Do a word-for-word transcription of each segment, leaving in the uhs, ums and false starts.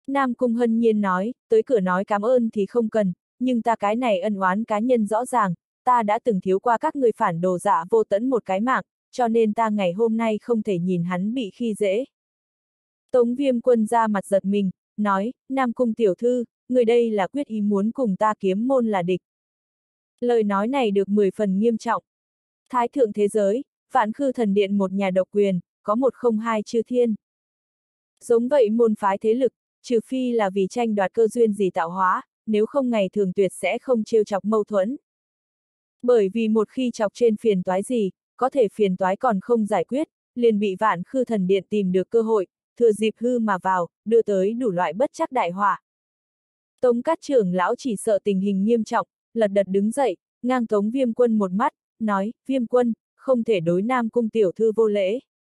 Nam Cung Hân Nhiên nói, tới cửa nói cảm ơn thì không cần, nhưng ta cái này ân oán cá nhân rõ ràng, ta đã từng thiếu qua các người phản đồ Dạ Vô Tẫn một cái mạng, cho nên ta ngày hôm nay không thể nhìn hắn bị khi dễ. Tống Viêm Quân ra mặt giật mình, nói, Nam Cung tiểu thư, người đây là quyết ý muốn cùng ta kiếm môn là địch. Lời nói này được mười phần nghiêm trọng. Thái thượng thế giới, Vạn Khư Thần Điện một nhà độc quyền, có một không hai chư thiên. Giống vậy môn phái thế lực, trừ phi là vì tranh đoạt cơ duyên gì tạo hóa, nếu không ngày thường tuyệt sẽ không trêu chọc mâu thuẫn. Bởi vì một khi chọc trên phiền toái gì, có thể phiền toái còn không giải quyết, liền bị Vạn Khư Thần Điện tìm được cơ hội, thừa dịp hư mà vào, đưa tới đủ loại bất trắc đại họa. Tống Cát trưởng lão chỉ sợ tình hình nghiêm trọng, lật đật đứng dậy, ngang Tống Viêm Quân một mắt, nói, Viêm Quân, không thể đối Nam Cung tiểu thư vô lễ.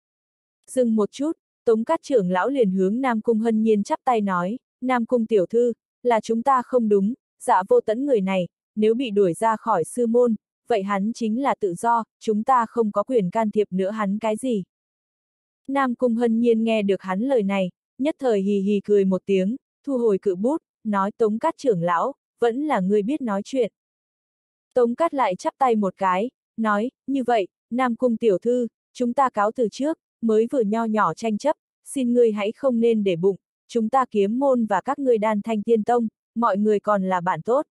Dừng một chút, Tống Cát trưởng lão liền hướng Nam Cung Hân Nhiên chắp tay nói, Nam Cung tiểu thư, là chúng ta không đúng, Dạ Vô Tẫn người này, nếu bị đuổi ra khỏi sư môn, vậy hắn chính là tự do, chúng ta không có quyền can thiệp nữa hắn cái gì. Nam Cung Hân Nhiên nghe được hắn lời này, nhất thời hì hì cười một tiếng, thu hồi cự bút, nói Tống Cát trưởng lão, vẫn là người biết nói chuyện. Tống Cát lại chắp tay một cái, nói, như vậy, Nam Cung tiểu thư, chúng ta cáo từ trước, mới vừa nho nhỏ tranh chấp, xin ngươi hãy không nên để bụng, chúng ta kiếm môn và các ngươi Đan Thanh Tiên Tông, mọi người còn là bạn tốt.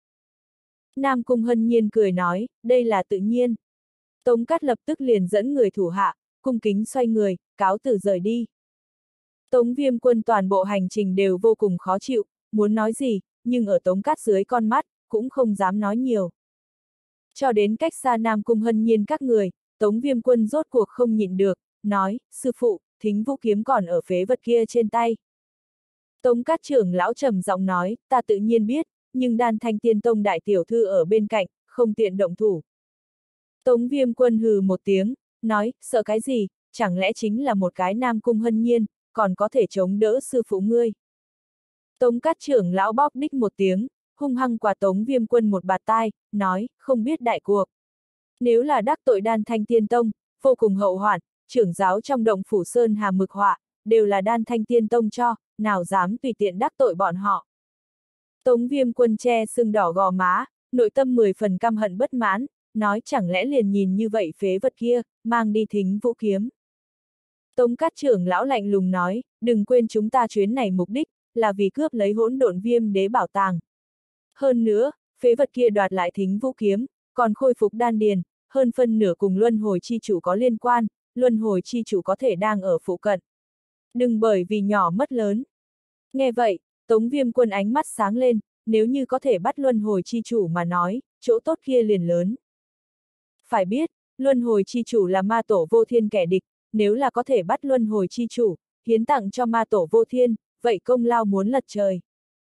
Nam Cung Hân Nhiên cười nói, đây là tự nhiên. Tống Cát lập tức liền dẫn người thủ hạ, cung kính xoay người, cáo từ rời đi. Tống Viêm Quân toàn bộ hành trình đều vô cùng khó chịu, muốn nói gì, nhưng ở Tống Cát dưới con mắt, cũng không dám nói nhiều. Cho đến cách xa Nam Cung Hân Nhiên các người, Tống Viêm Quân rốt cuộc không nhịn được, nói, sư phụ, thính vũ kiếm còn ở phế vật kia trên tay. Tống Cát trưởng lão trầm giọng nói, ta tự nhiên biết, nhưng Đan Thanh Tiên Tông đại tiểu thư ở bên cạnh, không tiện động thủ. Tống Viêm Quân hừ một tiếng, nói, sợ cái gì, chẳng lẽ chính là một cái Nam Cung Hân Nhiên, còn có thể chống đỡ sư phụ ngươi. Tống Cát trưởng lão bóp đích một tiếng, hung hăng quạt Tống Viêm Quân một bạt tai, nói, không biết đại cuộc. Nếu là đắc tội Đan Thanh Tiên Tông, vô cùng hậu hoạn, trưởng giáo trong động phủ sơn hà mực họa, đều là Đan Thanh Tiên Tông cho, nào dám tùy tiện đắc tội bọn họ. Tống Viêm Quân che sưng đỏ gò má, nội tâm mười phần căm hận bất mãn, nói chẳng lẽ liền nhìn như vậy phế vật kia, mang đi thính vũ kiếm. Tống Cát trưởng lão lạnh lùng nói, đừng quên chúng ta chuyến này mục đích, là vì cướp lấy hỗn độn viêm đế bảo tàng. Hơn nữa, phế vật kia đoạt lại thính vũ kiếm, còn khôi phục đan điền, hơn phân nửa cùng luân hồi chi chủ có liên quan, luân hồi chi chủ có thể đang ở phụ cận. Đừng bởi vì nhỏ mất lớn. Nghe vậy, Tống Viêm Quân ánh mắt sáng lên, nếu như có thể bắt luân hồi chi chủ mà nói, chỗ tốt kia liền lớn. Phải biết, luân hồi chi chủ là ma tổ vô thiên kẻ địch, nếu là có thể bắt luân hồi chi chủ, hiến tặng cho ma tổ vô thiên, vậy công lao muốn lật trời.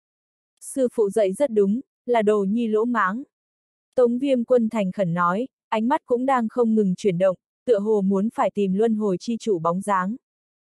Sư phụ dạy rất đúng, là đồ nhi lỗ mãng. Tống Viêm Quân thành khẩn nói, ánh mắt cũng đang không ngừng chuyển động, tựa hồ muốn phải tìm luân hồi chi chủ bóng dáng.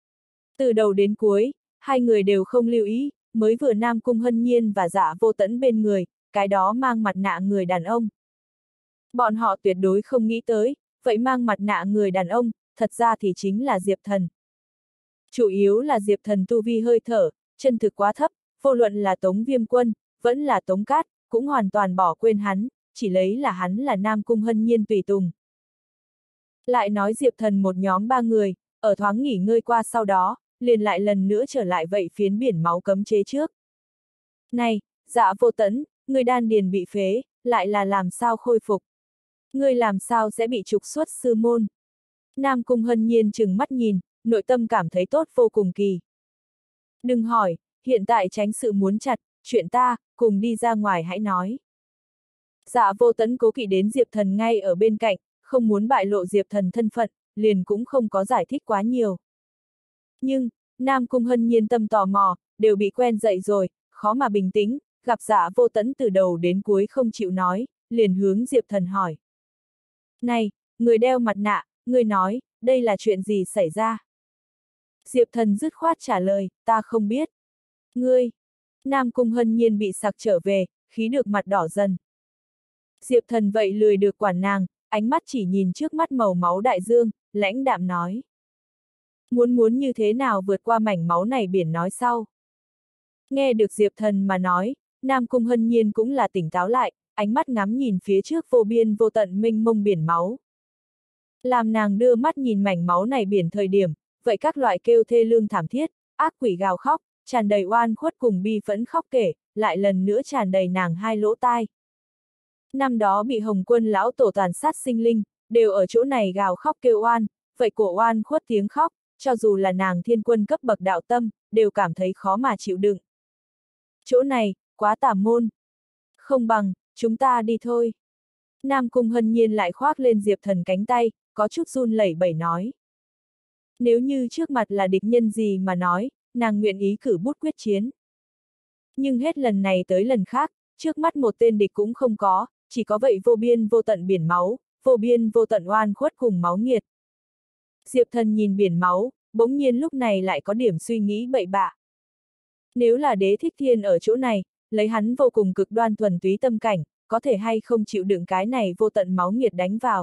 Từ đầu đến cuối, hai người đều không lưu ý, mới vừa Nam Cung Hân Nhiên và Dạ Vô Tẫn bên người, cái đó mang mặt nạ người đàn ông. Bọn họ tuyệt đối không nghĩ tới, vậy mang mặt nạ người đàn ông, thật ra thì chính là Diệp Thần. Chủ yếu là Diệp Thần tu vi hơi thở, chân thực quá thấp, vô luận là Tống Viêm Quân, vẫn là Tống Cát, cũng hoàn toàn bỏ quên hắn, chỉ lấy là hắn là Nam Cung Hân Nhiên tùy tùng. Lại nói Diệp Thần một nhóm ba người, ở thoáng nghỉ ngơi qua sau đó, liền lại lần nữa trở lại vậy phiến biển máu cấm chế trước. Này, Dạ Vô Tẫn, người đan điền bị phế, lại là làm sao khôi phục? Người làm sao sẽ bị trục xuất sư môn? Nam Cung Hân Nhiên trừng mắt nhìn, nội tâm cảm thấy tốt vô cùng kỳ. Đừng hỏi, hiện tại tránh sự muốn chặt, chuyện ta, cùng đi ra ngoài hãy nói. Dạ Vô Tẫn cố kỵ đến Diệp Thần ngay ở bên cạnh, không muốn bại lộ Diệp Thần thân phận, liền cũng không có giải thích quá nhiều. Nhưng, Nam Cung Hân Nhiên tâm tò mò, đều bị quen dậy rồi, khó mà bình tĩnh, gặp Dạ Vô Tẫn từ đầu đến cuối không chịu nói, liền hướng Diệp Thần hỏi. Này, người đeo mặt nạ, người nói, đây là chuyện gì xảy ra? Diệp Thần dứt khoát trả lời, ta không biết. Ngươi! Nam Cung Hân Nhiên bị sặc trở về, khí được mặt đỏ dần. Diệp Thần vậy lười được quản nàng, ánh mắt chỉ nhìn trước mắt màu máu đại dương, lãnh đạm nói. Muốn muốn như thế nào vượt qua mảnh máu này biển nói sau. Nghe được Diệp Thần mà nói, Nam Cung Hân Nhiên cũng là tỉnh táo lại, ánh mắt ngắm nhìn phía trước vô biên vô tận mênh mông biển máu. Làm nàng đưa mắt nhìn mảnh máu này biển thời điểm, vậy các loại kêu thê lương thảm thiết, ác quỷ gào khóc, tràn đầy oan khuất cùng bi phẫn khóc kể, lại lần nữa tràn đầy nàng hai lỗ tai. Năm đó bị Hồng Quân lão tổ tàn sát sinh linh, đều ở chỗ này gào khóc kêu oan, vậy cổ oan khuất tiếng khóc, cho dù là nàng thiên quân cấp bậc đạo tâm, đều cảm thấy khó mà chịu đựng. Chỗ này, quá tà môn. Không bằng, chúng ta đi thôi. Nam Cung Hân Nhiên lại khoác lên Diệp Thần cánh tay, có chút run lẩy bẩy nói. Nếu như trước mặt là địch nhân gì mà nói, nàng nguyện ý cử bút quyết chiến. Nhưng hết lần này tới lần khác, trước mắt một tên địch cũng không có, chỉ có vậy vô biên vô tận biển máu, vô biên vô tận oan khuất cùng máu nghiệt. Diệp Thần nhìn biển máu, bỗng nhiên lúc này lại có điểm suy nghĩ bậy bạ. Nếu là Đế Thích Thiên ở chỗ này, lấy hắn vô cùng cực đoan thuần túy tâm cảnh, có thể hay không chịu đựng cái này vô tận máu nghiệt đánh vào.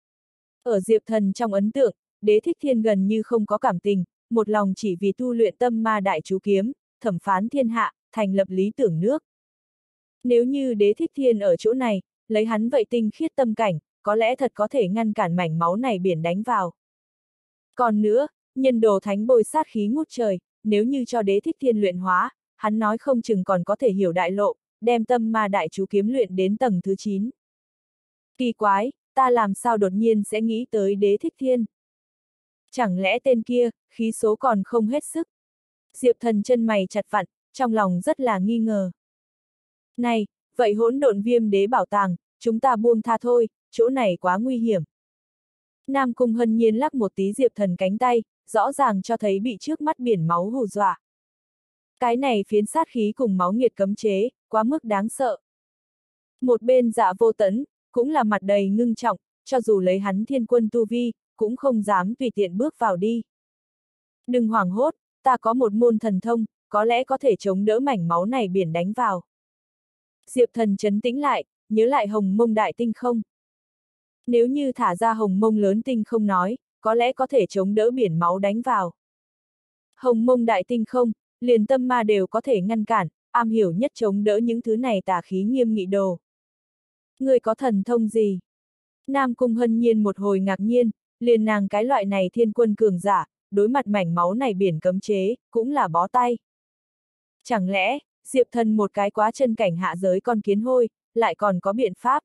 Ở Diệp Thần trong ấn tượng, Đế Thích Thiên gần như không có cảm tình, một lòng chỉ vì tu luyện tâm ma đại chú kiếm, thẩm phán thiên hạ, thành lập lý tưởng nước. Nếu như Đế Thích Thiên ở chỗ này, lấy hắn vậy tinh khiết tâm cảnh, có lẽ thật có thể ngăn cản mảnh máu này biển đánh vào. Còn nữa, nhân đồ thánh bồi sát khí ngút trời, nếu như cho Đế Thích Thiên luyện hóa, hắn nói không chừng còn có thể hiểu đại lộ, đem tâm ma đại chú kiếm luyện đến tầng thứ chín. Kỳ quái, ta làm sao đột nhiên sẽ nghĩ tới Đế Thích Thiên? Chẳng lẽ tên kia, khí số còn không hết sức? Diệp Thần chân mày chặt vặn, trong lòng rất là nghi ngờ. Này, vậy hỗn độn viêm đế bảo tàng, chúng ta buông tha thôi, chỗ này quá nguy hiểm. Nam Cung Hân Nhiên lắc một tí Diệp Thần cánh tay, rõ ràng cho thấy bị trước mắt biển máu hù dọa. Cái này phiến sát khí cùng máu nghiệt cấm chế, quá mức đáng sợ. Một bên Dạ Vô Tẫn, cũng là mặt đầy ngưng trọng, cho dù lấy hắn thiên quân tu vi, cũng không dám tùy tiện bước vào đi. Đừng hoảng hốt, ta có một môn thần thông, có lẽ có thể chống đỡ mảnh máu này biển đánh vào. Diệp Thần trấn tĩnh lại, nhớ lại hồng mông đại tinh không. Nếu như thả ra hồng mông lớn tinh không nói, có lẽ có thể chống đỡ biển máu đánh vào. Hồng mông đại tinh không, liền tâm ma đều có thể ngăn cản, am hiểu nhất chống đỡ những thứ này tà khí nghiêm nghị đồ. Người có thần thông gì? Nam Cung Hân Nhiên một hồi ngạc nhiên, liền nàng cái loại này thiên quân cường giả, đối mặt mảnh máu này biển cấm chế, cũng là bó tay. Chẳng lẽ, Diệp Thần một cái quá chân cảnh hạ giới con kiến hôi, lại còn có biện pháp?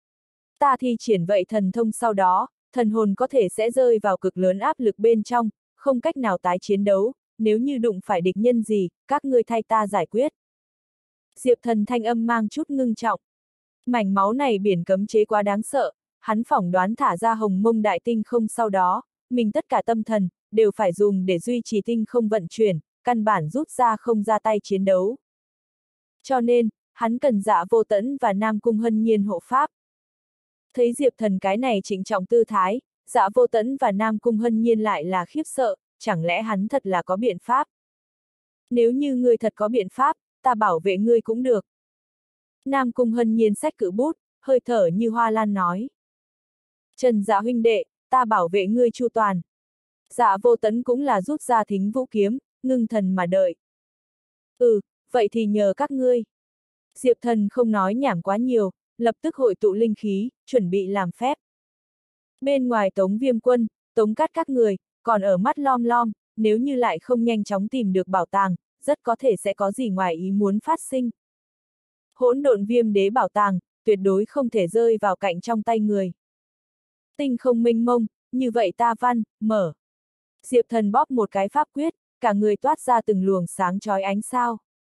Ta thi triển vậy thần thông sau đó, thần hồn có thể sẽ rơi vào cực lớn áp lực bên trong, không cách nào tái chiến đấu, nếu như đụng phải địch nhân gì, các ngươi thay ta giải quyết. Diệp Thần thanh âm mang chút ngưng trọng. Mảnh máu này biển cấm chế quá đáng sợ, hắn phỏng đoán thả ra hồng mông đại tinh không sau đó, mình tất cả tâm thần, đều phải dùng để duy trì tinh không vận chuyển, căn bản rút ra không ra tay chiến đấu. Cho nên, hắn cần Dạ Vô Tẫn và Nam Cung Hân Nhiên hộ pháp. Thấy Diệp Thần cái này trịnh trọng tư thái, Dạ Vô Tẫn và Nam Cung Hân Nhiên lại là khiếp sợ, chẳng lẽ hắn thật là có biện pháp? Nếu như ngươi thật có biện pháp, ta bảo vệ ngươi cũng được. Nam Cung Hân Nhiên xách cự bút, hơi thở như hoa lan nói. Trần Dạ huynh đệ, ta bảo vệ ngươi chu toàn. Dạ Vô Tẫn cũng là rút ra thính vũ kiếm, ngưng thần mà đợi. Ừ, vậy thì nhờ các ngươi. Diệp Thần không nói nhảm quá nhiều, lập tức hội tụ linh khí, chuẩn bị làm phép. Bên ngoài Tống Viêm Quân, Tống Cát các người, còn ở mắt lom lom, nếu như lại không nhanh chóng tìm được bảo tàng, rất có thể sẽ có gì ngoài ý muốn phát sinh. Hỗn độn viêm đế bảo tàng, tuyệt đối không thể rơi vào cạnh trong tay người. Tinh không mênh mông, như vậy ta văn, mở. Diệp Thần bóp một cái pháp quyết, cả người toát ra từng luồng sáng chói ánh sao.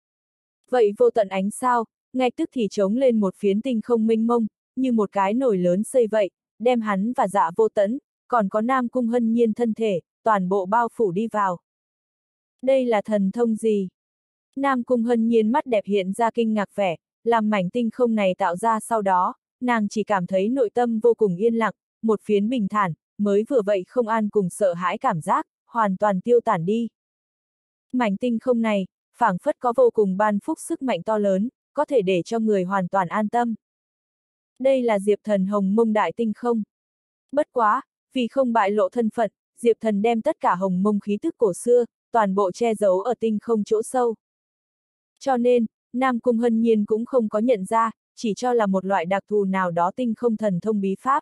Vậy vô tận ánh sao, ngay tức thì trống lên một phiến tinh không mênh mông, như một cái nồi lớn xây vậy, đem hắn và Dạ Vô Tẫn, còn có Nam Cung Hân Nhiên thân thể, toàn bộ bao phủ đi vào. Đây là thần thông gì? Nam Cung Hân Nhiên mắt đẹp hiện ra kinh ngạc vẻ, làm mảnh tinh không này tạo ra sau đó, nàng chỉ cảm thấy nội tâm vô cùng yên lặng, một phiến bình thản, mới vừa vậy không an cùng sợ hãi cảm giác, hoàn toàn tiêu tản đi. Mảnh tinh không này, phảng phất có vô cùng ban phúc sức mạnh to lớn, có thể để cho người hoàn toàn an tâm. Đây là Diệp Thần hồng mông đại tinh không. Bất quá, vì không bại lộ thân phận, Diệp Thần đem tất cả hồng mông khí tức cổ xưa, toàn bộ che giấu ở tinh không chỗ sâu. Cho nên, Nam Cung Hân Nhiên cũng không có nhận ra, chỉ cho là một loại đặc thù nào đó tinh không thần thông bí pháp.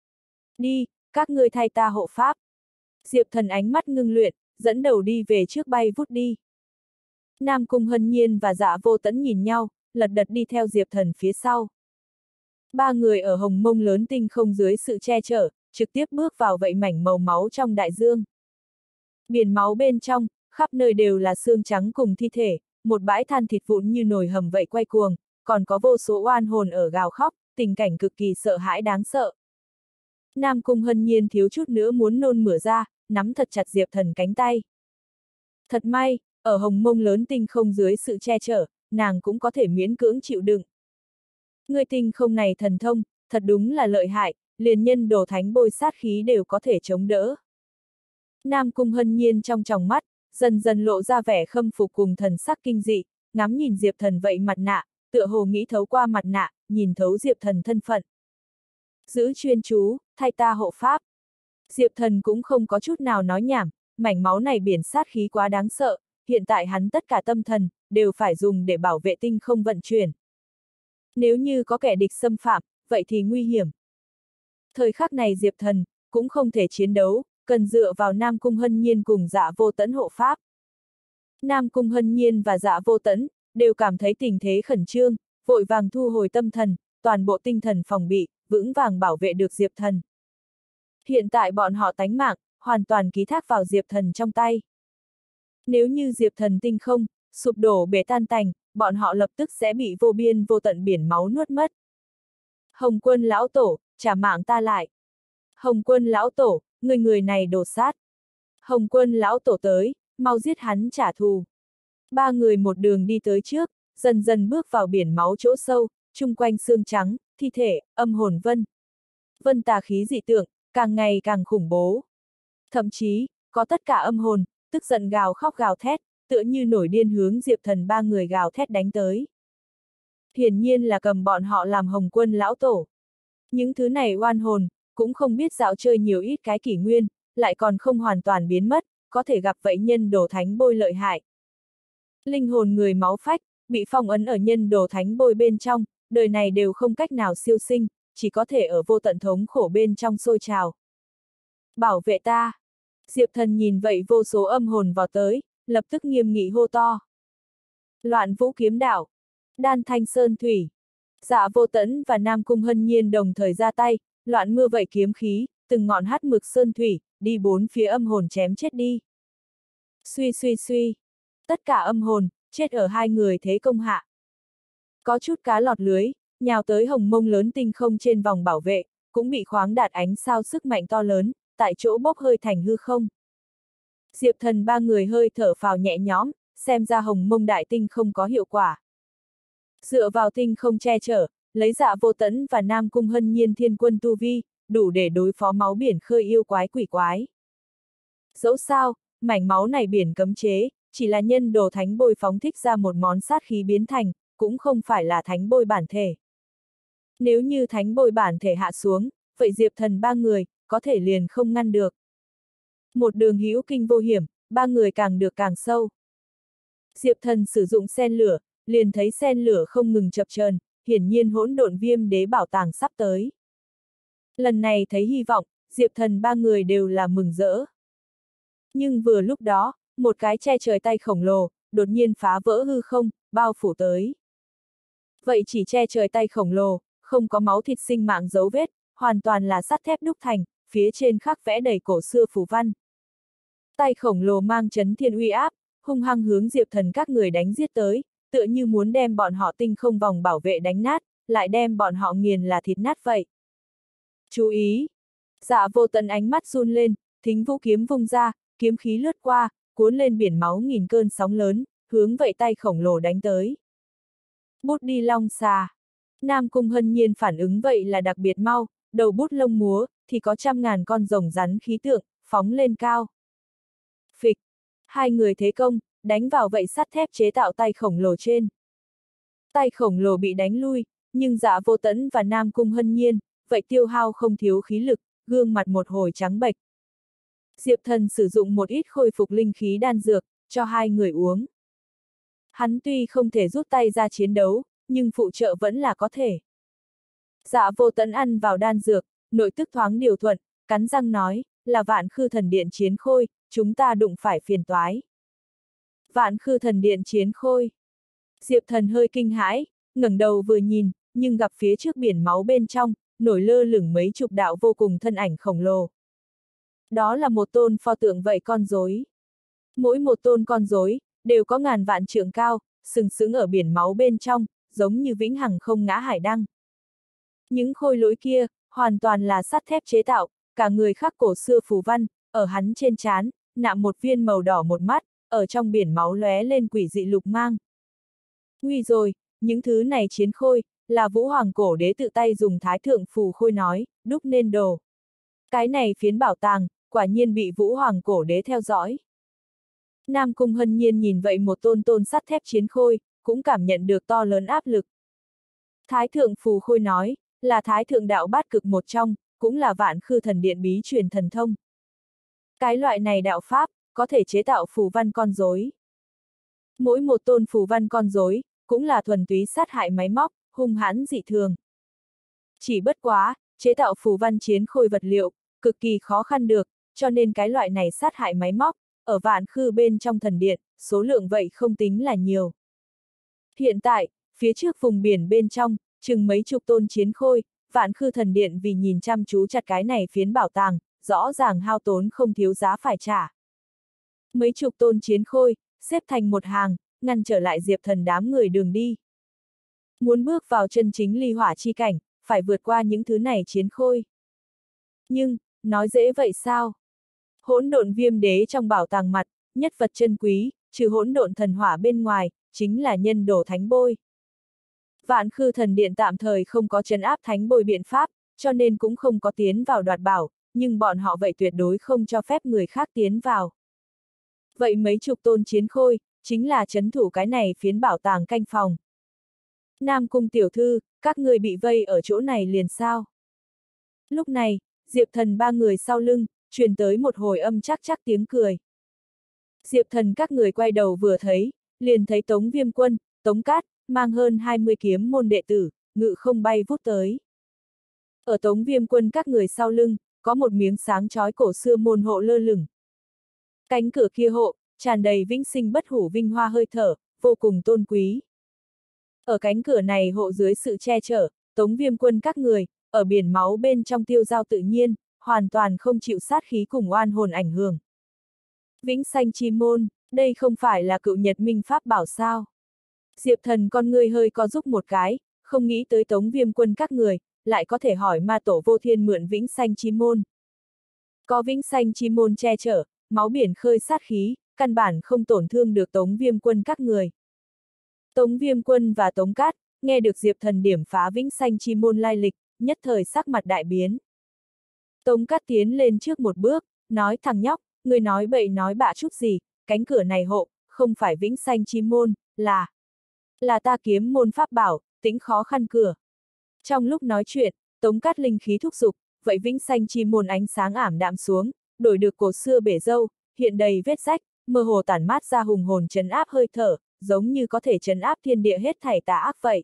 Đi, các ngươi thay ta hộ pháp. Diệp Thần ánh mắt ngưng luyện, dẫn đầu đi về trước bay vút đi. Nam Cung Hân Nhiên và Dạ Vô Tẫn nhìn nhau, lật đật đi theo Diệp Thần phía sau. Ba người ở hồng mông lớn tinh không dưới sự che chở, trực tiếp bước vào vậy mảnh màu máu trong đại dương. Biển máu bên trong, khắp nơi đều là xương trắng cùng thi thể, một bãi than thịt vụn như nồi hầm vậy quay cuồng, còn có vô số oan hồn ở gào khóc, tình cảnh cực kỳ sợ hãi đáng sợ. Nam Cung Hân Nhiên thiếu chút nữa muốn nôn mửa ra, nắm thật chặt Diệp Thần cánh tay. Thật may, ở hồng mông lớn tinh không dưới sự che chở, nàng cũng có thể miễn cưỡng chịu đựng. Người tinh không này thần thông, thật đúng là lợi hại, liền nhân đồ thánh bôi sát khí đều có thể chống đỡ. Nam Cung Hân Nhiên trong tròng mắt, dần dần lộ ra vẻ khâm phục cùng thần sắc kinh dị, ngắm nhìn Diệp Thần vậy mặt nạ, tựa hồ nghĩ thấu qua mặt nạ, nhìn thấu Diệp Thần thân phận. Giữ chuyên chú, thay ta hộ pháp. Diệp Thần cũng không có chút nào nói nhảm, mảnh máu này biển sát khí quá đáng sợ, hiện tại hắn tất cả tâm thần, đều phải dùng để bảo vệ tinh không vận chuyển. Nếu như có kẻ địch xâm phạm, vậy thì nguy hiểm. Thời khắc này Diệp Thần, cũng không thể chiến đấu, cần dựa vào Nam Cung Hân Nhiên cùng Dạ Vô Tẫn hộ pháp. Nam Cung Hân Nhiên và Dạ Vô Tẫn, đều cảm thấy tình thế khẩn trương, vội vàng thu hồi tâm thần, toàn bộ tinh thần phòng bị, vững vàng bảo vệ được Diệp Thần. Hiện tại bọn họ tánh mạng, hoàn toàn ký thác vào Diệp Thần trong tay. Nếu như Diệp Thần tinh không, sụp đổ bể tan tành, bọn họ lập tức sẽ bị vô biên vô tận biển máu nuốt mất. Hồng Quân lão tổ, trả mạng ta lại. Hồng Quân lão tổ, người người này đồ sát. Hồng Quân lão tổ tới, mau giết hắn trả thù. Ba người một đường đi tới trước, dần dần bước vào biển máu chỗ sâu, chung quanh xương trắng, thi thể, âm hồn vân. Vân tà khí dị tượng, càng ngày càng khủng bố. Thậm chí, có tất cả âm hồn, tức giận gào khóc gào thét, tựa như nổi điên hướng Diệp Thần ba người gào thét đánh tới. Hiển nhiên là cầm bọn họ làm Hồng Quân lão tổ. Những thứ này oan hồn, cũng không biết dạo chơi nhiều ít cái kỷ nguyên, lại còn không hoàn toàn biến mất, có thể gặp vậy nhân đồ thánh bôi lợi hại. Linh hồn người máu phách, bị phong ấn ở nhân đồ thánh bôi bên trong, đời này đều không cách nào siêu sinh, chỉ có thể ở vô tận thống khổ bên trong sôi trào. Bảo vệ ta! Diệp Thần nhìn vậy vô số âm hồn vào tới, lập tức nghiêm nghị hô to. Loạn vũ kiếm đạo, đan thanh sơn thủy. Dạ Vô Tẫn và Nam Cung Hân Nhiên đồng thời ra tay, loạn mưa vậy kiếm khí, từng ngọn hát mực sơn thủy, đi bốn phía âm hồn chém chết đi. Suy suy suy, tất cả âm hồn, chết ở hai người thế công hạ. Có chút cá lọt lưới, nhào tới hồng mông lớn tinh không trên vòng bảo vệ, cũng bị khoáng đạt ánh sao sức mạnh to lớn, tại chỗ bốc hơi thành hư không. Diệp Thần ba người hơi thở phào nhẹ nhõm, xem ra hồng mông đại tinh không có hiệu quả. Dựa vào tinh không che chở, lấy Dạ Vô Tẫn và Nam Cung Hân Nhiên thiên quân tu vi, đủ để đối phó máu biển khơi yêu quái quỷ quái. Dẫu sao, mảnh máu này biển cấm chế, chỉ là nhân đồ thánh bôi phóng thích ra một món sát khí biến thành, cũng không phải là thánh bôi bản thể. Nếu như thánh bôi bản thể hạ xuống, vậy Diệp Thần ba người, có thể liền không ngăn được. Một đường hữu kinh vô hiểm, ba người càng được càng sâu. Diệp Thần sử dụng sen lửa, liền thấy sen lửa không ngừng chập chờn, hiển nhiên hỗn độn viêm đế bảo tàng sắp tới. Lần này thấy hy vọng, Diệp Thần ba người đều là mừng rỡ. Nhưng vừa lúc đó, một cái che trời tay khổng lồ, đột nhiên phá vỡ hư không, bao phủ tới. Vậy chỉ che trời tay khổng lồ, không có máu thịt sinh mạng dấu vết, hoàn toàn là sắt thép đúc thành, phía trên khắc vẽ đầy cổ xưa phù văn. Tay khổng lồ mang chấn thiên uy áp, hung hăng hướng Diệp Thần các người đánh giết tới, tựa như muốn đem bọn họ tinh không vòng bảo vệ đánh nát, lại đem bọn họ nghiền là thịt nát vậy. Chú ý! Dạ Vô Tẫn ánh mắt run lên, thính vũ kiếm vung ra, kiếm khí lướt qua, cuốn lên biển máu nghìn cơn sóng lớn, hướng vậy tay khổng lồ đánh tới. Bút đi long xà. Nam Cung Hân Nhiên phản ứng vậy là đặc biệt mau, đầu bút lông múa, thì có trăm ngàn con rồng rắn khí tượng, phóng lên cao. Phịch! Hai người thế công, đánh vào vậy sắt thép chế tạo tay khổng lồ trên. Tay khổng lồ bị đánh lui, nhưng Dạ Vô Tẫn và Nam Cung Hân Nhiên, vậy tiêu hao không thiếu khí lực, gương mặt một hồi trắng bệch. Diệp Thần sử dụng một ít khôi phục linh khí đan dược, cho hai người uống. Hắn tuy không thể rút tay ra chiến đấu, nhưng phụ trợ vẫn là có thể. Dạ Vô Tẫn ăn vào đan dược, nội tức thoáng điều thuận, cắn răng nói, là Vạn Khư Thần Điện chiến khôi, chúng ta đụng phải phiền toái. Vạn Khư Thần Điện chiến khôi. Diệp Thần hơi kinh hãi, ngẩng đầu vừa nhìn, nhưng gặp phía trước biển máu bên trong, nổi lơ lửng mấy chục đạo vô cùng thân ảnh khổng lồ. Đó là một tôn pho tượng vậy con rối. Mỗi một tôn con rối đều có ngàn vạn trượng cao, sừng sững ở biển máu bên trong, giống như vĩnh hằng không ngã hải đăng. Những khôi lỗi kia, hoàn toàn là sắt thép chế tạo, cả người khắc cổ xưa phù văn, ở hắn trên trán, nạm một viên màu đỏ một mắt, ở trong biển máu lóe lên quỷ dị lục mang. Nguy rồi, những thứ này chiến khôi, là Vũ Hoàng cổ đế tự tay dùng thái thượng phù khôi nói, đúc nên đồ. Cái này phiến bảo tàng, quả nhiên bị Vũ Hoàng cổ đế theo dõi. Nam Cung Hân Nhiên nhìn vậy một tôn tôn sắt thép chiến khôi, cũng cảm nhận được to lớn áp lực. Thái thượng phù khôi nói, là thái thượng đạo bát cực một trong, cũng là Vạn Khư Thần Điện bí truyền thần thông. Cái loại này đạo pháp, có thể chế tạo phù văn con rối. Mỗi một tôn phù văn con rối, cũng là thuần túy sát hại máy móc, hung hãn dị thường. Chỉ bất quá, chế tạo phù văn chiến khôi vật liệu, cực kỳ khó khăn được, cho nên cái loại này sát hại máy móc, ở Vạn Khư bên trong thần điện, số lượng vậy không tính là nhiều. Hiện tại, phía trước vùng biển bên trong, chừng mấy chục tôn chiến khôi, Vạn Khư thần điện vì nhìn chăm chú chặt cái này phiến bảo tàng, rõ ràng hao tốn không thiếu giá phải trả. Mấy chục tôn chiến khôi, xếp thành một hàng, ngăn trở lại Diệp Thần đám người đường đi. Muốn bước vào chân chính ly hỏa chi cảnh, phải vượt qua những thứ này chiến khôi. Nhưng, nói dễ vậy sao? Hỗn độn viêm đế trong bảo tàng mặt, nhất vật chân quý, trừ hỗn độn thần hỏa bên ngoài, chính là nhân đổ thánh bôi. Vạn Khư thần điện tạm thời không có trấn áp thánh bôi biện pháp, cho nên cũng không có tiến vào đoạt bảo, nhưng bọn họ vậy tuyệt đối không cho phép người khác tiến vào. Vậy mấy chục tôn chiến khôi, chính là trấn thủ cái này phiến bảo tàng canh phòng. Nam Cung tiểu thư, các người bị vây ở chỗ này liền sao? Lúc này, Diệp Thần ba người sau lưng, truyền tới một hồi âm chắc chắc tiếng cười. Diệp Thần các người quay đầu vừa thấy, liền thấy Tống Viêm Quân, Tống Cát, mang hơn hai mươi kiếm môn đệ tử, ngự không bay vút tới. Ở Tống Viêm Quân các người sau lưng, có một miếng sáng chói cổ xưa môn hộ lơ lửng. Cánh cửa kia hộ, tràn đầy vĩnh sinh bất hủ vinh hoa hơi thở, vô cùng tôn quý. Ở cánh cửa này hộ dưới sự che chở, Tống Viêm Quân các người, ở biển máu bên trong tiêu giao tự nhiên, hoàn toàn không chịu sát khí cùng oan hồn ảnh hưởng. Vĩnh sanh chi môn, đây không phải là cựu nhật minh pháp bảo sao? Diệp Thần con ngươi hơi co rúc một cái, không nghĩ tới Tống Viêm Quân các người, lại có thể hỏi ma tổ vô thiên mượn vĩnh sanh chi môn. Có vĩnh sanh chi môn che chở, máu biển khơi sát khí, căn bản không tổn thương được Tống Viêm Quân các người. Tống Viêm Quân và Tống Cát, nghe được Diệp Thần điểm phá vĩnh sanh chi môn lai lịch, nhất thời sắc mặt đại biến. Tống Cát tiến lên trước một bước, nói thằng nhóc, người nói bậy nói bạ chút gì, cánh cửa này hộ, không phải vĩnh sanh chi môn, là... là ta kiếm môn pháp bảo, tính khó khăn cửa. Trong lúc nói chuyện, Tống Cát linh khí thúc giục, vậy vĩnh sanh chi môn ánh sáng ảm đạm xuống, đổi được cổ xưa bể dâu, hiện đầy vết rách, mơ hồ tản mát ra hùng hồn trấn áp hơi thở, giống như có thể trấn áp thiên địa hết thảy tà ác vậy.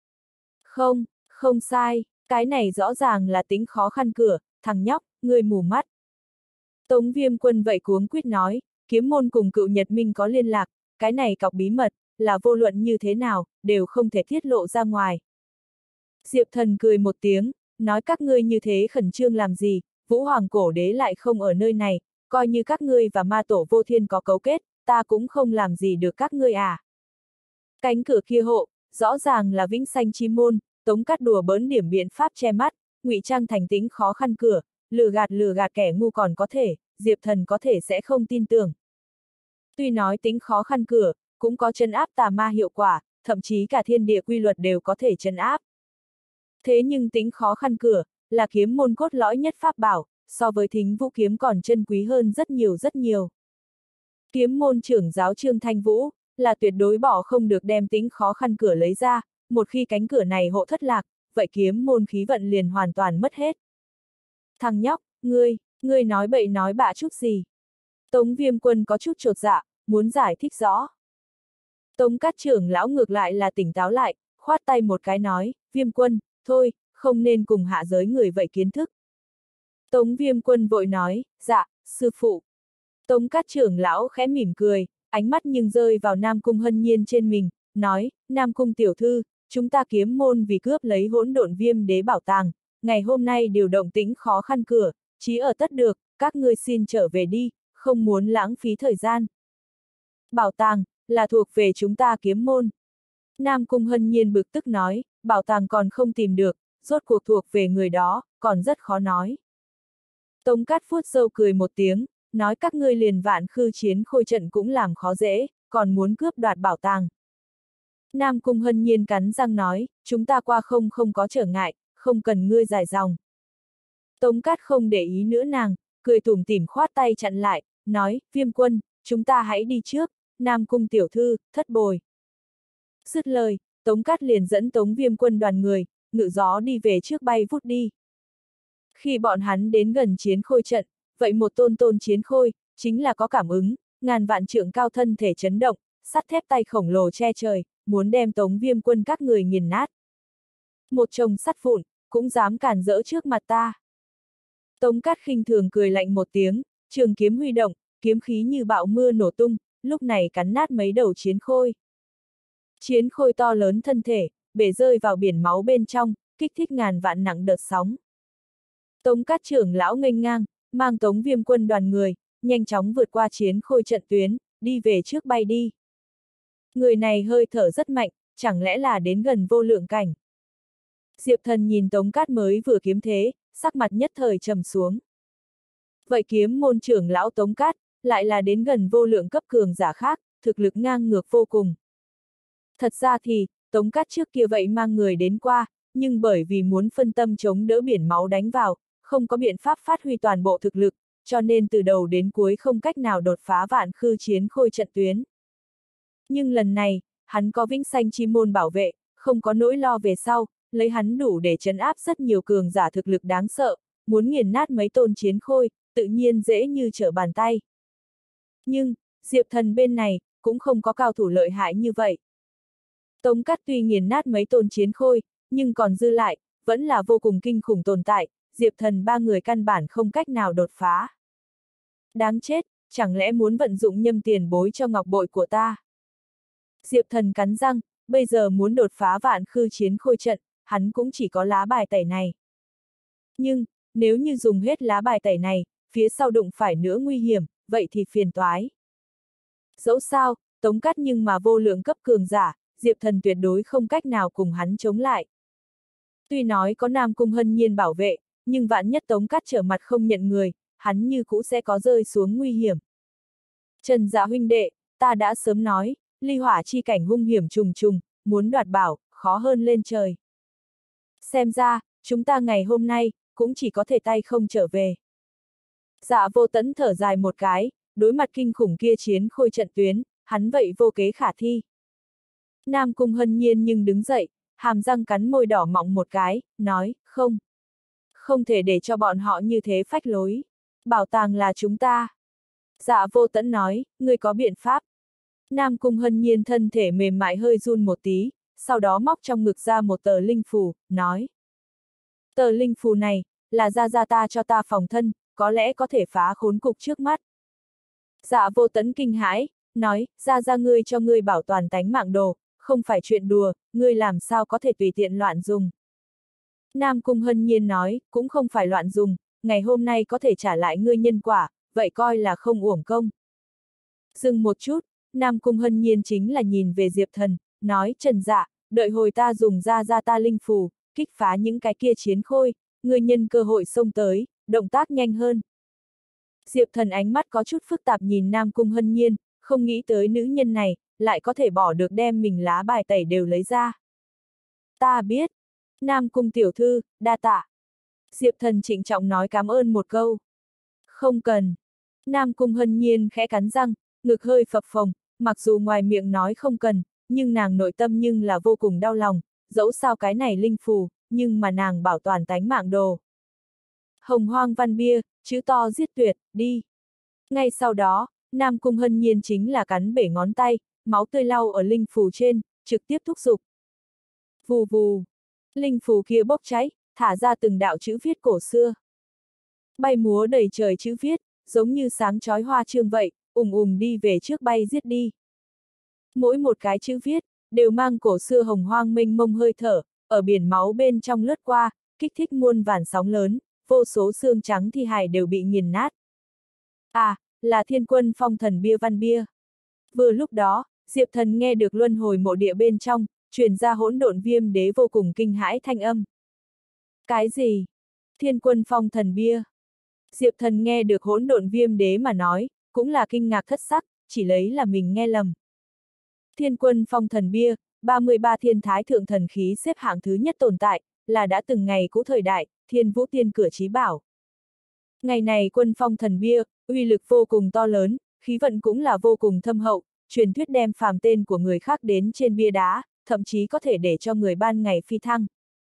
Không, không sai, cái này rõ ràng là tính khó khăn cửa, thằng nhóc, ngươi mù mắt. Tống Viêm Quân vậy cuống quýt nói, kiếm môn cùng cựu Nhật Minh có liên lạc, cái này cọc bí mật, là vô luận như thế nào, đều không thể tiết lộ ra ngoài. Diệp Thần cười một tiếng, nói các ngươi như thế khẩn trương làm gì, Vũ Hoàng cổ đế lại không ở nơi này, coi như các ngươi và ma tổ vô thiên có cấu kết, ta cũng không làm gì được các ngươi à. Cánh cửa kia hộ, rõ ràng là vĩnh sanh chi môn, Tống Cát đùa bỡn điểm biện pháp che mắt, ngụy trang thành tính khó khăn cửa, lừa gạt lừa gạt kẻ ngu còn có thể, Diệp Thần có thể sẽ không tin tưởng. Tuy nói tính khó khăn cửa, cũng có trấn áp tà ma hiệu quả, thậm chí cả thiên địa quy luật đều có thể trấn áp. Thế nhưng tính khó khăn cửa, là kiếm môn cốt lõi nhất pháp bảo, so với Thính Vũ kiếm còn chân quý hơn rất nhiều rất nhiều. Kiếm môn trưởng giáo Trương Thanh Vũ, là tuyệt đối bỏ không được đem tính khó khăn cửa lấy ra, một khi cánh cửa này hộ thất lạc, vậy kiếm môn khí vận liền hoàn toàn mất hết. Thằng nhóc, ngươi, ngươi nói bậy nói bạ chút gì? Tống Viêm Quân có chút chột dạ, muốn giải thích rõ. Tống Cát trưởng lão ngược lại là tỉnh táo lại, khoát tay một cái nói, Viêm Quân, thôi, không nên cùng hạ giới người vậy kiến thức. Tống Viêm Quân vội nói, dạ, sư phụ. Tống Cát trưởng lão khẽ mỉm cười, ánh mắt nhưng rơi vào Nam Cung Hân Nhiên trên mình, nói, Nam Cung tiểu thư, chúng ta kiếm môn vì cướp lấy hỗn độn viêm đế bảo tàng, ngày hôm nay điều động tĩnh khó khăn cửa, chí ở tất được, các ngươi xin trở về đi, không muốn lãng phí thời gian. Bảo tàng, là thuộc về chúng ta kiếm môn. Nam Cung Hân Nhiên bực tức nói, bảo tàng còn không tìm được, rốt cuộc thuộc về người đó, còn rất khó nói. Tống Cát vuốt râu cười một tiếng, nói các ngươi liền vạn khư chiến khôi trận cũng làm khó dễ, còn muốn cướp đoạt bảo tàng. Nam Cung Hân Nhiên cắn răng nói, chúng ta qua không không có trở ngại, không cần ngươi dài dòng. Tống Cát không để ý nữa nàng, cười tủm tỉm khoát tay chặn lại, nói, Viêm Quân, chúng ta hãy đi trước, Nam Cung tiểu thư, thất bồi. Dứt lời, Tống Cát liền dẫn Tống Viêm Quân đoàn người, ngự gió đi về trước bay vút đi. Khi bọn hắn đến gần chiến khôi trận, vậy một tôn tôn chiến khôi, chính là có cảm ứng, ngàn vạn trượng cao thân thể chấn động, sắt thép tay khổng lồ che trời, muốn đem Tống Viêm Quân các người nghiền nát. Một chồng sắt vụn, cũng dám cản rỡ trước mặt ta. Tống Cát khinh thường cười lạnh một tiếng, trường kiếm huy động, kiếm khí như bão mưa nổ tung, lúc này cắn nát mấy đầu chiến khôi. Chiến khôi to lớn thân thể, bể rơi vào biển máu bên trong, kích thích ngàn vạn nặng đợt sóng. Tống Cát trưởng lão nghênh ngang, mang Tống Viêm Quân đoàn người, nhanh chóng vượt qua chiến khôi trận tuyến, đi về trước bay đi. Người này hơi thở rất mạnh, chẳng lẽ là đến gần vô lượng cảnh. Diệp Thần nhìn Tống Cát mới vừa kiếm thế, sắc mặt nhất thời trầm xuống. Vậy kiếm môn trưởng lão Tống Cát, lại là đến gần vô lượng cấp cường giả khác, thực lực ngang ngược vô cùng. Thật ra thì, Tống Cát trước kia vậy mang người đến qua, nhưng bởi vì muốn phân tâm chống đỡ biển máu đánh vào, không có biện pháp phát huy toàn bộ thực lực, cho nên từ đầu đến cuối không cách nào đột phá vạn khư chiến khôi trận tuyến. Nhưng lần này, hắn có vĩnh sanh chi môn bảo vệ, không có nỗi lo về sau, lấy hắn đủ để trấn áp rất nhiều cường giả thực lực đáng sợ, muốn nghiền nát mấy tôn chiến khôi, tự nhiên dễ như trở bàn tay. Nhưng, Diệp Thần bên này, cũng không có cao thủ lợi hại như vậy. Tống Cát tuy nghiền nát mấy tôn chiến khôi, nhưng còn dư lại, vẫn là vô cùng kinh khủng tồn tại, Diệp Thần ba người căn bản không cách nào đột phá. Đáng chết, chẳng lẽ muốn vận dụng nhâm tiền bối cho ngọc bội của ta? Diệp Thần cắn răng, bây giờ muốn đột phá vạn khư chiến khôi trận, hắn cũng chỉ có lá bài tẩy này. Nhưng, nếu như dùng hết lá bài tẩy này, phía sau đụng phải nữa nguy hiểm, vậy thì phiền toái. Dẫu sao, Tống Cát nhưng mà vô lượng cấp cường giả, Diệp Thần tuyệt đối không cách nào cùng hắn chống lại. Tuy nói có Nam Cung Hân Nhiên bảo vệ, nhưng vạn nhất Tống Cát trở mặt không nhận người, hắn như cũ sẽ có rơi xuống nguy hiểm. Trần Dạ huynh đệ, ta đã sớm nói, ly hỏa chi cảnh hung hiểm trùng trùng, muốn đoạt bảo, khó hơn lên trời. Xem ra, chúng ta ngày hôm nay, cũng chỉ có thể tay không trở về. Dạ Vô Tẫn thở dài một cái, đối mặt kinh khủng kia chiến khôi trận tuyến, hắn vậy vô kế khả thi. Nam Cung Hân Nhiên nhưng đứng dậy, hàm răng cắn môi đỏ mọng một cái, nói, không. Không thể để cho bọn họ như thế phách lối. Bảo tàng là chúng ta. Dạ Vô Tẫn nói, ngươi có biện pháp. Nam Cung Hân Nhiên thân thể mềm mại hơi run một tí, sau đó móc trong ngực ra một tờ linh phù, nói. Tờ linh phù này, là gia gia ta cho ta phòng thân, có lẽ có thể phá khốn cục trước mắt. Dạ Vô Tẫn kinh hãi, nói, gia gia ngươi cho ngươi bảo toàn tánh mạng đồ, không phải chuyện đùa, ngươi làm sao có thể tùy tiện loạn dùng. Nam Cung Hân Nhiên nói, cũng không phải loạn dùng, ngày hôm nay có thể trả lại ngươi nhân quả, vậy coi là không uổng công. Dừng một chút, Nam Cung Hân Nhiên chính là nhìn về Diệp Thần, nói, Trần Dạ, đợi hồi ta dùng ra ra ta linh phù, kích phá những cái kia chiến khôi, ngươi nhân cơ hội xông tới, động tác nhanh hơn. Diệp Thần ánh mắt có chút phức tạp nhìn Nam Cung Hân Nhiên, không nghĩ tới nữ nhân này, lại có thể bỏ được đem mình lá bài tẩy đều lấy ra. Ta biết. Nam Cung tiểu thư, đa tạ. Diệp Thần trịnh trọng nói cảm ơn một câu. Không cần. Nam Cung Hân Nhiên khẽ cắn răng, ngực hơi phập phồng, mặc dù ngoài miệng nói không cần, nhưng nàng nội tâm nhưng là vô cùng đau lòng, dẫu sao cái này linh phù, nhưng mà nàng bảo toàn tánh mạng đồ. Hồng hoang văn bia, chữ to giết tuyệt, đi. Ngay sau đó, Nam Cung Hân Nhiên chính là cắn bể ngón tay, máu tươi lau ở linh phù trên, trực tiếp thúc giục. Vù vù, linh phù kia bốc cháy, thả ra từng đạo chữ viết cổ xưa. Bay múa đầy trời chữ viết, giống như sáng chói hoa chương vậy, ùng ùng đi về trước bay giết đi. Mỗi một cái chữ viết, đều mang cổ xưa hồng hoang mênh mông hơi thở, ở biển máu bên trong lướt qua, kích thích muôn vàn sóng lớn, vô số xương trắng thi hài đều bị nghiền nát. À, là Thiên Quân Phong Thần Bia văn bia. Vừa lúc đó, Diệp Thần nghe được luân hồi mộ địa bên trong, truyền ra hỗn độn viêm đế vô cùng kinh hãi thanh âm. Cái gì? Thiên Quân Phong Thần Bia. Diệp Thần nghe được hỗn độn viêm đế mà nói, cũng là kinh ngạc thất sắc, chỉ lấy là mình nghe lầm. Thiên Quân Phong Thần Bia, ba mươi ba thiên thái thượng thần khí xếp hạng thứ nhất tồn tại, là đã từng ngày cũ thời đại, thiên vũ tiên cửa chí bảo. Ngày này Quân Phong Thần Bia, uy lực vô cùng to lớn, khí vận cũng là vô cùng thâm hậu, truyền thuyết đem phàm tên của người khác đến trên bia đá, thậm chí có thể để cho người ban ngày phi thăng.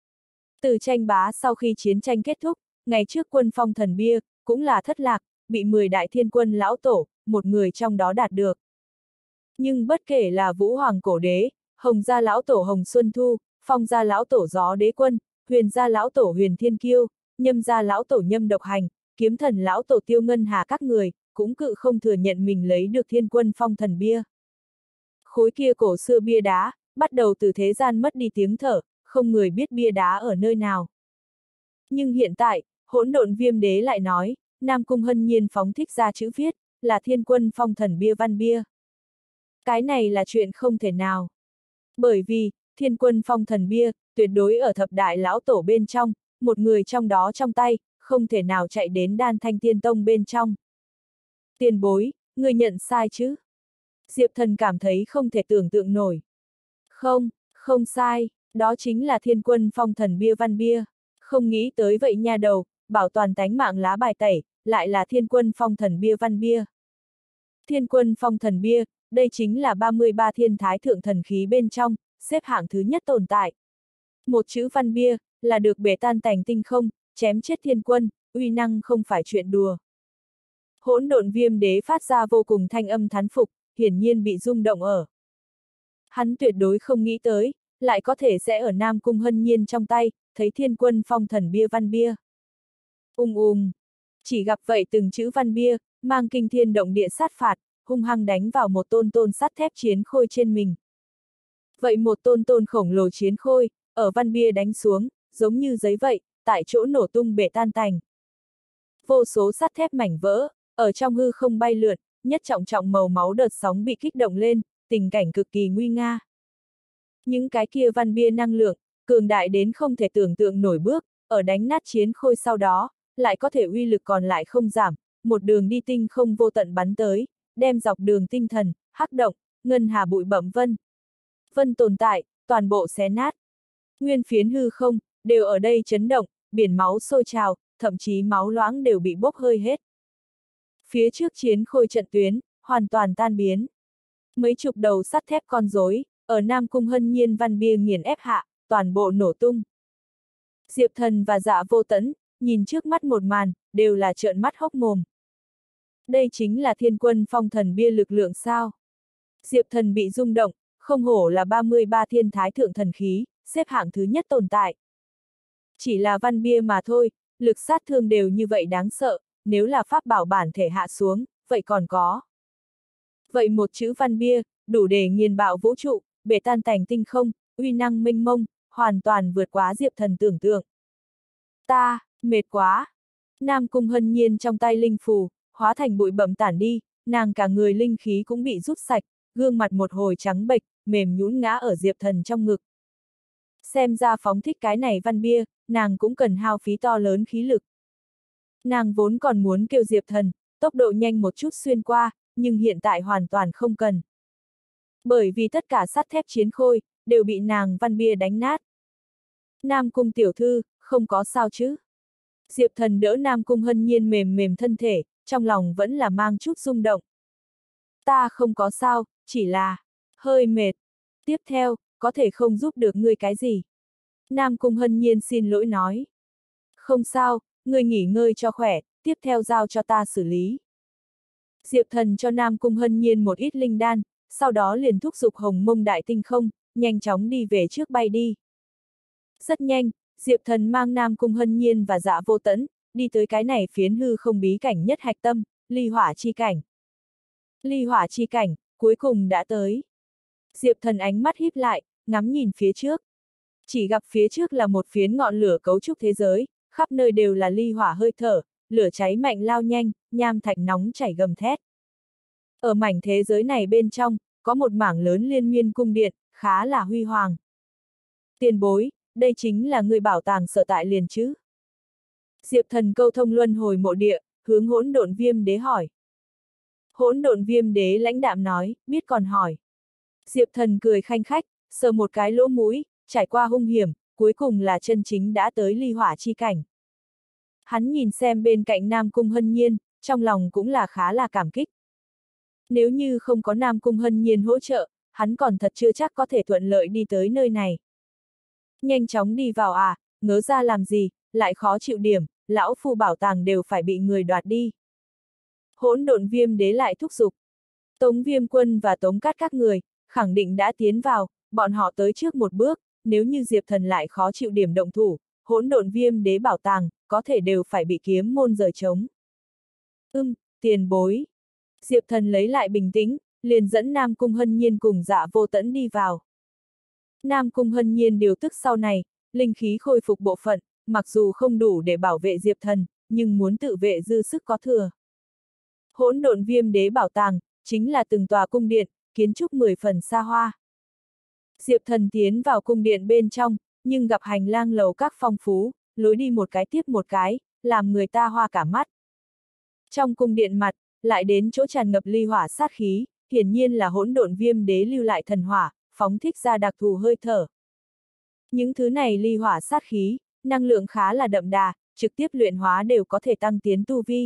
Từ tranh bá sau khi chiến tranh kết thúc, ngày trước Quân Phong Thần Bia, cũng là thất lạc, bị mười đại thiên quân lão tổ, một người trong đó đạt được. Nhưng bất kể là Vũ Hoàng Cổ Đế, Hồng Gia Lão Tổ Hồng Xuân Thu, Phong Gia Lão Tổ Gió Đế Quân, Huyền Gia Lão Tổ Huyền Thiên Kiêu, Nhâm Gia Lão Tổ Nhâm Độc Hành, Kiếm Thần Lão Tổ Tiêu Ngân Hà các người, cũng cự không thừa nhận mình lấy được Thiên Quân Phong Thần Bia. Khối kia cổ xưa bia đá, bắt đầu từ thế gian mất đi tiếng thở, không người biết bia đá ở nơi nào. Nhưng hiện tại, hỗn độn viêm đế lại nói, Nam Cung Hân Nhiên phóng thích ra chữ viết, là Thiên Quân Phong Thần Bia văn bia. Cái này là chuyện không thể nào. Bởi vì, Thiên Quân Phong Thần Bia, tuyệt đối ở thập đại lão tổ bên trong, một người trong đó trong tay, không thể nào chạy đến Đan Thanh Tiên Tông bên trong. Tiền bối, người nhận sai chứ? Diệp Thần cảm thấy không thể tưởng tượng nổi. Không, không sai, đó chính là Thiên Quân Phong Thần Bia văn bia. Không nghĩ tới vậy nha đầu, bảo toàn tánh mạng lá bài tẩy, lại là Thiên Quân Phong Thần Bia văn bia. Thiên Quân Phong Thần Bia, đây chính là ba mươi ba thiên thái thượng thần khí bên trong, xếp hạng thứ nhất tồn tại. Một chữ văn bia, là được bể tan tành tinh không, chém chết thiên quân, uy năng không phải chuyện đùa. Hỗn độn viêm đế phát ra vô cùng thanh âm thán phục, hiển nhiên bị rung động ở. Hắn tuyệt đối không nghĩ tới, lại có thể sẽ ở Nam Cung Hân Nhiên trong tay, thấy Thiên Quân Phong Thần Bia văn bia. Ung ung, chỉ gặp vậy từng chữ văn bia, mang kinh thiên động địa sát phạt, hung hăng đánh vào một tôn tôn sắt thép chiến khôi trên mình. Vậy một tôn tôn khổng lồ chiến khôi, ở văn bia đánh xuống, giống như giấy vậy, tại chỗ nổ tung bể tan tành. Vô số sắt thép mảnh vỡ, ở trong hư không bay lượn, nhất trọng trọng màu máu đợt sóng bị kích động lên, tình cảnh cực kỳ nguy nga. Những cái kia văn bia năng lượng, cường đại đến không thể tưởng tượng nổi bước, ở đánh nát chiến khôi sau đó, lại có thể uy lực còn lại không giảm, một đường đi tinh không vô tận bắn tới, đem dọc đường tinh thần, hắc động, ngân hà bụi bẩm vân. Vân tồn tại, toàn bộ xé nát. Nguyên phiến hư không, đều ở đây chấn động, biển máu sôi trào, thậm chí máu loãng đều bị bốc hơi hết. Phía trước chiến khôi trận tuyến, hoàn toàn tan biến. Mấy chục đầu sắt thép con rối, ở Nam Cung Hân Nhiên văn bia nghiền ép hạ, toàn bộ nổ tung. Diệp Thần và Dạ Vô Tẫn, nhìn trước mắt một màn, đều là trợn mắt hốc mồm. Đây chính là Thiên Quân Phong Thần Bia lực lượng sao? Diệp Thần bị rung động, không hổ là ba mươi ba thiên thái thượng thần khí, xếp hạng thứ nhất tồn tại. Chỉ là văn bia mà thôi, lực sát thương đều như vậy đáng sợ, nếu là pháp bảo bản thể hạ xuống, vậy còn có. Vậy một chữ văn bia, đủ để nghiền bạo vũ trụ, bể tan tành tinh không, uy năng mênh mông, hoàn toàn vượt quá Diệp Thần tưởng tượng. Ta, mệt quá. Nam Cung Hân Nhiên trong tay linh phù, hóa thành bụi bặm tản đi, nàng cả người linh khí cũng bị rút sạch, gương mặt một hồi trắng bệch, mềm nhũn ngã ở Diệp Thần trong ngực. Xem ra phóng thích cái này văn bia, nàng cũng cần hao phí to lớn khí lực. Nàng vốn còn muốn kêu Diệp Thần, tốc độ nhanh một chút xuyên qua, nhưng hiện tại hoàn toàn không cần. Bởi vì tất cả sắt thép chiến khôi, đều bị nàng văn bia đánh nát. Nam Cung tiểu thư, không có sao chứ? Diệp Thần đỡ Nam Cung Hân Nhiên mềm mềm thân thể, trong lòng vẫn là mang chút rung động. Ta không có sao, chỉ là hơi mệt. Tiếp theo, có thể không giúp được ngươi cái gì? Nam Cung Hân Nhiên xin lỗi nói. Không sao, ngươi nghỉ ngơi cho khỏe, tiếp theo giao cho ta xử lý. Diệp Thần cho Nam Cung Hân Nhiên một ít linh đan, sau đó liền thúc giục hồng mông đại tinh không, nhanh chóng đi về trước bay đi. Rất nhanh, Diệp Thần mang Nam Cung Hân Nhiên và Dạ Vô Tẫn, đi tới cái này phiến hư không bí cảnh nhất hạch tâm, ly hỏa chi cảnh. Ly hỏa chi cảnh, cuối cùng đã tới. Diệp Thần ánh mắt híp lại, ngắm nhìn phía trước. Chỉ gặp phía trước là một phiến ngọn lửa cấu trúc thế giới, khắp nơi đều là ly hỏa hơi thở, lửa cháy mạnh lao nhanh, nham thạch nóng chảy gầm thét. Ở mảnh thế giới này bên trong, có một mảng lớn liên miên cung điện, khá là huy hoàng. Tiền bối, đây chính là người bảo tàng sở tại liền chứ? Diệp Thần câu thông luân hồi mộ địa, hướng Hỗn Độn Viêm Đế hỏi. Hỗn Độn Viêm Đế lãnh đạm nói, biết còn hỏi. Diệp Thần cười khanh khách, sờ một cái lỗ mũi, trải qua hung hiểm, cuối cùng là chân chính đã tới ly hỏa chi cảnh. Hắn nhìn xem bên cạnh Nam Cung Hân Nhiên, trong lòng cũng là khá là cảm kích. Nếu như không có Nam Cung Hân Nhiên hỗ trợ, hắn còn thật chưa chắc có thể thuận lợi đi tới nơi này. Nhanh chóng đi vào à, ngớ ra làm gì, lại khó chịu điểm, lão phu bảo tàng đều phải bị người đoạt đi. Hỗn Độn Viêm Đế lại thúc giục. Tống Viêm Quân và Tống Cát các người, khẳng định đã tiến vào, bọn họ tới trước một bước, nếu như Diệp Thần lại khó chịu điểm động thủ, Hỗn Độn Viêm Đế bảo tàng, có thể đều phải bị kiếm môn rời trống. Ưm, tiền bối. Diệp Thần lấy lại bình tĩnh, liền dẫn Nam Cung Hân Nhiên cùng Dạ Vô Tẫn đi vào. Nam Cung Hân Nhiên điều tức sau này, linh khí khôi phục bộ phận, mặc dù không đủ để bảo vệ Diệp Thần, nhưng muốn tự vệ dư sức có thừa. Hỗn Độn Viêm Đế bảo tàng, chính là từng tòa cung điện, kiến trúc mười phần xa hoa. Diệp Thần tiến vào cung điện bên trong, nhưng gặp hành lang lầu các phong phú, lối đi một cái tiếp một cái, làm người ta hoa cả mắt. Trong cung điện mặt, lại đến chỗ tràn ngập ly hỏa sát khí, hiển nhiên là Hỗn Độn Viêm Đế lưu lại thần hỏa, phóng thích ra đặc thù hơi thở. Những thứ này ly hỏa sát khí, năng lượng khá là đậm đà, trực tiếp luyện hóa đều có thể tăng tiến tu vi.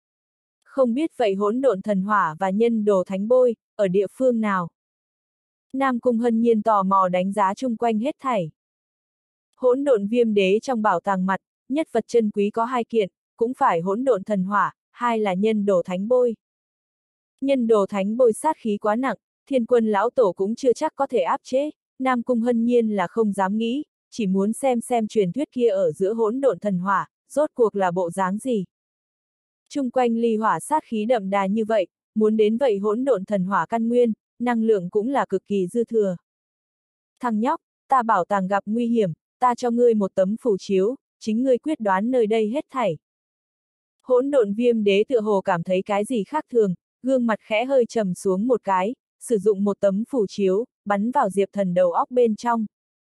Không biết vậy Hỗn Độn thần hỏa và nhân đồ thánh bôi, ở địa phương nào? Nam Cung Hân Nhiên tò mò đánh giá chung quanh hết thảy. Hỗn Độn Viêm Đế trong bảo tàng mặt, nhất vật chân quý có hai kiện, cũng phải Hỗn Độn thần hỏa, hai là nhân đồ thánh bôi. Nhân đồ thánh bôi sát khí quá nặng, Thiên Quân lão tổ cũng chưa chắc có thể áp chế, Nam Cung Hân Nhiên là không dám nghĩ, chỉ muốn xem xem truyền thuyết kia ở giữa Hỗn Độn thần hỏa, rốt cuộc là bộ dáng gì. Chung quanh ly hỏa sát khí đậm đà như vậy, muốn đến vậy Hỗn Độn thần hỏa căn nguyên, năng lượng cũng là cực kỳ dư thừa. Thằng nhóc, ta bảo tàng gặp nguy hiểm, ta cho ngươi một tấm phù chiếu, chính ngươi quyết đoán nơi đây hết thảy. Hỗn Độn Viêm Đế tựa hồ cảm thấy cái gì khác thường, gương mặt khẽ hơi trầm xuống một cái, sử dụng một tấm phù chiếu, bắn vào Diệp Thần đầu óc bên trong.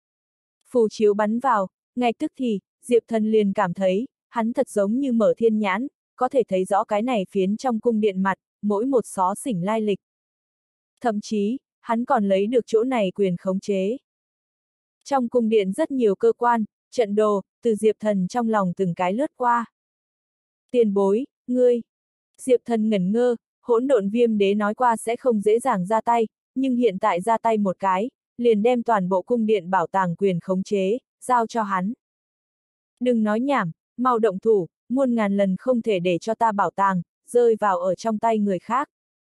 Phù chiếu bắn vào, ngay tức thì, Diệp Thần liền cảm thấy, hắn thật giống như mở thiên nhãn, có thể thấy rõ cái này phiến trong cung điện mặt, mỗi một xó xỉnh lai lịch. Thậm chí, hắn còn lấy được chỗ này quyền khống chế. Trong cung điện rất nhiều cơ quan, trận đồ, từ Diệp Thần trong lòng từng cái lướt qua. Tiền bối, ngươi. Diệp Thần ngẩn ngơ, Hỗn Độn Viêm Đế nói qua sẽ không dễ dàng ra tay, nhưng hiện tại ra tay một cái, liền đem toàn bộ cung điện bảo tàng quyền khống chế, giao cho hắn. Đừng nói nhảm, mau động thủ, muôn ngàn lần không thể để cho ta bảo tàng, rơi vào ở trong tay người khác.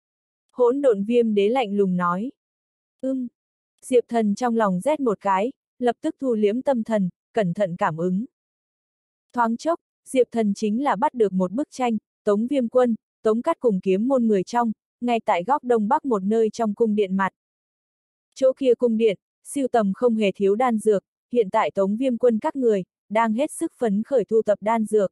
Hỗn Độn Viêm Đế lạnh lùng nói. Ưm. Diệp Thần trong lòng rét một cái, lập tức thu liễm tâm thần, cẩn thận cảm ứng. Thoáng chốc, Diệp Thần chính là bắt được một bức tranh, Tống Viêm Quân, Tống Cát cùng kiếm môn người trong, ngay tại góc đông bắc một nơi trong cung điện mặt. Chỗ kia cung điện, siêu tầm không hề thiếu đan dược, hiện tại Tống Viêm Quân các người, đang hết sức phấn khởi thu tập đan dược.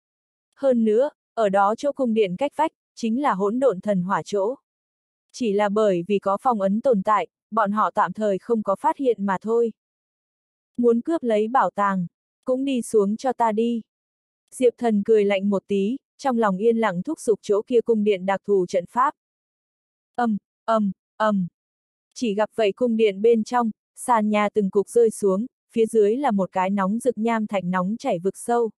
Hơn nữa, ở đó chỗ cung điện cách vách, chính là Hỗn Độn thần hỏa chỗ. Chỉ là bởi vì có phong ấn tồn tại, bọn họ tạm thời không có phát hiện mà thôi. Muốn cướp lấy bảo tàng, cũng đi xuống cho ta đi. Diệp Thần cười lạnh một tí, trong lòng yên lặng thúc giục chỗ kia cung điện đặc thù trận pháp. Ầm, ầm, ầm. Chỉ gặp vậy cung điện bên trong, sàn nhà từng cục rơi xuống, phía dưới là một cái nóng rực nham thạch nóng chảy vực sâu.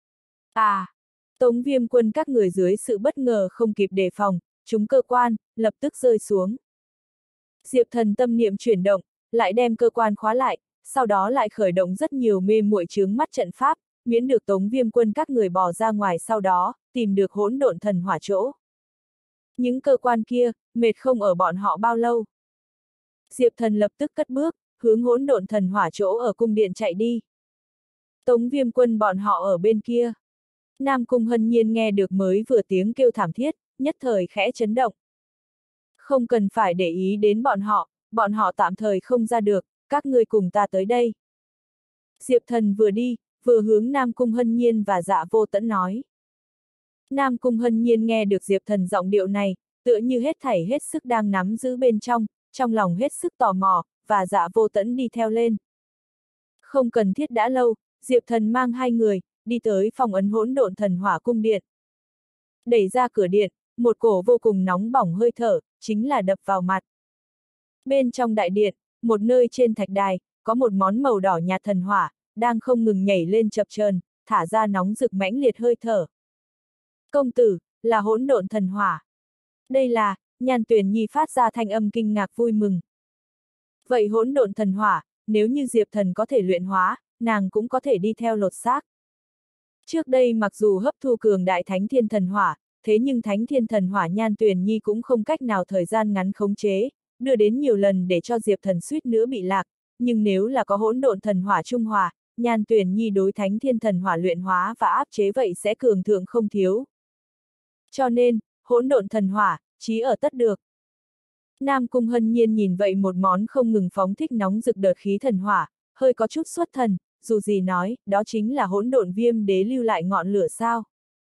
À, Tống Viêm Quân các người dưới sự bất ngờ không kịp đề phòng, chúng cơ quan, lập tức rơi xuống. Diệp Thần tâm niệm chuyển động, lại đem cơ quan khóa lại, sau đó lại khởi động rất nhiều mê muội chướng mắt trận pháp, miễn được Tống Viêm Quân các người bỏ ra ngoài sau đó, tìm được Hỗn Độn thần hỏa chỗ. Những cơ quan kia, mệt không ở bọn họ bao lâu. Diệp Thần lập tức cất bước, hướng hỗn độn thần hỏa chỗ ở cung điện chạy đi. Tống Viêm Quân bọn họ ở bên kia. Nam Cung Hân Nhiên nghe được mới vừa tiếng kêu thảm thiết, nhất thời khẽ chấn động. Không cần phải để ý đến bọn họ, bọn họ tạm thời không ra được, các ngươi cùng ta tới đây. Diệp Thần vừa đi, vừa hướng Nam Cung Hân Nhiên và Dạ Vô Tẫn nói. Nam Cung Hân Nhiên nghe được Diệp Thần giọng điệu này, tựa như hết thảy hết sức đang nắm giữ bên trong, trong lòng hết sức tò mò, và Dạ Vô Tẫn đi theo lên. Không cần thiết đã lâu, Diệp Thần mang hai người, đi tới phòng ấn hỗn độn thần hỏa cung điện. Đẩy ra cửa điện, một cổ vô cùng nóng bỏng hơi thở, chính là đập vào mặt. Bên trong đại điện, một nơi trên thạch đài, có một món màu đỏ nhạt thần hỏa, đang không ngừng nhảy lên chập chờn, thả ra nóng rực mãnh liệt hơi thở. Công tử, là hỗn độn thần hỏa. Đây là, Nhan Tuyền Nhi phát ra thanh âm kinh ngạc vui mừng. Vậy hỗn độn thần hỏa, nếu như Diệp Thần có thể luyện hóa, nàng cũng có thể đi theo lột xác. Trước đây mặc dù hấp thu cường đại thánh thiên thần hỏa, thế nhưng thánh thiên thần hỏa Nhan Tuyền Nhi cũng không cách nào thời gian ngắn khống chế, đưa đến nhiều lần để cho Diệp Thần suýt nữa bị lạc, nhưng nếu là có hỗn độn thần hỏa trung hòa, Nhan Tuyền Nhi đối thánh thiên thần hỏa luyện hóa và áp chế vậy sẽ cường thượng không thiếu. Cho nên, hỗn độn thần hỏa, chí ở tất được. Nam Cung Hân Nhiên nhìn vậy một món không ngừng phóng thích nóng rực đợt khí thần hỏa, hơi có chút xuất thần, dù gì nói, đó chính là hỗn độn viêm đế lưu lại ngọn lửa sao.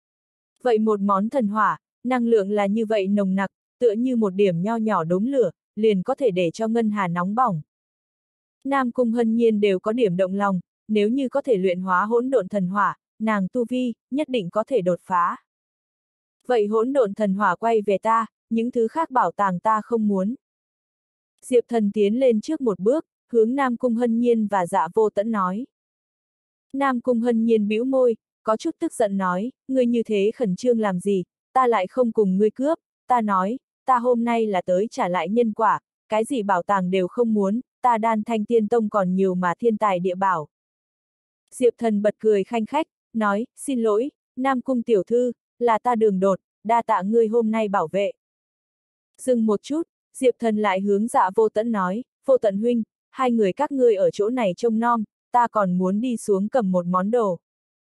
Vậy một món thần hỏa, năng lượng là như vậy nồng nặc, tựa như một điểm nho nhỏ đốm lửa, liền có thể để cho ngân hà nóng bỏng. Nam Cung Hân Nhiên đều có điểm động lòng, nếu như có thể luyện hóa hỗn độn thần hỏa, nàng tu vi, nhất định có thể đột phá. Vậy hỗn độn thần hỏa quay về ta, những thứ khác bảo tàng ta không muốn. Diệp Thần tiến lên trước một bước, hướng Nam Cung Hân Nhiên và Dạ Vô Tẫn nói. Nam Cung Hân Nhiên bĩu môi, có chút tức giận nói, ngươi như thế khẩn trương làm gì, ta lại không cùng ngươi cướp, ta nói, ta hôm nay là tới trả lại nhân quả, cái gì bảo tàng đều không muốn, ta Đan Thanh Tiên Tông còn nhiều mà thiên tài địa bảo. Diệp Thần bật cười khanh khách, nói, xin lỗi, Nam Cung tiểu thư, là ta đường đột, đa tạ ngươi hôm nay bảo vệ. Dừng một chút, Diệp Thần lại hướng Dạ Vô Tẫn nói, Vô Tẫn huynh, hai người các ngươi ở chỗ này trông nom, ta còn muốn đi xuống cầm một món đồ.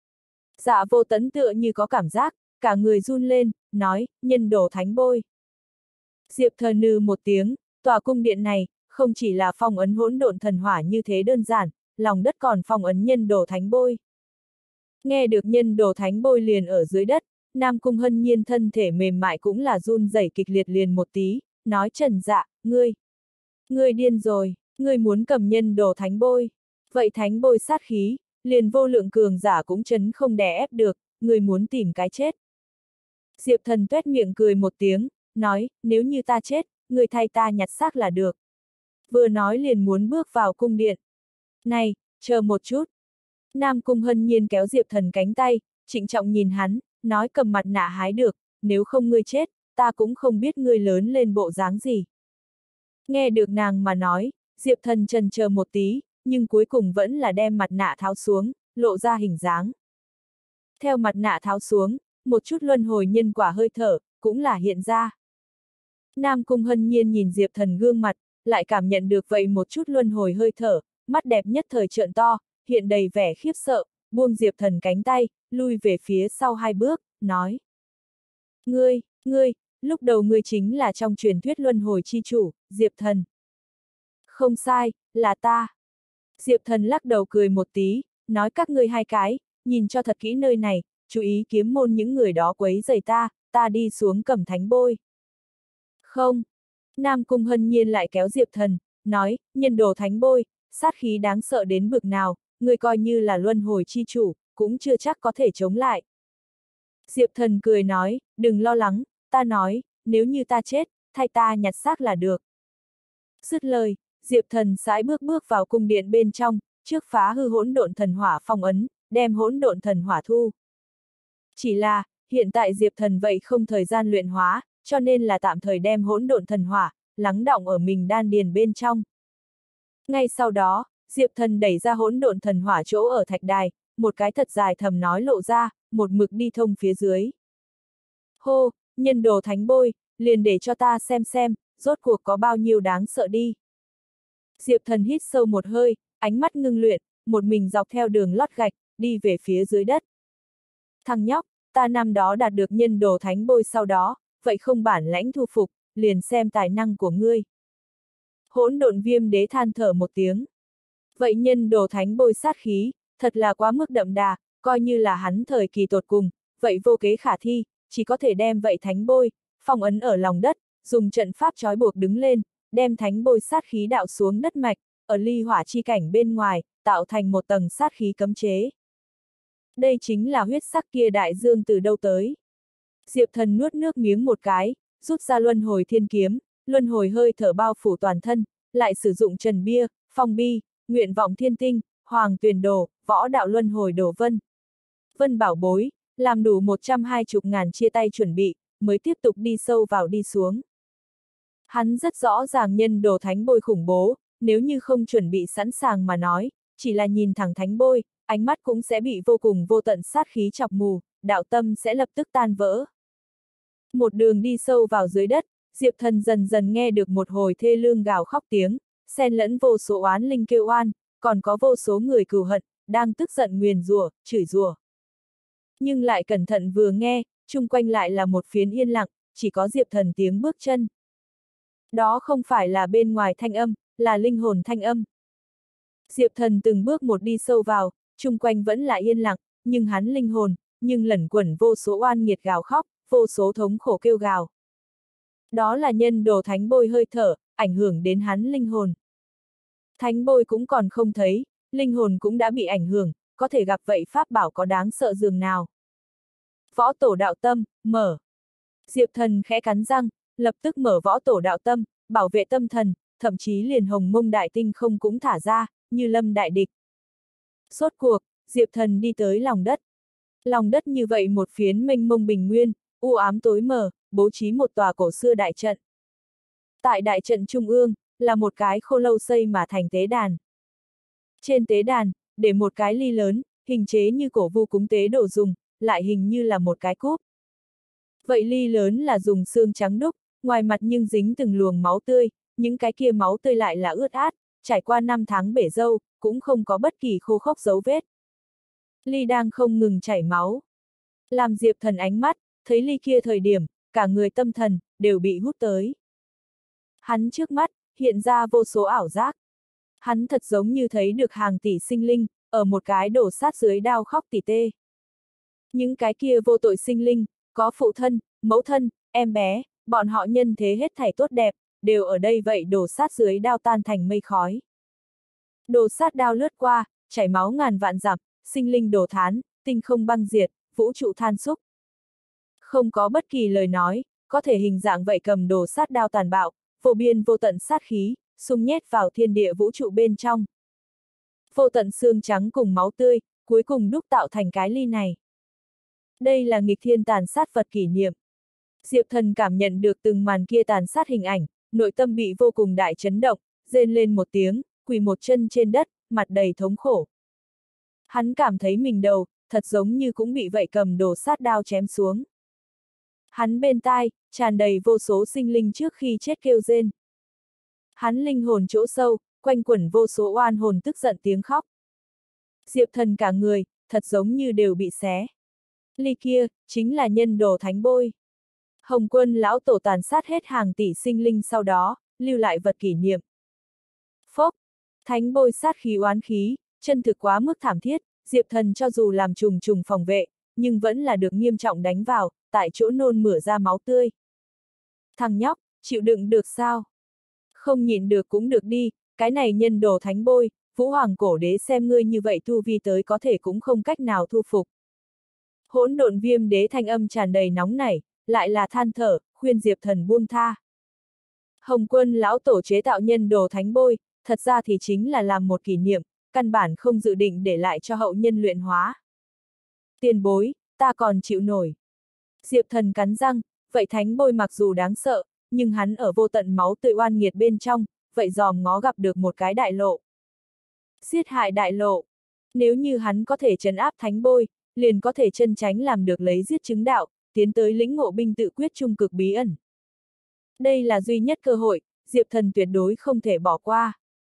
Dạ Vô Tẫn tựa như có cảm giác, cả người run lên, nói, nhân đồ thánh bôi. Diệp Thần nừ một tiếng, tòa cung điện này, không chỉ là phong ấn hỗn độn thần hỏa như thế đơn giản, lòng đất còn phong ấn nhân đồ thánh bôi. Nghe được nhân đồ thánh bôi liền ở dưới đất, Nam Cung Hân Nhiên thân thể mềm mại cũng là run rẩy kịch liệt liền một tí, nói Trần Dạ, ngươi, ngươi điên rồi, ngươi muốn cầm nhân đồ thánh bôi, vậy thánh bôi sát khí, liền vô lượng cường giả cũng chấn không đè ép được, ngươi muốn tìm cái chết. Diệp Thần tuét miệng cười một tiếng, nói, nếu như ta chết, ngươi thay ta nhặt xác là được. Vừa nói liền muốn bước vào cung điện. Này, chờ một chút. Nam Cung Hân Nhiên kéo Diệp Thần cánh tay, trịnh trọng nhìn hắn, nói cầm mặt nạ hái được, nếu không ngươi chết, ta cũng không biết ngươi lớn lên bộ dáng gì. Nghe được nàng mà nói, Diệp Thần chần chờ một tí, nhưng cuối cùng vẫn là đem mặt nạ tháo xuống, lộ ra hình dáng. Theo mặt nạ tháo xuống, một chút luân hồi nhân quả hơi thở, cũng là hiện ra. Nam Cung Hân Nhiên nhìn Diệp Thần gương mặt, lại cảm nhận được vậy một chút luân hồi hơi thở, mắt đẹp nhất thời trợn to, hiện đầy vẻ khiếp sợ, buông Diệp Thần cánh tay, lui về phía sau hai bước, nói. Ngươi, ngươi, lúc đầu ngươi chính là trong truyền thuyết luân hồi chi chủ, Diệp Thần. Không sai, là ta. Diệp Thần lắc đầu cười một tí, nói các ngươi hai cái, nhìn cho thật kỹ nơi này, chú ý kiếm môn những người đó quấy rầy ta, ta đi xuống cầm thánh bôi. Không. Nam Cung Hân Nhiên lại kéo Diệp Thần, nói, nhân đồ thánh bôi, sát khí đáng sợ đến bực nào, người coi như là luân hồi chi chủ, cũng chưa chắc có thể chống lại. Diệp Thần cười nói, đừng lo lắng, ta nói, nếu như ta chết, thay ta nhặt xác là được. Dứt lời, Diệp Thần sải bước bước vào cung điện bên trong, trước phá hư hỗn độn thần hỏa phong ấn, đem hỗn độn thần hỏa thu. Chỉ là, hiện tại Diệp Thần vậy không thời gian luyện hóa, cho nên là tạm thời đem hỗn độn thần hỏa, lắng đọng ở mình đan điền bên trong. Ngay sau đó, Diệp Thần đẩy ra hỗn độn thần hỏa chỗ ở thạch đài, một cái thật dài thầm nói lộ ra, một mực đi thông phía dưới. Hô, nhân đồ thánh bôi, liền để cho ta xem xem, rốt cuộc có bao nhiêu đáng sợ đi. Diệp Thần hít sâu một hơi, ánh mắt ngưng luyện, một mình dọc theo đường lót gạch, đi về phía dưới đất. Thằng nhóc, ta năm đó đạt được nhân đồ thánh bôi sau đó, vậy không bản lãnh thu phục, liền xem tài năng của ngươi. Hỗn độn viêm đế than thở một tiếng. Vậy nhân đồ thánh bôi sát khí, thật là quá mức đậm đà, coi như là hắn thời kỳ tột cùng, vậy vô kế khả thi, chỉ có thể đem vậy thánh bôi, phong ấn ở lòng đất, dùng trận pháp trói buộc đứng lên, đem thánh bôi sát khí đạo xuống đất mạch, ở ly hỏa chi cảnh bên ngoài, tạo thành một tầng sát khí cấm chế. Đây chính là huyết sắc kia đại dương từ đâu tới. Diệp Thần nuốt nước miếng một cái, rút ra luân hồi thiên kiếm, luân hồi hơi thở bao phủ toàn thân, lại sử dụng trần bia, phong bi, nguyện vọng thiên tinh, hoàng tuyền đồ, võ đạo luân hồi đồ vân. Vân bảo bối, làm đủ một trăm hai mươi ngàn chia tay chuẩn bị, mới tiếp tục đi sâu vào đi xuống. Hắn rất rõ ràng nhân đồ thánh bôi khủng bố, nếu như không chuẩn bị sẵn sàng mà nói, chỉ là nhìn thẳng thánh bôi, ánh mắt cũng sẽ bị vô cùng vô tận sát khí chọc mù, đạo tâm sẽ lập tức tan vỡ. Một đường đi sâu vào dưới đất, Diệp Thần dần dần nghe được một hồi thê lương gào khóc tiếng, xen lẫn vô số oán linh kêu oan, còn có vô số người cừu hận, đang tức giận nguyền rủa, chửi rủa. Nhưng lại cẩn thận vừa nghe, chung quanh lại là một phiến yên lặng, chỉ có Diệp Thần tiếng bước chân. Đó không phải là bên ngoài thanh âm, là linh hồn thanh âm. Diệp Thần từng bước một đi sâu vào, chung quanh vẫn là yên lặng, nhưng hắn linh hồn, nhưng lẩn quẩn vô số oan nghiệt gào khóc, vô số thống khổ kêu gào. Đó là nhân đồ thánh bôi hơi thở, ảnh hưởng đến hắn linh hồn. Thánh bôi cũng còn không thấy, linh hồn cũng đã bị ảnh hưởng, có thể gặp vậy pháp bảo có đáng sợ dường nào. Võ tổ đạo tâm, mở. Diệp Thần khẽ cắn răng, lập tức mở võ tổ đạo tâm, bảo vệ tâm thần, thậm chí liền hồng mông đại tinh không cũng thả ra, như lâm đại địch. Rốt cuộc, Diệp Thần đi tới lòng đất. Lòng đất như vậy một phiến mênh mông bình nguyên, u ám tối mờ, bố trí một tòa cổ xưa đại trận. Tại đại trận trung ương, là một cái khô lâu xây mà thành tế đàn. Trên tế đàn, để một cái ly lớn, hình chế như cổ vu cúng tế đồ dùng, lại hình như là một cái cúp. Vậy ly lớn là dùng xương trắng đúc, ngoài mặt nhưng dính từng luồng máu tươi, những cái kia máu tươi lại là ướt át, trải qua năm tháng bể dâu, cũng không có bất kỳ khô khốc dấu vết. Ly đang không ngừng chảy máu. Làm Diệp Thần ánh mắt, thấy ly kia thời điểm, cả người tâm thần, đều bị hút tới. Hắn trước mắt, hiện ra vô số ảo giác. Hắn thật giống như thấy được hàng tỷ sinh linh, ở một cái đổ sát dưới đao khóc tỉ tê. Những cái kia vô tội sinh linh, có phụ thân, mẫu thân, em bé, bọn họ nhân thế hết thảy tốt đẹp, đều ở đây vậy đổ sát dưới đao tan thành mây khói. Đổ sát đao lướt qua, chảy máu ngàn vạn dặm, sinh linh đổ thán, tinh không băng diệt, vũ trụ than xúc. Không có bất kỳ lời nói, có thể hình dạng vậy cầm đồ sát đao tàn bạo, vô biên vô tận sát khí, xung nhét vào thiên địa vũ trụ bên trong. Vô tận xương trắng cùng máu tươi, cuối cùng đúc tạo thành cái ly này. Đây là nghịch thiên tàn sát vật kỷ niệm. Diệp Thần cảm nhận được từng màn kia tàn sát hình ảnh, nội tâm bị vô cùng đại chấn động, rên lên một tiếng, quỳ một chân trên đất, mặt đầy thống khổ. Hắn cảm thấy mình đầu, thật giống như cũng bị vậy cầm đồ sát đao chém xuống. Hắn bên tai, tràn đầy vô số sinh linh trước khi chết kêu rên. Hắn linh hồn chỗ sâu, quanh quẩn vô số oan hồn tức giận tiếng khóc. Diệp Thần cả người, thật giống như đều bị xé. Ly kia, chính là nhân đồ thánh bôi. Hồng Quân lão tổ tàn sát hết hàng tỷ sinh linh sau đó, lưu lại vật kỷ niệm. Phốc, thánh bôi sát khí oán khí, chân thực quá mức thảm thiết, Diệp Thần cho dù làm trùng trùng phòng vệ, nhưng vẫn là được nghiêm trọng đánh vào, tại chỗ nôn mửa ra máu tươi. Thằng nhóc, chịu đựng được sao? Không nhịn được cũng được đi, cái này nhân đồ thánh bôi, Vũ Hoàng cổ đế xem ngươi như vậy tu vi tới có thể cũng không cách nào thu phục. Hỗn độn viêm đế thanh âm tràn đầy nóng nảy, lại là than thở, khuyên Diệp Thần buông tha. Hồng Quân lão tổ chế tạo nhân đồ thánh bôi, thật ra thì chính là làm một kỷ niệm, căn bản không dự định để lại cho hậu nhân luyện hóa. Tiền bối, ta còn chịu nổi. Diệp Thần cắn răng, vậy thánh bôi mặc dù đáng sợ, nhưng hắn ở vô tận máu tươi oan nghiệt bên trong, vậy dòm ngó gặp được một cái đại lộ. Giết hại đại lộ. Nếu như hắn có thể trấn áp thánh bôi, liền có thể chân tránh làm được lấy giết chứng đạo, tiến tới lĩnh ngộ binh tự quyết trung cực bí ẩn. Đây là duy nhất cơ hội, Diệp Thần tuyệt đối không thể bỏ qua.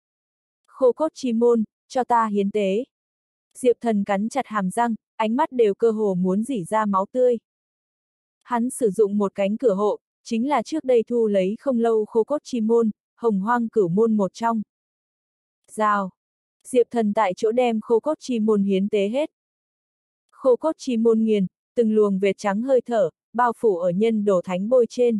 Khô cốt chi môn, cho ta hiến tế. Diệp Thần cắn chặt hàm răng, ánh mắt đều cơ hồ muốn rỉ ra máu tươi. Hắn sử dụng một cánh cửa hộ, chính là trước đây thu lấy không lâu khô cốt chi môn, hồng hoang cửu môn một trong. Rào. Diệp Thần tại chỗ đem khô cốt chi môn hiến tế hết. Khô cốt chi môn nghiền, từng luồng vệt trắng hơi thở, bao phủ ở nhân đồ thánh bôi trên.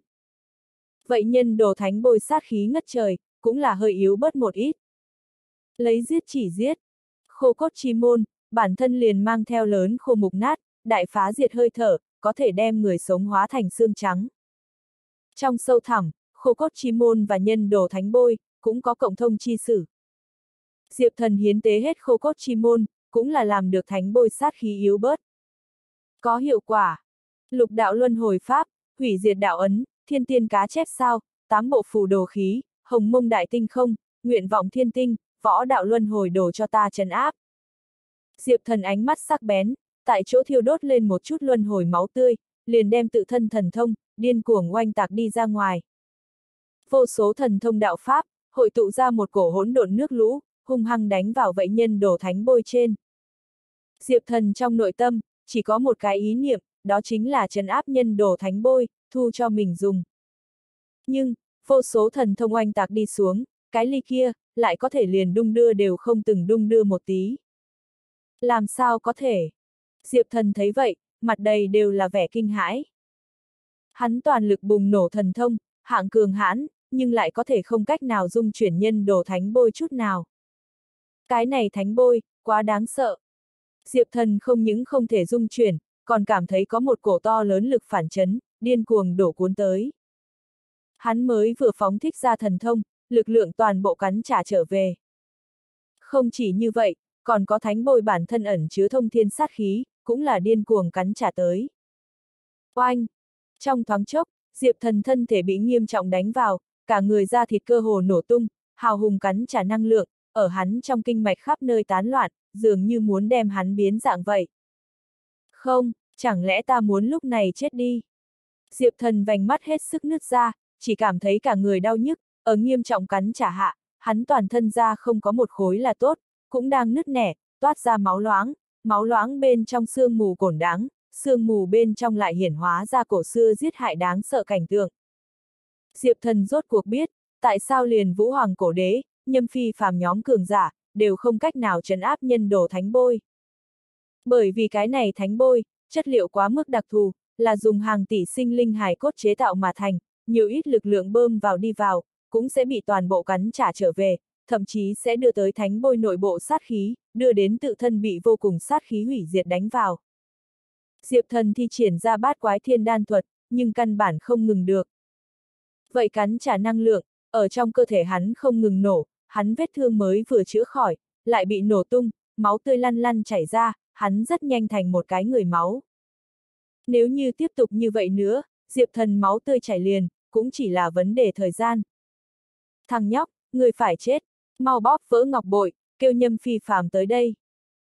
Vậy nhân đồ thánh bôi sát khí ngất trời, cũng là hơi yếu bớt một ít. Lấy giết chỉ giết. Khô cốt chi môn, bản thân liền mang theo lớn khô mục nát, đại phá diệt hơi thở, có thể đem người sống hóa thành xương trắng. Trong sâu thẳm, khô cốt chi môn và nhân đồ thánh bôi, cũng có cộng thông chi sử. Diệp Thần hiến tế hết khô cốt chi môn, cũng là làm được thánh bôi sát khí yếu bớt. Có hiệu quả. Lục đạo luân hồi pháp, hủy diệt đạo ấn, thiên tiên cá chép sao, tám bộ phù đồ khí, hồng mông đại tinh không, nguyện vọng thiên tinh, võ đạo luân hồi đồ cho ta trấn áp. Diệp Thần ánh mắt sắc bén, tại chỗ thiêu đốt lên một chút luân hồi máu tươi, liền đem tự thân thần thông, điên cuồng oanh tạc đi ra ngoài. Vô số thần thông đạo pháp, hội tụ ra một cổ hỗn độn nước lũ, hung hăng đánh vào vậy nhân đồ thánh bôi trên. Diệp Thần trong nội tâm, chỉ có một cái ý niệm, đó chính là trấn áp nhân đồ thánh bôi, thu cho mình dùng. Nhưng, vô số thần thông oanh tạc đi xuống, cái ly kia, lại có thể liền đung đưa đều không từng đung đưa một tí. Làm sao có thể? Diệp Thần thấy vậy, mặt đầy đều là vẻ kinh hãi. Hắn toàn lực bùng nổ thần thông, hạng cường hãn, nhưng lại có thể không cách nào dung chuyển nhân đồ thánh bôi chút nào. Cái này thánh bôi, quá đáng sợ. Diệp Thần không những không thể dung chuyển, còn cảm thấy có một cổ to lớn lực phản chấn, điên cuồng đổ cuốn tới. Hắn mới vừa phóng thích ra thần thông, lực lượng toàn bộ cắn trả trở về. Không chỉ như vậy, còn có thánh bôi bản thân ẩn chứa thông thiên sát khí, cũng là điên cuồng cắn trả tới. Oanh! Trong thoáng chốc, Diệp Thần thân thể bị nghiêm trọng đánh vào, cả người da thịt cơ hồ nổ tung, hào hùng cắn trả năng lượng, ở hắn trong kinh mạch khắp nơi tán loạn, dường như muốn đem hắn biến dạng vậy. Không, chẳng lẽ ta muốn lúc này chết đi? Diệp Thần vành mắt hết sức nứt ra, chỉ cảm thấy cả người đau nhức, ở nghiêm trọng cắn trả hạ, hắn toàn thân da không có một khối là tốt, cũng đang nứt nẻ, toát ra máu loãng, máu loãng bên trong sương mù cổn đáng, sương mù bên trong lại hiển hóa ra cổ xưa giết hại đáng sợ cảnh tượng. Diệp Thần rốt cuộc biết, tại sao liền Vũ Hoàng cổ đế, Nhâm Phi phàm nhóm cường giả, đều không cách nào trấn áp nhân đồ thánh bôi. Bởi vì cái này thánh bôi, chất liệu quá mức đặc thù, là dùng hàng tỷ sinh linh hài cốt chế tạo mà thành, nhiều ít lực lượng bơm vào đi vào, cũng sẽ bị toàn bộ cắn trả trở về, thậm chí sẽ đưa tới thánh bôi nội bộ sát khí, đưa đến tự thân bị vô cùng sát khí hủy diệt đánh vào. Diệp Thần thi triển ra bát quái thiên đan thuật, nhưng căn bản không ngừng được. Vậy cắn trả năng lượng, ở trong cơ thể hắn không ngừng nổ, hắn vết thương mới vừa chữa khỏi, lại bị nổ tung, máu tươi lăn lăn chảy ra, hắn rất nhanh thành một cái người máu. Nếu như tiếp tục như vậy nữa, Diệp Thần máu tươi chảy liền, cũng chỉ là vấn đề thời gian. Thằng nhóc, người phải chết, mau bóp vỡ ngọc bội, kêu Nhâm Phi phàm tới đây.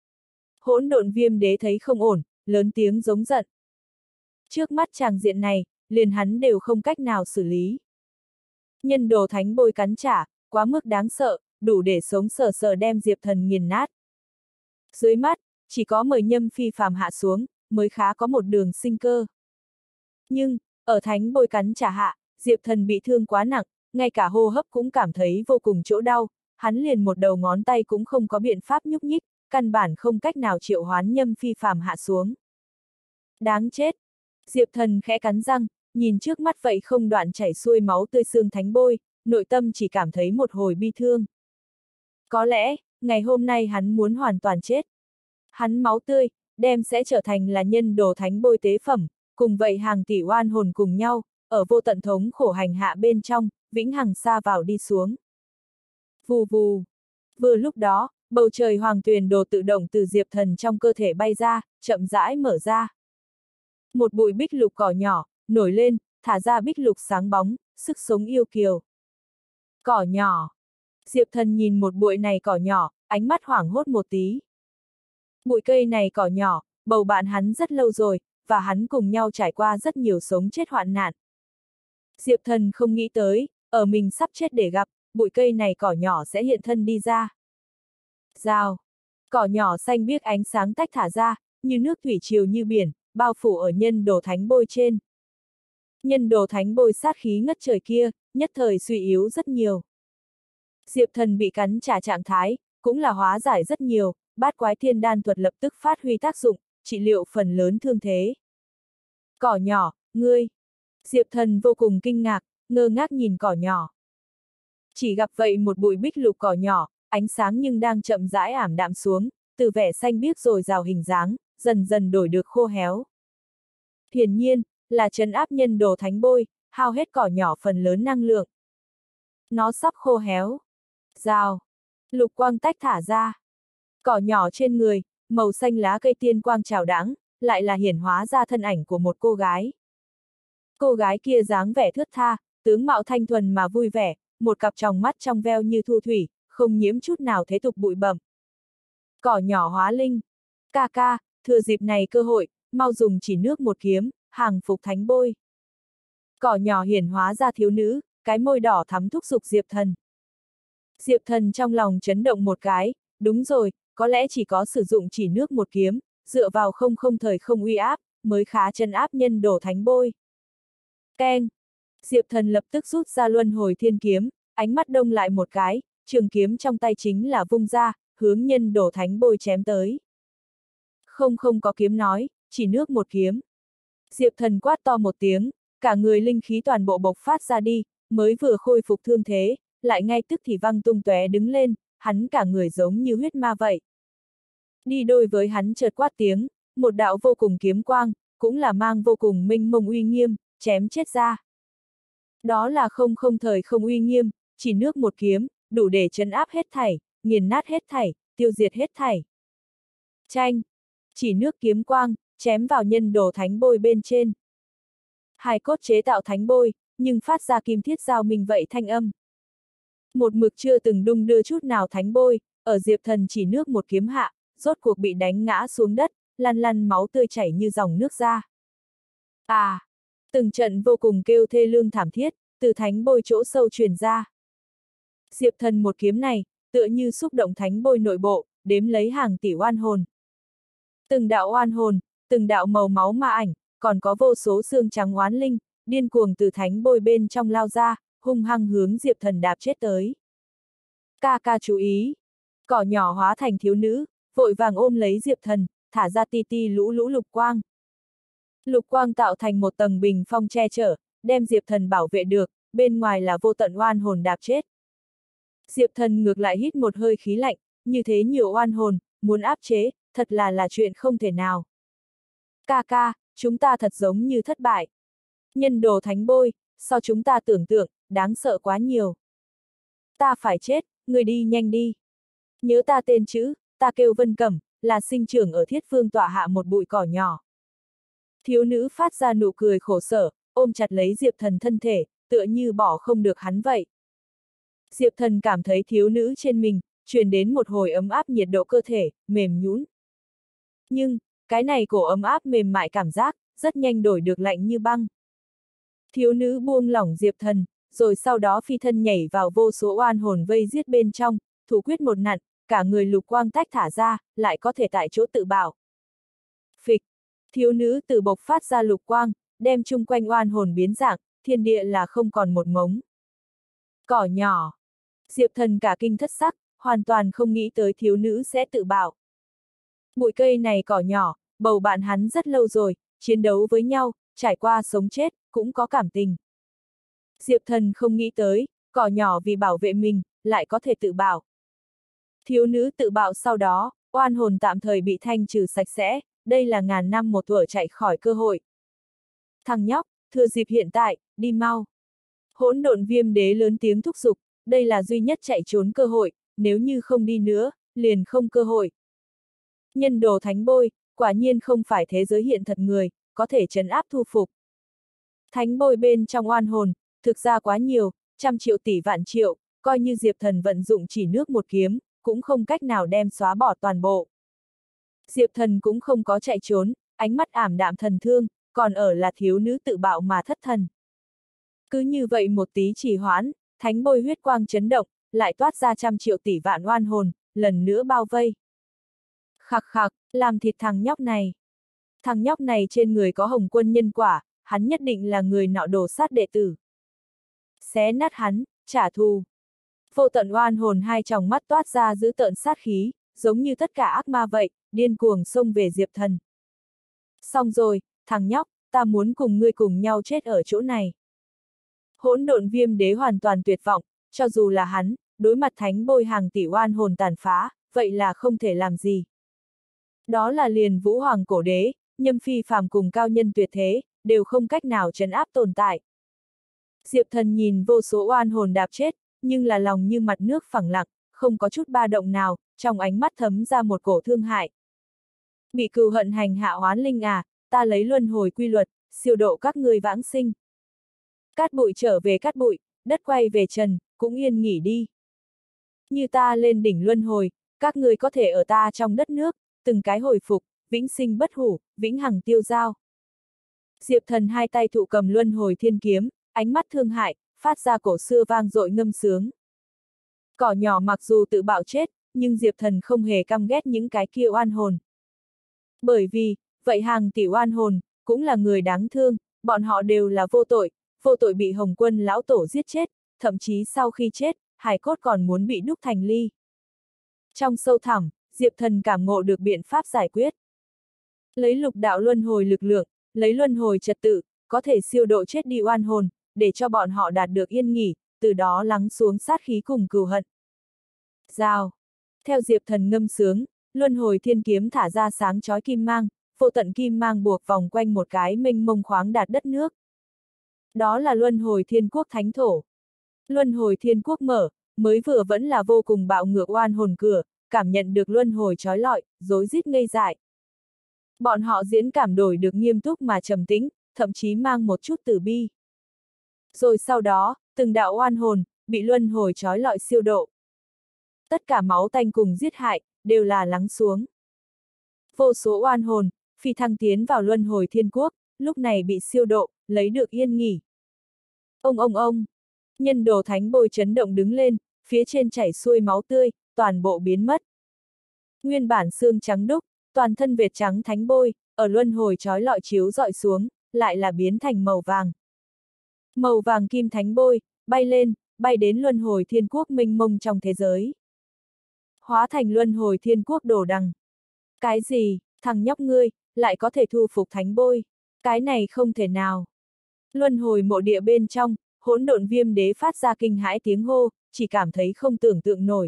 Hỗn độn viêm đế thấy không ổn, lớn tiếng giống giận. Trước mắt tràng diện này, liền hắn đều không cách nào xử lý. Nhân đồ thánh bôi cắn trả, quá mức đáng sợ, đủ để sống sờ sờ đem Diệp Thần nghiền nát. Dưới mắt, chỉ có mời Nhâm Phi phàm hạ xuống, mới khá có một đường sinh cơ. Nhưng, ở thánh bôi cắn trả hạ, Diệp Thần bị thương quá nặng, ngay cả hô hấp cũng cảm thấy vô cùng chỗ đau, hắn liền một đầu ngón tay cũng không có biện pháp nhúc nhích, căn bản không cách nào triệu hoán Nhâm Phi phàm hạ xuống. Đáng chết! Diệp Thần khẽ cắn răng, nhìn trước mắt vậy không đoạn chảy xuôi máu tươi xương thánh bôi, nội tâm chỉ cảm thấy một hồi bi thương. Có lẽ, ngày hôm nay hắn muốn hoàn toàn chết. Hắn máu tươi, đem sẽ trở thành là nhân đồ thánh bôi tế phẩm, cùng vậy hàng tỷ oan hồn cùng nhau, ở vô tận thống khổ hành hạ bên trong, vĩnh hằng xa vào đi xuống. Vù vù. Vừa lúc đó, bầu trời hoàng tuyền đồ tự động từ Diệp Thần trong cơ thể bay ra, chậm rãi mở ra. Một bụi bích lục cỏ nhỏ, nổi lên, thả ra bích lục sáng bóng, sức sống yêu kiều. Cỏ nhỏ. Diệp Thần nhìn một bụi này cỏ nhỏ, ánh mắt hoảng hốt một tí. Bụi cây này cỏ nhỏ, bầu bạn hắn rất lâu rồi, và hắn cùng nhau trải qua rất nhiều sống chết hoạn nạn. Diệp Thần không nghĩ tới, ở mình sắp chết để gặp, bụi cây này cỏ nhỏ sẽ hiện thân đi ra. Rào. Cỏ nhỏ xanh biếc ánh sáng tách thả ra, như nước thủy triều như biển, bao phủ ở nhân đồ thánh bôi trên. Nhân đồ thánh bôi sát khí ngất trời kia, nhất thời suy yếu rất nhiều. Diệp Thần bị cắn trả trạng thái, cũng là hóa giải rất nhiều, bát quái thiên đan thuật lập tức phát huy tác dụng, trị liệu phần lớn thương thế. Cỏ nhỏ, ngươi! Diệp Thần vô cùng kinh ngạc, ngơ ngác nhìn cỏ nhỏ. Chỉ gặp vậy một bụi bích lục cỏ nhỏ, ánh sáng nhưng đang chậm rãi ảm đạm xuống, từ vẻ xanh biếc rồi rào hình dáng, dần dần đổi được khô héo. Hiển nhiên, là trấn áp nhân đồ thánh bôi, hao hết cỏ nhỏ phần lớn năng lượng. Nó sắp khô héo. Rào. Lục quang tách thả ra. Cỏ nhỏ trên người, màu xanh lá cây tiên quang trào đãng, lại là hiển hóa ra thân ảnh của một cô gái. Cô gái kia dáng vẻ thướt tha, tướng mạo thanh thuần mà vui vẻ, một cặp tròng mắt trong veo như thu thủy, không nhiễm chút nào thế tục bụi bặm. Cỏ nhỏ hóa linh. Ca ca, thừa dịp này cơ hội, mau dùng chỉ nước một kiếm, hàng phục thánh bôi. Cỏ nhỏ hiển hóa ra thiếu nữ, cái môi đỏ thắm thúc giục Diệp Thần. Diệp Thần trong lòng chấn động một cái, đúng rồi, có lẽ chỉ có sử dụng chỉ nước một kiếm, dựa vào không không thời không uy áp, mới khá chân áp nhân đổ thánh bôi. Keng! Diệp Thần lập tức rút ra luân hồi thiên kiếm, ánh mắt đông lại một cái, trường kiếm trong tay chính là vung ra, hướng nhân đổ thánh bôi chém tới. Không không có kiếm nói, chỉ nước một kiếm. Diệp Thần quát to một tiếng, cả người linh khí toàn bộ bộc phát ra đi, mới vừa khôi phục thương thế, lại ngay tức thì văng tung tóe đứng lên, hắn cả người giống như huyết ma vậy. Đi đôi với hắn chợt quát tiếng, một đạo vô cùng kiếm quang, cũng là mang vô cùng minh mông uy nghiêm, chém chết ra. Đó là không không thời không uy nghiêm, chỉ nước một kiếm, đủ để trấn áp hết thảy, nghiền nát hết thảy, tiêu diệt hết thảy. Chanh! Chỉ nước kiếm quang, chém vào nhân đồ thánh bôi bên trên. Hài cốt chế tạo thánh bôi, nhưng phát ra kim thiết giao minh vậy thanh âm. Một mực chưa từng đung đưa chút nào thánh bôi, ở Diệp Thần chỉ nước một kiếm hạ, rốt cuộc bị đánh ngã xuống đất, lăn lăn máu tươi chảy như dòng nước ra. À! Từng trận vô cùng kêu thê lương thảm thiết, từ thánh bôi chỗ sâu truyền ra. Diệp Thần một kiếm này, tựa như xúc động thánh bôi nội bộ, đếm lấy hàng tỷ oan hồn. Từng đạo oan hồn, từng đạo màu máu ma ảnh, còn có vô số xương trắng oán linh, điên cuồng từ thánh bôi bên trong lao ra, hung hăng hướng Diệp Thần đạp chết tới. Ca ca chú ý! Cỏ nhỏ hóa thành thiếu nữ, vội vàng ôm lấy Diệp Thần, thả ra ti ti lũ lũ lục quang. Lục quang tạo thành một tầng bình phong che chở, đem Diệp Thần bảo vệ được, bên ngoài là vô tận oan hồn đạp chết. Diệp Thần ngược lại hít một hơi khí lạnh, như thế nhiều oan hồn, muốn áp chế, thật là là chuyện không thể nào. Ca ca, chúng ta thật giống như thất bại. Nhân đồ thánh bôi, so chúng ta tưởng tượng, đáng sợ quá nhiều. Ta phải chết, người đi nhanh đi. Nhớ ta tên chữ, ta kêu Vân Cẩm, là sinh trưởng ở Thiết Phương tọa hạ một bụi cỏ nhỏ. Thiếu nữ phát ra nụ cười khổ sở, ôm chặt lấy Diệp Thần thân thể, tựa như bỏ không được hắn vậy. Diệp Thần cảm thấy thiếu nữ trên mình, truyền đến một hồi ấm áp nhiệt độ cơ thể, mềm nhũn. Nhưng, cái này cổ ấm áp mềm mại cảm giác, rất nhanh đổi được lạnh như băng. Thiếu nữ buông lỏng Diệp Thần, rồi sau đó phi thân nhảy vào vô số oan hồn vây giết bên trong, thủ quyết một nặn, cả người lục quang tách thả ra, lại có thể tại chỗ tự bảo. Phịch! Thiếu nữ từ bộc phát ra lục quang, đem chung quanh oan hồn biến dạng, thiên địa là không còn một ngống. Cỏ nhỏ! Diệp Thần cả kinh thất sắc, hoàn toàn không nghĩ tới thiếu nữ sẽ tự bảo. Bụi cây này cỏ nhỏ, bầu bạn hắn rất lâu rồi, chiến đấu với nhau, trải qua sống chết, cũng có cảm tình. Diệp Thần không nghĩ tới, cỏ nhỏ vì bảo vệ mình, lại có thể tự bảo. Thiếu nữ tự bạo sau đó, oan hồn tạm thời bị thanh trừ sạch sẽ, đây là ngàn năm một thuở chạy khỏi cơ hội. Thằng nhóc, thừa dịp hiện tại, đi mau. Hỗn độn viêm đế lớn tiếng thúc giục, đây là duy nhất chạy trốn cơ hội, nếu như không đi nữa, liền không cơ hội. Nhân đồ thánh bôi, quả nhiên không phải thế giới hiện thật người, có thể trấn áp thu phục. Thánh bôi bên trong oan hồn, thực ra quá nhiều, trăm triệu tỷ vạn triệu, coi như Diệp Thần vận dụng chỉ nước một kiếm, cũng không cách nào đem xóa bỏ toàn bộ. Diệp Thần cũng không có chạy trốn, ánh mắt ảm đạm thần thương, còn ở là thiếu nữ tự bạo mà thất thần. Cứ như vậy một tí trì hoãn, thánh bôi huyết quang chấn động, lại toát ra trăm triệu tỷ vạn oan hồn, lần nữa bao vây. Khặc khặc, làm thịt thằng nhóc này. Thằng nhóc này trên người có hồng quân nhân quả, hắn nhất định là người nọ đổ sát đệ tử. Xé nát hắn, trả thù. Vô tận oan hồn hai tròng mắt toát ra giữ tợn sát khí, giống như tất cả ác ma vậy, điên cuồng xông về Diệp Thần. Xong rồi, thằng nhóc, ta muốn cùng ngươi cùng nhau chết ở chỗ này. Hỗn độn viêm đế hoàn toàn tuyệt vọng, cho dù là hắn, đối mặt thánh bôi hàng tỷ oan hồn tàn phá, vậy là không thể làm gì. Đó là liền vũ hoàng cổ đế, nhâm phi phàm cùng cao nhân tuyệt thế, đều không cách nào trấn áp tồn tại. Diệp Thần nhìn vô số oan hồn đạp chết, nhưng là lòng như mặt nước phẳng lặng, không có chút ba động nào, trong ánh mắt thấm ra một cổ thương hại. Bị cừu hận hành hạ oán linh à, ta lấy luân hồi quy luật, siêu độ các ngươi vãng sinh. Cát bụi trở về cát bụi, đất quay về trần, cũng yên nghỉ đi. Như ta lên đỉnh luân hồi, các ngươi có thể ở ta trong đất nước, từng cái hồi phục, vĩnh sinh bất hủ, vĩnh hằng tiêu dao. Diệp Thần hai tay thụ cầm luân hồi thiên kiếm, ánh mắt thương hại, phát ra cổ xưa vang dội ngâm sướng. Cỏ nhỏ mặc dù tự bạo chết, nhưng Diệp Thần không hề căm ghét những cái kia oan hồn. Bởi vì, vậy hàng tỷ oan hồn, cũng là người đáng thương, bọn họ đều là vô tội, vô tội bị Hồng Quân lão tổ giết chết, thậm chí sau khi chết, hài cốt còn muốn bị đúc thành ly. Trong sâu thẳm, Diệp Thần cảm ngộ được biện pháp giải quyết. Lấy lục đạo luân hồi lực lượng, lấy luân hồi trật tự, có thể siêu độ chết đi oan hồn, để cho bọn họ đạt được yên nghỉ, từ đó lắng xuống sát khí cùng cừu hận. Rào. Theo Diệp Thần ngâm sướng, luân hồi thiên kiếm thả ra sáng chói kim mang, vô tận kim mang buộc vòng quanh một cái mênh mông khoáng đạt đất nước. Đó là luân hồi thiên quốc thánh thổ. Luân hồi thiên quốc mở, mới vừa vẫn là vô cùng bạo ngược oan hồn cửa, cảm nhận được luân hồi trói lọi, rối rít ngây dại. Bọn họ diễn cảm đổi được nghiêm túc mà trầm tĩnh, thậm chí mang một chút tử bi. Rồi sau đó, từng đạo oan hồn, bị luân hồi trói lọi siêu độ. Tất cả máu tanh cùng giết hại, đều là lắng xuống. Vô số oan hồn, phi thăng tiến vào luân hồi thiên quốc, lúc này bị siêu độ, lấy được yên nghỉ. Ông ông ông, nhân đồ thánh bôi chấn động đứng lên, phía trên chảy xuôi máu tươi, toàn bộ biến mất. Nguyên bản xương trắng đúc, toàn thân vệt trắng thánh bôi, ở luân hồi trói lọi chiếu dọi xuống, lại là biến thành màu vàng. Màu vàng kim thánh bôi, bay lên, bay đến luân hồi thiên quốc mênh mông trong thế giới. Hóa thành luân hồi thiên quốc đồ đằng. Cái gì, thằng nhóc ngươi, lại có thể thu phục thánh bôi? Cái này không thể nào. Luân hồi mộ địa bên trong, hỗn độn viêm đế phát ra kinh hãi tiếng hô, chỉ cảm thấy không tưởng tượng nổi.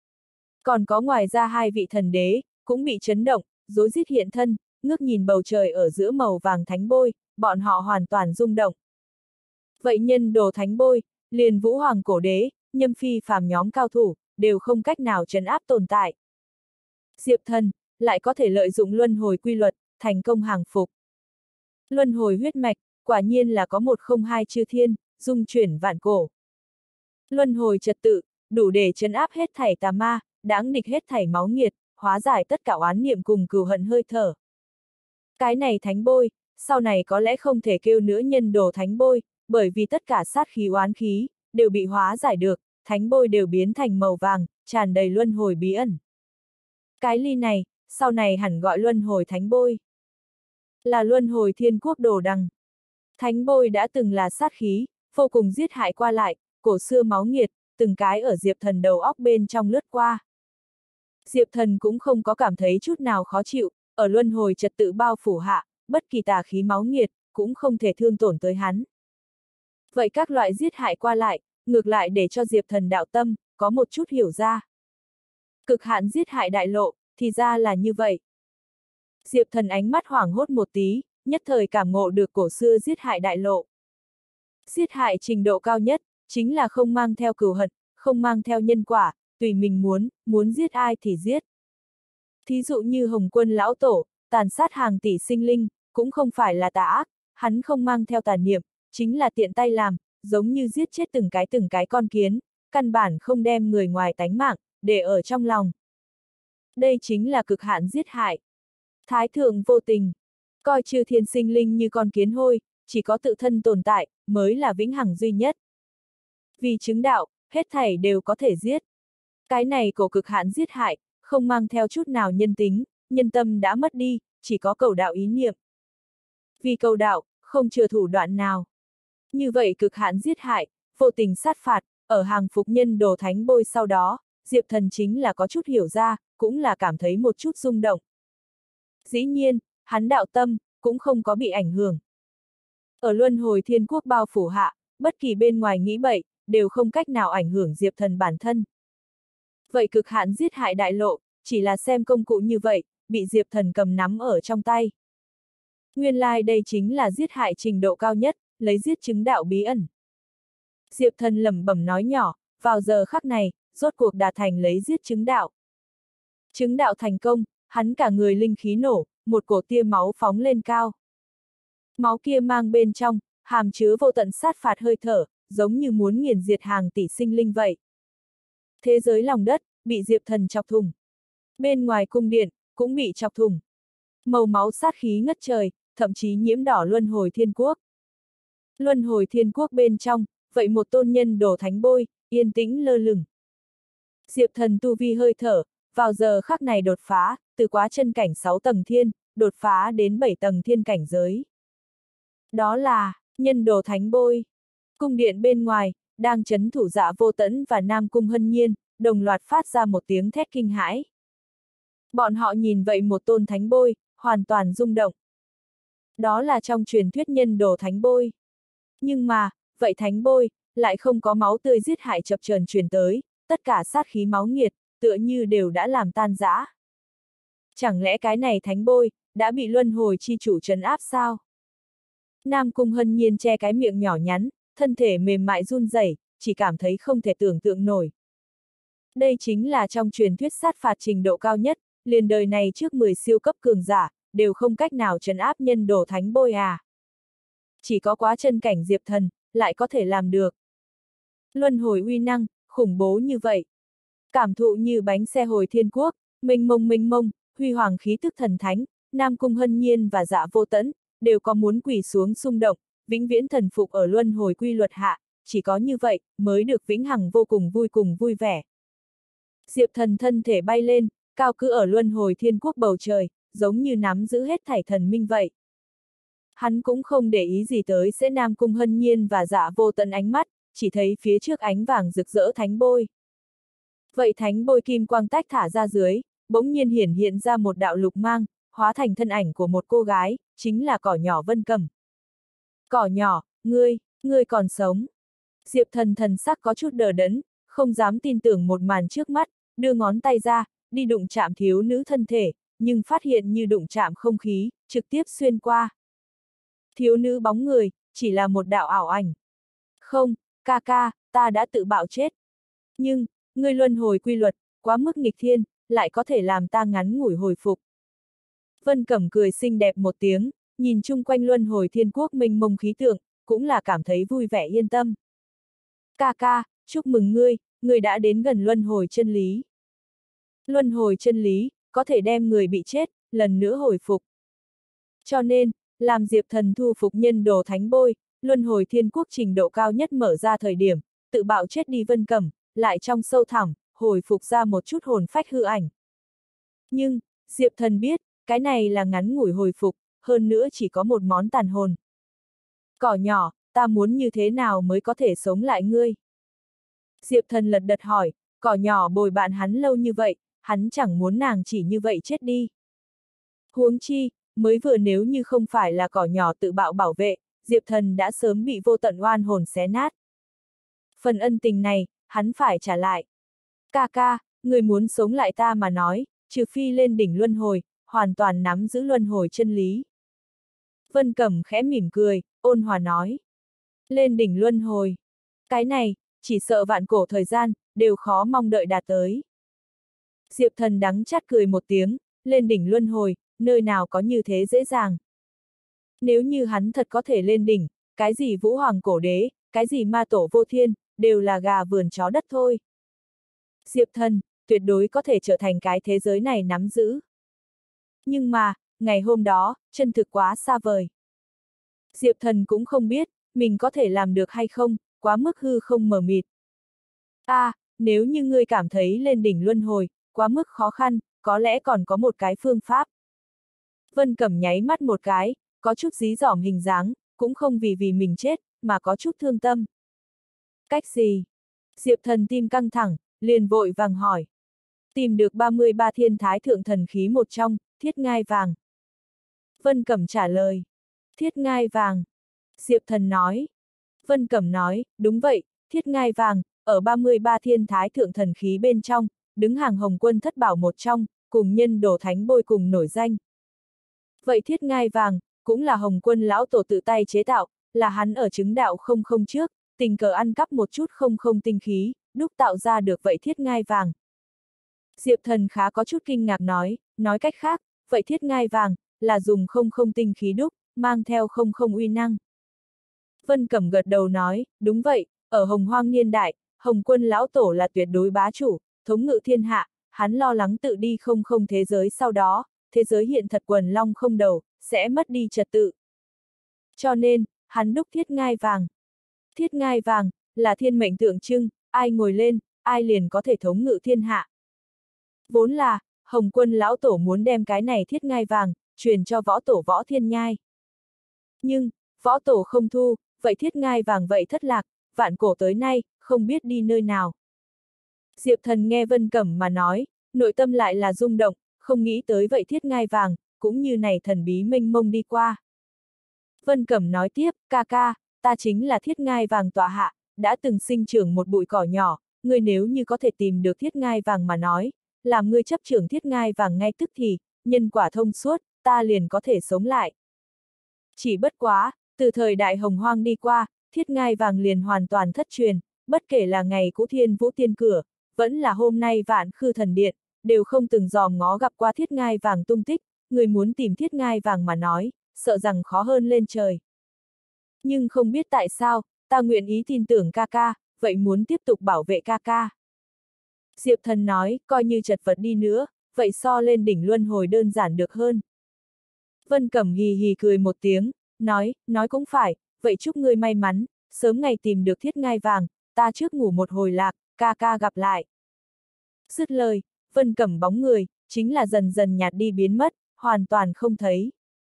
Còn có ngoài ra hai vị thần đế, cũng bị chấn động, rối rít hiện thân, ngước nhìn bầu trời ở giữa màu vàng thánh bôi, bọn họ hoàn toàn rung động. Vậy nhân đồ thánh bôi, liền vũ hoàng cổ đế, nhâm phi phàm nhóm cao thủ, đều không cách nào trấn áp tồn tại. Diệp Thần, lại có thể lợi dụng luân hồi quy luật, thành công hàng phục. Luân hồi huyết mạch, quả nhiên là có một không hai chư thiên, dung chuyển vạn cổ. Luân hồi trật tự, đủ để trấn áp hết thảy tà ma, đáng địch hết thảy máu nghiệt, hóa giải tất cả oán niệm cùng cừu hận hơi thở. Cái này thánh bôi, sau này có lẽ không thể kêu nữa nhân đồ thánh bôi, bởi vì tất cả sát khí oán khí, đều bị hóa giải được, thánh bôi đều biến thành màu vàng, tràn đầy luân hồi bí ẩn. Cái ly này, sau này hẳn gọi luân hồi thánh bôi. Là luân hồi thiên quốc đồ đằng. Thánh bôi đã từng là sát khí, vô cùng giết hại qua lại, cổ xưa máu nghiệt, từng cái ở Diệp Thần đầu óc bên trong lướt qua. Diệp Thần cũng không có cảm thấy chút nào khó chịu, ở luân hồi trật tự bao phủ hạ, bất kỳ tà khí máu nghiệt, cũng không thể thương tổn tới hắn. Vậy các loại giết hại qua lại, ngược lại để cho Diệp Thần đạo tâm, có một chút hiểu ra. Cực hạn giết hại đại lộ, thì ra là như vậy. Diệp Thần ánh mắt hoảng hốt một tí, nhất thời cảm ngộ được cổ xưa giết hại đại lộ. Giết hại trình độ cao nhất, chính là không mang theo cừu hận, không mang theo nhân quả, tùy mình muốn, muốn giết ai thì giết. Thí dụ như Hồng Quân lão tổ, tàn sát hàng tỷ sinh linh, cũng không phải là tà ác, hắn không mang theo tà niệm, chính là tiện tay làm, giống như giết chết từng cái từng cái con kiến, căn bản không đem người ngoài tánh mạng, để ở trong lòng. Đây chính là cực hạn giết hại. Thái thượng vô tình, coi chư thiên sinh linh như con kiến hôi, chỉ có tự thân tồn tại, mới là vĩnh hằng duy nhất. Vì chứng đạo, hết thảy đều có thể giết. Cái này cổ cực hạn giết hại, không mang theo chút nào nhân tính, nhân tâm đã mất đi, chỉ có cầu đạo ý niệm. Vì cầu đạo, không chừa thủ đoạn nào. Như vậy cực hạn giết hại, vô tình sát phạt, ở hàng phục nhân đồ thánh bôi sau đó, Diệp Thần chính là có chút hiểu ra, cũng là cảm thấy một chút rung động. Dĩ nhiên, hắn đạo tâm, cũng không có bị ảnh hưởng. Ở luân hồi thiên quốc bao phủ hạ, bất kỳ bên ngoài nghĩ bậy, đều không cách nào ảnh hưởng Diệp Thần bản thân. Vậy cực hạn giết hại đại lộ, chỉ là xem công cụ như vậy, bị Diệp Thần cầm nắm ở trong tay. Nguyên lai like đây chính là giết hại trình độ cao nhất, lấy giết chứng đạo bí ẩn. Diệp Thần lẩm bẩm nói nhỏ, vào giờ khắc này, rốt cuộc đạt thành lấy giết chứng đạo. Chứng đạo thành công, hắn cả người linh khí nổ, một cổ tia máu phóng lên cao. Máu kia mang bên trong, hàm chứa vô tận sát phạt hơi thở, giống như muốn nghiền diệt hàng tỷ sinh linh vậy. Thế giới lòng đất, bị Diệp Thần chọc thủng. Bên ngoài cung điện, cũng bị chọc thủng. Màu máu sát khí ngất trời, thậm chí nhiễm đỏ luân hồi thiên quốc. Luân hồi thiên quốc bên trong, vậy một tôn nhân đồ thánh bôi, yên tĩnh lơ lửng. Diệp Thần tu vi hơi thở, vào giờ khắc này đột phá, từ quá chân cảnh sáu tầng thiên, đột phá đến bảy tầng thiên cảnh giới. Đó là, nhân đồ thánh bôi. Cung điện bên ngoài, đang chấn thủ Dạ Vô Tẫn và Nam Cung Hân Nhiên, đồng loạt phát ra một tiếng thét kinh hãi. Bọn họ nhìn vậy một tôn thánh bôi, hoàn toàn rung động. Đó là trong truyền thuyết nhân đồ thánh bôi. Nhưng mà, vậy thánh bôi, lại không có máu tươi giết hại chập chờn truyền tới, tất cả sát khí máu nghiệt, tựa như đều đã làm tan rã. Chẳng lẽ cái này thánh bôi, đã bị luân hồi chi chủ trấn áp sao? Nam Cung Hân Nhiên che cái miệng nhỏ nhắn, thân thể mềm mại run rẩy, chỉ cảm thấy không thể tưởng tượng nổi. Đây chính là trong truyền thuyết sát phạt trình độ cao nhất, liền đời này trước mười siêu cấp cường giả, đều không cách nào trấn áp nhân đồ thánh bôi à. Chỉ có quá chân cảnh Diệp Thần, lại có thể làm được. Luân hồi uy năng, khủng bố như vậy. Cảm thụ như bánh xe hồi thiên quốc, mênh mông mênh mông, huy hoàng khí tức thần thánh, Nam Cung Hân Nhiên và Dạ Vô Tẫn, đều có muốn quỳ xuống xung động, vĩnh viễn thần phục ở luân hồi quy luật hạ, chỉ có như vậy, mới được vĩnh hằng vô cùng vui cùng vui vẻ. Diệp Thần thân thể bay lên, cao cứ ở luân hồi thiên quốc bầu trời, giống như nắm giữ hết thảy thần minh vậy. Hắn cũng không để ý gì tới sẽ Nam Cung Hân Nhiên và Dạ Vô Tẫn ánh mắt, chỉ thấy phía trước ánh vàng rực rỡ thánh bôi. Vậy thánh bôi kim quang tách thả ra dưới, bỗng nhiên hiển hiện ra một đạo lục mang, hóa thành thân ảnh của một cô gái, chính là cỏ nhỏ Vân Cẩm. Cỏ nhỏ, ngươi, ngươi còn sống. Diệp Thần thần sắc có chút đờ đẫn, không dám tin tưởng một màn trước mắt, đưa ngón tay ra, đi đụng chạm thiếu nữ thân thể, nhưng phát hiện như đụng chạm không khí, trực tiếp xuyên qua. Thiếu nữ bóng người, chỉ là một đạo ảo ảnh. Không, ca ca, ta đã tự bạo chết. Nhưng, ngươi luân hồi quy luật, quá mức nghịch thiên, lại có thể làm ta ngắn ngủi hồi phục. Vân Cẩm cười xinh đẹp một tiếng, nhìn chung quanh luân hồi thiên quốc mênh mông khí tượng, cũng là cảm thấy vui vẻ yên tâm. Ca ca, chúc mừng ngươi, ngươi đã đến gần luân hồi chân lý. Luân hồi chân lý, có thể đem người bị chết, lần nữa hồi phục. Cho nên, làm Diệp Thần thu phục nhân đồ thánh bôi, luân hồi thiên quốc trình độ cao nhất mở ra thời điểm, tự bạo chết đi Vân Cẩm, lại trong sâu thẳm, hồi phục ra một chút hồn phách hư ảnh. Nhưng, Diệp Thần biết, cái này là ngắn ngủi hồi phục, hơn nữa chỉ có một món tàn hồn. Cỏ nhỏ, ta muốn như thế nào mới có thể sống lại ngươi? Diệp Thần lật đật hỏi, cỏ nhỏ bồi bạn hắn lâu như vậy, hắn chẳng muốn nàng chỉ như vậy chết đi. Huống chi, mới vừa nếu như không phải là cỏ nhỏ tự bạo bảo vệ, Diệp Thần đã sớm bị vô tận oan hồn xé nát. Phần ân tình này, hắn phải trả lại. Ca ca, người muốn sống lại ta mà nói, trừ phi lên đỉnh luân hồi, hoàn toàn nắm giữ luân hồi chân lý. Vân Cẩm khẽ mỉm cười, ôn hòa nói. Lên đỉnh luân hồi. Cái này, chỉ sợ vạn cổ thời gian, đều khó mong đợi đạt tới. Diệp Thần đắng chát cười một tiếng, lên đỉnh luân hồi, nơi nào có như thế dễ dàng. Nếu như hắn thật có thể lên đỉnh, cái gì vũ hoàng cổ đế, cái gì ma tổ vô thiên, đều là gà vườn chó đất thôi. Diệp Thần, tuyệt đối có thể trở thành cái thế giới này nắm giữ. Nhưng mà, ngày hôm đó, chân thực quá xa vời. Diệp Thần cũng không biết, mình có thể làm được hay không, quá mức hư không mờ mịt. A, à, nếu như ngươi cảm thấy lên đỉnh luân hồi, quá mức khó khăn, có lẽ còn có một cái phương pháp. Vân Cẩm nháy mắt một cái, có chút dí dỏm hình dáng, cũng không vì vì mình chết, mà có chút thương tâm. Cách gì? Diệp Thần tim căng thẳng, liền vội vàng hỏi. Tìm được ba mươi ba thiên thái thượng thần khí một trong, thiết ngai vàng. Vân Cẩm trả lời. Thiết ngai vàng. Diệp Thần nói. Vân Cẩm nói, đúng vậy, thiết ngai vàng, ở ba mươi ba thiên thái thượng thần khí bên trong, đứng hàng Hồng Quân thất bảo một trong, cùng nhân đổ thánh bôi cùng nổi danh. Vậy thiết ngai vàng, cũng là Hồng Quân lão tổ tự tay chế tạo, là hắn ở chứng đạo không không trước, tình cờ ăn cắp một chút không không tinh khí, đúc tạo ra được vậy thiết ngai vàng. Diệp Thần khá có chút kinh ngạc nói, nói cách khác, vậy thiết ngai vàng, là dùng không không tinh khí đúc, mang theo không không uy năng. Vân Cẩm gật đầu nói, đúng vậy, ở Hồng Hoang niên đại, Hồng Quân lão tổ là tuyệt đối bá chủ, thống ngự thiên hạ, hắn lo lắng tự đi không không thế giới sau đó, thế giới hiện thật quần long không đầu, sẽ mất đi trật tự. Cho nên, hắn đúc thiết ngai vàng. Thiết ngai vàng, là thiên mệnh tượng trưng, ai ngồi lên, ai liền có thể thống ngự thiên hạ. Vốn là, Hồng Quân lão tổ muốn đem cái này thiết ngai vàng, truyền cho võ tổ Võ Thiên Nhai. Nhưng, võ tổ không thu, vậy thiết ngai vàng vậy thất lạc, vạn cổ tới nay, không biết đi nơi nào. Diệp Thần nghe Vân Cẩm mà nói, nội tâm lại là rung động, không nghĩ tới vậy thiết ngai vàng, cũng như này thần bí mênh mông đi qua. Vân Cẩm nói tiếp, ca ca, ta chính là thiết ngai vàng tọa hạ, đã từng sinh trưởng một bụi cỏ nhỏ, ngươi nếu như có thể tìm được thiết ngai vàng mà nói, làm ngươi chấp trưởng thiết ngai vàng ngay tức thì, nhân quả thông suốt, ta liền có thể sống lại. Chỉ bất quá, từ thời đại Hồng Hoang đi qua, thiết ngai vàng liền hoàn toàn thất truyền, bất kể là ngày cũ Thiên Vũ Tiên Cửa, vẫn là hôm nay Vạn Khư Thần Điện, đều không từng dòm ngó gặp qua thiết ngai vàng tung tích, người muốn tìm thiết ngai vàng mà nói, sợ rằng khó hơn lên trời. Nhưng không biết tại sao, ta nguyện ý tin tưởng ca ca, vậy muốn tiếp tục bảo vệ ca ca. Diệp Thần nói, coi như chật vật đi nữa, vậy so lên đỉnh luân hồi đơn giản được hơn. Vân Cẩm hì hì cười một tiếng, nói, nói cũng phải, vậy chúc ngươi may mắn, sớm ngày tìm được thiết ngai vàng, ta trước ngủ một hồi lạc, ca ca gặp lại. Dứt lời, Vân Cẩm bóng người, chính là dần dần nhạt đi biến mất, hoàn toàn không thấy.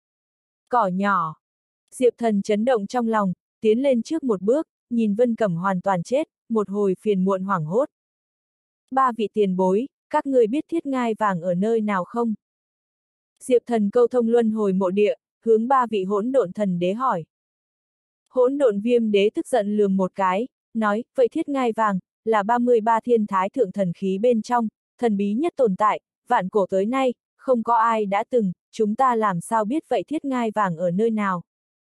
Cỏ nhỏ. Diệp Thần chấn động trong lòng, tiến lên trước một bước, nhìn Vân Cẩm hoàn toàn chết, một hồi phiền muộn hoảng hốt. Ba vị tiền bối, các ngươi biết thiết ngai vàng ở nơi nào không? Diệp Thần câu thông luân hồi mộ địa, hướng ba vị hỗn độn thần đế hỏi. Hỗn độn viêm đế tức giận lườm một cái, nói, vậy thiết ngai vàng, là ba mươi ba thiên thái thượng thần khí bên trong, thần bí nhất tồn tại, vạn cổ tới nay, không có ai đã từng, chúng ta làm sao biết vậy thiết ngai vàng ở nơi nào?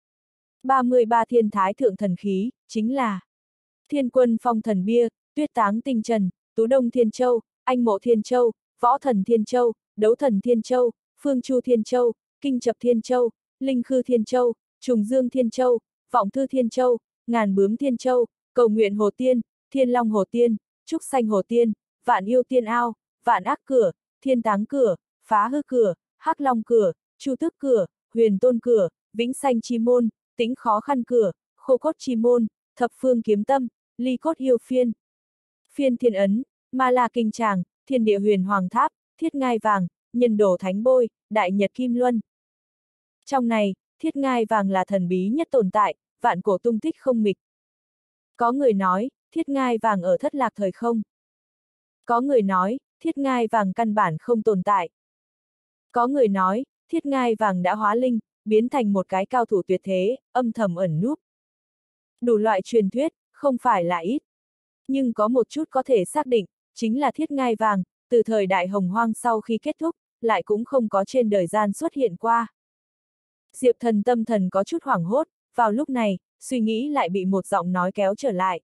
ba mươi ba thiên thái thượng thần khí, chính là Thiên Quân Phong Thần Bia, Tuyết Táng Tinh Trần, Tú Đông Thiên Châu, Anh Mộ Thiên Châu, Võ Thần Thiên Châu, Đấu Thần Thiên Châu, Phương Chu Thiên Châu, Kinh Chập Thiên Châu, Linh Khư Thiên Châu, Trùng Dương Thiên Châu, Vọng Thư Thiên Châu, Ngàn Bướm Thiên Châu, Cầu Nguyện Hồ Tiên, Thiên Long Hồ Tiên, Trúc Xanh Hồ Tiên, Vạn Yêu Tiên Ao, Vạn Ác Cửa, Thiên Táng Cửa, Phá Hư Cửa, Hắc Long Cửa, Chu Tước Cửa, Huyền Tôn Cửa, Vĩnh Sanh Chi Môn, Tĩnh Khó Khăn Cửa, Khô Cốt Chi Môn, Thập Phương Kiếm Tâm, Ly Cốt Yêu Phiên, Phiên Thiên Ấn, Ma La Kinh Tràng, Thiên Địa Huyền Hoàng Tháp, Thiết Ngai Vàng, Nhân Đổ Thánh Bôi, Đại Nhật Kim Luân. Trong này, thiết ngai vàng là thần bí nhất tồn tại, vạn cổ tung tích không mịch. Có người nói, thiết ngai vàng ở thất lạc thời không. Có người nói, thiết ngai vàng căn bản không tồn tại. Có người nói, thiết ngai vàng đã hóa linh, biến thành một cái cao thủ tuyệt thế, âm thầm ẩn núp. Đủ loại truyền thuyết, không phải là ít. Nhưng có một chút có thể xác định, chính là thiết ngai vàng, từ thời đại Hồng Hoang sau khi kết thúc, lại cũng không có trên đời gian xuất hiện qua. Diệp Thần tâm thần có chút hoảng hốt, vào lúc này, suy nghĩ lại bị một giọng nói kéo trở lại.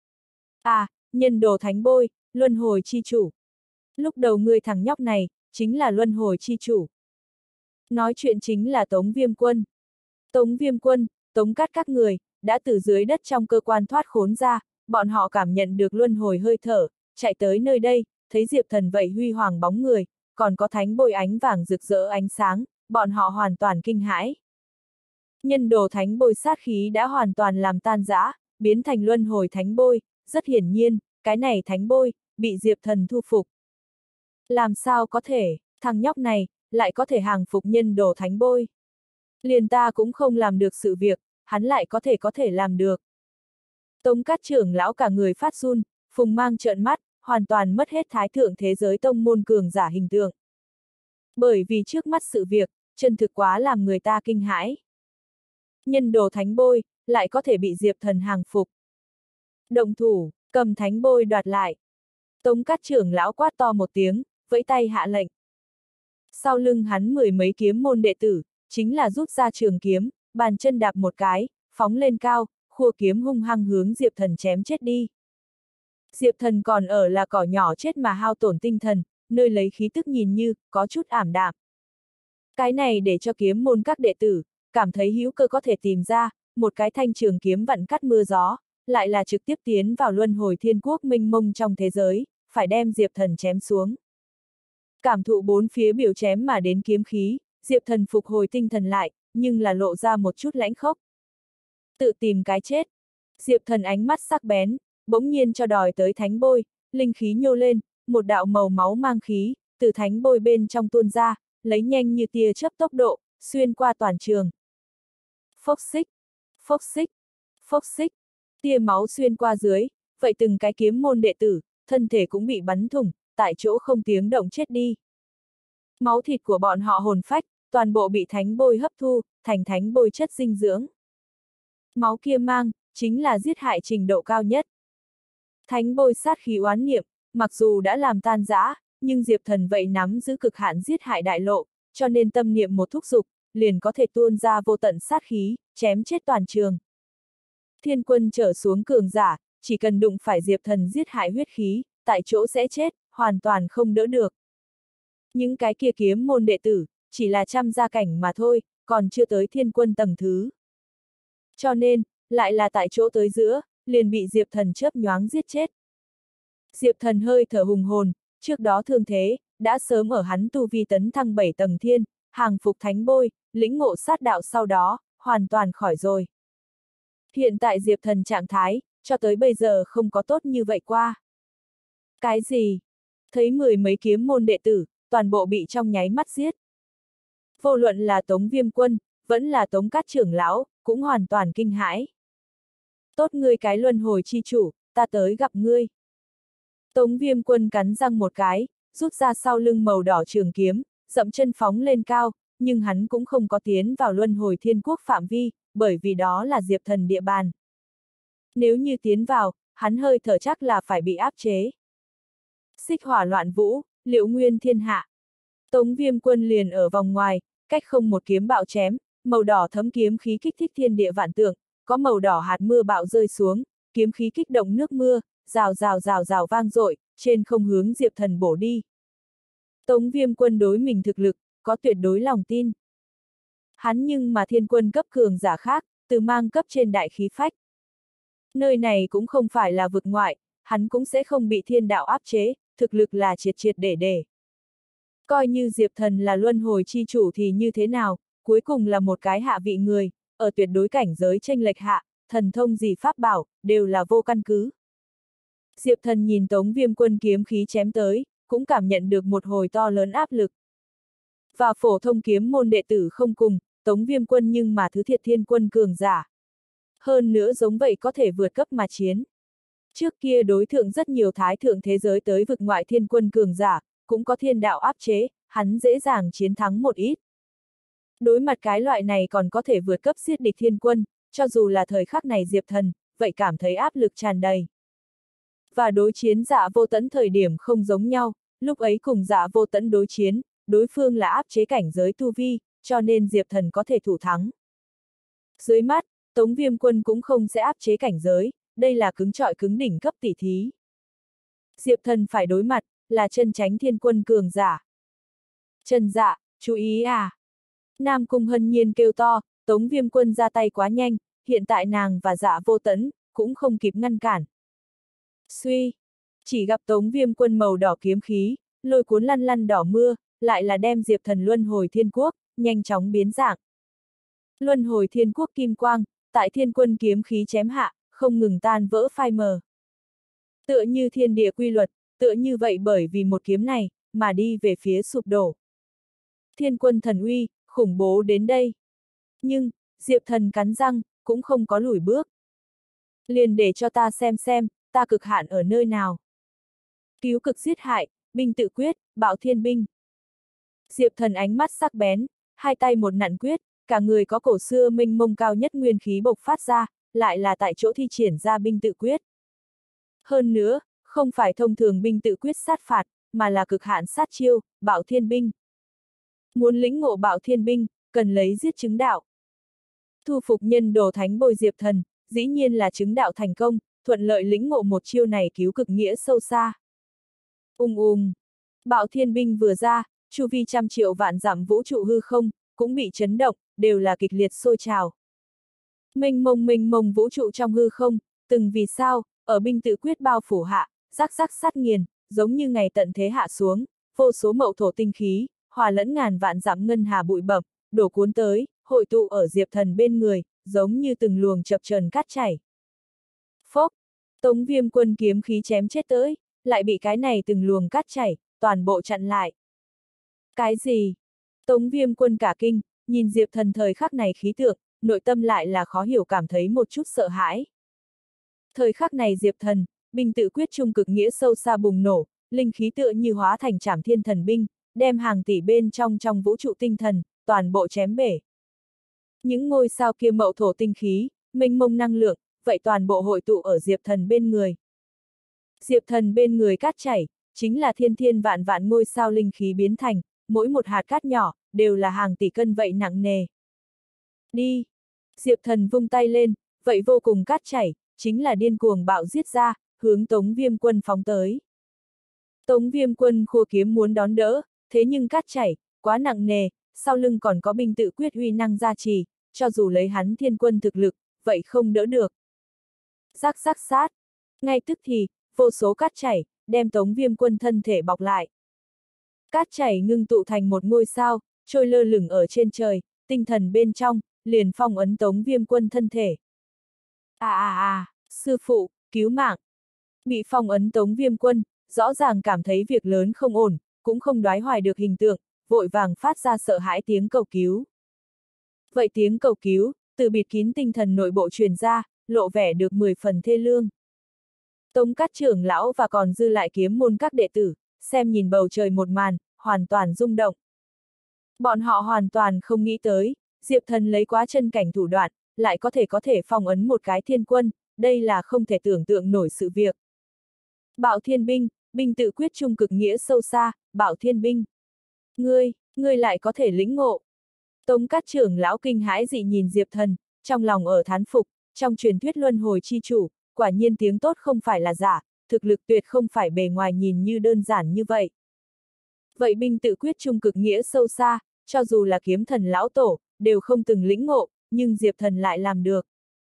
À, Nhân Đồ Thánh Bôi, luân hồi chi chủ. Lúc đầu người thằng nhóc này, chính là luân hồi chi chủ. Nói chuyện chính là Tống Viêm Quân. Tống Viêm Quân, Tống Cát các người, đã từ dưới đất trong cơ quan thoát khốn ra, bọn họ cảm nhận được luân hồi hơi thở, chạy tới nơi đây, thấy Diệp Thần vậy huy hoàng bóng người, còn có thánh bôi ánh vàng rực rỡ ánh sáng, bọn họ hoàn toàn kinh hãi. Nhân đồ thánh bôi sát khí đã hoàn toàn làm tan rã, biến thành luân hồi thánh bôi, rất hiển nhiên, cái này thánh bôi, bị Diệp Thần thu phục. Làm sao có thể, thằng nhóc này, lại có thể hàng phục nhân đồ thánh bôi. Liền ta cũng không làm được sự việc, hắn lại có thể có thể làm được. Tống Cát trưởng lão cả người phát run, Phùng Mang trợn mắt, hoàn toàn mất hết thái thượng thế giới tông môn cường giả hình tượng. Bởi vì trước mắt sự việc, chân thực quá làm người ta kinh hãi. Nhân đồ thánh bôi, lại có thể bị Diệp Thần hàng phục. Động thủ, cầm thánh bôi đoạt lại. Tống Cát trưởng lão quát to một tiếng, vẫy tay hạ lệnh. Sau lưng hắn mười mấy kiếm môn đệ tử, chính là rút ra trường kiếm, bàn chân đạp một cái, phóng lên cao, khua kiếm hung hăng hướng Diệp Thần chém chết đi. Diệp Thần còn ở là cỏ nhỏ chết mà hao tổn tinh thần, nơi lấy khí tức nhìn như, có chút ảm đạm. Cái này để cho kiếm môn các đệ tử, cảm thấy hữu cơ có thể tìm ra, một cái thanh trường kiếm vặn cắt mưa gió, lại là trực tiếp tiến vào luân hồi thiên quốc mênh mông trong thế giới, phải đem Diệp Thần chém xuống. Cảm thụ bốn phía biểu chém mà đến kiếm khí, Diệp Thần phục hồi tinh thần lại, nhưng là lộ ra một chút lãnh khốc. Tự tìm cái chết. Diệp Thần ánh mắt sắc bén, bỗng nhiên cho đòi tới thánh bôi, linh khí nhô lên, một đạo màu máu mang khí, từ thánh bôi bên trong tuôn ra, lấy nhanh như tia chớp tốc độ, xuyên qua toàn trường. Phốc xích, phốc xích, phốc xích, tia máu xuyên qua dưới, vậy từng cái kiếm môn đệ tử, thân thể cũng bị bắn thủng, tại chỗ không tiếng động chết đi. Máu thịt của bọn họ hồn phách, toàn bộ bị thánh bôi hấp thu, thành thánh bôi chất dinh dưỡng. Máu kia mang, chính là giết hại trình độ cao nhất. Thánh bôi sát khí oán niệm, mặc dù đã làm tan rã, nhưng Diệp Thần vậy nắm giữ cực hạn giết hại đại lộ, cho nên tâm niệm một thúc dục, liền có thể tuôn ra vô tận sát khí, chém chết toàn trường. Thiên quân trở xuống cường giả, chỉ cần đụng phải Diệp Thần giết hại huyết khí, tại chỗ sẽ chết, hoàn toàn không đỡ được. Những cái kia kiếm môn đệ tử, chỉ là trăm gia cảnh mà thôi, còn chưa tới thiên quân tầng thứ. Cho nên, lại là tại chỗ tới giữa, liền bị Diệp Thần chớp nhoáng giết chết. Diệp Thần hơi thở hùng hồn, trước đó thương thế, đã sớm ở hắn tu vi tấn thăng bảy tầng thiên, hàng phục thánh bôi, lĩnh ngộ sát đạo sau đó, hoàn toàn khỏi rồi. Hiện tại Diệp Thần trạng thái, cho tới bây giờ không có tốt như vậy qua. Cái gì? Thấy mười mấy kiếm môn đệ tử, toàn bộ bị trong nháy mắt giết. Vô luận là Tống Viêm Quân, vẫn là Tống Cát trưởng lão, cũng hoàn toàn kinh hãi. Tốt ngươi cái luân hồi chi chủ, ta tới gặp ngươi. Tống Viêm Quân cắn răng một cái, rút ra sau lưng màu đỏ trường kiếm, dậm chân phóng lên cao, nhưng hắn cũng không có tiến vào luân hồi thiên quốc phạm vi, bởi vì đó là Diệp Thần địa bàn. Nếu như tiến vào, hắn hơi thở chắc là phải bị áp chế. Xích hỏa loạn vũ, liệu nguyên thiên hạ. Tống Viêm Quân liền ở vòng ngoài, cách không một kiếm bạo chém, màu đỏ thấm kiếm khí kích thích thiên địa vạn tượng, có màu đỏ hạt mưa bạo rơi xuống, kiếm khí kích động nước mưa, rào rào rào rào vang dội, trên không hướng Diệp Thần bổ đi. Tống Viêm Quân đối mình thực lực, có tuyệt đối lòng tin. Hắn nhưng mà thiên quân cấp cường giả khác, từ mang cấp trên đại khí phách. Nơi này cũng không phải là vực ngoại, hắn cũng sẽ không bị thiên đạo áp chế, thực lực là triệt triệt để để. Coi như Diệp Thần là luân hồi chi chủ thì như thế nào, cuối cùng là một cái hạ vị người, ở tuyệt đối cảnh giới chênh lệch hạ, thần thông gì pháp bảo, đều là vô căn cứ. Diệp Thần nhìn Tống Viêm Quân kiếm khí chém tới, cũng cảm nhận được một hồi to lớn áp lực. Và phổ thông kiếm môn đệ tử không cùng, Tống Viêm Quân nhưng mà thứ thiệt thiên quân cường giả. Hơn nữa giống vậy có thể vượt cấp mà chiến. Trước kia đối thượng rất nhiều thái thượng thế giới tới vực ngoại thiên quân cường giả, cũng có thiên đạo áp chế, hắn dễ dàng chiến thắng một ít. Đối mặt cái loại này còn có thể vượt cấp giết địch thiên quân, cho dù là thời khắc này Diệp Thần, vậy cảm thấy áp lực tràn đầy. Và đối chiến Dạ Vô Tẫn thời điểm không giống nhau, lúc ấy cùng Dạ Vô Tẫn đối chiến, đối phương là áp chế cảnh giới tu vi, cho nên Diệp Thần có thể thủ thắng. Dưới mắt, Tống Viêm Quân cũng không sẽ áp chế cảnh giới, đây là cứng trọi cứng đỉnh cấp tỷ thí. Diệp Thần phải đối mặt, là chân chánh thiên quân cường giả. Trần Dạ, chú ý à! Nam Cung Hân Nhiên kêu to, Tống Viêm Quân ra tay quá nhanh, hiện tại nàng và Dạ Vô Tẫn, cũng không kịp ngăn cản. Suy! Chỉ gặp Tống Viêm Quân màu đỏ kiếm khí, lôi cuốn lăn lăn đỏ mưa, lại là đem Diệp Thần luân hồi thiên quốc, nhanh chóng biến dạng. Luân hồi thiên quốc kim quang, tại thiên quân kiếm khí chém hạ, không ngừng tan vỡ phai mờ. Tựa như thiên địa quy luật, tựa như vậy bởi vì một kiếm này, mà đi về phía sụp đổ. Thiên quân thần uy, khủng bố đến đây. Nhưng, Diệp Thần cắn răng, cũng không có lùi bước. Liền để cho ta xem xem, ta cực hạn ở nơi nào. Cứu cực giết hại, binh tự quyết, bạo thiên binh. Diệp Thần ánh mắt sắc bén, hai tay một nặn quyết, cả người có cổ xưa minh mông cao nhất nguyên khí bộc phát ra, lại là tại chỗ thi triển ra binh tự quyết. Hơn nữa, không phải thông thường binh tự quyết sát phạt, mà là cực hạn sát chiêu, bạo thiên binh. Muốn lĩnh ngộ bạo thiên binh, cần lấy giết chứng đạo. Thu phục nhân đồ thánh bồi Diệp Thần, dĩ nhiên là chứng đạo thành công, thuận lợi lĩnh ngộ một chiêu này cứu cực nghĩa sâu xa. Ung ung, bạo thiên binh vừa ra, chu vi trăm triệu vạn dặm vũ trụ hư không, cũng bị chấn động, đều là kịch liệt sôi trào. Mênh mông mênh mông vũ trụ trong hư không, từng vì sao, ở binh tự quyết bao phủ hạ, rắc rắc sát nghiền, giống như ngày tận thế hạ xuống, vô số mậu thổ tinh khí, hòa lẫn ngàn vạn dặm ngân hà bụi bẩm, đổ cuốn tới, hội tụ ở Diệp Thần bên người, giống như từng luồng chập chờn cát chảy. Phốc, Tống Viêm Quân kiếm khí chém chết tới, lại bị cái này từng luồng cát chảy, toàn bộ chặn lại. Cái gì? Tống Viêm Quân cả kinh, nhìn Diệp Thần thời khắc này khí tượng, nội tâm lại là khó hiểu cảm thấy một chút sợ hãi. Thời khắc này Diệp Thần, binh tự quyết trung cực nghĩa sâu xa bùng nổ, linh khí tựa như hóa thành trảm thiên thần binh, đem hàng tỷ bên trong trong vũ trụ tinh thần, toàn bộ chém bể. Những ngôi sao kia mậu thổ tinh khí, mênh mông năng lượng, vậy toàn bộ hội tụ ở Diệp Thần bên người. Diệp Thần bên người cát chảy, chính là thiên thiên vạn vạn ngôi sao linh khí biến thành, mỗi một hạt cát nhỏ, đều là hàng tỷ cân vậy nặng nề. Đi! Diệp Thần vung tay lên, vậy vô cùng cát chảy, chính là điên cuồng bạo giết ra, hướng Tống Viêm Quân phóng tới. Tống Viêm Quân khua kiếm muốn đón đỡ, thế nhưng cát chảy, quá nặng nề, sau lưng còn có binh tự quyết uy năng gia trì, cho dù lấy hắn thiên quân thực lực, vậy không đỡ được. Rắc rắc sát. Ngay tức thì, vô số cát chảy, đem Tống Viêm Quân thân thể bọc lại. Cát chảy ngưng tụ thành một ngôi sao, trôi lơ lửng ở trên trời, tinh thần bên trong, liền phong ấn Tống Viêm Quân thân thể. À à à, sư phụ, cứu mạng. Bị phong ấn Tống Viêm Quân, rõ ràng cảm thấy việc lớn không ổn, cũng không đoái hoài được hình tượng, vội vàng phát ra sợ hãi tiếng cầu cứu. Vậy tiếng cầu cứu, từ bịt kín tinh thần nội bộ truyền ra, lộ vẻ được mười phần thê lương. Tống Cát trưởng lão và còn dư lại kiếm môn các đệ tử, xem nhìn bầu trời một màn, hoàn toàn rung động. Bọn họ hoàn toàn không nghĩ tới, Diệp Thần lấy quá chân cảnh thủ đoạn, lại có thể có thể phong ấn một cái thiên quân, đây là không thể tưởng tượng nổi sự việc. Bạo thiên binh, binh tự quyết trung cực nghĩa sâu xa, bạo thiên binh. Ngươi, ngươi lại có thể lĩnh ngộ. Tống Cát trưởng lão kinh hãi dị nhìn Diệp Thần, trong lòng ở thán phục, trong truyền thuyết luân hồi chi chủ, quả nhiên tiếng tốt không phải là giả, thực lực tuyệt không phải bề ngoài nhìn như đơn giản như vậy. Vậy binh tự quyết trung cực nghĩa sâu xa, cho dù là kiếm thần lão tổ, đều không từng lĩnh ngộ, nhưng Diệp Thần lại làm được.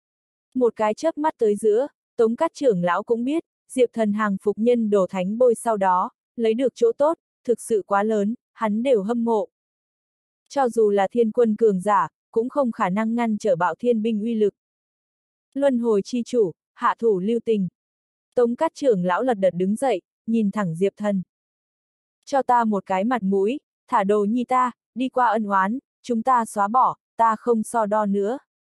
Một cái chớp mắt tới giữa, Tống Cát trưởng lão cũng biết, Diệp Thần hàng phục nhân đồ thánh bôi sau đó, lấy được chỗ tốt, thực sự quá lớn, hắn đều hâm mộ. Cho dù là thiên quân cường giả, cũng không khả năng ngăn trở bạo thiên binh uy lực. Luân hồi chi chủ, hạ thủ lưu tình. Tống Cát trưởng lão lật đật đứng dậy, nhìn thẳng Diệp Thần. Cho ta một cái mặt mũi, thả đồ nhi ta, đi qua ân oán, chúng ta xóa bỏ, ta không so đo nữa.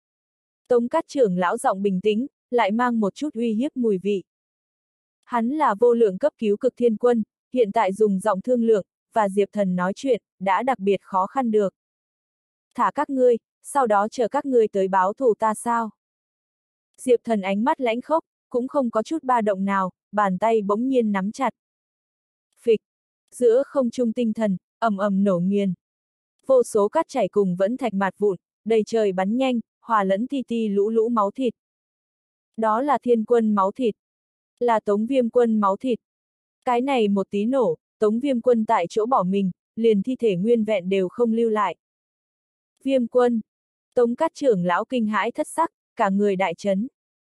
Tống Cát trưởng lão giọng bình tĩnh, lại mang một chút uy hiếp mùi vị. Hắn là vô lượng cấp cứu cực thiên quân, hiện tại dùng giọng thương lượng, và Diệp Thần nói chuyện, đã đặc biệt khó khăn được. Thả các ngươi, sau đó chờ các ngươi tới báo thù ta sao? Diệp Thần ánh mắt lãnh khốc, cũng không có chút ba động nào, bàn tay bỗng nhiên nắm chặt. Phịch, giữa không trung tinh thần, ầm ầm nổ nghiền. Vô số cát chảy cùng vẫn thạch mạt vụn, đầy trời bắn nhanh, hòa lẫn ti ti lũ lũ máu thịt. Đó là thiên quân máu thịt. Là Tống Viêm Quân máu thịt. Cái này một tí nổ, Tống Viêm Quân tại chỗ bỏ mình, liền thi thể nguyên vẹn đều không lưu lại. Viêm Quân. Tống Cát trưởng lão kinh hãi thất sắc, cả người đại chấn.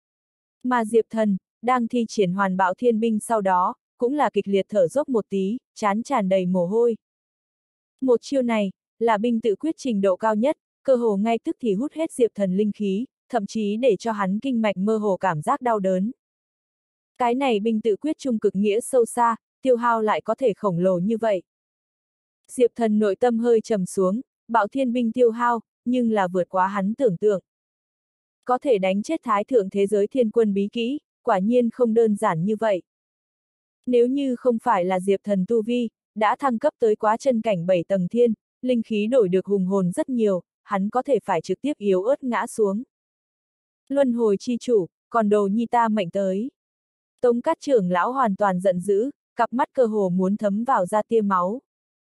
Mà Diệp Thần, đang thi triển hoàn bạo thiên binh sau đó, cũng là kịch liệt thở dốc một tí, trán tràn đầy mồ hôi. Một chiêu này, là binh tự quyết trình độ cao nhất, cơ hồ ngay tức thì hút hết Diệp Thần linh khí, thậm chí để cho hắn kinh mạch mơ hồ cảm giác đau đớn. Cái này binh tự quyết trung cực nghĩa sâu xa, tiêu hao lại có thể khổng lồ như vậy. Diệp Thần nội tâm hơi trầm xuống, bạo thiên binh tiêu hao, nhưng là vượt quá hắn tưởng tượng. Có thể đánh chết thái thượng thế giới thiên quân bí kỹ, quả nhiên không đơn giản như vậy. Nếu như không phải là Diệp Thần tu vi, đã thăng cấp tới quá chân cảnh bảy tầng thiên, linh khí đổi được hùng hồn rất nhiều, hắn có thể phải trực tiếp yếu ớt ngã xuống. Luân hồi chi chủ, còn đồ nhi ta mệnh tới. Tống Cát trưởng lão hoàn toàn giận dữ, cặp mắt cơ hồ muốn thấm vào ra tia máu.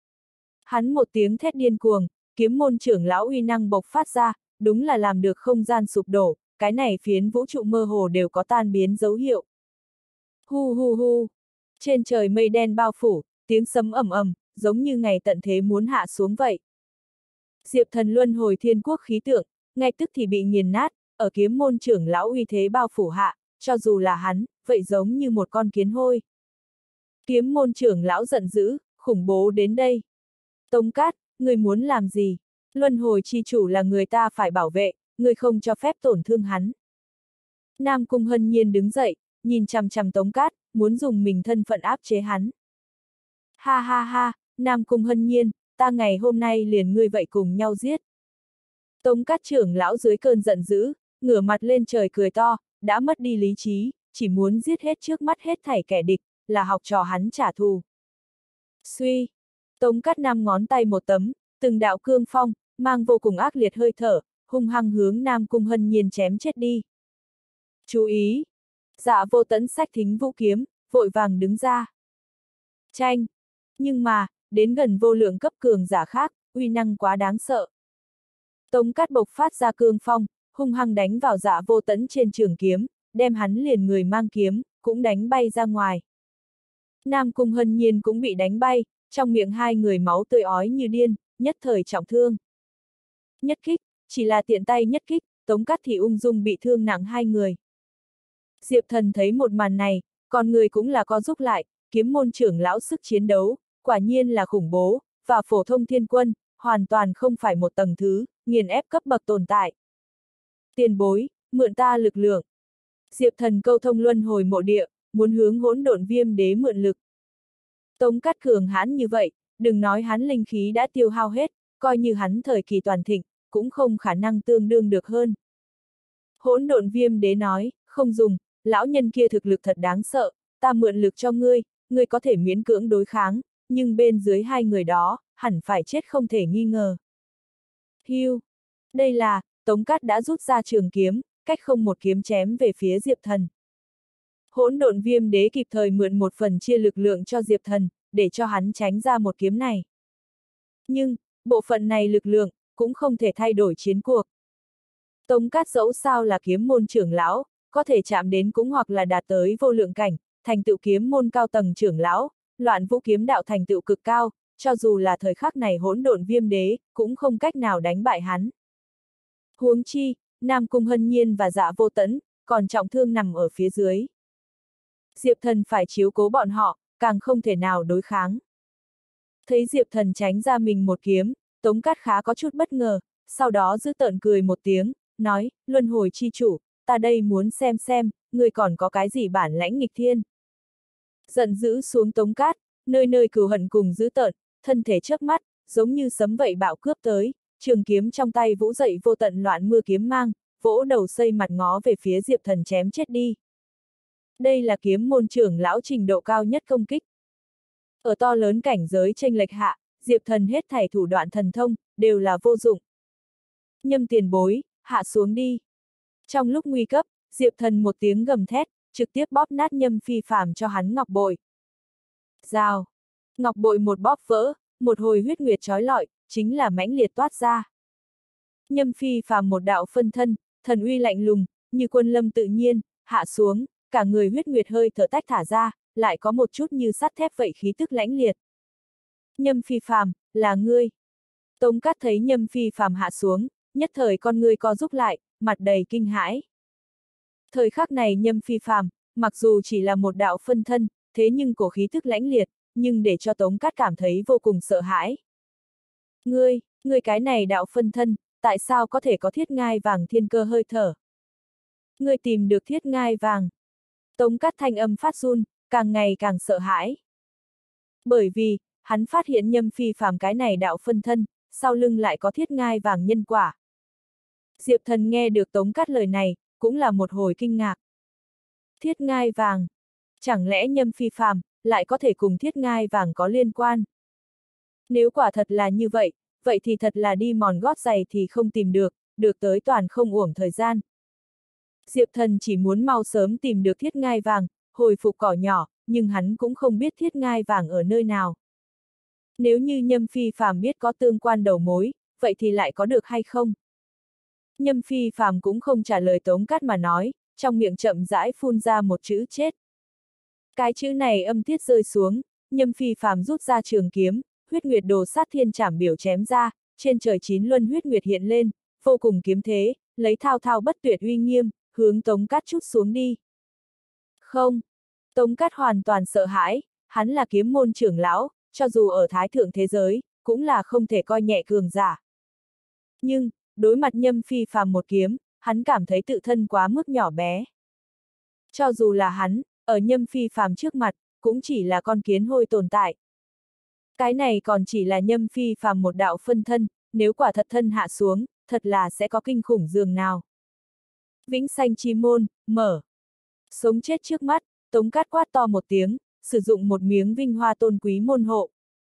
Hắn một tiếng thét điên cuồng, kiếm môn trưởng lão uy năng bộc phát ra, đúng là làm được không gian sụp đổ, cái này phiến vũ trụ mơ hồ đều có tan biến dấu hiệu. Hu hu hu, trên trời mây đen bao phủ, tiếng sấm ầm ầm, giống như ngày tận thế muốn hạ xuống vậy. Diệp Thần luân hồi thiên quốc khí tượng, ngay tức thì bị nghiền nát, ở kiếm môn trưởng lão uy thế bao phủ hạ, cho dù là hắn, vậy giống như một con kiến hôi. Kiếm môn trưởng lão giận dữ, khủng bố đến đây. Tống Cát, người muốn làm gì? Luân hồi chi chủ là người ta phải bảo vệ, người không cho phép tổn thương hắn. Nam Cung Hân Nhiên đứng dậy, nhìn chằm chằm Tống Cát, muốn dùng mình thân phận áp chế hắn. Ha ha ha, Nam Cung Hân Nhiên, ta ngày hôm nay liền ngươi vậy cùng nhau giết. Tống Cát trưởng lão dưới cơn giận dữ, ngửa mặt lên trời cười to, đã mất đi lý trí, chỉ muốn giết hết trước mắt hết thảy kẻ địch, là học trò hắn trả thù. Suy, Tống Cát năm ngón tay một tấm, từng đạo cương phong, mang vô cùng ác liệt hơi thở, hung hăng hướng Nam Cung Hân Nhiên chém chết đi. Chú ý! Dạ Vô Tẫn xách thính vũ kiếm, vội vàng đứng ra. Tranh! Nhưng mà, đến gần vô lượng cấp cường giả khác, uy năng quá đáng sợ. Tống Cát bộc phát ra cương phong, hung hăng đánh vào Dạ Vô Tẫn trên trường kiếm, đem hắn liền người mang kiếm, cũng đánh bay ra ngoài. Nam Cung Hân Nhiên cũng bị đánh bay, trong miệng hai người máu tươi ói như điên, nhất thời trọng thương. Nhất kích, chỉ là tiện tay nhất kích, Tống Cát thì ung dung bị thương nặng hai người. Diệp Thần thấy một màn này, còn người cũng là co rúm lại, kiếm môn trưởng lão sức chiến đấu, quả nhiên là khủng bố, và phổ thông thiên quân, hoàn toàn không phải một tầng thứ, nghiền ép cấp bậc tồn tại. Tiền bối, mượn ta lực lượng. Diệp Thần câu thông luân hồi mộ địa, muốn hướng hỗn độn viêm đế mượn lực. Tống Cát cường hãn như vậy, đừng nói hắn linh khí đã tiêu hao hết, coi như hắn thời kỳ toàn thịnh, cũng không khả năng tương đương được hơn. Hỗn độn viêm đế nói, không dùng, lão nhân kia thực lực thật đáng sợ, ta mượn lực cho ngươi, ngươi có thể miễn cưỡng đối kháng, nhưng bên dưới hai người đó, hẳn phải chết không thể nghi ngờ. Hiu! Đây là, Tống Cát đã rút ra trường kiếm, cách không một kiếm chém về phía Diệp Thần. Hỗn độn viêm đế kịp thời mượn một phần chia lực lượng cho Diệp Thần, để cho hắn tránh ra một kiếm này. Nhưng, bộ phận này lực lượng, cũng không thể thay đổi chiến cuộc. Tống Cát dẫu sao là kiếm môn trưởng lão, có thể chạm đến cũng hoặc là đạt tới vô lượng cảnh, thành tựu kiếm môn cao tầng trưởng lão, loạn vũ kiếm đạo thành tựu cực cao, cho dù là thời khắc này hỗn độn viêm đế, cũng không cách nào đánh bại hắn. Huống chi, Nam Cung Hân Nhiên và Dạ Vô Tẫn, còn trọng thương nằm ở phía dưới. Diệp Thần phải chiếu cố bọn họ, càng không thể nào đối kháng. Thấy Diệp Thần tránh ra mình một kiếm, Tống Cát khá có chút bất ngờ, sau đó giữ tợn cười một tiếng, nói, luân hồi chi chủ, ta đây muốn xem xem, người còn có cái gì bản lãnh nghịch thiên. Giận dữ xuống Tống Cát, nơi nơi cừu hận cùng giữ tợn, thân thể chớp mắt, giống như sấm vậy bạo cướp tới, trường kiếm trong tay vũ dậy vô tận loạn mưa kiếm mang, vỗ đầu xây mặt ngó về phía Diệp Thần chém chết đi. Đây là kiếm môn trưởng lão trình độ cao nhất công kích. Ở to lớn cảnh giới chênh lệch hạ, Diệp Thần hết thảy thủ đoạn thần thông, đều là vô dụng. Nhâm tiền bối, hạ xuống đi. Trong lúc nguy cấp, Diệp Thần một tiếng gầm thét, trực tiếp bóp nát Nhâm Phi Phàm cho hắn ngọc bội. Rào! Ngọc bội một bóp vỡ, một hồi huyết nguyệt trói lọi, chính là mãnh liệt toát ra. Nhâm Phi Phàm một đạo phân thân, thần uy lạnh lùng, như quân lâm tự nhiên, hạ xuống, cả người huyết nguyệt hơi thở tách thả ra, lại có một chút như sắt thép vậy khí tức lãnh liệt. Nhâm Phi Phàm, là ngươi. Tống Cát thấy Nhâm Phi Phàm hạ xuống, nhất thời con ngươi co rúm lại, mặt đầy kinh hãi. Thời khắc này Nhâm Phi Phàm, mặc dù chỉ là một đạo phân thân, thế nhưng cổ khí tức lãnh liệt, nhưng để cho Tống Cát cảm thấy vô cùng sợ hãi. Ngươi, ngươi cái này đạo phân thân, tại sao có thể có thiết ngai vàng thiên cơ hơi thở? Ngươi tìm được thiết ngai vàng. Tống Cát thanh âm phát run, càng ngày càng sợ hãi. Bởi vì, hắn phát hiện Nhâm Phi Phàm cái này đạo phân thân, sau lưng lại có thiết ngai vàng nhân quả. Diệp Thần nghe được Tống Cát lời này, cũng là một hồi kinh ngạc. Thiết ngai vàng. Chẳng lẽ Nhâm Phi Phàm lại có thể cùng thiết ngai vàng có liên quan? Nếu quả thật là như vậy, vậy thì thật là đi mòn gót giày thì không tìm được, được tới toàn không uổng thời gian. Diệp Thần chỉ muốn mau sớm tìm được thiết ngai vàng, hồi phục cỏ nhỏ, nhưng hắn cũng không biết thiết ngai vàng ở nơi nào. Nếu như Nhâm Phi Phàm biết có tương quan đầu mối, vậy thì lại có được hay không? Nhâm Phi Phàm cũng không trả lời Tống Cát mà nói, trong miệng chậm rãi phun ra một chữ chết. Cái chữ này âm tiết rơi xuống, Nhâm Phi Phàm rút ra trường kiếm, huyết nguyệt đồ sát thiên trảm biểu chém ra, trên trời chín luân huyết nguyệt hiện lên, vô cùng kiếm thế, lấy thao thao bất tuyệt uy nghiêm, hướng Tống Cát trút xuống đi. Không! Tống Cát hoàn toàn sợ hãi, hắn là kiếm môn trưởng lão, cho dù ở thái thượng thế giới, cũng là không thể coi nhẹ cường giả. Nhưng, đối mặt Nhâm Phi Phàm một kiếm, hắn cảm thấy tự thân quá mức nhỏ bé. Cho dù là hắn, ở Nhâm Phi Phàm trước mặt, cũng chỉ là con kiến hôi tồn tại. Cái này còn chỉ là Nhâm Phi Phàm một đạo phân thân, nếu quả thật thân hạ xuống, thật là sẽ có kinh khủng dường nào. Vĩnh Sanh Chi Môn, mở. Sống chết trước mắt, Tống Cát quát to một tiếng, sử dụng một miếng vinh hoa tôn quý môn hộ.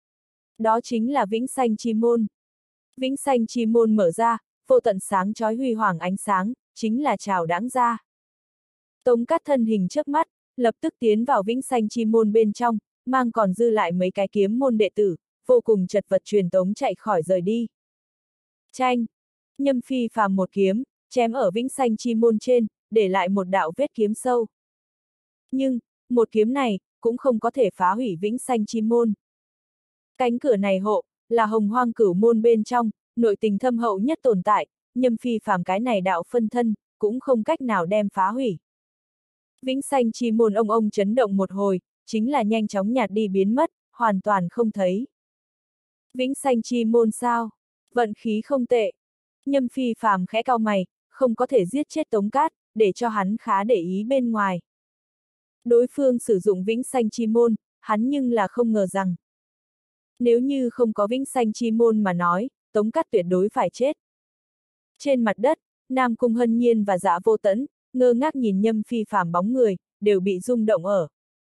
Đó chính là Vĩnh Sanh Chi Môn. Vĩnh Sanh Chi Môn mở ra, vô tận sáng chói huy hoàng ánh sáng, chính là chào đãng ra. Tống Cát thân hình chớp mắt, lập tức tiến vào Vĩnh Sanh Chi Môn bên trong, mang còn dư lại mấy cái kiếm môn đệ tử, vô cùng chật vật truyền tống chạy khỏi rời đi. Chanh! Nhâm Phi Phàm một kiếm, chém ở Vĩnh Sanh Chi Môn trên, để lại một đạo vết kiếm sâu. Nhưng, một kiếm này, cũng không có thể phá hủy Vĩnh Sanh Chi Môn. Cánh cửa này hộ, là Hồng Hoang Cửu Môn bên trong, nội tình thâm hậu nhất tồn tại, Nhâm Phi Phàm cái này đạo phân thân, cũng không cách nào đem phá hủy. Vĩnh Sanh Chi Môn ông ông chấn động một hồi, chính là nhanh chóng nhạt đi biến mất, hoàn toàn không thấy. Vĩnh Sanh Chi Môn sao? Vận khí không tệ. Nhâm Phi Phàm khẽ cau mày, không có thể giết chết Tống Cát, để cho hắn khá để ý bên ngoài. Đối phương sử dụng Vĩnh Sanh Chi Môn, hắn nhưng là không ngờ rằng. Nếu như không có Vĩnh Sanh Chi Môn mà nói, Tống Cát tuyệt đối phải chết. Trên mặt đất, Nam Cung Hân Nhiên và Dạ Vô Tẫn, ngơ ngác nhìn Nhâm Phi Phàm bóng người, đều bị rung động ở.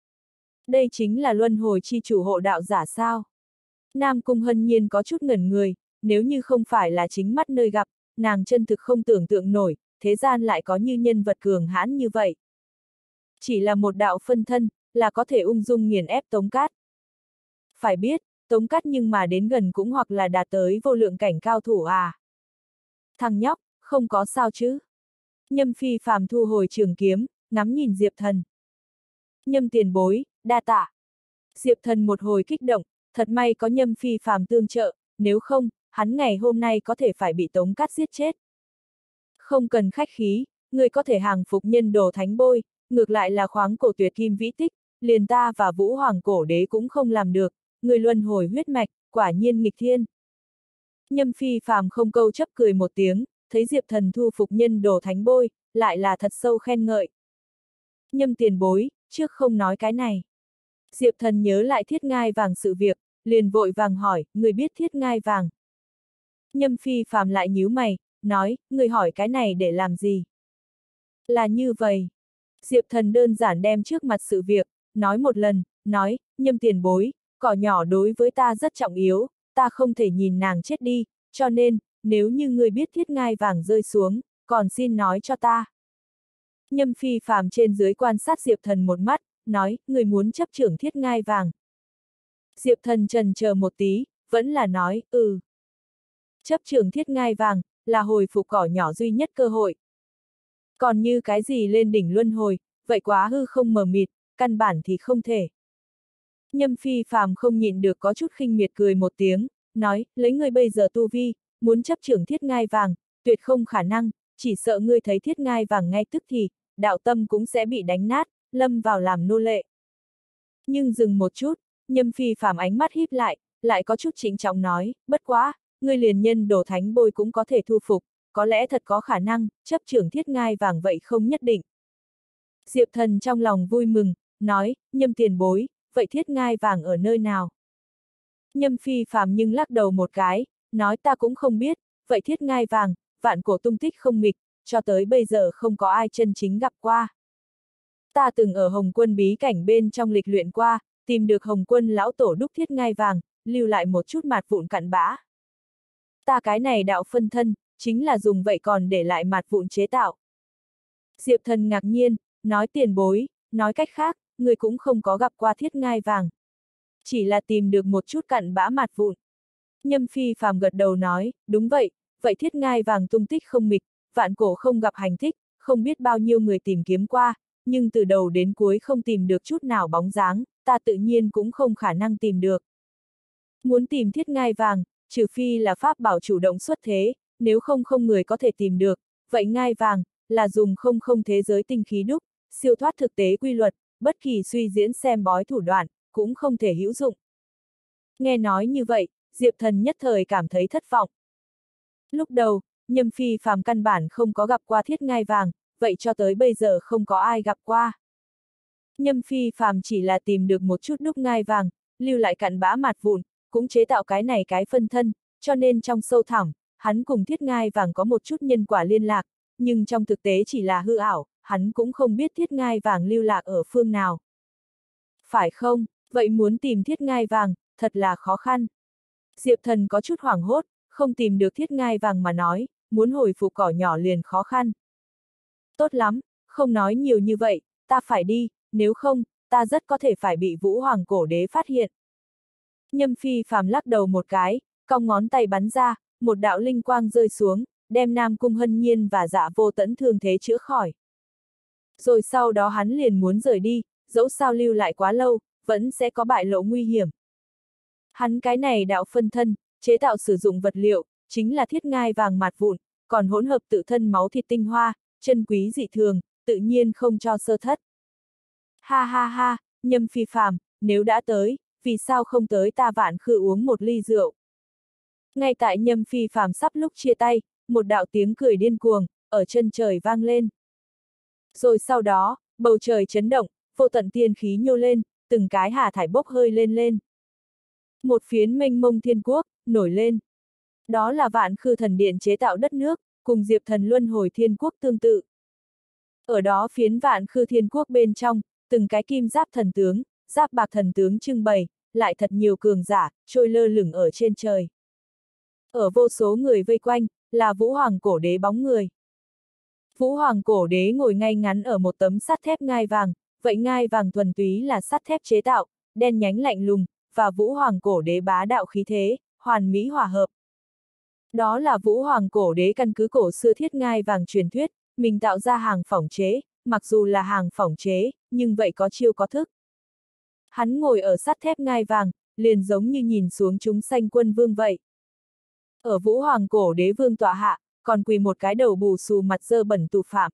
Đây chính là luân hồi chi chủ hộ đạo giả sao? Nam Cung Hân Nhiên có chút ngẩn người, nếu như không phải là chính mắt nơi gặp, nàng chân thực không tưởng tượng nổi, thế gian lại có như nhân vật cường hãn như vậy. Chỉ là một đạo phân thân, là có thể ung dung nghiền ép Tống Cát. Phải biết, Tống Cát nhưng mà đến gần cũng hoặc là đạt tới vô lượng cảnh cao thủ à. Thằng nhóc, không có sao chứ. Nhâm Phi Phàm thu hồi trường kiếm, ngắm nhìn Diệp Thần. Nhâm tiền bối, đa tạ. Diệp Thần một hồi kích động, thật may có Nhâm Phi Phàm tương trợ, nếu không, hắn ngày hôm nay có thể phải bị Tống Cát giết chết. Không cần khách khí, người có thể hàng phục nhân đồ thánh bôi, ngược lại là khoáng cổ tuyệt kim vĩ tích, liền ta và Vũ Hoàng cổ đế cũng không làm được, người luân hồi huyết mạch, quả nhiên nghịch thiên. Nhâm Phi Phàm không câu chấp cười một tiếng, thấy Diệp Thần thu phục nhân đồ thánh bôi, lại là thật sâu khen ngợi. Nhâm tiền bối, trước không nói cái này. Diệp Thần nhớ lại thiết ngai vàng sự việc, liền vội vàng hỏi, người biết thiết ngai vàng. Nhâm Phi Phàm lại nhíu mày, nói, người hỏi cái này để làm gì? Là như vậy. Diệp Thần đơn giản đem trước mặt sự việc, nói một lần, nói, Nhâm tiền bối, cỏ nhỏ đối với ta rất trọng yếu, ta không thể nhìn nàng chết đi, cho nên, nếu như người biết thiết ngai vàng rơi xuống, còn xin nói cho ta. Nhâm Phi Phàm trên dưới quan sát Diệp Thần một mắt, nói, người muốn chấp trưởng thiết ngai vàng. Diệp Thần trần chờ một tí, vẫn là nói, ừ. Chấp trưởng thiết ngai vàng, là hồi phục cỏ nhỏ duy nhất cơ hội. Còn như cái gì lên đỉnh luân hồi, vậy quá hư không mờ mịt, căn bản thì không thể. Nhâm Phi Phàm không nhịn được có chút khinh miệt cười một tiếng, nói, lấy ngươi bây giờ tu vi, muốn chấp trưởng thiết ngai vàng, tuyệt không khả năng, chỉ sợ ngươi thấy thiết ngai vàng ngay tức thì, đạo tâm cũng sẽ bị đánh nát, lâm vào làm nô lệ. Nhưng dừng một chút, Nhâm Phi Phàm ánh mắt híp lại, lại có chút trịnh trọng nói, bất quá, ngươi liền nhân đồ thánh bôi cũng có thể thu phục, có lẽ thật có khả năng, chấp trưởng thiết ngai vàng vậy không nhất định. Diệp Thần trong lòng vui mừng, nói, Nhâm tiền bối, vậy thiết ngai vàng ở nơi nào? Nhâm Phi Phàm nhưng lắc đầu một cái, nói ta cũng không biết, vậy thiết ngai vàng, vạn cổ tung tích không mịch, cho tới bây giờ không có ai chân chính gặp qua. Ta từng ở Hồng Quân bí cảnh bên trong lịch luyện qua, tìm được Hồng Quân lão tổ đúc thiết ngai vàng, lưu lại một chút mạt vụn cặn bã. Ta cái này đạo phân thân, chính là dùng vậy còn để lại mạt vụn chế tạo. Diệp Thần ngạc nhiên, nói tiền bối, nói cách khác, người cũng không có gặp qua thiết ngai vàng. Chỉ là tìm được một chút cặn bã mạt vụn. Nhâm Phi Phàm gật đầu nói, đúng vậy, vậy thiết ngai vàng tung tích không mịch, vạn cổ không gặp hành tích, không biết bao nhiêu người tìm kiếm qua, nhưng từ đầu đến cuối không tìm được chút nào bóng dáng, ta tự nhiên cũng không khả năng tìm được. Muốn tìm thiết ngai vàng, trừ phi là pháp bảo chủ động xuất thế, nếu không không người có thể tìm được, vậy ngai vàng, là dùng không không thế giới tinh khí đúc, siêu thoát thực tế quy luật, bất kỳ suy diễn xem bói thủ đoạn, cũng không thể hữu dụng. Nghe nói như vậy, Diệp Thần nhất thời cảm thấy thất vọng. Lúc đầu, Nhâm Phi Phàm căn bản không có gặp qua thiết ngai vàng, vậy cho tới bây giờ không có ai gặp qua. Nhâm Phi Phàm chỉ là tìm được một chút đúc ngai vàng, lưu lại cặn bã mạt vụn, cũng chế tạo cái này cái phân thân, cho nên trong sâu thẳm, hắn cùng thiết ngai vàng có một chút nhân quả liên lạc, nhưng trong thực tế chỉ là hư ảo, hắn cũng không biết thiết ngai vàng lưu lạc ở phương nào. Phải không, vậy muốn tìm thiết ngai vàng, thật là khó khăn. Diệp Thần có chút hoảng hốt, không tìm được thiết ngai vàng mà nói, muốn hồi phục cỏ nhỏ liền khó khăn. Tốt lắm, không nói nhiều như vậy, ta phải đi, nếu không, ta rất có thể phải bị Vũ Hoàng cổ đế phát hiện. Nhâm Phi Phàm lắc đầu một cái, cong ngón tay bắn ra, một đạo linh quang rơi xuống, đem Nam Cung Hân Nhiên và Dạ Vô Tẫn thương thế chữa khỏi. Rồi sau đó hắn liền muốn rời đi, dẫu sao lưu lại quá lâu, vẫn sẽ có bại lộ nguy hiểm. Hắn cái này đạo phân thân, chế tạo sử dụng vật liệu, chính là thiết ngai vàng mạt vụn, còn hỗn hợp tự thân máu thịt tinh hoa, chân quý dị thường, tự nhiên không cho sơ thất. Ha ha ha, Nhâm Phi Phàm, nếu đã tới, vì sao không tới ta Vạn Khư uống một ly rượu? Ngay tại Nhâm Phi Phàm sắp lúc chia tay, một đạo tiếng cười điên cuồng, ở chân trời vang lên. Rồi sau đó, bầu trời chấn động, vô tận tiên khí nhô lên, từng cái hà thải bốc hơi lên lên. Một phiến mênh mông thiên quốc, nổi lên. Đó là Vạn Khư thần điện chế tạo đất nước, cùng Diệp Thần luân hồi thiên quốc tương tự. Ở đó phiến Vạn Khư thiên quốc bên trong, từng cái kim giáp thần tướng, giáp bạc thần tướng trưng bày, lại thật nhiều cường giả, trôi lơ lửng ở trên trời. Ở vô số người vây quanh, là Vũ Hoàng cổ đế bóng người. Vũ Hoàng cổ đế ngồi ngay ngắn ở một tấm sắt thép ngai vàng, vậy ngai vàng thuần túy là sắt thép chế tạo, đen nhánh lạnh lùng, và Vũ Hoàng cổ đế bá đạo khí thế, hoàn mỹ hòa hợp. Đó là Vũ Hoàng cổ đế căn cứ cổ xưa thiết ngai vàng truyền thuyết, mình tạo ra hàng phỏng chế, mặc dù là hàng phỏng chế, nhưng vậy có chiêu có thức. Hắn ngồi ở sắt thép ngai vàng, liền giống như nhìn xuống chúng sanh quân vương vậy. Ở Vũ Hoàng cổ đế vương tọa hạ, còn quỳ một cái đầu bù xù mặt dơ bẩn tù phạm.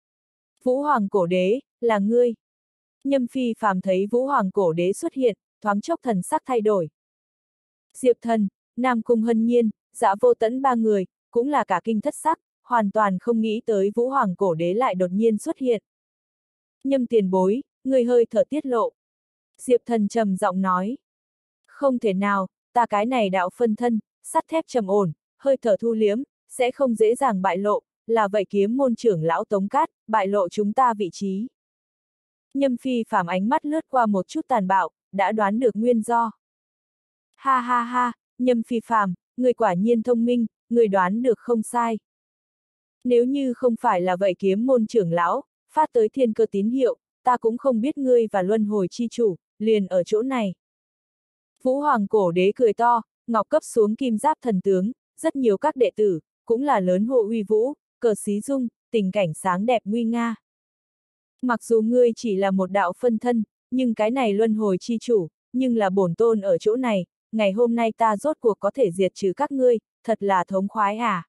Vũ Hoàng cổ đế, là ngươi. Nhâm Phi Phàm thấy Vũ Hoàng cổ đế xuất hiện, thoáng chốc thần sắc thay đổi. Diệp Thần, Nam Cung Hân Nhiên, Dạ Vô Tẫn ba người, cũng là cả kinh thất sắc, hoàn toàn không nghĩ tới Vũ Hoàng cổ đế lại đột nhiên xuất hiện. Nhâm tiền bối, người hơi thở tiết lộ. Diệp Thần trầm giọng nói. Không thể nào, ta cái này đạo phân thân, sắt thép trầm ổn, hơi thở thu liếm, sẽ không dễ dàng bại lộ, là vậy kiếm môn trưởng lão Tống Cát, bại lộ chúng ta vị trí. Nhâm Phi Phàm ánh mắt lướt qua một chút tàn bạo, đã đoán được nguyên do. Ha ha ha, Nhâm Phi Phàm, người quả nhiên thông minh, người đoán được không sai. Nếu như không phải là vậy kiếm môn trưởng lão, phát tới thiên cơ tín hiệu, ta cũng không biết ngươi và luân hồi chi chủ, liền ở chỗ này. Vũ Hoàng cổ đế cười to, ngọc cấp xuống kim giáp thần tướng, rất nhiều các đệ tử, cũng là lớn hộ uy vũ, cờ xí dung, tình cảnh sáng đẹp nguy nga. Mặc dù ngươi chỉ là một đạo phân thân, nhưng cái này luân hồi chi chủ, nhưng là bổn tôn ở chỗ này, ngày hôm nay ta rốt cuộc có thể diệt trừ các ngươi, thật là thống khoái à.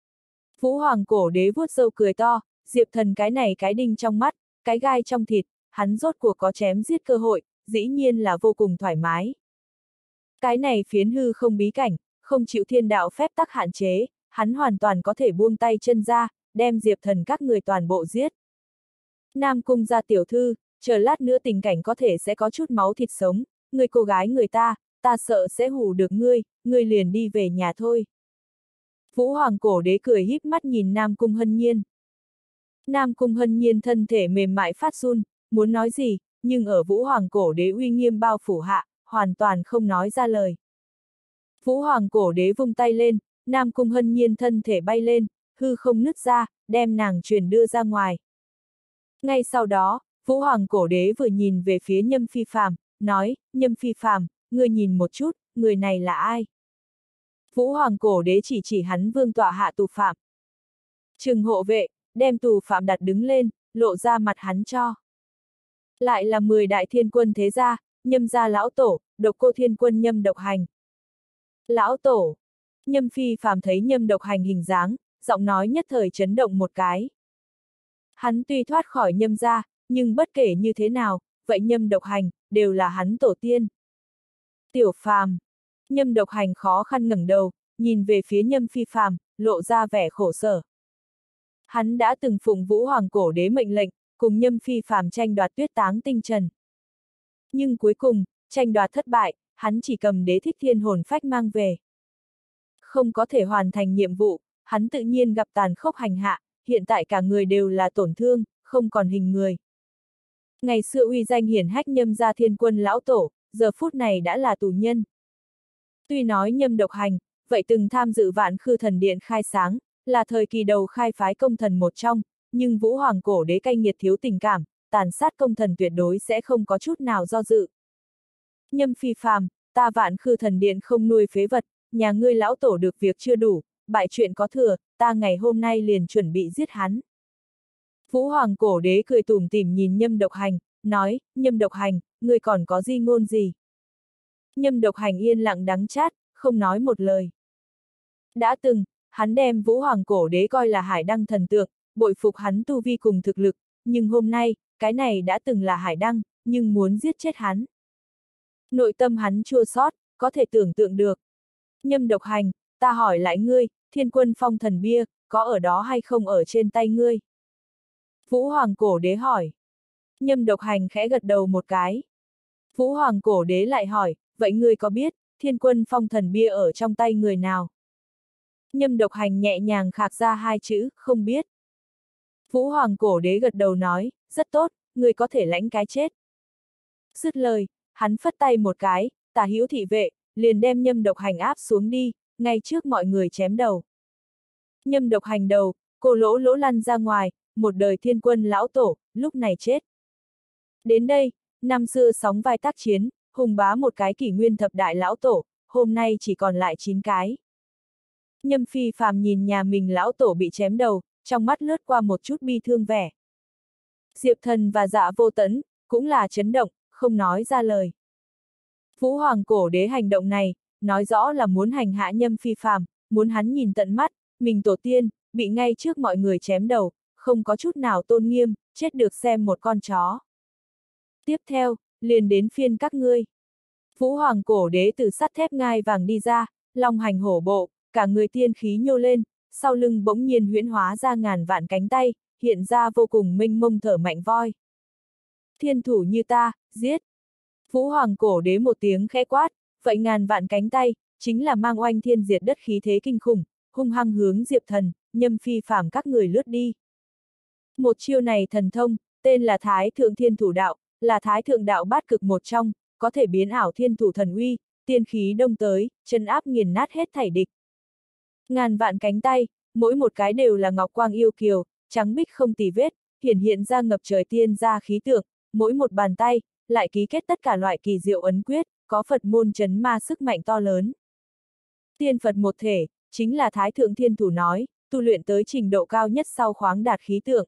Vũ Hoàng cổ đế vuốt râu cười to, Diệp Thần cái này cái đinh trong mắt, cái gai trong thịt, hắn rốt cuộc có chém giết cơ hội, dĩ nhiên là vô cùng thoải mái. Cái này phiến hư không bí cảnh, không chịu thiên đạo phép tắc hạn chế, hắn hoàn toàn có thể buông tay chân ra, đem Diệp Thần các người toàn bộ giết. Nam Cung gia tiểu thư, chờ lát nữa tình cảnh có thể sẽ có chút máu thịt sống, người cô gái người ta, ta sợ sẽ hù được ngươi, ngươi liền đi về nhà thôi. Vũ Hoàng cổ đế cười híp mắt nhìn Nam Cung Hân Nhiên. Nam Cung Hân Nhiên thân thể mềm mại phát run, muốn nói gì, nhưng ở Vũ Hoàng cổ đế uy nghiêm bao phủ hạ, hoàn toàn không nói ra lời. Vũ Hoàng cổ đế vung tay lên, Nam Cung Hân Nhiên thân thể bay lên, hư không nứt ra, đem nàng truyền đưa ra ngoài. Ngay sau đó, Vũ Hoàng cổ đế vừa nhìn về phía Nhâm Phi Phàm, nói, Nhâm Phi Phàm, ngươi nhìn một chút, người này là ai? Vũ Hoàng cổ đế chỉ chỉ hắn vương tọa hạ tù phạm. Trừng hộ vệ, đem tù phạm đặt đứng lên, lộ ra mặt hắn cho. Lại là mười đại thiên quân thế gia, Nhâm gia lão tổ, Độc Cô Thiên Quân Nhâm Độc Hành. Lão tổ, Nhâm Phi Phàm thấy Nhâm Độc Hành hình dáng, giọng nói nhất thời chấn động một cái. Hắn tuy thoát khỏi Nhâm gia, nhưng bất kể như thế nào, vậy Nhâm Độc Hành, đều là hắn tổ tiên. Tiểu Phàm, Nhâm Độc Hành khó khăn ngẩng đầu, nhìn về phía Nhâm Phi Phàm, lộ ra vẻ khổ sở. Hắn đã từng phụng Vũ Hoàng cổ đế mệnh lệnh, cùng Nhâm Phi Phàm tranh đoạt Tuyết Táng Tinh Trần. Nhưng cuối cùng, tranh đoạt thất bại, hắn chỉ cầm đế thích thiên hồn phách mang về. Không có thể hoàn thành nhiệm vụ, hắn tự nhiên gặp tàn khốc hành hạ, hiện tại cả người đều là tổn thương, không còn hình người. Ngày xưa uy danh hiển hách Nhâm gia thiên quân lão tổ, giờ phút này đã là tù nhân. Tuy nói Nhâm Độc Hành, vậy từng tham dự Vạn Khư Thần Điện khai sáng, là thời kỳ đầu khai phái công thần một trong, nhưng Vũ Hoàng cổ đế cay nghiệt thiếu tình cảm, tàn sát công thần tuyệt đối sẽ không có chút nào do dự. Nhâm Phi Phàm, ta Vạn Khư Thần Điện không nuôi phế vật, nhà ngươi lão tổ được việc chưa đủ, bại chuyện có thừa, ta ngày hôm nay liền chuẩn bị giết hắn. Vũ Hoàng cổ đế cười tủm tỉm nhìn Nhâm Độc Hành, nói, Nhâm Độc Hành, ngươi còn có di ngôn gì? Nhâm Độc Hành yên lặng đắng chát, không nói một lời. Đã từng, hắn đem Vũ Hoàng cổ đế coi là hải đăng thần tượng, bội phục hắn tu vi cùng thực lực, nhưng hôm nay, cái này đã từng là hải đăng, nhưng muốn giết chết hắn. Nội tâm hắn chua xót, có thể tưởng tượng được. Nhâm Độc Hành, ta hỏi lại ngươi, Thiên Quân Phong Thần Bia, có ở đó hay không ở trên tay ngươi? Vũ Hoàng cổ đế hỏi. Nhâm Độc Hành khẽ gật đầu một cái. Vũ Hoàng cổ đế lại hỏi, vậy ngươi có biết, Thiên Quân Phong Thần Bia ở trong tay người nào? Nhâm Độc Hành nhẹ nhàng khạc ra hai chữ, không biết. Vũ Hoàng cổ đế gật đầu nói, rất tốt, ngươi có thể lãnh cái chết. Dứt lời, hắn phất tay một cái, Tả Hữu thị vệ, liền đem Nhâm Độc Hành áp xuống đi, ngay trước mọi người chém đầu. Nhâm Độc Hành đầu, cô lỗ lỗ lăn ra ngoài, một đời thiên quân lão tổ, lúc này chết. Đến đây, năm xưa sóng vai tác chiến, hùng bá một cái kỷ nguyên thập đại lão tổ, hôm nay chỉ còn lại chín cái. Nhâm Phi Phàm nhìn nhà mình lão tổ bị chém đầu, trong mắt lướt qua một chút bi thương vẻ. Diệp Thần và Dạ Vô Tẫn, cũng là chấn động, không nói ra lời. Vũ Hoàng cổ đế hành động này, nói rõ là muốn hành hạ Nhâm Phi Phàm, muốn hắn nhìn tận mắt, mình tổ tiên, bị ngay trước mọi người chém đầu, không có chút nào tôn nghiêm, chết được xem một con chó. Tiếp theo, liền đến phiên các ngươi. Vũ Hoàng cổ đế từ sắt thép ngai vàng đi ra, long hành hổ bộ, cả người tiên khí nhô lên, sau lưng bỗng nhiên huyễn hóa ra ngàn vạn cánh tay, hiện ra vô cùng mênh mông thở mạnh voi. Thiên thủ như ta, giết! Vũ Hoàng cổ đế một tiếng khẽ quát, vậy ngàn vạn cánh tay, chính là mang oanh thiên diệt đất khí thế kinh khủng, hung hăng hướng Diệp Thần, Nhâm Phi Phàm các người lướt đi. Một chiêu này thần thông, tên là Thái Thượng Thiên Thủ Đạo, là Thái Thượng Đạo bát cực một trong, có thể biến ảo thiên thủ thần uy, tiên khí đông tới, chân áp nghiền nát hết thảy địch. Ngàn vạn cánh tay, mỗi một cái đều là ngọc quang yêu kiều, trắng bích không tì vết, hiển hiện ra ngập trời tiên gia khí tượng, mỗi một bàn tay, lại ký kết tất cả loại kỳ diệu ấn quyết, có Phật môn chấn ma sức mạnh to lớn. Tiên Phật một thể, chính là Thái Thượng Thiên Thủ nói, tu luyện tới trình độ cao nhất sau khoáng đạt khí tượng.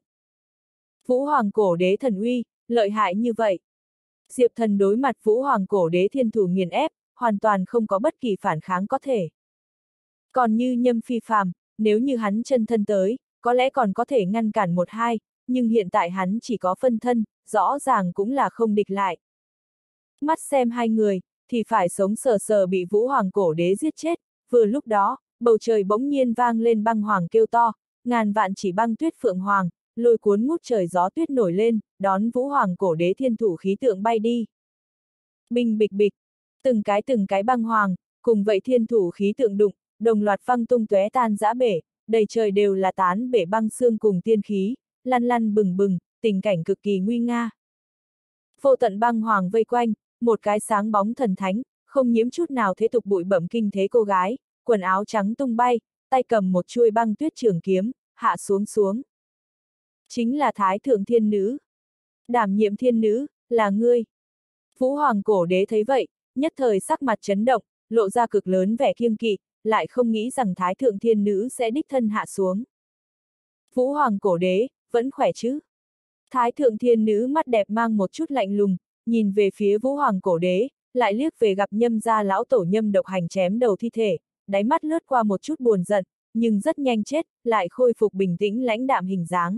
Vũ Hoàng cổ đế thần uy, lợi hại như vậy. Diệp Thần đối mặt Vũ Hoàng cổ đế thiên thủ nghiền ép, hoàn toàn không có bất kỳ phản kháng có thể. Còn như Nhâm Phi Phàm, nếu như hắn chân thân tới, có lẽ còn có thể ngăn cản một hai, nhưng hiện tại hắn chỉ có phân thân, rõ ràng cũng là không địch lại. Mắt xem hai người, thì phải sống sờ sờ bị Vũ Hoàng cổ đế giết chết, vừa lúc đó, bầu trời bỗng nhiên vang lên băng hoàng kêu to, ngàn vạn chỉ băng tuyết phượng hoàng, lôi cuốn ngút trời gió tuyết nổi lên, đón Vũ Hoàng cổ đế thiên thủ khí tượng bay đi. Bình bịch bịch, từng cái từng cái băng hoàng, cùng vậy thiên thủ khí tượng đụng, đồng loạt văng tung tóe tan rã bể, đầy trời đều là tán bể băng xương cùng tiên khí, lăn lăn bừng bừng, tình cảnh cực kỳ nguy nga. Vô tận băng hoàng vây quanh, một cái sáng bóng thần thánh, không nhiễm chút nào thế tục bụi bẩm kinh thế cô gái, quần áo trắng tung bay, tay cầm một chuôi băng tuyết trường kiếm, hạ xuống xuống. Chính là Thái Thượng Thiên Nữ. Đảm nhiệm thiên nữ, là ngươi. Vũ Hoàng cổ đế thấy vậy, nhất thời sắc mặt chấn động, lộ ra cực lớn vẻ kiêng kỵ, lại không nghĩ rằng Thái Thượng Thiên Nữ sẽ đích thân hạ xuống. Vũ Hoàng cổ đế, vẫn khỏe chứ? Thái Thượng Thiên Nữ mắt đẹp mang một chút lạnh lùng, nhìn về phía Vũ Hoàng cổ đế, lại liếc về gặp Nhâm gia lão tổ Nhâm độc hành chém đầu thi thể, đáy mắt lướt qua một chút buồn giận, nhưng rất nhanh chết, lại khôi phục bình tĩnh lãnh đạm hình dáng.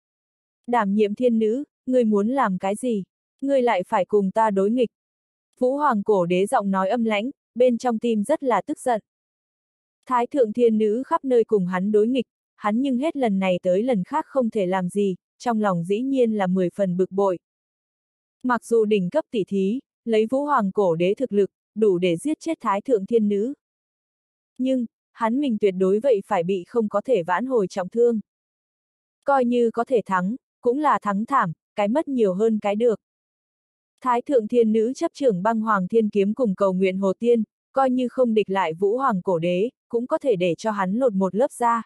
Đảm nhiệm thiên nữ, ngươi muốn làm cái gì? Ngươi lại phải cùng ta đối nghịch. Vũ Hoàng cổ đế giọng nói âm lãnh, bên trong tim rất là tức giận. Thái Thượng Thiên Nữ khắp nơi cùng hắn đối nghịch, hắn nhưng hết lần này tới lần khác không thể làm gì, trong lòng dĩ nhiên là mười phần bực bội. Mặc dù đỉnh cấp tỷ thí, lấy Vũ Hoàng cổ đế thực lực, đủ để giết chết Thái Thượng Thiên Nữ. Nhưng, hắn mình tuyệt đối vậy phải bị không có thể vãn hồi trọng thương. Coi như có thể thắng, cũng là thắng thảm, cái mất nhiều hơn cái được. Thái Thượng Thiên Nữ chấp trưởng băng hoàng thiên kiếm cùng cầu nguyện hồ tiên, coi như không địch lại Vũ Hoàng cổ đế, cũng có thể để cho hắn lột một lớp da.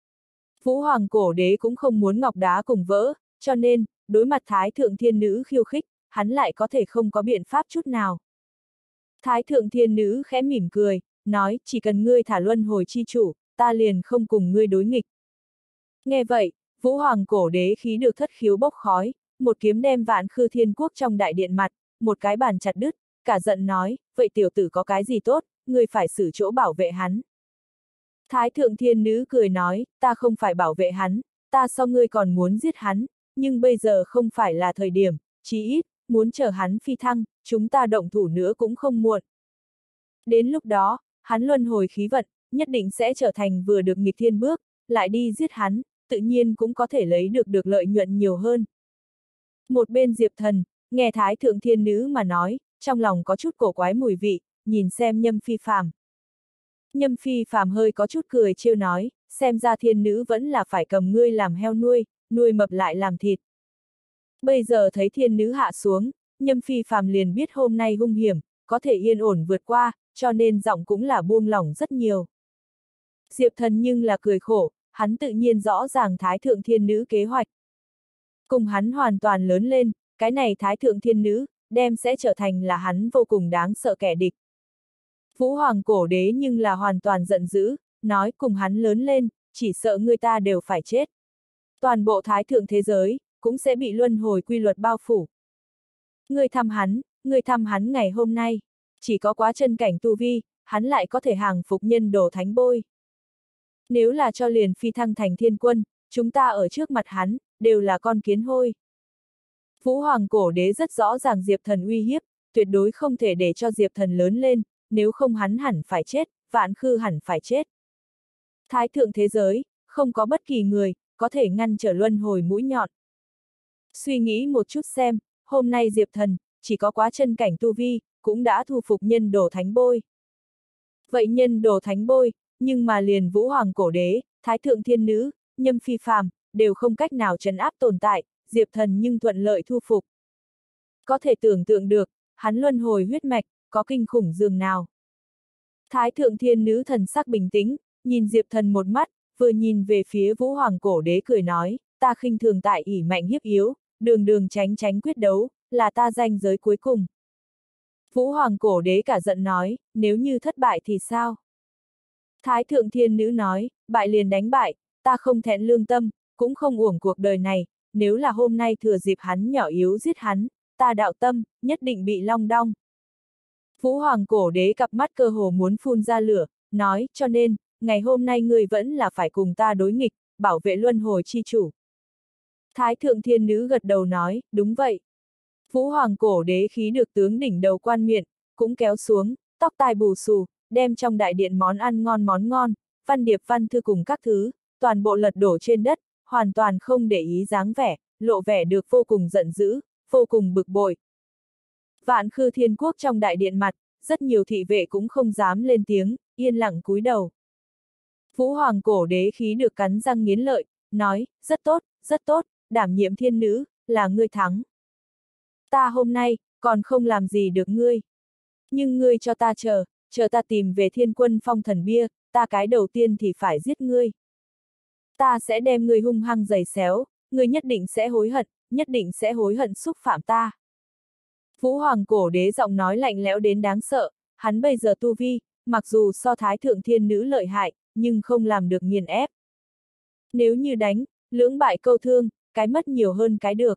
Vũ Hoàng cổ đế cũng không muốn ngọc đá cùng vỡ, cho nên, đối mặt Thái Thượng Thiên Nữ khiêu khích, hắn lại có thể không có biện pháp chút nào. Thái Thượng Thiên Nữ khẽ mỉm cười, nói, chỉ cần ngươi thả luân hồi chi chủ, ta liền không cùng ngươi đối nghịch. Nghe vậy, Vũ Hoàng cổ đế khí được thất khiếu bốc khói, một kiếm đem Vạn Khư Thiên Quốc trong đại điện mặt, một cái bàn chặt đứt, cả giận nói, vậy tiểu tử có cái gì tốt, ngươi phải xử chỗ bảo vệ hắn. Thái Thượng Thiên Nữ cười nói, ta không phải bảo vệ hắn, ta so ngươi còn muốn giết hắn, nhưng bây giờ không phải là thời điểm, chí ít, muốn chờ hắn phi thăng, chúng ta động thủ nữa cũng không muộn. Đến lúc đó, hắn luân hồi khí vận, nhất định sẽ trở thành vừa được nghịch thiên bước, lại đi giết hắn, tự nhiên cũng có thể lấy được được lợi nhuận nhiều hơn. Một bên Diệp Thần, nghe Thái Thượng Thiên Nữ mà nói, trong lòng có chút cổ quái mùi vị, nhìn xem Nhâm Phi Phàm. Nhâm Phi Phàm hơi có chút cười trêu nói, xem ra thiên nữ vẫn là phải cầm ngươi làm heo nuôi, nuôi mập lại làm thịt. Bây giờ thấy thiên nữ hạ xuống, Nhâm Phi Phàm liền biết hôm nay hung hiểm, có thể yên ổn vượt qua, cho nên giọng cũng là buông lỏng rất nhiều. Diệp Thần nhưng là cười khổ, hắn tự nhiên rõ ràng Thái Thượng Thiên Nữ kế hoạch. Cùng hắn hoàn toàn lớn lên, cái này Thái Thượng Thiên Nữ, đem sẽ trở thành là hắn vô cùng đáng sợ kẻ địch. Vũ Hoàng cổ đế nhưng là hoàn toàn giận dữ, nói cùng hắn lớn lên, chỉ sợ người ta đều phải chết. Toàn bộ Thái Thượng thế giới, cũng sẽ bị luân hồi quy luật bao phủ. Người thăm hắn, người thăm hắn ngày hôm nay, chỉ có quá chân cảnh tu vi, hắn lại có thể hàng phục nhân đồ thánh bôi. Nếu là cho liền phi thăng thành thiên quân, chúng ta ở trước mặt hắn, đều là con kiến hôi. Vũ Hoàng cổ đế rất rõ ràng Diệp Thần uy hiếp, tuyệt đối không thể để cho Diệp Thần lớn lên, nếu không hắn hẳn phải chết, Vạn Khư hẳn phải chết. Thái thượng thế giới, không có bất kỳ người, có thể ngăn trở luân hồi mũi nhọn. Suy nghĩ một chút xem, hôm nay Diệp Thần, chỉ có quá chân cảnh tu vi, cũng đã thu phục nhân đồ thánh bôi. Vậy nhân đồ thánh bôi, nhưng mà liền Vũ Hoàng cổ đế, Thái Thượng Thiên Nữ, Nhâm Phi Phàm, đều không cách nào trấn áp tồn tại, Diệp Thần nhưng thuận lợi thu phục. Có thể tưởng tượng được, hắn luân hồi huyết mạch, có kinh khủng dường nào. Thái Thượng Thiên Nữ thần sắc bình tĩnh, nhìn Diệp Thần một mắt, vừa nhìn về phía Vũ Hoàng cổ đế cười nói, ta khinh thường tại ỷ mạnh hiếp yếu, đường đường tránh tránh quyết đấu, là ta ranh giới cuối cùng. Vũ Hoàng cổ đế cả giận nói, nếu như thất bại thì sao? Thái Thượng Thiên Nữ nói, bại liền đánh bại, ta không thẹn lương tâm, cũng không uổng cuộc đời này, nếu là hôm nay thừa dịp hắn nhỏ yếu giết hắn, ta đạo tâm, nhất định bị long đong. Vũ Hoàng cổ đế cặp mắt cơ hồ muốn phun ra lửa, nói, cho nên, ngày hôm nay ngươi vẫn là phải cùng ta đối nghịch, bảo vệ luân hồi chi chủ. Thái Thượng Thiên Nữ gật đầu nói, đúng vậy. Vũ Hoàng cổ đế khí được tướng đỉnh đầu quan miệng, cũng kéo xuống, tóc tai bù xù, đem trong đại điện món ăn ngon món ngon, văn điệp văn thư cùng các thứ, toàn bộ lật đổ trên đất, hoàn toàn không để ý dáng vẻ, lộ vẻ được vô cùng giận dữ, vô cùng bực bội. Vạn Khư Thiên Quốc trong đại điện mặt, rất nhiều thị vệ cũng không dám lên tiếng, yên lặng cúi đầu. Vũ Hoàng Cổ Đế khí được cắn răng nghiến lợi, nói, rất tốt, rất tốt, đảm nhiệm thiên nữ, là ngươi thắng. Ta hôm nay, còn không làm gì được ngươi. Nhưng ngươi cho ta chờ, chờ ta tìm về Thiên Quân Phong Thần Bia, ta cái đầu tiên thì phải giết ngươi. Ta sẽ đem ngươi hung hăng giày xéo, ngươi nhất định sẽ hối hận, nhất định sẽ hối hận xúc phạm ta. Vũ Hoàng Cổ Đế giọng nói lạnh lẽo đến đáng sợ, hắn bây giờ tu vi, mặc dù so Thái Thượng Thiên Nữ lợi hại, nhưng không làm được nghiền ép. Nếu như đánh, lưỡng bại câu thương, cái mất nhiều hơn cái được.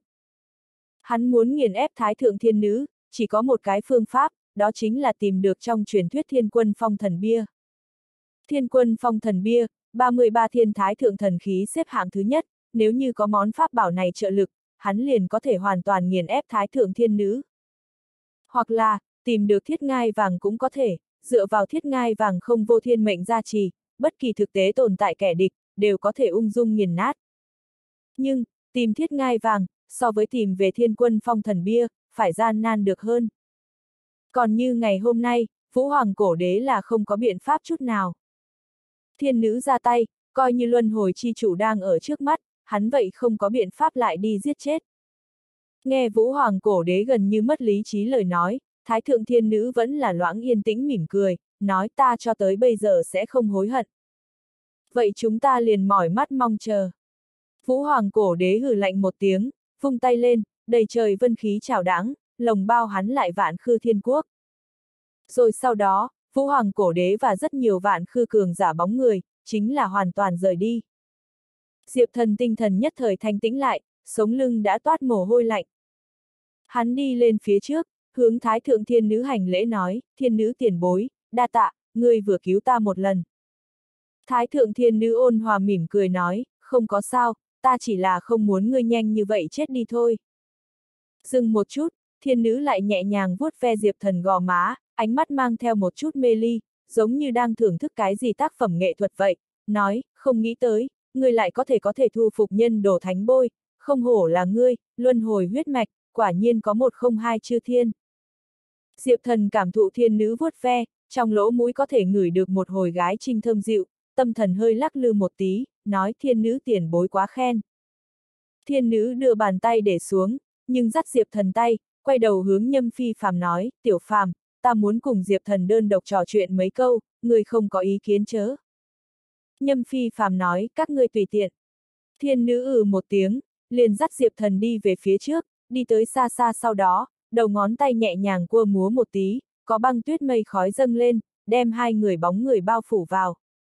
Hắn muốn nghiền ép Thái Thượng Thiên Nữ, chỉ có một cái phương pháp, đó chính là tìm được trong truyền thuyết Thiên Quân Phong Thần Bia. Thiên Quân Phong Thần Bia, ba mươi ba thiên thái thượng thần khí xếp hạng thứ nhất, nếu như có món pháp bảo này trợ lực, hắn liền có thể hoàn toàn nghiền ép Thái Thượng Thiên Nữ. Hoặc là, tìm được thiết ngai vàng cũng có thể, dựa vào thiết ngai vàng không vô thiên mệnh gia trì, bất kỳ thực tế tồn tại kẻ địch, đều có thể ung dung nghiền nát. Nhưng, tìm thiết ngai vàng, so với tìm về Thiên Quân Phong Thần Bia, phải gian nan được hơn. Còn như ngày hôm nay, Vũ Hoàng Cổ Đế là không có biện pháp chút nào. Thiên nữ ra tay, coi như luân hồi chi chủ đang ở trước mắt, hắn vậy không có biện pháp lại đi giết chết. Nghe Vũ Hoàng Cổ Đế gần như mất lý trí lời nói, Thái Thượng Thiên Nữ vẫn là loãng yên tĩnh mỉm cười, nói ta cho tới bây giờ sẽ không hối hận. Vậy chúng ta liền mỏi mắt mong chờ. Vũ Hoàng Cổ Đế hừ lạnh một tiếng, vung tay lên, đầy trời vân khí trào đãng, lồng bao hắn lại Vạn Khư Thiên Quốc. Rồi sau đó, Vũ Hoàng Cổ Đế và rất nhiều Vạn Khư cường giả bóng người, chính là hoàn toàn rời đi. Diệp Thần tinh thần nhất thời thanh tĩnh lại, sống lưng đã toát mồ hôi lạnh. Hắn đi lên phía trước, hướng Thái Thượng Thiên Nữ hành lễ nói, Thiên Nữ tiền bối, đa tạ, ngươi vừa cứu ta một lần. Thái Thượng Thiên Nữ ôn hòa mỉm cười nói, không có sao, ta chỉ là không muốn ngươi nhanh như vậy chết đi thôi. Dừng một chút, Thiên Nữ lại nhẹ nhàng vuốt ve Diệp Thần gò má, ánh mắt mang theo một chút mê ly, giống như đang thưởng thức cái gì tác phẩm nghệ thuật vậy, nói, không nghĩ tới, ngươi lại có thể có thể thu phục nhân đồ thánh bôi, không hổ là ngươi, luân hồi huyết mạch, quả nhiên có một không hai chư thiên. Diệp Thần cảm thụ Thiên Nữ vuốt ve, trong lỗ mũi có thể ngửi được một hồi gái trinh thơm dịu, tâm thần hơi lắc lư một tí, nói Thiên Nữ tiền bối quá khen. Thiên Nữ đưa bàn tay để xuống, nhưng dắt Diệp Thần tay, quay đầu hướng Nhâm Phi Phàm nói, tiểu Phàm, ta muốn cùng Diệp Thần đơn độc trò chuyện mấy câu, người không có ý kiến chớ. Nhâm Phi Phàm nói, các ngươi tùy tiện. Thiên Nữ ừ một tiếng, liền dắt Diệp Thần đi về phía trước, đi tới xa xa sau đó, đầu ngón tay nhẹ nhàng cua múa một tí, có băng tuyết mây khói dâng lên, đem hai người bóng người bao phủ vào.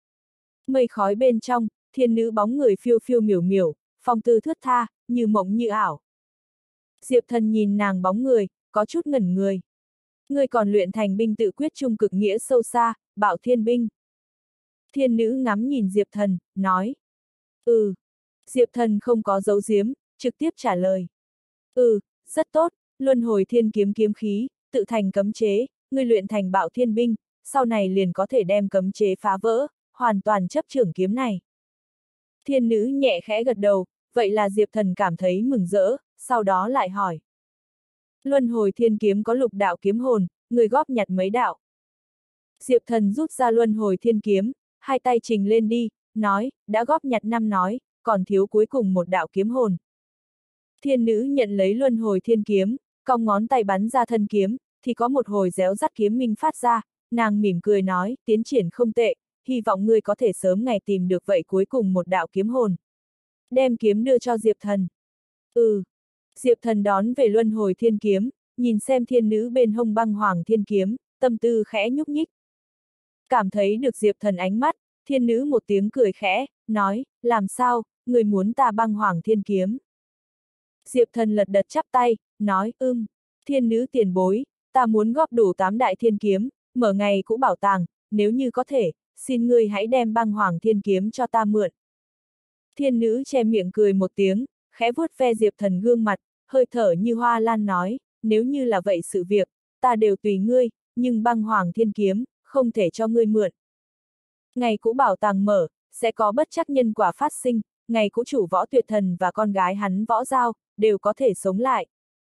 Mây khói bên trong, Thiên Nữ bóng người phiêu phiêu miểu miểu, phong tư thướt tha, như mộng như ảo. Diệp Thần nhìn nàng bóng người, có chút ngẩn người. Ngươi còn luyện thành binh tự quyết trung cực nghĩa sâu xa, Bảo Thiên binh. Thiên Nữ ngắm nhìn Diệp Thần, nói. Ừ. Diệp Thần không có giấu giếm, trực tiếp trả lời. Ừ, rất tốt, luân hồi thiên kiếm kiếm khí, tự thành cấm chế, ngươi luyện thành Bảo Thiên binh, sau này liền có thể đem cấm chế phá vỡ, hoàn toàn chấp trưởng kiếm này. Thiên Nữ nhẹ khẽ gật đầu, vậy là Diệp Thần cảm thấy mừng rỡ, sau đó lại hỏi. Luân hồi thiên kiếm có lục đạo kiếm hồn, người góp nhặt mấy đạo. Diệp Thần rút ra luân hồi thiên kiếm, hai tay trình lên đi, nói, đã góp nhặt năm nói, còn thiếu cuối cùng một đạo kiếm hồn. Thiên Nữ nhận lấy luân hồi thiên kiếm, cong ngón tay bắn ra thân kiếm, thì có một hồi réo rắt kiếm minh phát ra, nàng mỉm cười nói, tiến triển không tệ, hy vọng ngươi có thể sớm ngày tìm được vậy cuối cùng một đạo kiếm hồn. Đem kiếm đưa cho Diệp Thần. Ừ. Diệp Thần đón về luân hồi thiên kiếm, nhìn xem Thiên Nữ bên hông băng hoàng thiên kiếm, tâm tư khẽ nhúc nhích. Cảm thấy được Diệp Thần ánh mắt, Thiên Nữ một tiếng cười khẽ, nói, làm sao, người muốn ta băng hoàng thiên kiếm. Diệp Thần lật đật chắp tay, nói, ưm, Thiên Nữ tiền bối, ta muốn góp đủ tám đại thiên kiếm, mở ngày cũ bảo tàng, nếu như có thể, xin ngươi hãy đem băng hoàng thiên kiếm cho ta mượn. Thiên Nữ che miệng cười một tiếng, khẽ vuốt ve Diệp Thần gương mặt, hơi thở như hoa lan nói, nếu như là vậy sự việc, ta đều tùy ngươi, nhưng băng hoàng thiên kiếm, không thể cho ngươi mượn. Ngày cũ bảo tàng mở, sẽ có bất trắc nhân quả phát sinh, ngày cũ chủ Võ Tuyệt Thần và con gái hắn Võ Giao, đều có thể sống lại.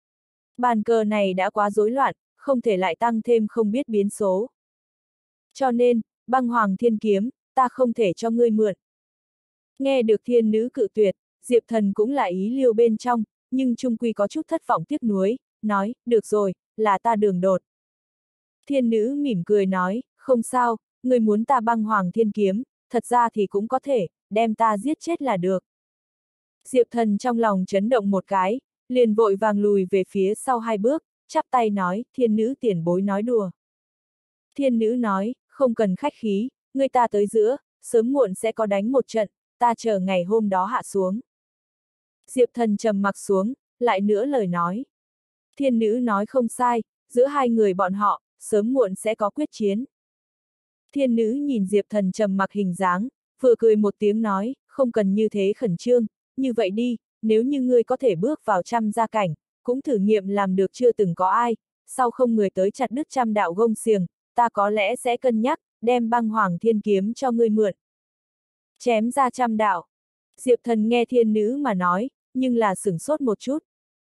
Bàn cờ này đã quá rối loạn, không thể lại tăng thêm không biết biến số. Cho nên, băng hoàng thiên kiếm, ta không thể cho ngươi mượn. Nghe được thiên nữ cự tuyệt, Diệp Thần cũng là ý liêu bên trong, nhưng chung quy có chút thất vọng tiếc nuối, nói, được rồi, là ta đường đột. Thiên nữ mỉm cười nói, không sao, ngươi muốn ta băng hoàng thiên kiếm, thật ra thì cũng có thể, đem ta giết chết là được. Diệp Thần trong lòng chấn động một cái, liền vội vàng lùi về phía sau hai bước, chắp tay nói, thiên nữ tiền bối nói đùa. Thiên nữ nói, không cần khách khí, ngươi ta tới giữa, sớm muộn sẽ có đánh một trận, ta chờ ngày hôm đó hạ xuống. Diệp Thần trầm mặc xuống, lại nữa lời nói. Thiên nữ nói không sai, giữa hai người bọn họ, sớm muộn sẽ có quyết chiến. Thiên nữ nhìn Diệp Thần trầm mặc hình dáng, vừa cười một tiếng nói, không cần như thế khẩn trương, như vậy đi, nếu như ngươi có thể bước vào trăm gia cảnh, cũng thử nghiệm làm được chưa từng có ai, sau không người tới chặt đứt trăm đạo gông xiềng, ta có lẽ sẽ cân nhắc, đem băng hoàng thiên kiếm cho ngươi mượn. Chém ra trăm đạo. Diệp Thần nghe thiên nữ mà nói, nhưng là sửng sốt một chút.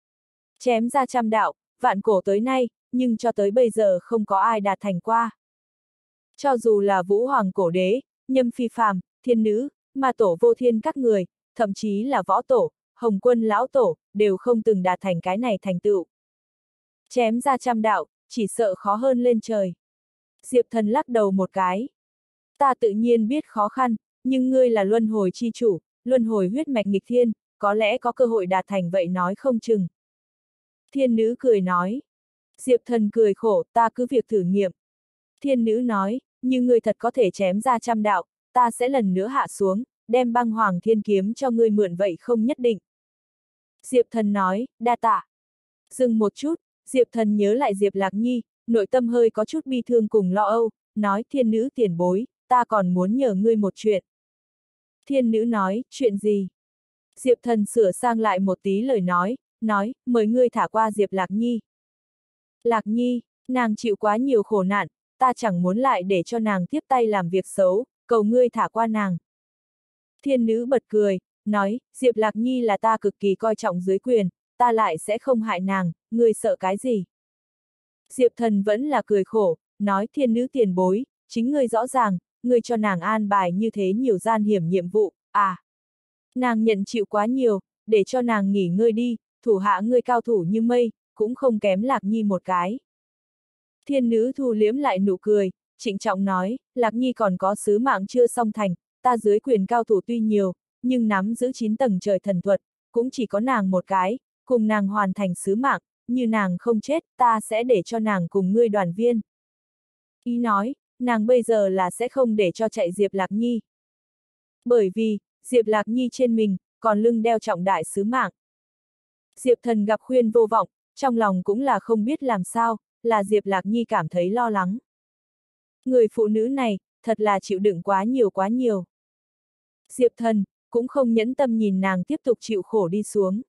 Chém ra trăm đạo, vạn cổ tới nay, nhưng cho tới bây giờ không có ai đạt thành qua. Cho dù là Vũ Hoàng cổ đế, Nhâm Phi Phàm, thiên nữ, mà tổ vô thiên các người, thậm chí là võ tổ, Hồng Quân lão tổ, đều không từng đạt thành cái này thành tựu. Chém ra trăm đạo, chỉ sợ khó hơn lên trời. Diệp Thần lắc đầu một cái. Ta tự nhiên biết khó khăn, nhưng ngươi là luân hồi chi chủ, luân hồi huyết mạch nghịch thiên, có lẽ có cơ hội đạt thành vậy nói không chừng. Thiên nữ cười nói. Diệp Thần cười khổ, ta cứ việc thử nghiệm. Thiên nữ nói, như ngươi thật có thể chém ra trăm đạo, ta sẽ lần nữa hạ xuống, đem băng hoàng thiên kiếm cho ngươi mượn vậy không nhất định. Diệp Thần nói, đa tạ. Dừng một chút, Diệp Thần nhớ lại Diệp Lạc Nhi, nội tâm hơi có chút bi thương cùng lo âu, nói thiên nữ tiền bối, ta còn muốn nhờ ngươi một chuyện. Thiên nữ nói, chuyện gì? Diệp Thần sửa sang lại một tí lời nói, nói, mời ngươi thả qua Diệp Lạc Nhi. Lạc Nhi, nàng chịu quá nhiều khổ nạn, ta chẳng muốn lại để cho nàng tiếp tay làm việc xấu, cầu ngươi thả qua nàng. Thiên nữ bật cười, nói, Diệp Lạc Nhi là ta cực kỳ coi trọng dưới quyền, ta lại sẽ không hại nàng, ngươi sợ cái gì? Diệp Thần vẫn là cười khổ, nói thiên nữ tiền bối, chính ngươi rõ ràng, ngươi cho nàng an bài như thế nhiều gian hiểm nhiệm vụ, à. Nàng nhận chịu quá nhiều, để cho nàng nghỉ ngơi đi, thủ hạ ngươi cao thủ như mây, cũng không kém Lạc Nhi một cái. Thiên nữ thu liếm lại nụ cười, trịnh trọng nói, Lạc Nhi còn có sứ mạng chưa xong thành, ta dưới quyền cao thủ tuy nhiều, nhưng nắm giữ chín tầng trời thần thuật, cũng chỉ có nàng một cái, cùng nàng hoàn thành sứ mạng, như nàng không chết, ta sẽ để cho nàng cùng ngươi đoàn viên. Ý nói, nàng bây giờ là sẽ không để cho chạy Diệp Lạc Nhi. Bởi vì, Diệp Lạc Nhi trên mình, còn lưng đeo trọng đại sứ mạng. Diệp Thần gặp khuyên vô vọng, trong lòng cũng là không biết làm sao, là Diệp Lạc Nhi cảm thấy lo lắng. Người phụ nữ này, thật là chịu đựng quá nhiều quá nhiều. Diệp Thần, cũng không nhẫn tâm nhìn nàng tiếp tục chịu khổ đi xuống.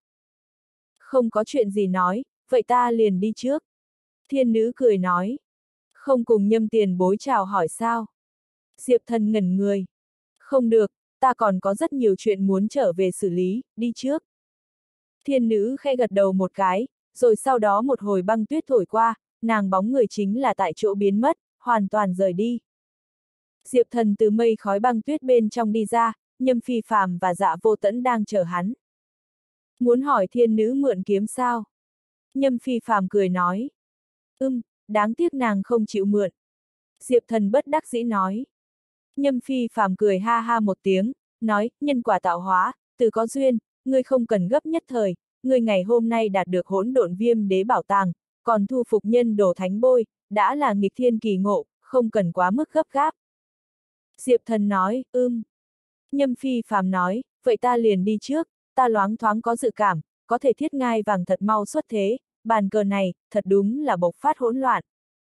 Không có chuyện gì nói, vậy ta liền đi trước. Thiên nữ cười nói. Không cùng Nhâm tiền bối chào hỏi sao? Diệp Thần ngẩn người. Không được, ta còn có rất nhiều chuyện muốn trở về xử lý, đi trước. Thiên nữ khẽ gật đầu một cái, rồi sau đó một hồi băng tuyết thổi qua, nàng bóng người chính là tại chỗ biến mất, hoàn toàn rời đi. Diệp Thần từ mây khói băng tuyết bên trong đi ra, Nhâm Phi Phàm và Dạ Vô Tẫn đang chờ hắn. Muốn hỏi thiên nữ mượn kiếm sao? Nhâm Phi Phàm cười nói. Ưm, đáng tiếc nàng không chịu mượn. Diệp Thần bất đắc dĩ nói. Nhâm Phi Phàm cười ha ha một tiếng, nói, nhân quả tạo hóa, từ có duyên, ngươi không cần gấp nhất thời, ngươi ngày hôm nay đạt được hỗn độn viêm đế bảo tàng, còn thu phục nhân đồ thánh bôi, đã là nghịch thiên kỳ ngộ, không cần quá mức gấp gáp. Diệp Thần nói, ưm. Nhâm Phi Phàm nói, vậy ta liền đi trước, ta loáng thoáng có dự cảm, có thể thiết ngai vàng thật mau xuất thế, bàn cờ này, thật đúng là bộc phát hỗn loạn.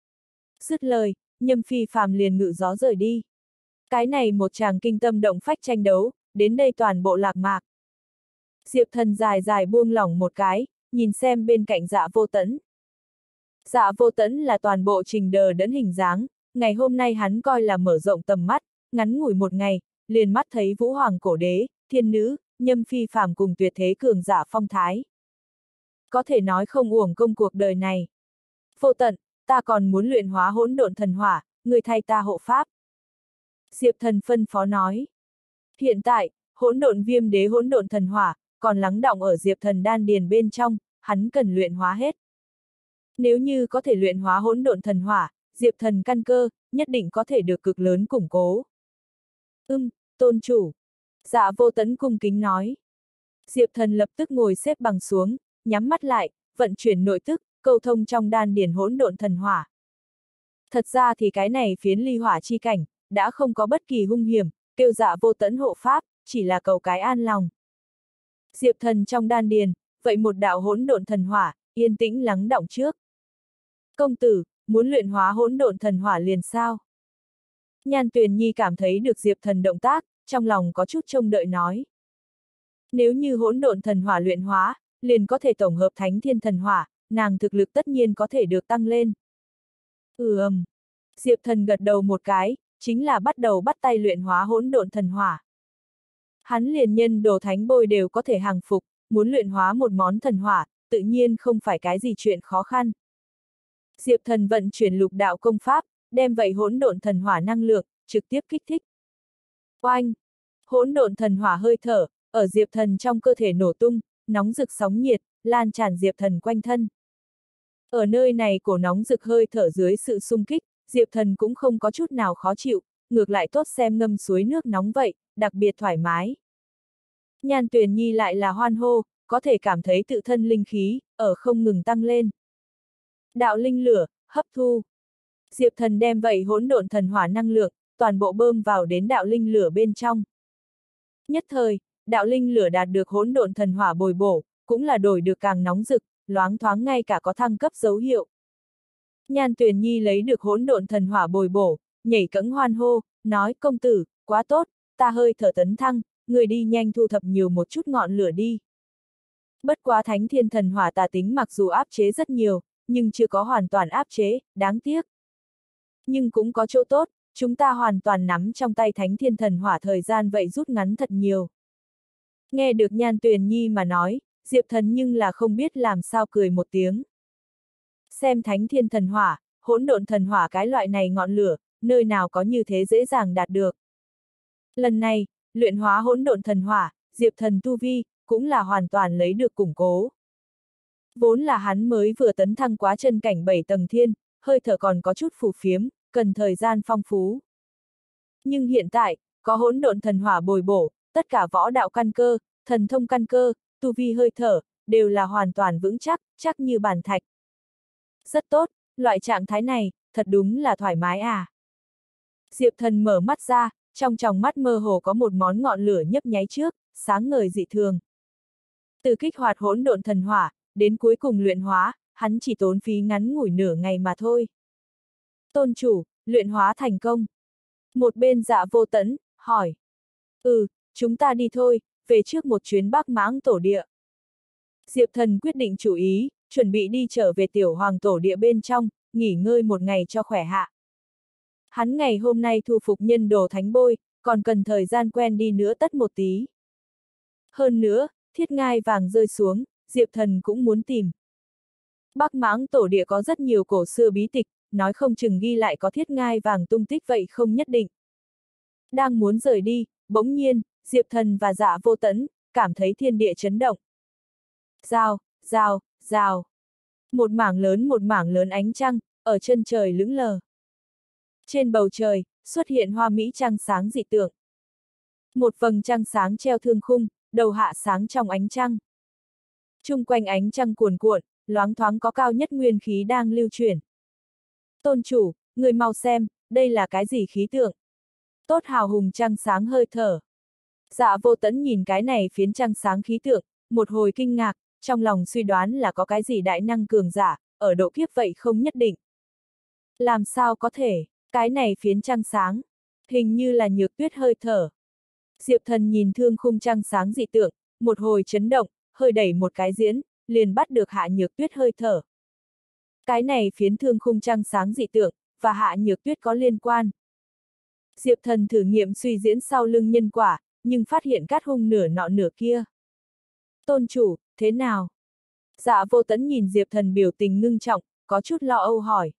Dứt lời, Nhâm Phi Phàm liền ngự gió rời đi. Cái này một tràng kinh tâm động phách tranh đấu, đến đây toàn bộ lạc mạc. Diệp Thần dài dài buông lỏng một cái, nhìn xem bên cạnh Dạ Vô Tẫn. Dạ Vô Tẫn là toàn bộ trình đờ đẫn hình dáng, Ngày hôm nay hắn coi là mở rộng tầm mắt, ngắn ngủi một ngày, liền mắt thấy Vũ Hoàng cổ đế, thiên nữ, nhâm phi phàm cùng tuyệt thế cường giả phong thái. Có thể nói không uổng công cuộc đời này. Vô Tận, ta còn muốn luyện hóa hỗn độn thần hỏa, người thay ta hộ pháp. Diệp Thần phân phó nói. Hiện tại, hỗn độn viêm đế hỗn độn thần hỏa, còn lắng đọng ở Diệp Thần đan điền bên trong, hắn cần luyện hóa hết. Nếu như có thể luyện hóa hỗn độn thần hỏa, Diệp Thần căn cơ, nhất định có thể được cực lớn củng cố. Ưm, tôn chủ. Dạ Vô Tẫn cung kính nói. Diệp Thần lập tức ngồi xếp bằng xuống, nhắm mắt lại, vận chuyển nội tức, câu thông trong đan điền hỗn độn thần hỏa. Thật ra thì cái này phiến ly hỏa chi cảnh, đã không có bất kỳ hung hiểm, kêu Dạ Vô Tẫn hộ pháp, chỉ là cầu cái an lòng. Diệp Thần trong đan điền, vậy một đạo hỗn độn thần hỏa, yên tĩnh lắng đọng trước. Công tử, muốn luyện hóa hỗn độn thần hỏa liền sao? Nhan Tuyền Nhi cảm thấy được Diệp Thần động tác, trong lòng có chút trông đợi nói. Nếu như hỗn độn thần hỏa luyện hóa, liền có thể tổng hợp thánh thiên thần hỏa, nàng thực lực tất nhiên có thể được tăng lên. Ừ ầm. Diệp Thần gật đầu một cái, chính là bắt đầu bắt tay luyện hóa hỗn độn thần hỏa. Hắn liền nhân đồ thánh bôi đều có thể hàng phục, muốn luyện hóa một món thần hỏa, tự nhiên không phải cái gì chuyện khó khăn. Diệp Thần vận chuyển lục đạo công pháp, đem vậy hỗn độn thần hỏa năng lượng, trực tiếp kích thích. Oanh! Hỗn độn thần hỏa hơi thở, ở Diệp Thần trong cơ thể nổ tung, nóng rực sóng nhiệt, lan tràn Diệp Thần quanh thân. Ở nơi này cổ nóng rực hơi thở dưới sự xung kích, Diệp Thần cũng không có chút nào khó chịu, ngược lại tốt xem ngâm suối nước nóng vậy, đặc biệt thoải mái. Nhan Tuyền Nhi lại là hoan hô, có thể cảm thấy tự thân linh khí, ở không ngừng tăng lên. Đạo linh lửa, hấp thu. Diệp Thần đem vậy hỗn độn thần hỏa năng lượng, toàn bộ bơm vào đến đạo linh lửa bên trong. Nhất thời, đạo linh lửa đạt được hỗn độn thần hỏa bồi bổ, cũng là đổi được càng nóng rực, loáng thoáng ngay cả có thăng cấp dấu hiệu. Nhan Tuyền Nhi lấy được hỗn độn thần hỏa bồi bổ, nhảy cẫng hoan hô, nói công tử, quá tốt, ta hơi thở tấn thăng, người đi nhanh thu thập nhiều một chút ngọn lửa đi. Bất quá thánh thiên thần hỏa tà tính mặc dù áp chế rất nhiều, nhưng chưa có hoàn toàn áp chế, đáng tiếc. Nhưng cũng có chỗ tốt, chúng ta hoàn toàn nắm trong tay thánh thiên thần hỏa thời gian vậy rút ngắn thật nhiều. Nghe được Nhan Tuyền Nhi mà nói, Diệp Thần nhưng là không biết làm sao cười một tiếng. Xem thánh thiên thần hỏa, hỗn độn thần hỏa cái loại này ngọn lửa, nơi nào có như thế dễ dàng đạt được. Lần này, luyện hóa hỗn độn thần hỏa, Diệp Thần tu vi, cũng là hoàn toàn lấy được củng cố. Vốn là hắn mới vừa tấn thăng quá chân cảnh bảy tầng thiên, hơi thở còn có chút phù phiếm, cần thời gian phong phú. Nhưng hiện tại, có hỗn độn thần hỏa bồi bổ, tất cả võ đạo căn cơ, thần thông căn cơ, tu vi hơi thở, đều là hoàn toàn vững chắc, chắc như bàn thạch. Rất tốt, loại trạng thái này, thật đúng là thoải mái à. Diệp Thần mở mắt ra, trong tròng mắt mơ hồ có một món ngọn lửa nhấp nháy trước, sáng ngời dị thường. Từ kích hoạt hỗn độn thần hỏa, đến cuối cùng luyện hóa, hắn chỉ tốn phí ngắn ngủi nửa ngày mà thôi. Tôn chủ, luyện hóa thành công. Một bên Dạ Vô Tẫn, hỏi. Ừ, chúng ta đi thôi, về trước một chuyến Bắc Mãng tổ địa. Diệp Thần quyết định chủ ý, chuẩn bị đi trở về tiểu hoàng tổ địa bên trong, nghỉ ngơi một ngày cho khỏe hạ. Hắn ngày hôm nay thu phục nhân đồ thánh bôi, còn cần thời gian quen đi nữa tất một tí. Hơn nữa, thiết ngai vàng rơi xuống, Diệp Thần cũng muốn tìm. Bắc Mãng tổ địa có rất nhiều cổ xưa bí tịch, nói không chừng ghi lại có thiết ngai vàng tung tích vậy không nhất định. Đang muốn rời đi, bỗng nhiên, Diệp Thần và Dạ Vô Tẫn, cảm thấy thiên địa chấn động. Rào, rào, rào. Một mảng lớn một mảng lớn ánh trăng, ở chân trời lững lờ. Trên bầu trời, xuất hiện hoa mỹ trăng sáng dị tượng. Một vầng trăng sáng treo thương khung, đầu hạ sáng trong ánh trăng. Chung quanh ánh trăng cuồn cuộn, loáng thoáng có cao nhất nguyên khí đang lưu chuyển. Tôn chủ, người mau xem, đây là cái gì khí tượng? Tốt hào hùng trăng sáng hơi thở. Dạ Vô Tẫn nhìn cái này phiến trăng sáng khí tượng, một hồi kinh ngạc, trong lòng suy đoán là có cái gì đại năng cường giả, ở độ kiếp vậy không nhất định. Làm sao có thể, cái này phiến trăng sáng, hình như là Nhược Tuyết hơi thở. Diệp Thần nhìn thương khung trăng sáng dị tượng, một hồi chấn động, hơi đẩy một cái diễn, liền bắt được hạ Nhược Tuyết hơi thở. Cái này phiến thương khung trăng sáng dị tượng, và Hạ Nhược Tuyết có liên quan. Diệp Thần thử nghiệm suy diễn sau lưng nhân quả, nhưng phát hiện Cát Hung nửa nọ nửa kia. Tôn chủ, thế nào? Dạ Vô Tẫn nhìn Diệp Thần biểu tình ngưng trọng, có chút lo âu hỏi.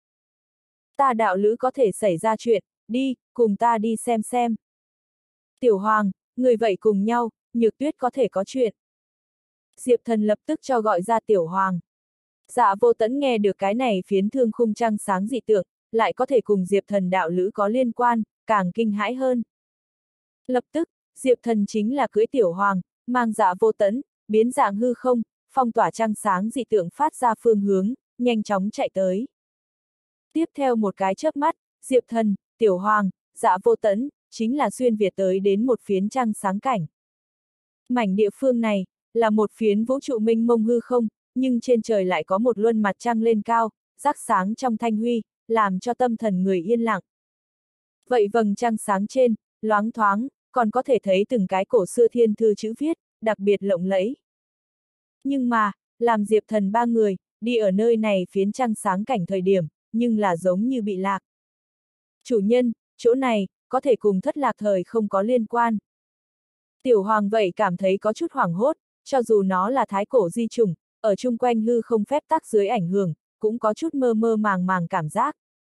Ta đạo lữ có thể xảy ra chuyện, đi, cùng ta đi xem xem. Tiểu Hoàng, người vậy cùng nhau, Nhược Tuyết có thể có chuyện. Diệp Thần lập tức cho gọi ra Tiểu Hoàng. Dạ Vô Tẫn nghe được cái này phiến thương khung trăng sáng dị tượng, lại có thể cùng Diệp Thần đạo lữ có liên quan, càng kinh hãi hơn. Lập tức, Diệp Thần chính là cưỡi Tiểu Hoàng, mang Dạ Vô Tẫn, biến dạng hư không, phong tỏa trăng sáng dị tượng phát ra phương hướng, nhanh chóng chạy tới. Tiếp theo một cái chớp mắt, Diệp Thần, Tiểu Hoàng, Dạ Vô Tẫn, chính là xuyên việt tới đến một phiến trăng sáng cảnh. Mảnh địa phương này, là một phiến vũ trụ mênh mông hư không, nhưng trên trời lại có một luân mặt trăng lên cao, rắc sáng trong thanh huy, làm cho tâm thần người yên lặng. Vậy vầng trăng sáng trên, loáng thoáng, còn có thể thấy từng cái cổ xưa thiên thư chữ viết, đặc biệt lộng lẫy. Nhưng mà, làm Diệp Thần ba người, đi ở nơi này phiến trăng sáng cảnh thời điểm, nhưng là giống như bị lạc. Chủ nhân, chỗ này, có thể cùng thất lạc thời không có liên quan. Tiểu Hoàng vậy cảm thấy có chút hoảng hốt, cho dù nó là thái cổ di chủng, ở chung quanh hư không phép tắc dưới ảnh hưởng, cũng có chút mơ mơ màng màng cảm giác.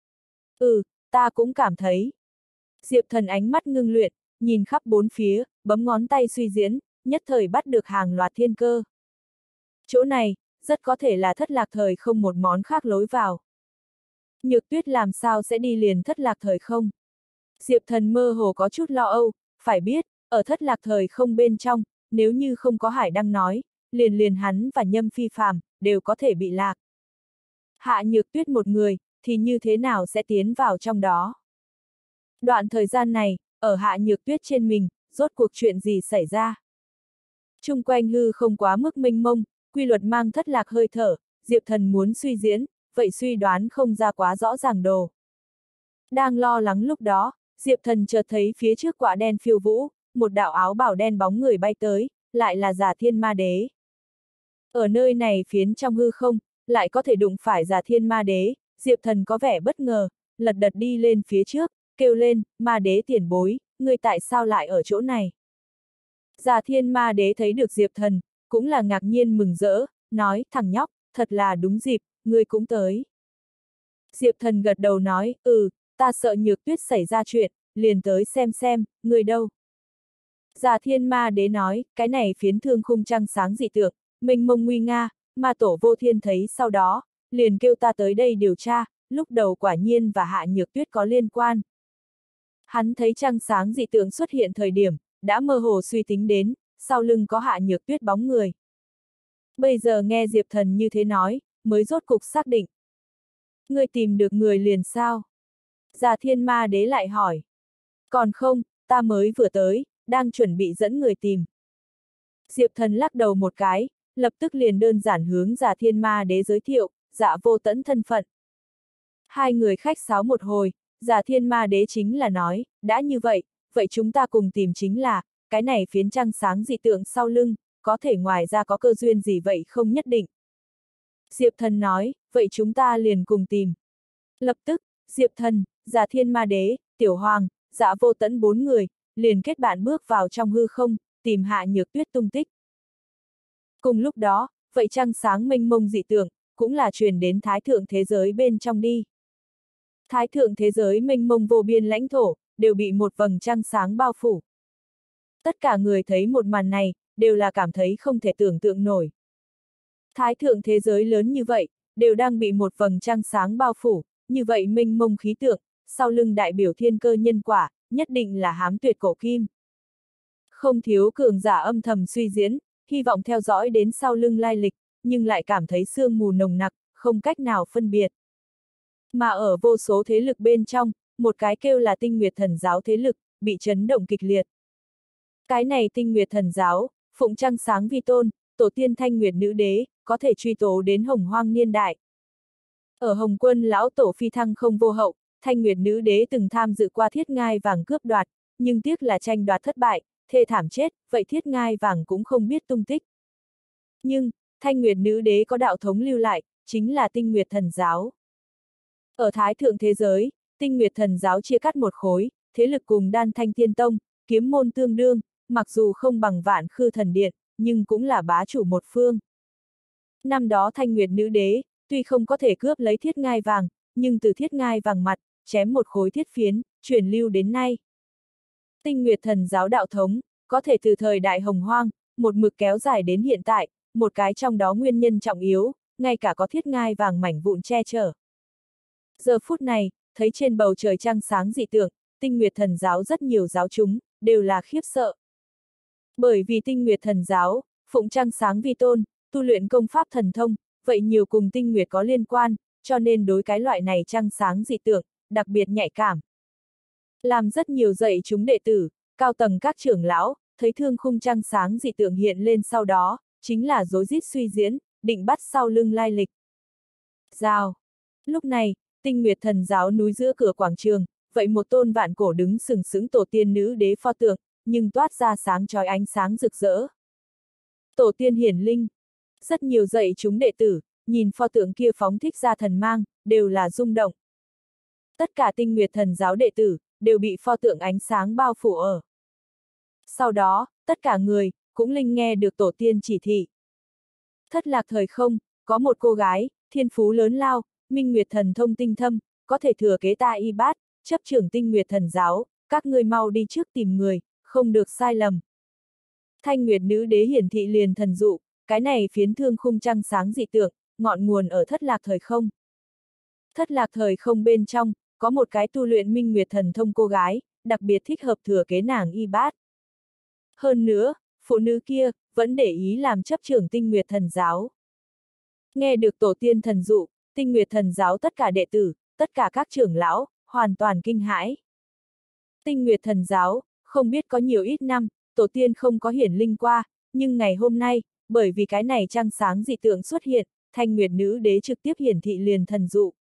Ừ, ta cũng cảm thấy. Diệp Thần ánh mắt ngưng luyện, nhìn khắp bốn phía, bấm ngón tay suy diễn, nhất thời bắt được hàng loạt thiên cơ. Chỗ này, rất có thể là thất lạc thời không một món khác lối vào. Nhược Tuyết làm sao sẽ đi liền thất lạc thời không? Diệp Thần mơ hồ có chút lo âu, phải biết, ở thất lạc thời không bên trong, nếu như không có Hải Đăng nói, liền liền hắn và Nhâm Phi Phàm đều có thể bị lạc. Hạ Nhược Tuyết một người, thì như thế nào sẽ tiến vào trong đó? Đoạn thời gian này, ở Hạ Nhược Tuyết trên mình, rốt cuộc chuyện gì xảy ra? Chung quanh hư không quá mức mênh mông, quy luật mang thất lạc hơi thở, Diệp Thần muốn suy diễn, vậy suy đoán không ra quá rõ ràng đồ. Đang lo lắng lúc đó, Diệp Thần chợt thấy phía trước quả đen phiêu vũ, một đạo áo bào đen bóng người bay tới, lại là Giả Thiên Ma Đế. Ở nơi này phiến trong hư không, lại có thể đụng phải Giả Thiên Ma Đế, Diệp Thần có vẻ bất ngờ, lật đật đi lên phía trước, kêu lên, Ma Đế tiền bối, ngươi tại sao lại ở chỗ này? Giả Thiên Ma Đế thấy được Diệp Thần, cũng là ngạc nhiên mừng rỡ, nói, thằng nhóc, thật là đúng dịp, ngươi cũng tới. Diệp Thần gật đầu nói, ừ, ta sợ Nhược Tuyết xảy ra chuyện, liền tới xem xem, ngươi đâu. Giả Thiên Ma Đế nói, cái này phiến thương khung trăng sáng dị tượng, mênh mông nguy nga, ma tổ vô thiên thấy sau đó, liền kêu ta tới đây điều tra, lúc đầu quả nhiên và Hạ Nhược Tuyết có liên quan. Hắn thấy trăng sáng dị tượng xuất hiện thời điểm, đã mơ hồ suy tính đến, sau lưng có Hạ Nhược Tuyết bóng người. Bây giờ nghe Diệp Thần như thế nói, mới rốt cục xác định. Ngươi tìm được người liền sao? Giả Thiên Ma Đế lại hỏi. Còn không, ta mới vừa tới, đang chuẩn bị dẫn người tìm. Diệp Thần lắc đầu một cái, lập tức liền đơn giản hướng Giả Thiên Ma Đế giới thiệu, Dạ Vô Tẫn thân phận. Hai người khách sáo một hồi, Giả Thiên Ma Đế chính là nói, đã như vậy, vậy chúng ta cùng tìm chính là, cái này phiến trăng sáng dị tượng sau lưng, có thể ngoài ra có cơ duyên gì vậy không nhất định. Diệp Thần nói, vậy chúng ta liền cùng tìm. Lập tức, Diệp Thần, Giả Thiên Ma Đế, Tiểu Hoàng, Dạ Vô Tẫn bốn người, liền kết bạn bước vào trong hư không, tìm Hạ Nhược Tuyết tung tích. Cùng lúc đó, vậy trăng sáng mênh mông dị tượng, cũng là truyền đến thái thượng thế giới bên trong đi. Thái thượng thế giới mênh mông vô biên lãnh thổ, đều bị một vầng trăng sáng bao phủ. Tất cả người thấy một màn này, đều là cảm thấy không thể tưởng tượng nổi. Thái thượng thế giới lớn như vậy, đều đang bị một vầng trăng sáng bao phủ, như vậy mênh mông khí tượng, sau lưng đại biểu thiên cơ nhân quả, nhất định là hám tuyệt cổ kim. Không thiếu cường giả âm thầm suy diễn, hy vọng theo dõi đến sau lưng lai lịch, nhưng lại cảm thấy sương mù nồng nặc, không cách nào phân biệt. Mà ở vô số thế lực bên trong, một cái kêu là Tinh Nguyệt Thần Giáo thế lực, bị chấn động kịch liệt. Cái này Tinh Nguyệt Thần Giáo, phụng trăng sáng vi tôn, tổ tiên Thanh Nguyệt Nữ Đế, có thể truy tố đến Hồng Hoang niên đại. Ở Hồng Quân lão tổ phi thăng không vô hậu, Thanh Nguyệt Nữ Đế từng tham dự qua thiết ngai vàng cướp đoạt, nhưng tiếc là tranh đoạt thất bại, thê thảm chết, vậy thiết ngai vàng cũng không biết tung tích. Nhưng, Thanh Nguyệt Nữ Đế có đạo thống lưu lại, chính là Tinh Nguyệt Thần Giáo. Ở Thái Thượng thế giới, Tinh Nguyệt Thần giáo chia cắt một khối, thế lực cùng Đan Thanh Tiên Tông, kiếm môn tương đương, mặc dù không bằng Vạn Khư Thần Điện, nhưng cũng là bá chủ một phương. Năm đó Thanh Nguyệt Nữ Đế, tuy không có thể cướp lấy thiết ngai vàng, nhưng từ thiết ngai vàng mặt, chém một khối thiết phiến, truyền lưu đến nay. Tinh Nguyệt Thần giáo đạo thống, có thể từ thời Đại Hồng Hoang, một mực kéo dài đến hiện tại, một cái trong đó nguyên nhân trọng yếu, ngay cả có thiết ngai vàng mảnh vụn che chở. Giờ phút này, thấy trên bầu trời trăng sáng dị tượng, Tinh Nguyệt Thần giáo rất nhiều giáo chúng, đều là khiếp sợ. Bởi vì Tinh Nguyệt Thần giáo, phụng trăng sáng vi tôn, tu luyện công pháp thần thông, vậy nhiều cùng Tinh Nguyệt có liên quan, cho nên đối cái loại này trăng sáng dị tượng, đặc biệt nhạy cảm. Làm rất nhiều dạy chúng đệ tử, cao tầng các trưởng lão, thấy thương khung trăng sáng dị tượng hiện lên sau đó, chính là rối rít suy diễn, định bắt sau lưng lai lịch. Rào. Lúc này, Tinh Nguyệt Thần giáo núi giữa cửa quảng trường, vậy một tôn vạn cổ đứng sừng sững tổ tiên nữ đế pho tượng, nhưng toát ra sáng chói ánh sáng rực rỡ. Tổ tiên hiển linh. Rất nhiều dạy chúng đệ tử, nhìn pho tượng kia phóng thích ra thần mang, đều là rung động. Tất cả Tinh Nguyệt Thần giáo đệ tử, đều bị pho tượng ánh sáng bao phủ ở. Sau đó, tất cả người, cũng linh nghe được tổ tiên chỉ thị. Thất lạc thời không, có một cô gái, thiên phú lớn lao, minh nguyệt thần thông tinh thâm, có thể thừa kế ta y bát, chấp trưởng Tinh Nguyệt Thần giáo, các ngươi mau đi trước tìm người, không được sai lầm. Thanh Nguyệt Nữ Đế hiển thị liền thần dụ, cái này phiến thương khung trăng sáng dị tượng, ngọn nguồn ở thất lạc thời không. Thất lạc thời không bên trong, có một cái tu luyện minh nguyệt thần thông cô gái, đặc biệt thích hợp thừa kế nàng y bát. Hơn nữa, phụ nữ kia, vẫn để ý làm chấp trưởng Tinh Nguyệt Thần giáo. Nghe được tổ tiên thần dụ, Tinh Nguyệt Thần giáo tất cả đệ tử, tất cả các trưởng lão, hoàn toàn kinh hãi. Tinh Nguyệt Thần giáo, không biết có nhiều ít năm, tổ tiên không có hiển linh qua, nhưng ngày hôm nay, bởi vì cái này trăng sáng dị tượng xuất hiện, Thanh Nguyệt Nữ Đế trực tiếp hiển thị liền thần dụ.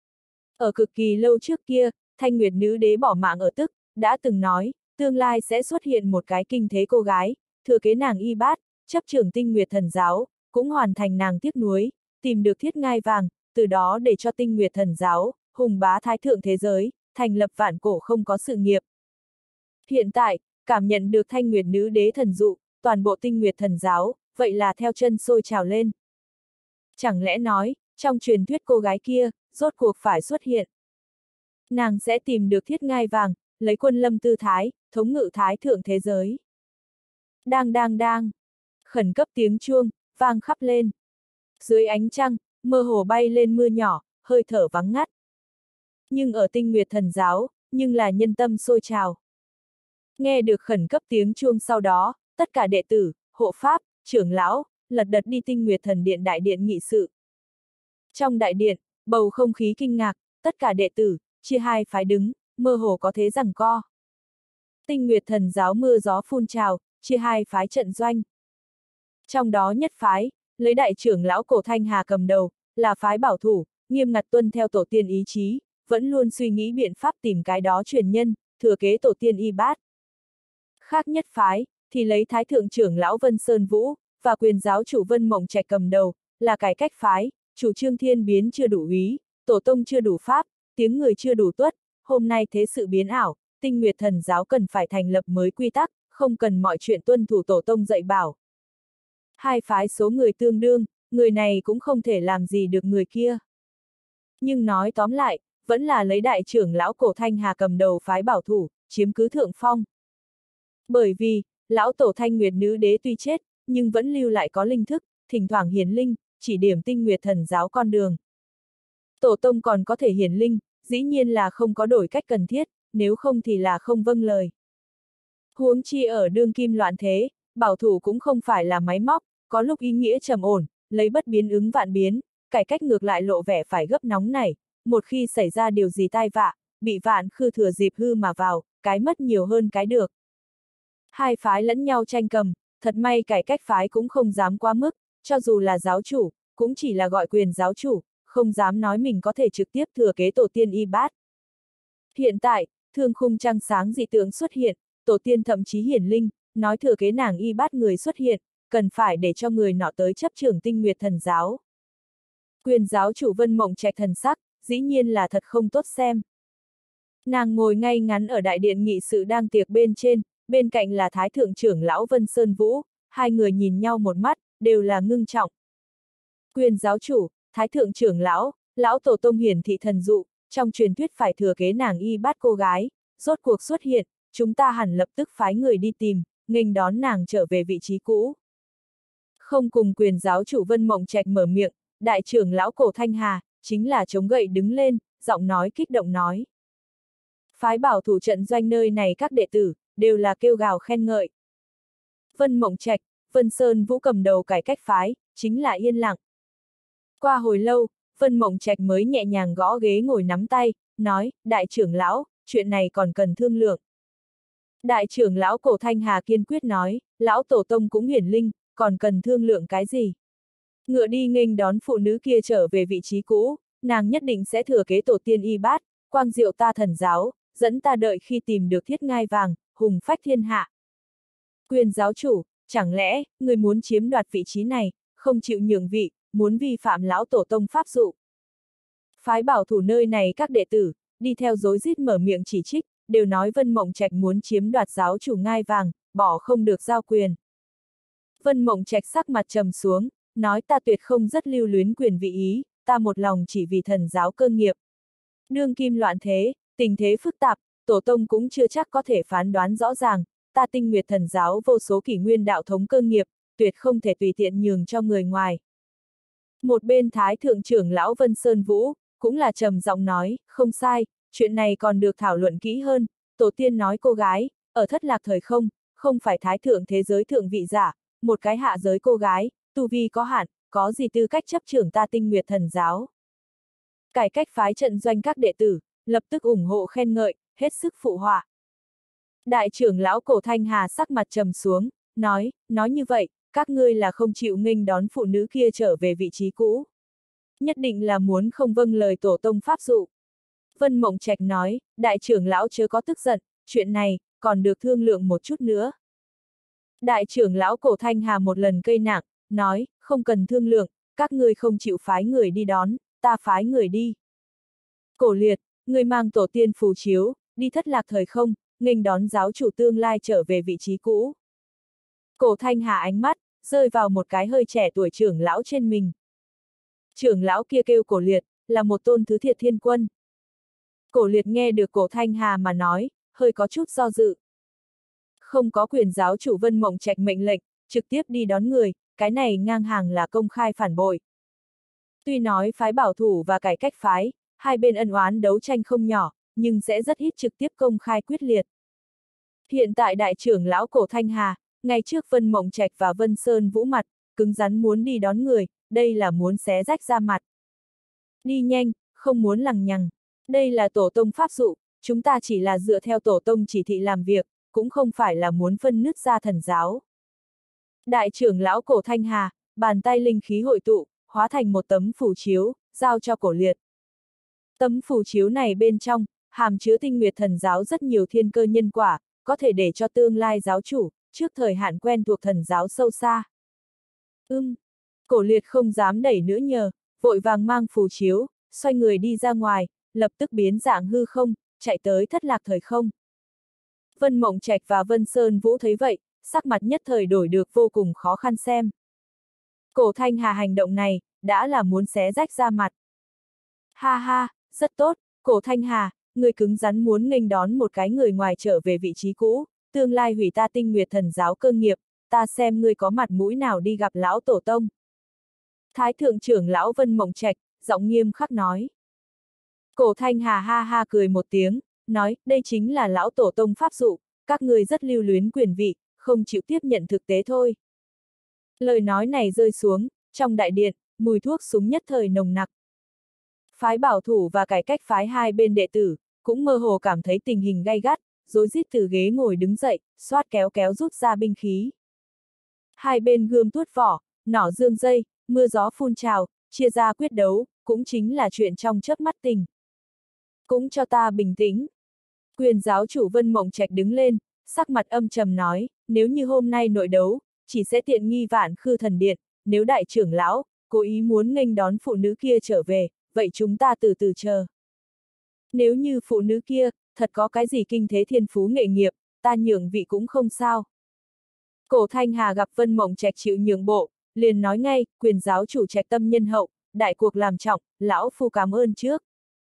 Ở cực kỳ lâu trước kia, Thanh Nguyệt Nữ Đế bỏ mạng ở tức, đã từng nói, tương lai sẽ xuất hiện một cái kinh thế cô gái, thừa kế nàng y bát, chấp trưởng Tinh Nguyệt Thần giáo, cũng hoàn thành nàng tiếc nuối, tìm được thiết ngai vàng, từ đó để cho Tinh Nguyệt Thần giáo, hùng bá thái thượng thế giới, thành lập vạn cổ không có sự nghiệp. Hiện tại, cảm nhận được Thanh Nguyệt Nữ Đế thần dụ, toàn bộ Tinh Nguyệt Thần giáo, vậy là theo chân sôi trào lên. Chẳng lẽ nói, trong truyền thuyết cô gái kia, rốt cuộc phải xuất hiện. Nàng sẽ tìm được thiết ngai vàng, lấy quân lâm tư thái, thống ngự thái thượng thế giới. Đang đang đang. Khẩn cấp tiếng chuông, vang khắp lên. Dưới ánh trăng, mơ hồ bay lên mưa nhỏ, hơi thở vắng ngắt. Nhưng ở Tinh Nguyệt Thần giáo, nhưng là nhân tâm sôi trào. Nghe được khẩn cấp tiếng chuông sau đó, tất cả đệ tử, hộ pháp, trưởng lão, lật đật đi Tinh Nguyệt Thần điện đại điện nghị sự. Trong đại điện, bầu không khí kinh ngạc, tất cả đệ tử, chia hai phái đứng, mơ hồ có thế giằng co. Tinh Nguyệt Thần giáo mưa gió phun trào, chia hai phái trận doanh. Trong đó nhất phái, lấy đại trưởng lão Cổ Thanh Hà cầm đầu, là phái bảo thủ, nghiêm ngặt tuân theo tổ tiên ý chí, vẫn luôn suy nghĩ biện pháp tìm cái đó truyền nhân, thừa kế tổ tiên y bát. Khác nhất phái, thì lấy thái thượng trưởng lão Vân Sơn Vũ, và quyền giáo chủ Vân Mộng Trạch cầm đầu, là cải cách phái, chủ trương thiên biến chưa đủ úy, tổ tông chưa đủ pháp, tiếng người chưa đủ tuất, hôm nay thế sự biến ảo, Tinh Nguyệt Thần giáo cần phải thành lập mới quy tắc, không cần mọi chuyện tuân thủ tổ tông dạy bảo. Hai phái số người tương đương, người này cũng không thể làm gì được người kia. Nhưng nói tóm lại, vẫn là lấy đại trưởng lão Cổ Thanh Hà cầm đầu phái bảo thủ, chiếm cứ thượng phong. Bởi vì, lão tổ Thanh Nguyệt Nữ Đế tuy chết, nhưng vẫn lưu lại có linh thức, thỉnh thoảng hiển linh, chỉ điểm Tinh Nguyệt Thần giáo con đường. Tổ tông còn có thể hiển linh, dĩ nhiên là không có đổi cách cần thiết, nếu không thì là không vâng lời. Huống chi ở đương kim loạn thế, bảo thủ cũng không phải là máy móc, có lúc ý nghĩa trầm ổn, lấy bất biến ứng vạn biến, cải cách ngược lại lộ vẻ phải gấp nóng này, một khi xảy ra điều gì tai vạ, bị vạn khư thừa dịp hư mà vào, cái mất nhiều hơn cái được. Hai phái lẫn nhau tranh cầm, thật may cải cách phái cũng không dám quá mức, cho dù là giáo chủ, cũng chỉ là gọi quyền giáo chủ, không dám nói mình có thể trực tiếp thừa kế tổ tiên y bát. Hiện tại, thương khung trăng sáng dị tượng xuất hiện, tổ tiên thậm chí hiển linh, nói thừa kế nàng y bát người xuất hiện, cần phải để cho người nọ tới chấp trưởng Tinh Nguyệt Thần giáo. Quyền giáo chủ Vân Mộng Trạch thần sắc, dĩ nhiên là thật không tốt xem. Nàng ngồi ngay ngắn ở đại điện nghị sự đang tiệc bên trên, bên cạnh là Thái Thượng trưởng lão Vân Sơn Vũ, hai người nhìn nhau một mắt, đều là ngưng trọng. Quyền giáo chủ, Thái Thượng trưởng lão, lão tổ tông hiển thị thần dụ, trong truyền thuyết phải thừa kế nàng y bát cô gái, rốt cuộc xuất hiện, chúng ta hẳn lập tức phái người đi tìm, nghênh đón nàng trở về vị trí cũ. Không cùng quyền giáo chủ Vân Mộng Trạch mở miệng, đại trưởng lão Cổ Thanh Hà, chính là chống gậy đứng lên, giọng nói kích động nói. Phái bảo thủ trận doanh nơi này các đệ tử, đều là kêu gào khen ngợi. Vân Mộng Trạch, Vân Sơn Vũ cầm đầu cải cách phái, chính là yên lặng. Qua hồi lâu, Vân Mộng Trạch mới nhẹ nhàng gõ ghế ngồi nắm tay, nói, đại trưởng lão, chuyện này còn cần thương lượng. Đại trưởng lão Cổ Thanh Hà kiên quyết nói, lão tổ tông cũng hiển linh, còn cần thương lượng cái gì? Ngựa đi nghênh đón phụ nữ kia trở về vị trí cũ, nàng nhất định sẽ thừa kế tổ tiên y bát, quang diệu ta thần giáo, dẫn ta đợi khi tìm được thiết ngai vàng, hùng phách thiên hạ. Quyền giáo chủ, chẳng lẽ, người muốn chiếm đoạt vị trí này, không chịu nhường vị, muốn vi phạm lão tổ tông pháp dụ? Phái bảo thủ nơi này các đệ tử, đi theo rối rít mở miệng chỉ trích, đều nói Vân Mộng Trạch muốn chiếm đoạt giáo chủ ngai vàng, bỏ không được giao quyền. Vân Mộng Trạch sắc mặt trầm xuống, nói ta tuyệt không rất lưu luyến quyền vị ý, ta một lòng chỉ vì thần giáo cơ nghiệp. Đương kim loạn thế, tình thế phức tạp, tổ tông cũng chưa chắc có thể phán đoán rõ ràng, ta tinh nguyệt thần giáo vô số kỷ nguyên đạo thống cơ nghiệp, tuyệt không thể tùy tiện nhường cho người ngoài. Một bên Thái Thượng trưởng lão Vân Sơn Vũ, cũng là trầm giọng nói, không sai, chuyện này còn được thảo luận kỹ hơn, tổ tiên nói cô gái, ở thất lạc thời không, không phải Thái Thượng thế giới thượng vị giả, một cái hạ giới cô gái, tu vi có hạn, có gì tư cách chấp trưởng ta tinh nguyệt thần giáo. Cải cách phái trận doanh các đệ tử, lập tức ủng hộ khen ngợi, hết sức phụ họa. Đại trưởng lão Cổ Thanh Hà sắc mặt trầm xuống, nói, nói như vậy, các ngươi là không chịu nghênh đón phụ nữ kia trở về vị trí cũ. Nhất định là muốn không vâng lời tổ tông pháp dụ. Vân Mộng Trạch nói, đại trưởng lão chớ có tức giận, chuyện này, còn được thương lượng một chút nữa. Đại trưởng lão Cổ Thanh Hà một lần cây nặng, nói, không cần thương lượng, các ngươi không chịu phái người đi đón, ta phái người đi. Cổ Liệt, người mang tổ tiên phù chiếu, đi thất lạc thời không, nghênh đón giáo chủ tương lai trở về vị trí cũ. Cổ Thanh Hà ánh mắt, rơi vào một cái hơi trẻ tuổi trưởng lão trên mình. Trưởng lão kia kêu Cổ Liệt, là một tôn thứ thiệt thiên quân. Cổ Liệt nghe được Cổ Thanh Hà mà nói, hơi có chút do dự. Không có quyền giáo chủ Vân Mộng Trạch mệnh lệnh, trực tiếp đi đón người, cái này ngang hàng là công khai phản bội. Tuy nói phái bảo thủ và cải cách phái, hai bên ân oán đấu tranh không nhỏ, nhưng sẽ rất ít trực tiếp công khai quyết liệt. Hiện tại đại trưởng lão Cổ Thanh Hà, ngay trước Vân Mộng Trạch và Vân Sơn Vũ mặt, cứng rắn muốn đi đón người, đây là muốn xé rách ra mặt. Đi nhanh, không muốn lằng nhằng. Đây là tổ tông pháp dụ, chúng ta chỉ là dựa theo tổ tông chỉ thị làm việc, cũng không phải là muốn phân nứt ra thần giáo. Đại trưởng lão Cổ Thanh Hà, bàn tay linh khí hội tụ, hóa thành một tấm phù chiếu, giao cho Cổ Liệt. Tấm phù chiếu này bên trong, hàm chứa tinh nguyệt thần giáo rất nhiều thiên cơ nhân quả, có thể để cho tương lai giáo chủ, trước thời hạn quen thuộc thần giáo sâu xa. Ưm, Cổ Liệt không dám đẩy nữa nhờ, vội vàng mang phù chiếu, xoay người đi ra ngoài, lập tức biến dạng hư không, chạy tới thất lạc thời không. Vân Mộng Trạch và Vân Sơn Vũ thấy vậy, sắc mặt nhất thời đổi được vô cùng khó khăn xem. Cổ Thanh Hà hành động này, đã là muốn xé rách ra mặt. Ha ha, rất tốt, Cổ Thanh Hà, người cứng rắn muốn nghênh đón một cái người ngoài trở về vị trí cũ, tương lai hủy ta tinh nguyệt thần giáo cơ nghiệp, ta xem ngươi có mặt mũi nào đi gặp lão tổ tông. Thái Thượng trưởng lão Vân Mộng Trạch, giọng nghiêm khắc nói. Cổ Thanh Hà ha ha cười một tiếng, nói, đây chính là lão tổ tông pháp dụ, các người rất lưu luyến quyền vị, không chịu tiếp nhận thực tế thôi. Lời nói này rơi xuống, trong đại điện, mùi thuốc súng nhất thời nồng nặc. Phái bảo thủ và cải cách phái hai bên đệ tử, cũng mơ hồ cảm thấy tình hình gay gắt, rối rít từ ghế ngồi đứng dậy, xoát kéo kéo rút ra binh khí. Hai bên gươm tuốt vỏ, nỏ dương dây, mưa gió phun trào, chia ra quyết đấu, cũng chính là chuyện trong chớp mắt tình. Cũng cho ta bình tĩnh. Quyền giáo chủ Vân Mộng Trạch đứng lên, sắc mặt âm trầm nói, nếu như hôm nay nội đấu, chỉ sẽ tiện nghi Vạn Khư Thần Điện, nếu đại trưởng lão, cố ý muốn nghênh đón phụ nữ kia trở về, vậy chúng ta từ từ chờ. Nếu như phụ nữ kia, thật có cái gì kinh thế thiên phú nghệ nghiệp, ta nhường vị cũng không sao. Cổ Thanh Hà gặp Vân Mộng Trạch chịu nhường bộ, liền nói ngay, quyền giáo chủ Trạch tâm nhân hậu, đại cuộc làm trọng, lão phu cảm ơn trước.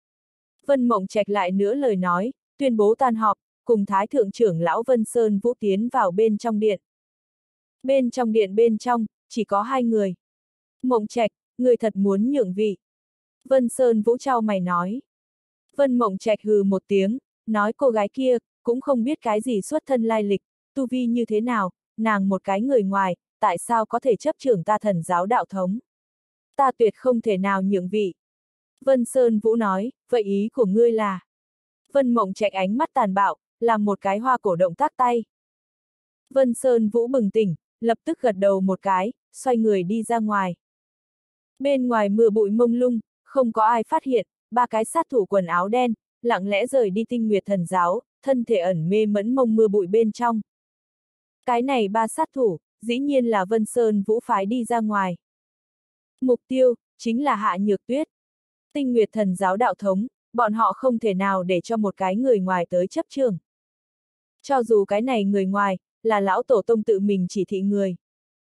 Vân Mộng Trạch lại nữa lời nói, tuyên bố tan họp, cùng Thái thượng trưởng lão Vân Sơn Vũ tiến vào bên trong điện. Bên trong điện bên trong, chỉ có hai người. Mộng Trạch, người thật muốn nhượng vị. Vân Sơn Vũ trao mày nói. Vân Mộng Trạch hừ một tiếng, nói cô gái kia, cũng không biết cái gì xuất thân lai lịch, tu vi như thế nào, nàng một cái người ngoài, tại sao có thể chấp trưởng ta thần giáo đạo thống. Ta tuyệt không thể nào nhượng vị. Vân Sơn Vũ nói, vậy ý của ngươi là. Vân Mộng Trạch ánh mắt tàn bạo, làm một cái hoa cổ động tác tay. Vân Sơn Vũ bừng tỉnh, lập tức gật đầu một cái, xoay người đi ra ngoài. Bên ngoài mưa bụi mông lung, không có ai phát hiện, ba cái sát thủ quần áo đen, lặng lẽ rời đi Tinh Nguyệt thần giáo, thân thể ẩn mê mẫn mông mưa bụi bên trong. Cái này ba sát thủ, dĩ nhiên là Vân Sơn Vũ phái đi ra ngoài. Mục tiêu, chính là Hạ Nhược Tuyết. Tinh Nguyệt thần giáo đạo thống, bọn họ không thể nào để cho một cái người ngoài tới chấp trường. Cho dù cái này người ngoài, là lão tổ tông tự mình chỉ thị người.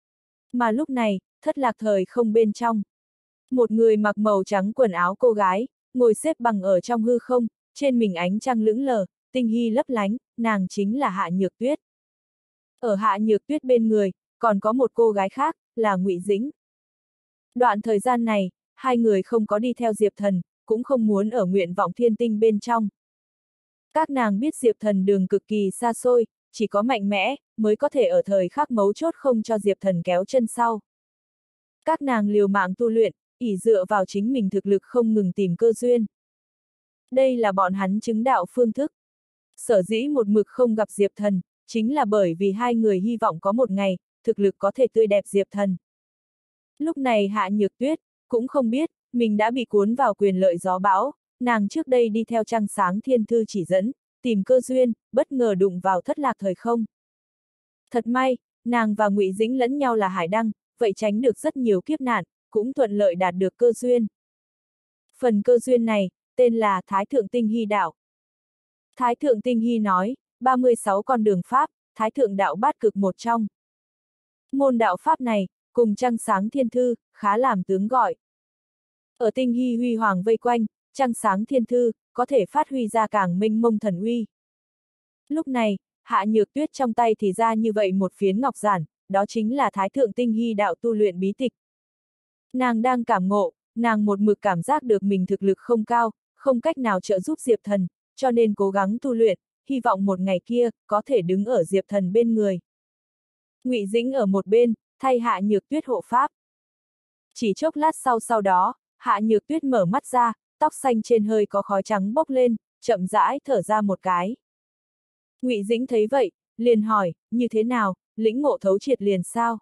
Mà lúc này, thất lạc thời không bên trong. Một người mặc màu trắng quần áo cô gái, ngồi xếp bằng ở trong hư không, trên mình ánh trăng lững lờ, tinh hy lấp lánh, nàng chính là Hạ Nhược Tuyết. Ở Hạ Nhược Tuyết bên người, còn có một cô gái khác, là Ngụy Dĩnh. Đoạn thời gian này, hai người không có đi theo Diệp Thần, cũng không muốn ở nguyện vọng thiên tinh bên trong. Các nàng biết Diệp Thần đường cực kỳ xa xôi, chỉ có mạnh mẽ, mới có thể ở thời khắc mấu chốt không cho Diệp Thần kéo chân sau. Các nàng liều mạng tu luyện, ỷ dựa vào chính mình thực lực không ngừng tìm cơ duyên. Đây là bọn hắn chứng đạo phương thức. Sở dĩ một mực không gặp Diệp Thần, chính là bởi vì hai người hy vọng có một ngày, thực lực có thể tươi đẹp Diệp Thần. Lúc này Hạ Nhược Tuyết, cũng không biết, mình đã bị cuốn vào quyền lợi gió bão, nàng trước đây đi theo trăng sáng thiên thư chỉ dẫn, tìm cơ duyên, bất ngờ đụng vào thất lạc thời không. Thật may, nàng và Ngụy Dĩnh lẫn nhau là hải đăng, vậy tránh được rất nhiều kiếp nạn, cũng thuận lợi đạt được cơ duyên. Phần cơ duyên này, tên là Thái Thượng Tinh Hy Đạo. Thái Thượng Tinh Hy nói, ba mươi sáu con đường Pháp, Thái Thượng Đạo bát cực một trong. Môn đạo Pháp này, cùng trăng sáng thiên thư, khá làm tướng gọi. Ở Tinh Hy huy hoàng vây quanh, trăng sáng thiên thư, có thể phát huy ra càng mênh mông thần uy. Lúc này, Hạ Nhược Tuyết trong tay thì ra như vậy một phiến ngọc giản, đó chính là Thái Thượng Tinh Hy Đạo tu luyện bí tịch. Nàng đang cảm ngộ, nàng một mực cảm giác được mình thực lực không cao, không cách nào trợ giúp Diệp Thần, cho nên cố gắng tu luyện, hy vọng một ngày kia, có thể đứng ở Diệp Thần bên người. Ngụy Dĩnh ở một bên, thay Hạ Nhược Tuyết hộ pháp. Chỉ chốc lát sau sau đó, Hạ Nhược Tuyết mở mắt ra, tóc xanh trên hơi có khói trắng bốc lên, chậm rãi thở ra một cái. Ngụy Dĩnh thấy vậy, liền hỏi, như thế nào, lĩnh ngộ thấu triệt liền sao?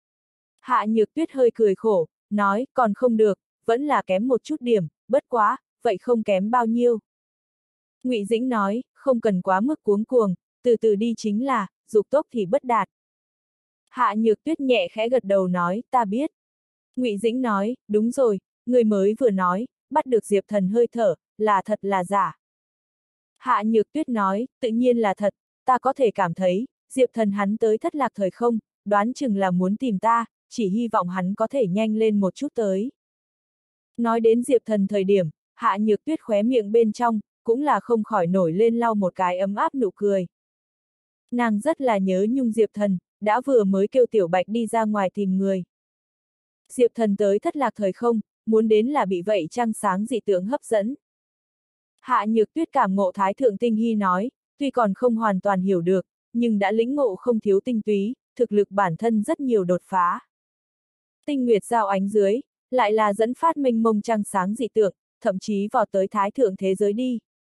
Hạ Nhược Tuyết hơi cười khổ, nói, còn không được, vẫn là kém một chút điểm, bất quá, vậy không kém bao nhiêu. Ngụy Dĩnh nói, không cần quá mức cuống cuồng, từ từ đi chính là, dục tốc thì bất đạt. Hạ Nhược Tuyết nhẹ khẽ gật đầu nói, ta biết. Ngụy Dĩnh nói, đúng rồi, người mới vừa nói, bắt được Diệp Thần hơi thở, là thật là giả. Hạ Nhược Tuyết nói, tự nhiên là thật, ta có thể cảm thấy, Diệp Thần hắn tới thất lạc thời không, đoán chừng là muốn tìm ta, chỉ hy vọng hắn có thể nhanh lên một chút tới. Nói đến Diệp Thần thời điểm, Hạ Nhược Tuyết khóe miệng bên trong, cũng là không khỏi nổi lên lau một cái ấm áp nụ cười. Nàng rất là nhớ nhung Diệp Thần, đã vừa mới kêu Tiểu Bạch đi ra ngoài tìm người. Diệp Thần tới thất lạc thời không, muốn đến là bị vậy trăng sáng dị tượng hấp dẫn. Hạ Nhược Tuyết cảm ngộ Thái Thượng Tinh Hy nói, tuy còn không hoàn toàn hiểu được, nhưng đã lĩnh ngộ không thiếu tinh túy, thực lực bản thân rất nhiều đột phá. Tinh nguyệt giao ánh dưới, lại là dẫn phát mênh mông trăng sáng dị tượng, thậm chí vào tới Thái Thượng thế giới đi.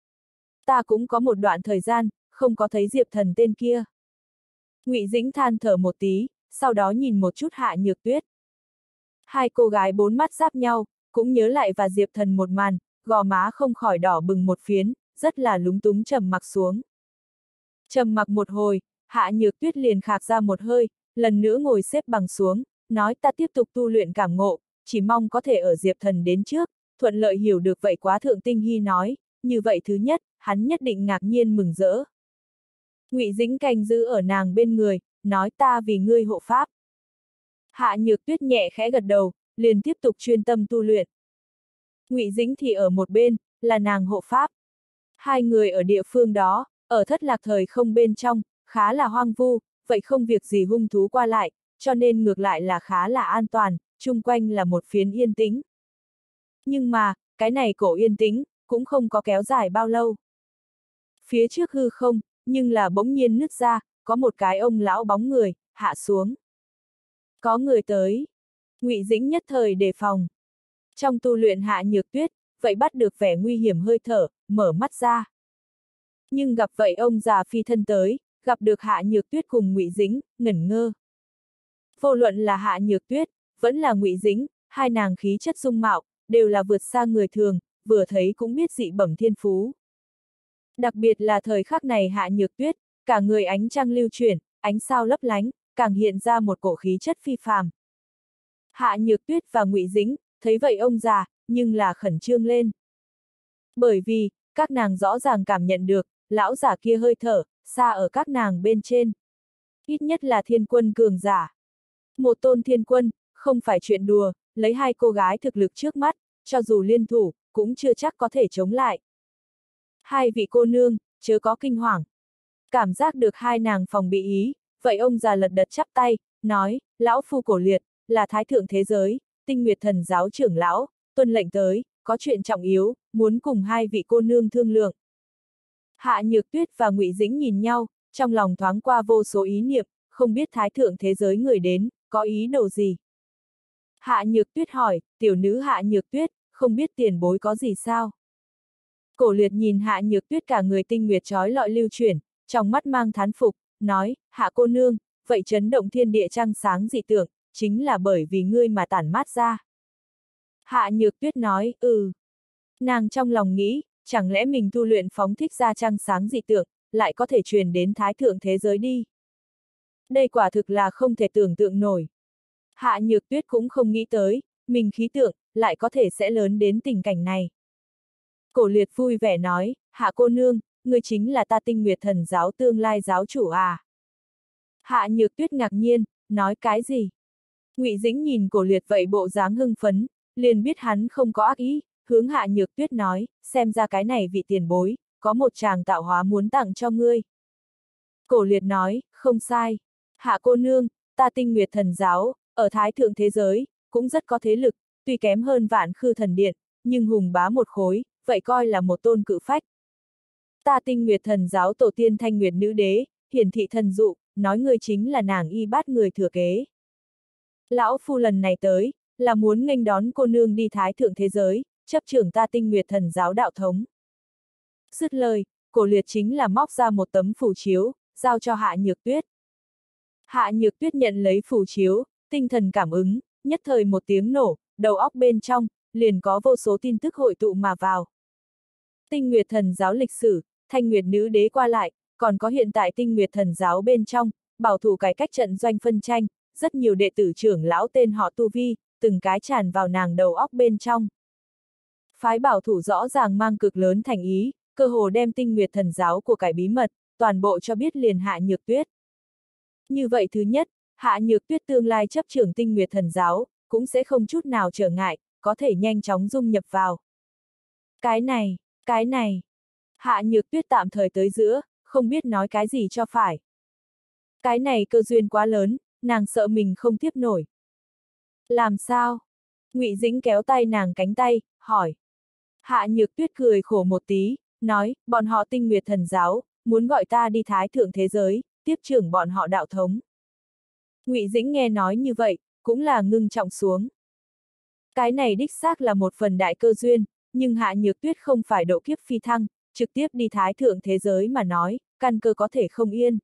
Ta cũng có một đoạn thời gian, không có thấy Diệp Thần tên kia. Ngụy Dĩnh than thở một tí, sau đó nhìn một chút Hạ Nhược Tuyết. Hai cô gái bốn mắt giáp nhau, cũng nhớ lại và Diệp Thần một màn, gò má không khỏi đỏ bừng một phiến, rất là lúng túng trầm mặc xuống. Trầm mặc một hồi, Hạ Nhược Tuyết liền khạc ra một hơi, lần nữa ngồi xếp bằng xuống, nói ta tiếp tục tu luyện cảm ngộ, chỉ mong có thể ở Diệp Thần đến trước, thuận lợi hiểu được vậy quá Thượng Tinh Hy nói, như vậy thứ nhất, hắn nhất định ngạc nhiên mừng rỡ. Ngụy Dĩnh canh giữ ở nàng bên người, nói ta vì ngươi hộ pháp. Hạ Nhược Tuyết nhẹ khẽ gật đầu, liền tiếp tục chuyên tâm tu luyện. Ngụy Dĩnh thì ở một bên, là nàng hộ pháp. Hai người ở địa phương đó, ở thất lạc thời không bên trong, khá là hoang vu, vậy không việc gì hung thú qua lại, cho nên ngược lại là khá là an toàn, chung quanh là một phiến yên tĩnh. Nhưng mà, cái này cổ yên tĩnh, cũng không có kéo dài bao lâu. Phía trước hư không, nhưng là bỗng nhiên nứt ra, có một cái ông lão bóng người, hạ xuống. Có người tới. Ngụy Dĩnh nhất thời đề phòng. Trong tu luyện Hạ Nhược Tuyết, vậy bắt được vẻ nguy hiểm hơi thở, mở mắt ra. Nhưng gặp vậy ông già phi thân tới, gặp được Hạ Nhược Tuyết cùng Ngụy Dĩnh, ngẩn ngơ. Vô luận là Hạ Nhược Tuyết, vẫn là Ngụy Dĩnh, hai nàng khí chất dung mạo, đều là vượt xa người thường, vừa thấy cũng biết dị bẩm thiên phú. Đặc biệt là thời khắc này Hạ Nhược Tuyết, cả người ánh trăng lưu chuyển, ánh sao lấp lánh, càng hiện ra một cổ khí chất phi phàm. Hạ Nhược Tuyết và Ngụy Dĩnh, thấy vậy ông già, nhưng là khẩn trương lên. Bởi vì, các nàng rõ ràng cảm nhận được, lão giả kia hơi thở, xa ở các nàng bên trên. Ít nhất là thiên quân cường giả. Một tôn thiên quân, không phải chuyện đùa, lấy hai cô gái thực lực trước mắt, cho dù liên thủ, cũng chưa chắc có thể chống lại. Hai vị cô nương, chớ có kinh hoàng. Cảm giác được hai nàng phòng bị ý, vậy ông già lật đật chắp tay, nói, lão phu Cổ Liệt, là thái thượng thế giới, Tinh Nguyệt Thần giáo trưởng lão, tuân lệnh tới, có chuyện trọng yếu, muốn cùng hai vị cô nương thương lượng. Hạ Nhược Tuyết và Ngụy Dĩnh nhìn nhau, trong lòng thoáng qua vô số ý niệm, không biết thái thượng thế giới người đến, có ý đồ gì. Hạ Nhược Tuyết hỏi, tiểu nữ Hạ Nhược Tuyết, không biết tiền bối có gì sao? Cổ Liệt nhìn Hạ Nhược Tuyết cả người tinh nguyệt trói lọi lưu chuyển, trong mắt mang thán phục, nói, Hạ cô nương, vậy chấn động thiên địa trăng sáng dị tượng, chính là bởi vì ngươi mà tản mát ra. Hạ Nhược Tuyết nói, ừ. Nàng trong lòng nghĩ, chẳng lẽ mình tu luyện phóng thích ra trăng sáng dị tượng, lại có thể truyền đến thái thượng thế giới đi. Đây quả thực là không thể tưởng tượng nổi. Hạ Nhược Tuyết cũng không nghĩ tới, mình khí tượng, lại có thể sẽ lớn đến tình cảnh này. Cổ Liệt vui vẻ nói, Hạ cô nương, ngươi chính là ta Tinh Nguyệt Thần giáo tương lai giáo chủ à. Hạ Nhược Tuyết ngạc nhiên, nói cái gì? Ngụy Dĩnh nhìn Cổ Liệt vậy bộ dáng hưng phấn, liền biết hắn không có ác ý, hướng Hạ Nhược Tuyết nói, xem ra cái này vị tiền bối, có một tràng tạo hóa muốn tặng cho ngươi. Cổ Liệt nói, không sai. Hạ cô nương, ta Tinh Nguyệt Thần giáo, ở thái thượng thế giới, cũng rất có thế lực, tuy kém hơn Vạn Khư Thần Điện, nhưng hùng bá một khối, vậy coi là một tôn cự phách. Ta Tinh Nguyệt Thần giáo tổ tiên Thanh Nguyệt nữ đế, hiển thị thần dụ, nói ngươi chính là nàng y bát người thừa kế. Lão phu lần này tới, là muốn nghênh đón cô nương đi thái thượng thế giới, chấp trưởng ta Tinh Nguyệt Thần giáo đạo thống. Dứt lời, Cổ Liệt chính là móc ra một tấm phù chiếu, giao cho Hạ Nhược Tuyết. Hạ Nhược Tuyết nhận lấy phù chiếu, tinh thần cảm ứng, nhất thời một tiếng nổ, đầu óc bên trong, liền có vô số tin tức hội tụ mà vào. Tinh Nguyệt Thần giáo lịch sử, Thanh Nguyệt nữ đế qua lại, còn có hiện tại Tinh Nguyệt Thần giáo bên trong, bảo thủ cải cách trận doanh phân tranh, rất nhiều đệ tử trưởng lão tên họ tu vi, từng cái tràn vào nàng đầu óc bên trong. Phái bảo thủ rõ ràng mang cực lớn thành ý, cơ hồ đem Tinh Nguyệt Thần giáo của cải bí mật, toàn bộ cho biết liền Hạ Nhược Tuyết. Như vậy thứ nhất, Hạ Nhược Tuyết tương lai chấp trưởng Tinh Nguyệt Thần giáo, cũng sẽ không chút nào trở ngại, có thể nhanh chóng dung nhập vào. Cái này, cái này, Hạ Nhược Tuyết tạm thời tới giữa, không biết nói cái gì cho phải. Cái này cơ duyên quá lớn, nàng sợ mình không tiếp nổi. Làm sao? Ngụy Dĩnh kéo tay nàng cánh tay, hỏi. Hạ Nhược Tuyết cười khổ một tí, nói, bọn họ Tinh Nguyệt Thần giáo, muốn gọi ta đi thái thượng thế giới, tiếp trưởng bọn họ đạo thống. Ngụy Dĩnh nghe nói như vậy, cũng là ngưng trọng xuống. Cái này đích xác là một phần đại cơ duyên, nhưng Hạ Nhược Tuyết không phải độ kiếp phi thăng, trực tiếp đi thái thượng thế giới mà nói, căn cơ có thể không yên.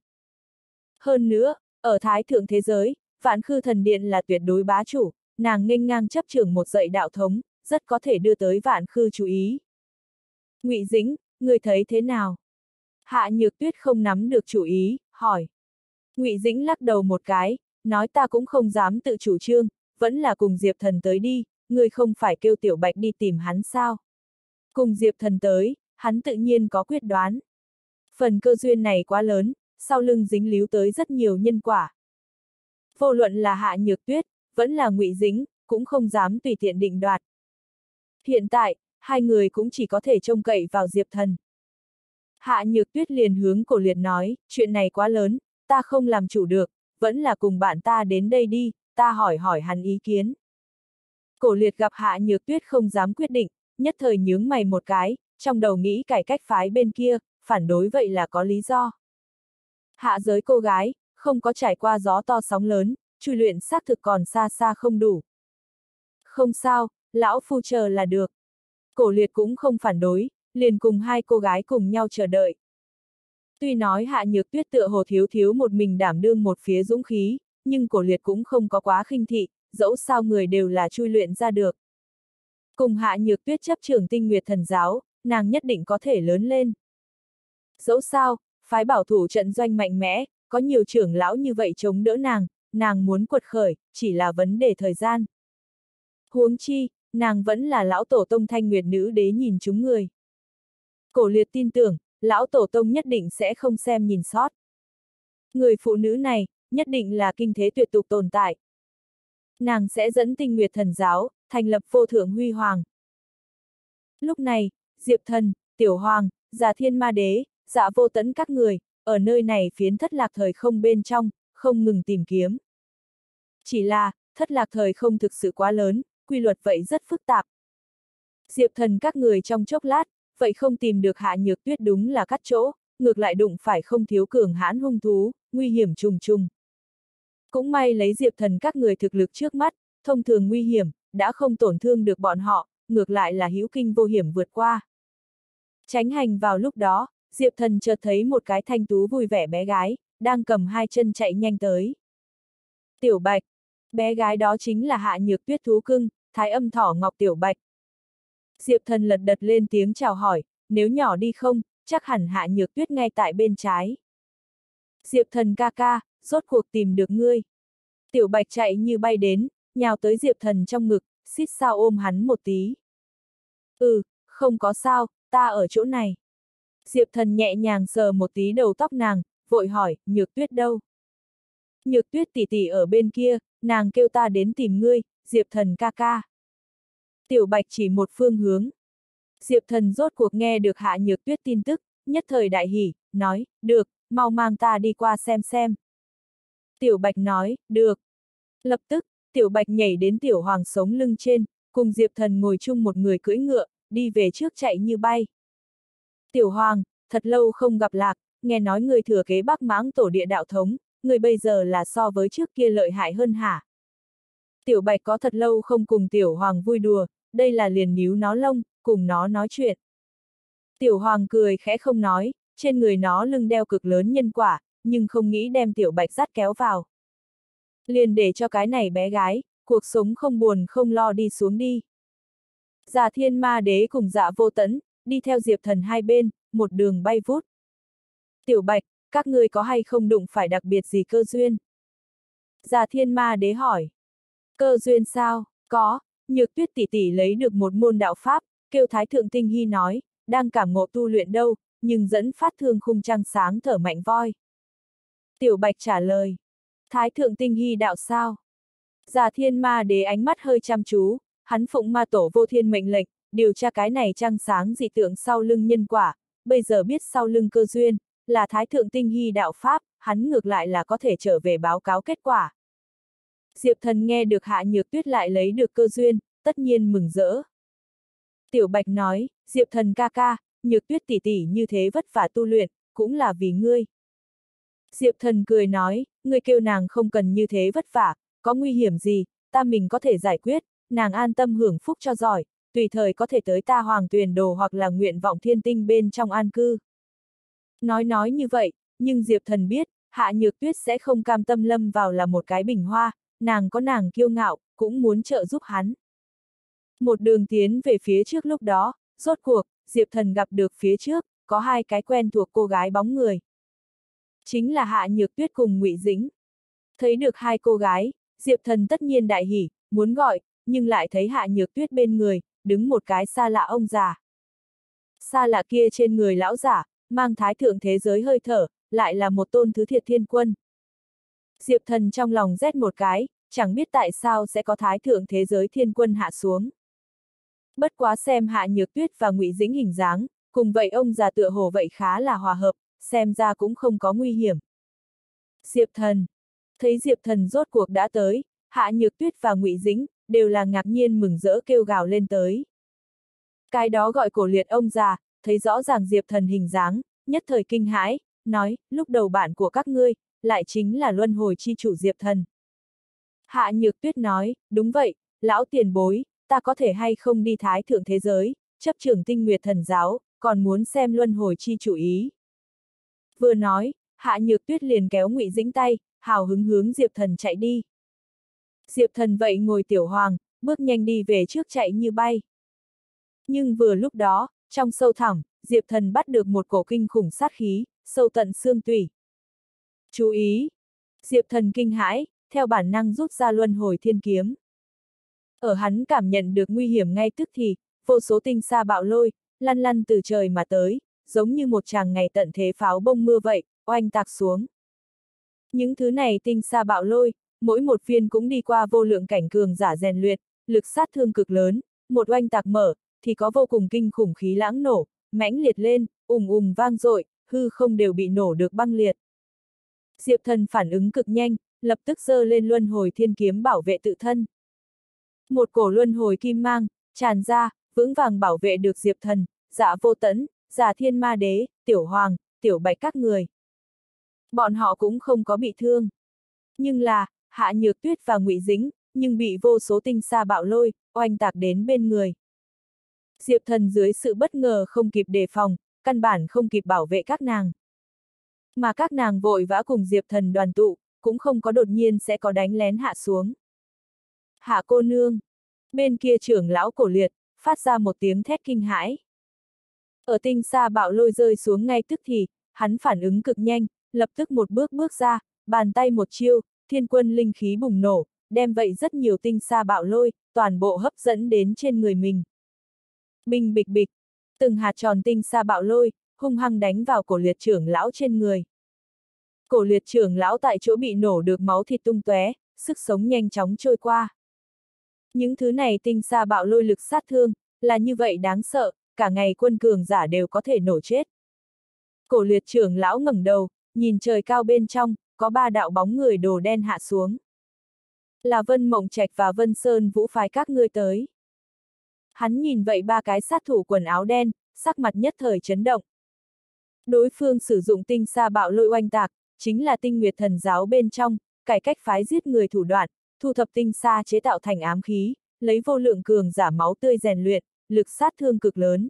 Hơn nữa, ở thái thượng thế giới, Vạn Khư Thần Điện là tuyệt đối bá chủ, nàng nghênh ngang chấp trưởng một dạy đạo thống, rất có thể đưa tới Vạn Khư chú ý. Ngụy Dĩnh, người thấy thế nào? Hạ Nhược Tuyết không nắm được chủ ý, hỏi. Ngụy Dĩnh lắc đầu một cái, nói ta cũng không dám tự chủ trương, vẫn là cùng Diệp Thần tới đi, ngươi không phải kêu Tiểu Bạch đi tìm hắn sao? Cùng Diệp Thần tới, hắn tự nhiên có quyết đoán. Phần cơ duyên này quá lớn, sau lưng dính líu tới rất nhiều nhân quả. Vô luận là Hạ Nhược Tuyết, vẫn là Ngụy Dĩnh, cũng không dám tùy tiện định đoạt. Hiện tại, hai người cũng chỉ có thể trông cậy vào Diệp Thần. Hạ Nhược Tuyết liền hướng Cổ Liệt nói, chuyện này quá lớn, ta không làm chủ được, vẫn là cùng bạn ta đến đây đi, ta hỏi hỏi hắn ý kiến. Cổ Liệt gặp Hạ Nhược Tuyết không dám quyết định, nhất thời nhướng mày một cái, trong đầu nghĩ cải cách phái bên kia, phản đối vậy là có lý do. Hạ giới cô gái, không có trải qua gió to sóng lớn, chui luyện xác thực còn xa xa không đủ. Không sao, lão phu chờ là được. Cổ Liệt cũng không phản đối, liền cùng hai cô gái cùng nhau chờ đợi. Tuy nói Hạ Nhược Tuyết tựa hồ thiếu thiếu một mình đảm đương một phía dũng khí, nhưng Cổ Liệt cũng không có quá khinh thị, dẫu sao người đều là chui luyện ra được. Cùng Hạ Nhược Tuyết chấp trưởng Tinh Nguyệt Thần Giáo, nàng nhất định có thể lớn lên. Dẫu sao, phái bảo thủ trận doanh mạnh mẽ, có nhiều trưởng lão như vậy chống đỡ nàng, nàng muốn quật khởi, chỉ là vấn đề thời gian. Huống chi, nàng vẫn là lão tổ tông Thanh Nguyệt nữ đế nhìn chúng người. Cổ Liệt tin tưởng, lão tổ tông nhất định sẽ không xem nhìn sót. Người phụ nữ này, nhất định là kinh thế tuyệt tục tồn tại. Nàng sẽ dẫn Tinh Nguyệt Thần Giáo, thành lập vô thượng huy hoàng. Lúc này, Diệp Thần, Tiểu Hoàng, Già Thiên Ma Đế, Dạ Vô Tẫn các người, ở nơi này phiến thất lạc thời không bên trong, không ngừng tìm kiếm. Chỉ là, thất lạc thời không thực sự quá lớn, quy luật vậy rất phức tạp. Diệp Thần các người trong chốc lát, vậy không tìm được Hạ Nhược Tuyết đúng là cắt chỗ, ngược lại đụng phải không thiếu cường hãn hung thú, nguy hiểm trùng trùng. Cũng may lấy Diệp Thần các người thực lực trước mắt, thông thường nguy hiểm, đã không tổn thương được bọn họ, ngược lại là hữu kinh vô hiểm vượt qua. Tránh hành vào lúc đó, Diệp Thần chợt thấy một cái thanh tú vui vẻ bé gái, đang cầm hai chân chạy nhanh tới. Tiểu Bạch, bé gái đó chính là Hạ Nhược Tuyết thú cưng, Thái Âm Thỏ Ngọc Tiểu Bạch. Diệp Thần lật đật lên tiếng chào hỏi, nếu nhỏ đi không, chắc hẳn Hạ Nhược Tuyết ngay tại bên trái. Diệp Thần ca ca, rốt cuộc tìm được ngươi. Tiểu Bạch chạy như bay đến, nhào tới Diệp Thần trong ngực, xít sao ôm hắn một tí. Ừ, không có sao, ta ở chỗ này. Diệp Thần nhẹ nhàng sờ một tí đầu tóc nàng, vội hỏi, Nhược Tuyết đâu? Nhược Tuyết tỷ tỷ ở bên kia, nàng kêu ta đến tìm ngươi, Diệp Thần ca ca. Tiểu Bạch chỉ một phương hướng. Diệp Thần rốt cuộc nghe được Hạ Nhược Tuyết tin tức, nhất thời đại hỉ, nói, được, mau mang ta đi qua xem xem. Tiểu Bạch nói, được. Lập tức, Tiểu Bạch nhảy đến Tiểu Hoàng sống lưng trên, cùng Diệp Thần ngồi chung một người cưỡi ngựa, đi về trước chạy như bay. Tiểu Hoàng, thật lâu không gặp lạc, nghe nói người thừa kế Bắc Mãng tổ địa đạo thống, người bây giờ là so với trước kia lợi hại hơn hả? Tiểu Bạch có thật lâu không cùng Tiểu Hoàng vui đùa, đây là liền níu nó lông, cùng nó nói chuyện. Tiểu Hoàng cười khẽ không nói, trên người nó lưng đeo cực lớn nhân quả, nhưng không nghĩ đem Tiểu Bạch dắt kéo vào. Liền để cho cái này bé gái, cuộc sống không buồn không lo đi xuống đi. Già Thiên Ma Đế cùng Dạ Vô Tẫn, đi theo Diệp Thần hai bên, một đường bay vút. Tiểu Bạch, các ngươi có hay không đụng phải đặc biệt gì cơ duyên? Già Thiên Ma Đế hỏi. Cơ duyên sao? Có, Nhược Tuyết tỷ tỷ lấy được một môn đạo pháp, kêu Thái Thượng Tinh Hy nói, đang cảm ngộ tu luyện đâu, nhưng dẫn phát thương khung trăng sáng thở mạnh voi. Tiểu Bạch trả lời. Thái Thượng Tinh Hy đạo sao? Già Thiên Ma Đế ánh mắt hơi chăm chú, hắn phụng ma tổ vô thiên mệnh lệnh, điều tra cái này trăng sáng dị tượng sau lưng nhân quả, bây giờ biết sau lưng cơ duyên, là Thái Thượng Tinh Hy đạo pháp, hắn ngược lại là có thể trở về báo cáo kết quả. Diệp Thần nghe được Hạ Nhược Tuyết lại lấy được cơ duyên, tất nhiên mừng rỡ. Tiểu Bạch nói, Diệp Thần ca ca, Nhược Tuyết tỷ tỷ như thế vất vả tu luyện, cũng là vì ngươi. Diệp Thần cười nói, ngươi kêu nàng không cần như thế vất vả, có nguy hiểm gì, ta mình có thể giải quyết, nàng an tâm hưởng phúc cho giỏi, tùy thời có thể tới ta Hoàng Tuyền Đồ hoặc là Nguyện Vọng Thiên Tinh bên trong an cư. Nói nói như vậy, nhưng Diệp Thần biết, Hạ Nhược Tuyết sẽ không cam tâm lâm vào là một cái bình hoa, nàng có nàng kiêu ngạo, cũng muốn trợ giúp hắn. Một đường tiến về phía trước lúc đó, rốt cuộc, Diệp Thần gặp được phía trước, có hai cái quen thuộc cô gái bóng người. Chính là Hạ Nhược Tuyết cùng Ngụy Dĩnh. Thấy được hai cô gái, Diệp Thần tất nhiên đại hỉ, muốn gọi, nhưng lại thấy Hạ Nhược Tuyết bên người, đứng một cái xa lạ ông già. Xa lạ kia trên người lão giả, mang thái thượng thế giới hơi thở, lại là một tôn thứ thiệt thiên quân. Diệp Thần trong lòng rét một cái, chẳng biết tại sao sẽ có thái thượng thế giới thiên quân hạ xuống. Bất quá xem Hạ Nhược Tuyết và Ngụy Dĩnh hình dáng, cùng vậy ông già tựa hồ vậy khá là hòa hợp, xem ra cũng không có nguy hiểm. Diệp Thần. Thấy Diệp Thần rốt cuộc đã tới, Hạ Nhược Tuyết và Ngụy Dĩnh đều là ngạc nhiên mừng rỡ kêu gào lên tới. Cái đó gọi Cổ Liệt ông già, thấy rõ ràng Diệp Thần hình dáng, nhất thời kinh hãi, nói, lúc đầu bạn của các ngươi, lại chính là luân hồi chi chủ Diệp Thần. Hạ Nhược Tuyết nói, đúng vậy, lão tiền bối, ta có thể hay không đi thái thượng thế giới, chấp trưởng tinh nguyệt thần giáo, còn muốn xem luân hồi chi chủ ý. Vừa nói, Hạ Nhược Tuyết liền kéo Ngụy Dĩnh tay, hào hứng hướng Diệp Thần chạy đi. Diệp Thần vậy ngồi tiểu hoàng, bước nhanh đi về trước chạy như bay. Nhưng vừa lúc đó, trong sâu thẳm, Diệp Thần bắt được một cổ kinh khủng sát khí, sâu tận xương tủy. Chú ý! Diệp Thần kinh hãi, theo bản năng rút ra luân hồi thiên kiếm. Ở hắn cảm nhận được nguy hiểm ngay tức thì, vô số tinh sa bạo lôi, lăn lăn từ trời mà tới, giống như một tràng ngày tận thế pháo bông mưa vậy, oanh tạc xuống. Những thứ này tinh sa bạo lôi, mỗi một viên cũng đi qua vô lượng cảnh cường giả rèn luyện, lực sát thương cực lớn, một oanh tạc mở, thì có vô cùng kinh khủng khí lãng nổ, mãnh liệt lên, ùng ùng vang dội, hư không đều bị nổ được băng liệt. Diệp Thần phản ứng cực nhanh, lập tức giơ lên luân hồi thiên kiếm bảo vệ tự thân. Một cổ luân hồi kim mang, tràn ra, vững vàng bảo vệ được Diệp Thần, Dạ Vô Tẫn, Dạ Thiên Ma Đế, Tiểu Hoàng, Tiểu Bạch các người. Bọn họ cũng không có bị thương. Nhưng là, Hạ Nhược Tuyết và Ngụy Dĩnh, nhưng bị vô số tinh sa bạo lôi, oanh tạc đến bên người. Diệp Thần dưới sự bất ngờ không kịp đề phòng, căn bản không kịp bảo vệ các nàng. Mà các nàng vội vã cùng Diệp Thần đoàn tụ, cũng không có đột nhiên sẽ có đánh lén hạ xuống. Hạ cô nương. Bên kia trưởng lão Cổ Liệt, phát ra một tiếng thét kinh hãi. Ở tinh sa bạo lôi rơi xuống ngay tức thì, hắn phản ứng cực nhanh, lập tức một bước bước ra, bàn tay một chiêu, thiên quân linh khí bùng nổ, đem vậy rất nhiều tinh sa bạo lôi, toàn bộ hấp dẫn đến trên người mình. Bình bịch bịch, từng hạt tròn tinh sa bạo lôi, hung hăng đánh vào Cổ Liệt trưởng lão trên người. Cổ Liệt trưởng lão tại chỗ bị nổ được máu thịt tung tóe, sức sống nhanh chóng trôi qua. Những thứ này tinh sa bạo lôi lực sát thương, là như vậy đáng sợ, cả ngày quân cường giả đều có thể nổ chết. Cổ Liệt trưởng lão ngẩng đầu, nhìn trời cao bên trong, có ba đạo bóng người đồ đen hạ xuống. Là Vân Mộng Trạch và Vân Sơn Vũ phái các ngươi tới. Hắn nhìn vậy ba cái sát thủ quần áo đen, sắc mặt nhất thời chấn động. Đối phương sử dụng tinh sa bạo lôi oanh tạc, chính là tinh nguyệt thần giáo bên trong, cải cách phái giết người thủ đoạn, thu thập tinh sa chế tạo thành ám khí, lấy vô lượng cường giả máu tươi rèn luyện, lực sát thương cực lớn.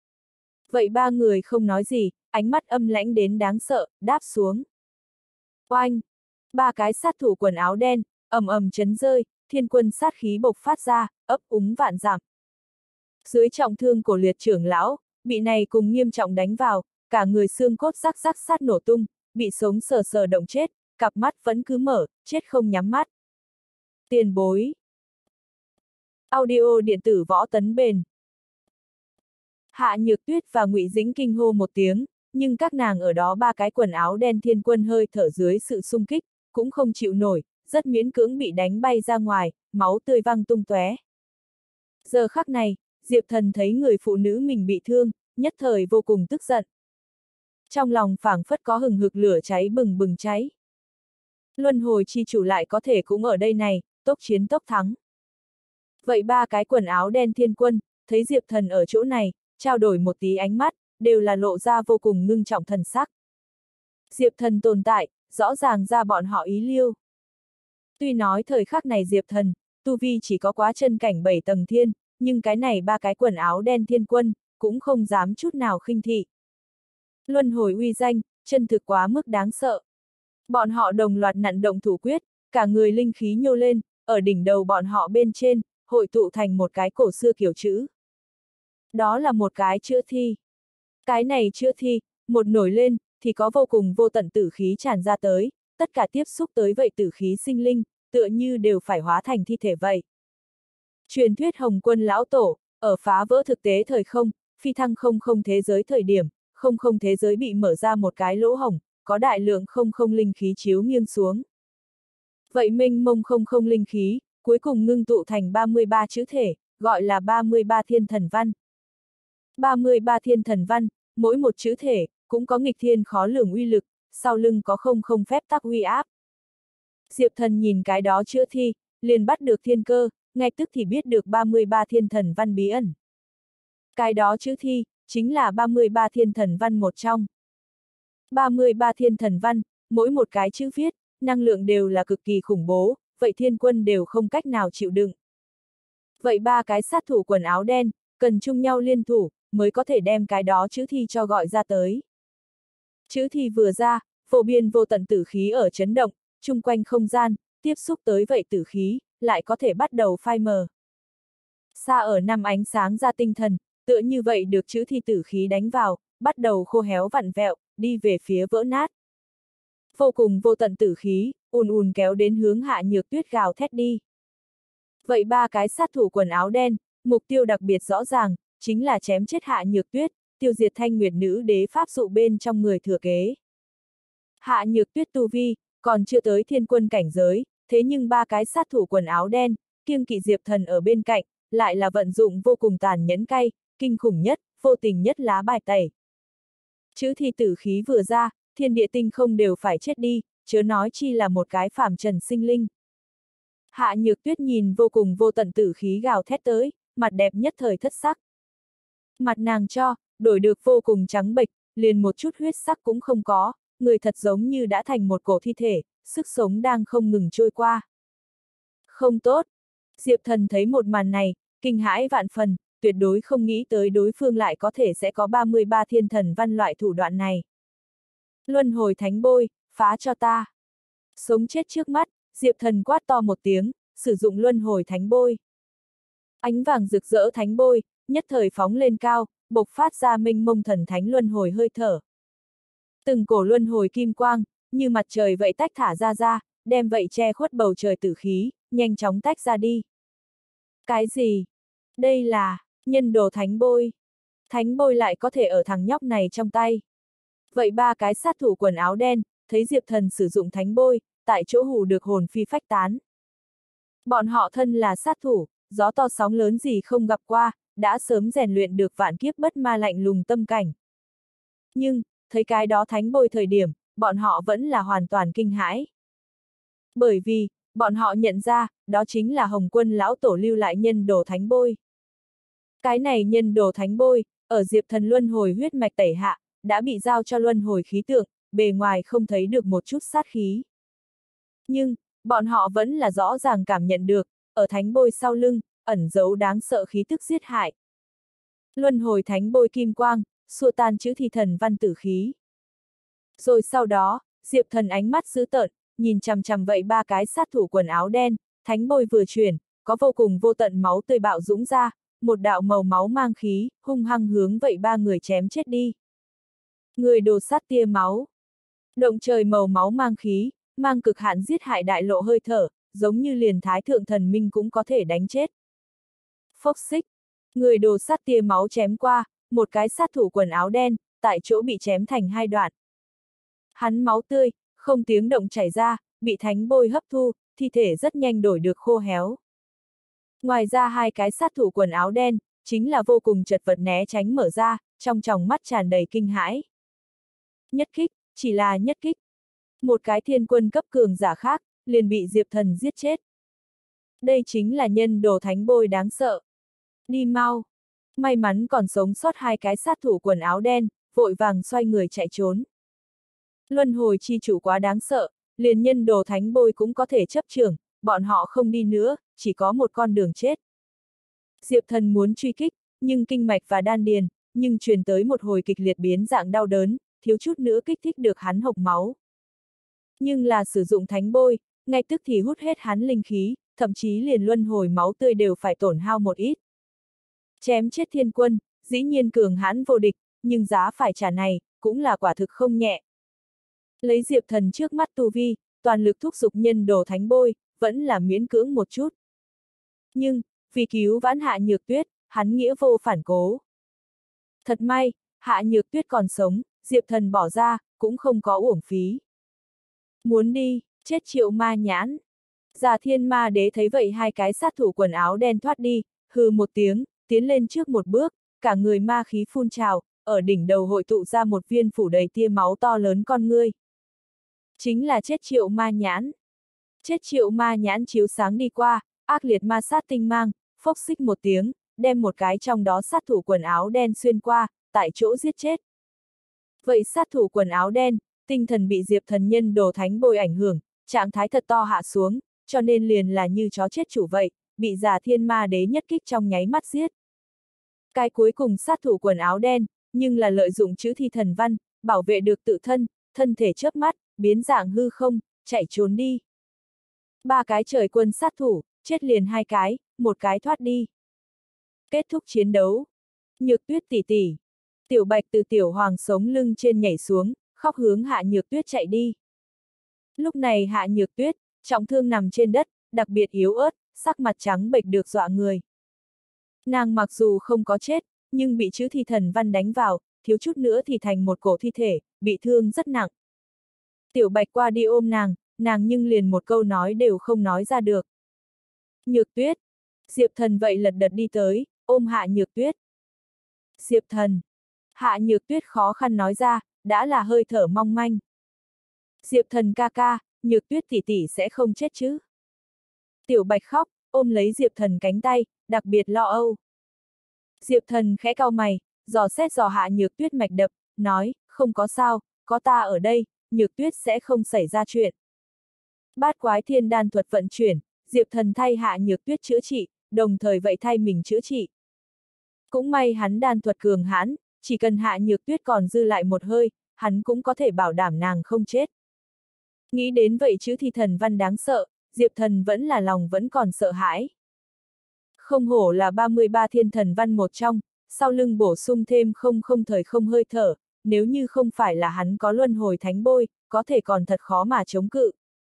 Vậy ba người không nói gì, ánh mắt âm lãnh đến đáng sợ, đáp xuống. Oanh! Ba cái sát thủ quần áo đen, ầm ầm chấn rơi, thiên quân sát khí bộc phát ra, ấp úng vạn dặm. Dưới trọng thương Cổ Liệt trưởng lão, bị này cùng nghiêm trọng đánh vào, cả người xương cốt rắc rắc sát nổ tung, bị sống sờ sờ động chết, cặp mắt vẫn cứ mở, chết không nhắm mắt. Tiền bối. Audio điện tử võ tấn bền. Hạ Nhược Tuyết và Ngụy Dĩnh kinh hô một tiếng, nhưng các nàng ở đó ba cái quần áo đen thiên quân hơi thở dưới sự xung kích, cũng không chịu nổi, rất miễn cưỡng bị đánh bay ra ngoài, máu tươi văng tung tóe. Giờ khắc này, Diệp Thần thấy người phụ nữ mình bị thương, nhất thời vô cùng tức giận. Trong lòng phảng phất có hừng hực lửa cháy bừng bừng cháy. Luân hồi chi chủ lại có thể cũng ở đây này, tốc chiến tốc thắng. Vậy ba cái quần áo đen thiên quân, thấy Diệp Thần ở chỗ này, trao đổi một tí ánh mắt, đều là lộ ra vô cùng ngưng trọng thần sắc. Diệp Thần tồn tại, rõ ràng ra bọn họ ý liêu. Tuy nói thời khắc này Diệp Thần, tu vi chỉ có quá chân cảnh bảy tầng thiên, nhưng cái này ba cái quần áo đen thiên quân, cũng không dám chút nào khinh thị. Luân hồi uy danh, chân thực quá mức đáng sợ. Bọn họ đồng loạt nặn động thủ quyết, cả người linh khí nhô lên, ở đỉnh đầu bọn họ bên trên, hội tụ thành một cái cổ xưa kiểu chữ. Đó là một cái chữ thi. Cái này chữ thi, một nổi lên, thì có vô cùng vô tận tử khí tràn ra tới, tất cả tiếp xúc tới vậy tử khí sinh linh, tựa như đều phải hóa thành thi thể vậy. Truyền thuyết Hồng Quân lão tổ, ở phá vỡ thực tế thời không, phi thăng không không thế giới thời điểm, không không thế giới bị mở ra một cái lỗ hổng, có đại lượng không không linh khí chiếu nghiêng xuống. Vậy mênh mông không không linh khí, cuối cùng ngưng tụ thành ba mươi ba chữ thể, gọi là ba mươi ba thiên thần văn. ba mươi ba thiên thần văn, mỗi một chữ thể, cũng có nghịch thiên khó lường uy lực, sau lưng có không không phép tắc uy áp. Diệp Thần nhìn cái đó chữa thi, liền bắt được thiên cơ, ngay tức thì biết được ba mươi ba thiên thần văn bí ẩn. Cái đó chữ thi, chính là ba mươi ba thiên thần văn một trong. ba mươi ba thiên thần văn, mỗi một cái chữ viết, năng lượng đều là cực kỳ khủng bố, vậy thiên quân đều không cách nào chịu đựng. Vậy ba cái sát thủ quần áo đen, cần chung nhau liên thủ, mới có thể đem cái đó chữ thi cho gọi ra tới. Chữ thi vừa ra, vô biên vô tận tử khí ở chấn động, chung quanh không gian, tiếp xúc tới vậy tử khí, lại có thể bắt đầu phai mờ. Xa ở năm ánh sáng ra tinh thần, tựa như vậy được chữ thi tử khí đánh vào, bắt đầu khô héo vặn vẹo, đi về phía vỡ nát. Vô cùng vô tận tử khí, ùn ùn kéo đến hướng Hạ Nhược Tuyết gào thét đi. Vậy ba cái sát thủ quần áo đen, mục tiêu đặc biệt rõ ràng, chính là chém chết Hạ Nhược Tuyết, tiêu diệt Thanh Nguyệt Nữ Đế pháp dụ bên trong người thừa kế. Hạ Nhược Tuyết tu vi, còn chưa tới thiên quân cảnh giới, thế nhưng ba cái sát thủ quần áo đen, kiêng kỵ Diệp Thần ở bên cạnh, lại là vận dụng vô cùng tàn nhẫn cay, kinh khủng nhất, vô tình nhất lá bài tẩy. Chữ thi tử khí vừa ra, thiên địa tinh không đều phải chết đi, chớ nói chi là một cái phàm trần sinh linh. Hạ Nhược Tuyết nhìn vô cùng vô tận tử khí gào thét tới, mặt đẹp nhất thời thất sắc. Mặt nàng cho, đổi được vô cùng trắng bệch, liền một chút huyết sắc cũng không có, người thật giống như đã thành một cổ thi thể, sức sống đang không ngừng trôi qua. Không tốt. Diệp Thần thấy một màn này, kinh hãi vạn phần, tuyệt đối không nghĩ tới đối phương lại có thể sẽ có ba mươi ba thiên thần văn loại thủ đoạn này. Luân hồi thánh bôi, phá cho ta. Sống chết trước mắt, Diệp Thần quát to một tiếng, sử dụng luân hồi thánh bôi. Ánh vàng rực rỡ thánh bôi, nhất thời phóng lên cao, bộc phát ra mênh mông thần thánh luân hồi hơi thở. Từng cổ luân hồi kim quang, như mặt trời vậy tách thả ra ra, đem vậy che khuất bầu trời tử khí, nhanh chóng tách ra đi. Cái gì? Đây là nhân đồ thánh bôi. Thánh bôi lại có thể ở thằng nhóc này trong tay. Vậy ba cái sát thủ quần áo đen, thấy Diệp Thần sử dụng thánh bôi, tại chỗ hù được hồn phi phách tán. Bọn họ thân là sát thủ, gió to sóng lớn gì không gặp qua, đã sớm rèn luyện được vạn kiếp bất ma lạnh lùng tâm cảnh. Nhưng, thấy cái đó thánh bôi thời điểm, bọn họ vẫn là hoàn toàn kinh hãi. Bởi vì, bọn họ nhận ra, đó chính là Hồng Quân lão tổ lưu lại nhân đồ thánh bôi. Cái này nhân đồ thánh bôi, ở Diệp Thần luân hồi huyết mạch tẩy hạ, đã bị giao cho luân hồi khí tượng, bề ngoài không thấy được một chút sát khí. Nhưng, bọn họ vẫn là rõ ràng cảm nhận được, ở thánh bôi sau lưng, ẩn giấu đáng sợ khí tức giết hại. Luân hồi thánh bôi kim quang, xua tan chữ thi thần văn tử khí. Rồi sau đó, Diệp Thần ánh mắt dữ tợn, nhìn chằm chằm vậy ba cái sát thủ quần áo đen, thánh bôi vừa chuyển, có vô cùng vô tận máu tươi bạo dũng ra, một đạo màu máu mang khí, hung hăng hướng vậy ba người chém chết đi. Người đồ sát tia máu. Động trời màu máu mang khí, mang cực hạn giết hại đại lộ hơi thở, giống như liền thái thượng thần minh cũng có thể đánh chết. Phốc xích. Người đồ sát tia máu chém qua, một cái sát thủ quần áo đen, tại chỗ bị chém thành hai đoạn. Hắn máu tươi, không tiếng động chảy ra, bị thánh bôi hấp thu, thi thể rất nhanh đổi được khô héo. Ngoài ra hai cái sát thủ quần áo đen, chính là vô cùng chật vật né tránh mở ra, trong tròng mắt tràn đầy kinh hãi. Nhất kích, chỉ là nhất kích. Một cái thiên quân cấp cường giả khác, liền bị Diệp Thần giết chết. Đây chính là nhân đồ thánh bôi đáng sợ. Đi mau. May mắn còn sống sót hai cái sát thủ quần áo đen, vội vàng xoay người chạy trốn. Luân hồi chi chủ quá đáng sợ, liền nhân đồ thánh bôi cũng có thể chấp chưởng, bọn họ không đi nữa, chỉ có một con đường chết. Diệp Thần muốn truy kích, nhưng kinh mạch và đan điền, nhưng truyền tới một hồi kịch liệt biến dạng đau đớn, thiếu chút nữa kích thích được hắn hộc máu. Nhưng là sử dụng thánh bôi, ngay tức thì hút hết hắn linh khí, thậm chí liền luân hồi máu tươi đều phải tổn hao một ít. Chém chết thiên quân, dĩ nhiên cường hãn vô địch, nhưng giá phải trả này, cũng là quả thực không nhẹ. Lấy Diệp Thần trước mắt tu vi, toàn lực thúc giục nhân đồ thánh bôi, vẫn là miễn cưỡng một chút. Nhưng, Vì cứu vãn Hạ Nhược Tuyết, hắn nghĩa vô phản cố. Thật may, Hạ Nhược Tuyết còn sống, Diệp Thần bỏ ra, cũng không có uổng phí. Muốn đi, chết Triệu Ma Nhãn. Già Thiên Ma Đế thấy vậy hai cái sát thủ quần áo đen thoát đi, hừ một tiếng, tiến lên trước một bước, cả người ma khí phun trào, ở đỉnh đầu hội tụ ra một viên phủ đầy tia máu to lớn con ngươi. Chính là chết Triệu Ma Nhãn. Chết Triệu Ma Nhãn chiếu sáng đi qua, ác liệt ma sát tinh mang, phốc xích một tiếng, đem một cái trong đó sát thủ quần áo đen xuyên qua, tại chỗ giết chết. Vậy sát thủ quần áo đen, tinh thần bị Diệp Thần nhân đồ thánh bôi ảnh hưởng, trạng thái thật to hạ xuống, cho nên liền là như chó chết chủ vậy, bị Già Thiên Ma Đế nhất kích trong nháy mắt giết. Cái cuối cùng sát thủ quần áo đen, nhưng là lợi dụng chữ thi thần văn, bảo vệ được tự thân, thân thể chớp mắt, biến dạng hư không, chạy trốn đi. Ba cái trời quân sát thủ, chết liền hai cái, một cái thoát đi. Kết thúc chiến đấu. Nhược Tuyết tỷ tỷ. Tiểu Bạch từ Tiểu Hoàng sống lưng trên nhảy xuống, khóc hướng Hạ Nhược Tuyết chạy đi. Lúc này Hạ Nhược Tuyết, trọng thương nằm trên đất, đặc biệt yếu ớt, sắc mặt trắng bệch được dọa người. Nàng mặc dù không có chết, nhưng bị chữ thi thần văn đánh vào, thiếu chút nữa thì thành một cổ thi thể, bị thương rất nặng. Tiểu Bạch qua đi ôm nàng, nàng nhưng liền một câu nói đều không nói ra được. Nhược Tuyết. Diệp Thần vậy lật đật đi tới, ôm Hạ Nhược Tuyết. Diệp Thần. Hạ Nhược Tuyết khó khăn nói ra, đã là hơi thở mong manh. Diệp Thần ca ca, Nhược Tuyết tỷ tỷ sẽ không chết chứ? Tiểu Bạch khóc, ôm lấy Diệp Thần cánh tay, đặc biệt lo âu. Diệp Thần khẽ cau mày, dò xét dò Hạ Nhược Tuyết mạch đập, nói, không có sao, có ta ở đây, Nhược Tuyết sẽ không xảy ra chuyện. Bát quái thiên đan thuật vận chuyển, Diệp Thần thay Hạ Nhược Tuyết chữa trị, đồng thời vậy thay mình chữa trị. Cũng may hắn đan thuật cường hãn, chỉ cần Hạ Nhược Tuyết còn dư lại một hơi, hắn cũng có thể bảo đảm nàng không chết. Nghĩ đến vậy chữ thi thần văn đáng sợ, Diệp Thần vẫn là lòng vẫn còn sợ hãi. Không hổ là ba mươi ba thiên thần văn một trong, sau lưng bổ sung thêm không không thời không hơi thở, nếu như không phải là hắn có luân hồi thánh bôi, có thể còn thật khó mà chống cự.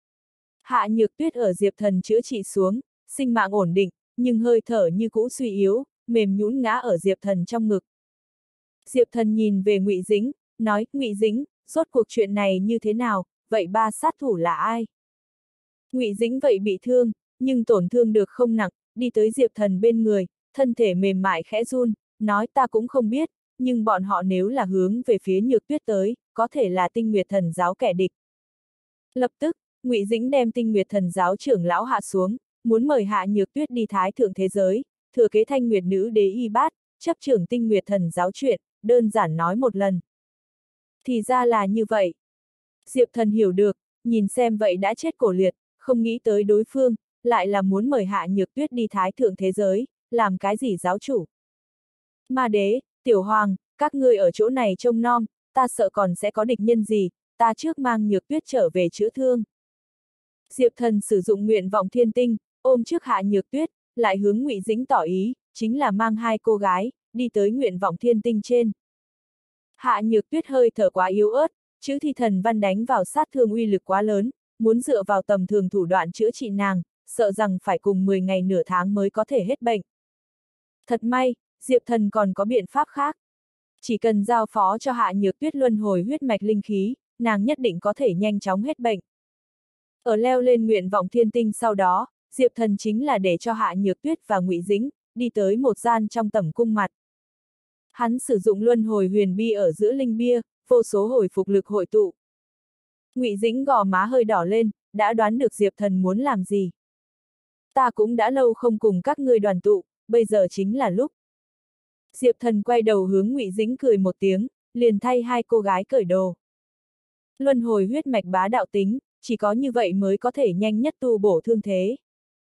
Hạ Nhược Tuyết ở Diệp Thần chữa trị xuống, sinh mạng ổn định, nhưng hơi thở như cũ suy yếu, mềm nhũn ngã ở Diệp Thần trong ngực. Diệp Thần nhìn về Ngụy Dĩnh, nói, Ngụy Dĩnh, rốt cuộc chuyện này như thế nào, vậy ba sát thủ là ai? Ngụy Dĩnh vậy bị thương, nhưng tổn thương được không nặng, đi tới Diệp Thần bên người, thân thể mềm mại khẽ run, nói ta cũng không biết, nhưng bọn họ nếu là hướng về phía Nhược Tuyết tới, có thể là Tinh Nguyệt Thần giáo kẻ địch. Lập tức, Ngụy Dĩnh đem Tinh Nguyệt Thần giáo trưởng lão hạ xuống, muốn mời Hạ Nhược Tuyết đi thái thượng thế giới, thừa kế Thanh Nguyệt nữ đế y bát, chấp trưởng Tinh Nguyệt Thần giáo chuyện, đơn giản nói một lần. Thì ra là như vậy. Diệp Thần hiểu được, nhìn xem vậy đã chết cổ liệt, không nghĩ tới đối phương, lại là muốn mời Hạ Nhược Tuyết đi thái thượng thế giới, làm cái gì giáo chủ. Ma đế, Tiểu Hoàng, các ngươi ở chỗ này trông nom, ta sợ còn sẽ có địch nhân gì, ta trước mang Nhược Tuyết trở về chữa thương. Diệp Thần sử dụng nguyện vọng thiên tinh, ôm trước Hạ Nhược Tuyết, lại hướng Ngụy Dĩnh tỏ ý, chính là mang hai cô gái, đi tới nguyện vọng thiên tinh trên. Hạ Nhược Tuyết hơi thở quá yếu ớt, chữ thi thần văn đánh vào sát thương uy lực quá lớn, muốn dựa vào tầm thường thủ đoạn chữa trị nàng, sợ rằng phải cùng mười ngày nửa tháng mới có thể hết bệnh. Thật may, Diệp Thần còn có biện pháp khác. Chỉ cần giao phó cho Hạ Nhược Tuyết luân hồi huyết mạch linh khí, nàng nhất định có thể nhanh chóng hết bệnh. Ở leo lên nguyện vọng thiên tinh sau đó, Diệp Thần chính là để cho Hạ Nhược Tuyết và Ngụy Dĩnh đi tới một gian trong tẩm cung mặt. Hắn sử dụng luân hồi huyền bi ở giữa linh bia, vô số hồi phục lực hội tụ. Ngụy Dĩnh gò má hơi đỏ lên, đã đoán được Diệp Thần muốn làm gì. Ta cũng đã lâu không cùng các ngươi đoàn tụ, bây giờ chính là lúc. Diệp Thần quay đầu hướng Ngụy Dĩnh cười một tiếng, liền thay hai cô gái cởi đồ. Luân hồi huyết mạch bá đạo tính, chỉ có như vậy mới có thể nhanh nhất tu bổ thương thế.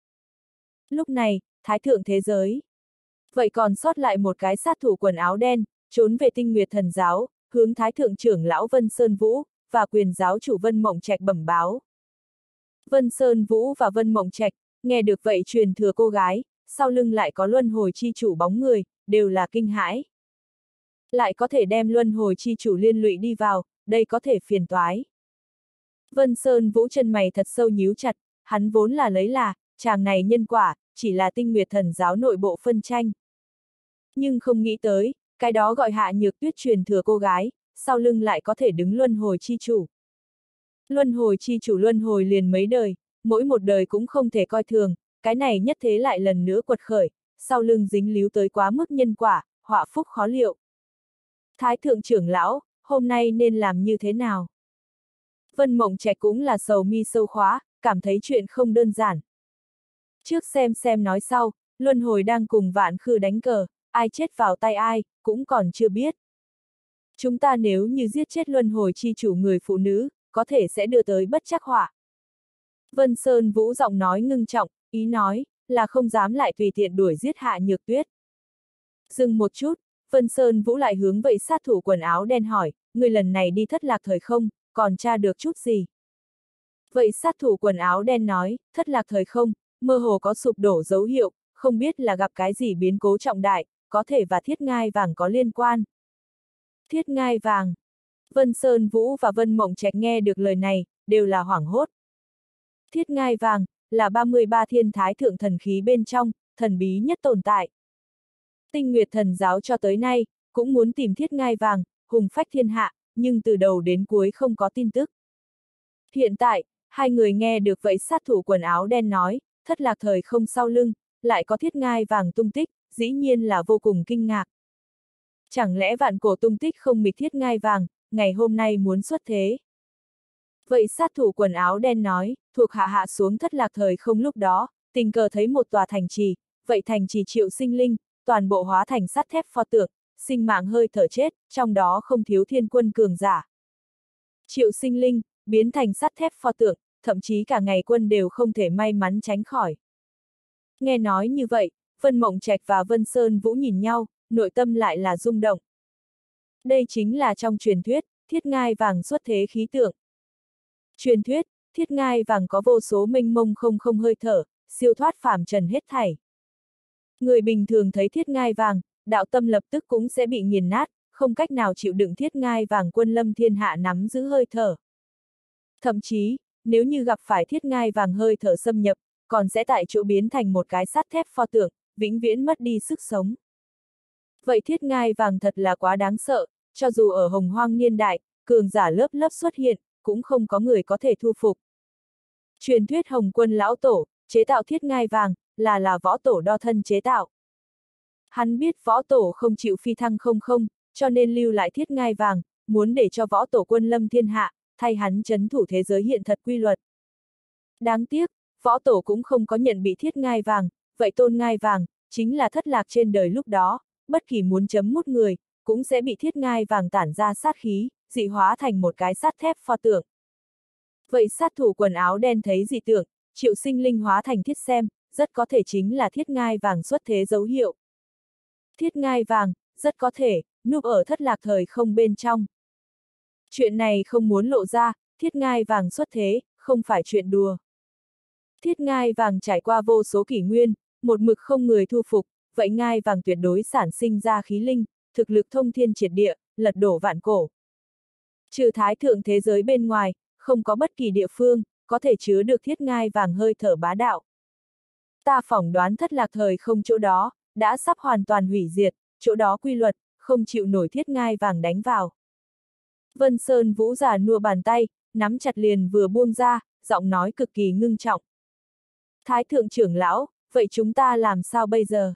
Lúc này, thái thượng thế giới. Vậy còn sót lại một cái sát thủ quần áo đen, trốn về Tinh Nguyệt Thần giáo, hướng thái thượng trưởng lão Vân Sơn Vũ, và quyền giáo chủ Vân Mộng Trạch bẩm báo. Vân Sơn Vũ và Vân Mộng Trạch, nghe được vậy truyền thừa cô gái, sau lưng lại có luân hồi chi chủ bóng người, đều là kinh hãi. Lại có thể đem luân hồi chi chủ liên lụy đi vào, đây có thể phiền toái. Vân Sơn Vũ chân mày thật sâu nhíu chặt, hắn vốn là lấy là, chàng này nhân quả, chỉ là Tinh Nguyệt Thần giáo nội bộ phân tranh. Nhưng không nghĩ tới, cái đó gọi Hạ Nhược Tuyết truyền thừa cô gái, sau lưng lại có thể đứng luân hồi chi chủ. Luân hồi chi chủ luân hồi liền mấy đời, mỗi một đời cũng không thể coi thường, cái này nhất thế lại lần nữa quật khởi, sau lưng dính líu tới quá mức nhân quả, họa phúc khó liệu. Thái thượng trưởng lão, hôm nay nên làm như thế nào? Vân Mộng Trạch cũng là sầu mi sâu khóa, cảm thấy chuyện không đơn giản. Trước xem xem nói sau, luân hồi đang cùng Vạn Khư đánh cờ, ai chết vào tay ai, cũng còn chưa biết. Chúng ta nếu như giết chết luân hồi chi chủ người phụ nữ, có thể sẽ đưa tới bất trắc họa. Vân Sơn Vũ giọng nói ngưng trọng, ý nói, là không dám lại tùy tiện đuổi giết Hạ Nhược Tuyết. Dừng một chút, Vân Sơn Vũ lại hướng vậy sát thủ quần áo đen hỏi, người lần này đi thất lạc thời không, còn tra được chút gì? Vậy sát thủ quần áo đen nói, thất lạc thời không, mơ hồ có sụp đổ dấu hiệu, không biết là gặp cái gì biến cố trọng đại, có thể và thiết ngai vàng có liên quan. Thiết ngai vàng. Vân Sơn Vũ và Vân Mộng Trạch nghe được lời này, đều là hoảng hốt. Thiết ngai vàng, là ba mươi ba thiên thái thượng thần khí bên trong, thần bí nhất tồn tại. Tinh Nguyệt Thần giáo cho tới nay, cũng muốn tìm thiết ngai vàng, hùng phách thiên hạ, nhưng từ đầu đến cuối không có tin tức. Hiện tại, hai người nghe được vậy sát thủ quần áo đen nói, thất lạc thời không sau lưng, lại có thiết ngai vàng tung tích, dĩ nhiên là vô cùng kinh ngạc. Chẳng lẽ vạn cổ tung tích không mịch thiết ngai vàng, ngày hôm nay muốn xuất thế? Vậy sát thủ quần áo đen nói, thuộc hạ hạ xuống thất lạc thời không lúc đó, tình cờ thấy một tòa thành trì, vậy thành trì Triệu Sinh Linh, toàn bộ hóa thành sắt thép pho tượng, sinh mạng hơi thở chết, trong đó không thiếu thiên quân cường giả. Triệu Sinh Linh, biến thành sắt thép pho tượng, thậm chí cả ngày quân đều không thể may mắn tránh khỏi. Nghe nói như vậy, Vân Mộng Trạch và Vân Sơn Vũ nhìn nhau, nội tâm lại là rung động. Đây chính là trong truyền thuyết, thiết ngai vàng xuất thế khí tượng. Truyền thuyết, thiết ngai vàng có vô số mênh mông không không hơi thở, siêu thoát phàm trần hết thảy. Người bình thường thấy thiết ngai vàng, đạo tâm lập tức cũng sẽ bị nghiền nát, không cách nào chịu đựng thiết ngai vàng quân lâm thiên hạ nắm giữ hơi thở. Thậm chí, nếu như gặp phải thiết ngai vàng hơi thở xâm nhập, còn sẽ tại chỗ biến thành một cái sắt thép pho tượng, vĩnh viễn mất đi sức sống. Vậy thiết ngai vàng thật là quá đáng sợ, cho dù ở hồng hoang niên đại, cường giả lớp lớp xuất hiện, cũng không có người có thể thu phục. Truyền thuyết Hồng Quân lão tổ, chế tạo thiết ngai vàng, là là võ tổ đo thân chế tạo. Hắn biết võ tổ không chịu phi thăng không không, cho nên lưu lại thiết ngai vàng, muốn để cho võ tổ quân lâm thiên hạ, thay hắn trấn thủ thế giới hiện thật quy luật. Đáng tiếc, võ tổ cũng không có nhận bị thiết ngai vàng, vậy tôn ngai vàng, chính là thất lạc trên đời lúc đó, bất kỳ muốn chấm mút người, cũng sẽ bị thiết ngai vàng tản ra sát khí, dị hóa thành một cái sắt thép pho tượng. Vậy sát thủ quần áo đen thấy dị tượng, Triệu Sinh Linh hóa thành thiết xem, rất có thể chính là thiết ngai vàng xuất thế dấu hiệu. Thiết ngai vàng, rất có thể, núp ở thất lạc thời không bên trong. Chuyện này không muốn lộ ra, thiết ngai vàng xuất thế, không phải chuyện đùa. Thiết ngai vàng trải qua vô số kỷ nguyên, một mực không người thu phục, vậy ngai vàng tuyệt đối sản sinh ra khí linh, thực lực thông thiên triệt địa, lật đổ vạn cổ. Trừ thái thượng thế giới bên ngoài, không có bất kỳ địa phương, có thể chứa được thiết ngai vàng hơi thở bá đạo. Ta phỏng đoán thất lạc thời không chỗ đó, đã sắp hoàn toàn hủy diệt, chỗ đó quy luật, không chịu nổi thiết ngai vàng đánh vào. Vân Sơn Vũ già nua bàn tay, nắm chặt liền vừa buông ra, giọng nói cực kỳ ngưng trọng. Thái thượng trưởng lão, vậy chúng ta làm sao bây giờ?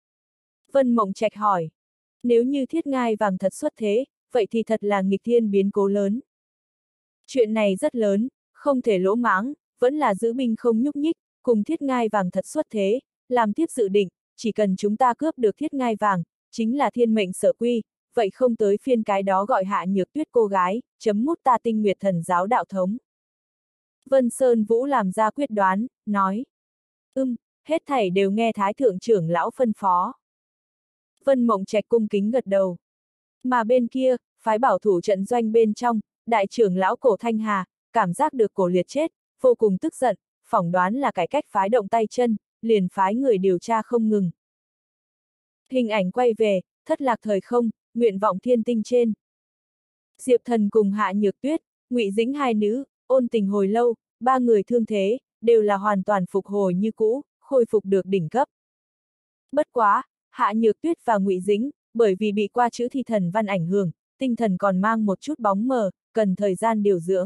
Vân Mộng Trạch hỏi. Nếu như thiết ngai vàng thật xuất thế, vậy thì thật là nghịch thiên biến cố lớn. Chuyện này rất lớn, không thể lỗ mãng, vẫn là giữ binh không nhúc nhích, cùng thiết ngai vàng thật xuất thế, làm tiếp dự định, chỉ cần chúng ta cướp được thiết ngai vàng, chính là thiên mệnh sở quy, vậy không tới phiên cái đó gọi Hạ Nhược Tuyết cô gái, chấm mút ta Tinh Nguyệt Thần giáo đạo thống. Vân Sơn Vũ làm ra quyết đoán, nói. Ưm, hết thảy đều nghe Thái thượng trưởng lão phân phó. Vân Mộng Trạch cung kính gật đầu. Mà bên kia, phái bảo thủ trận doanh bên trong, đại trưởng lão Cổ Thanh Hà, cảm giác được Cổ Liệt chết, vô cùng tức giận, phỏng đoán là cải cách phái động tay chân, liền phái người điều tra không ngừng. Hình ảnh quay về, thất lạc thời không, nguyện vọng thiên tinh trên. Diệp Thần cùng Hạ Nhược Tuyết, Ngụy Dĩnh hai nữ, ôn tình hồi lâu, ba người thương thế, đều là hoàn toàn phục hồi như cũ, khôi phục được đỉnh cấp. Bất quá, Hạ Nhược Tuyết và Ngụy Dĩnh, bởi vì bị qua chữ thi thần văn ảnh hưởng, tinh thần còn mang một chút bóng mờ, cần thời gian điều dưỡng.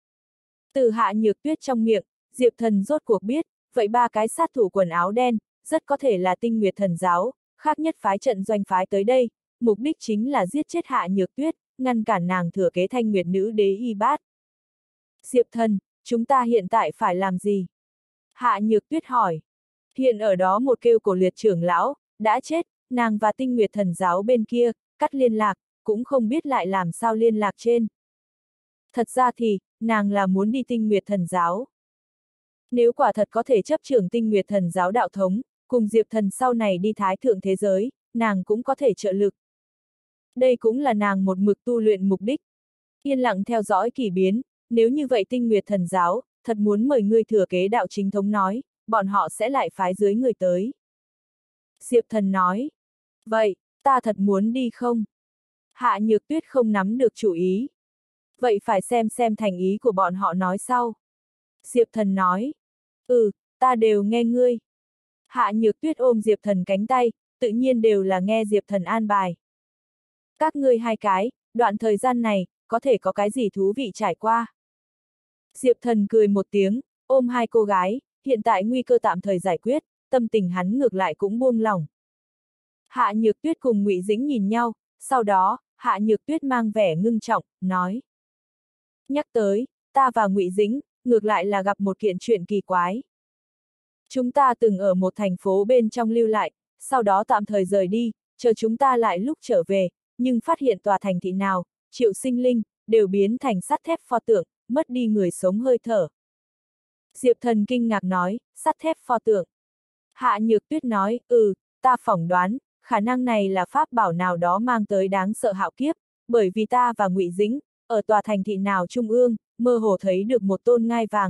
Từ Hạ Nhược Tuyết trong miệng, Diệp Thần rốt cuộc biết, vậy ba cái sát thủ quần áo đen, rất có thể là Tinh Nguyệt Thần giáo, khác nhất phái trận doanh phái tới đây, mục đích chính là giết chết Hạ Nhược Tuyết, ngăn cản nàng thừa kế Thanh Nguyệt Nữ Đế Y Bát. Diệp Thần, chúng ta hiện tại phải làm gì? Hạ Nhược Tuyết hỏi. Hiện ở đó một kêu cổ liệt trưởng lão, đã chết, nàng và Tinh Nguyệt Thần giáo bên kia, cắt liên lạc, cũng không biết lại làm sao liên lạc trên. Thật ra thì, nàng là muốn đi Tinh Nguyệt Thần giáo. Nếu quả thật có thể chấp trưởng Tinh Nguyệt Thần giáo đạo thống, cùng Diệp Thần sau này đi thái thượng thế giới, nàng cũng có thể trợ lực. Đây cũng là nàng một mực tu luyện mục đích. Yên lặng theo dõi kỳ biến, nếu như vậy Tinh Nguyệt Thần giáo, thật muốn mời ngươi thừa kế đạo chính thống nói, bọn họ sẽ lại phái dưới người tới. Diệp Thần nói. Vậy, ta thật muốn đi không? Hạ Nhược Tuyết không nắm được chủ ý. Vậy phải xem xem thành ý của bọn họ nói sau. Diệp Thần nói. Ừ, ta đều nghe ngươi. Hạ Nhược Tuyết ôm Diệp Thần cánh tay, tự nhiên đều là nghe Diệp Thần an bài. Các ngươi hai cái, đoạn thời gian này, có thể có cái gì thú vị trải qua. Diệp Thần cười một tiếng, ôm hai cô gái, hiện tại nguy cơ tạm thời giải quyết, tâm tình hắn ngược lại cũng buông lỏng. Hạ Nhược Tuyết cùng Ngụy Dĩnh nhìn nhau, sau đó, Hạ Nhược Tuyết mang vẻ ngưng trọng, nói. Nhắc tới, ta và Ngụy Dĩnh, ngược lại là gặp một kiện chuyện kỳ quái. Chúng ta từng ở một thành phố bên trong lưu lại, sau đó tạm thời rời đi, chờ chúng ta lại lúc trở về, nhưng phát hiện tòa thành thị nào, triệu sinh linh, đều biến thành sắt thép pho tượng, mất đi người sống hơi thở. Diệp Thần kinh ngạc nói, sắt thép pho tượng. Hạ Nhược Tuyết nói, ừ, ta phỏng đoán, khả năng này là pháp bảo nào đó mang tới đáng sợ hạo kiếp, bởi vì ta và Ngụy Dĩnh, ở tòa thành thị nào trung ương, mơ hồ thấy được một tôn ngai vàng.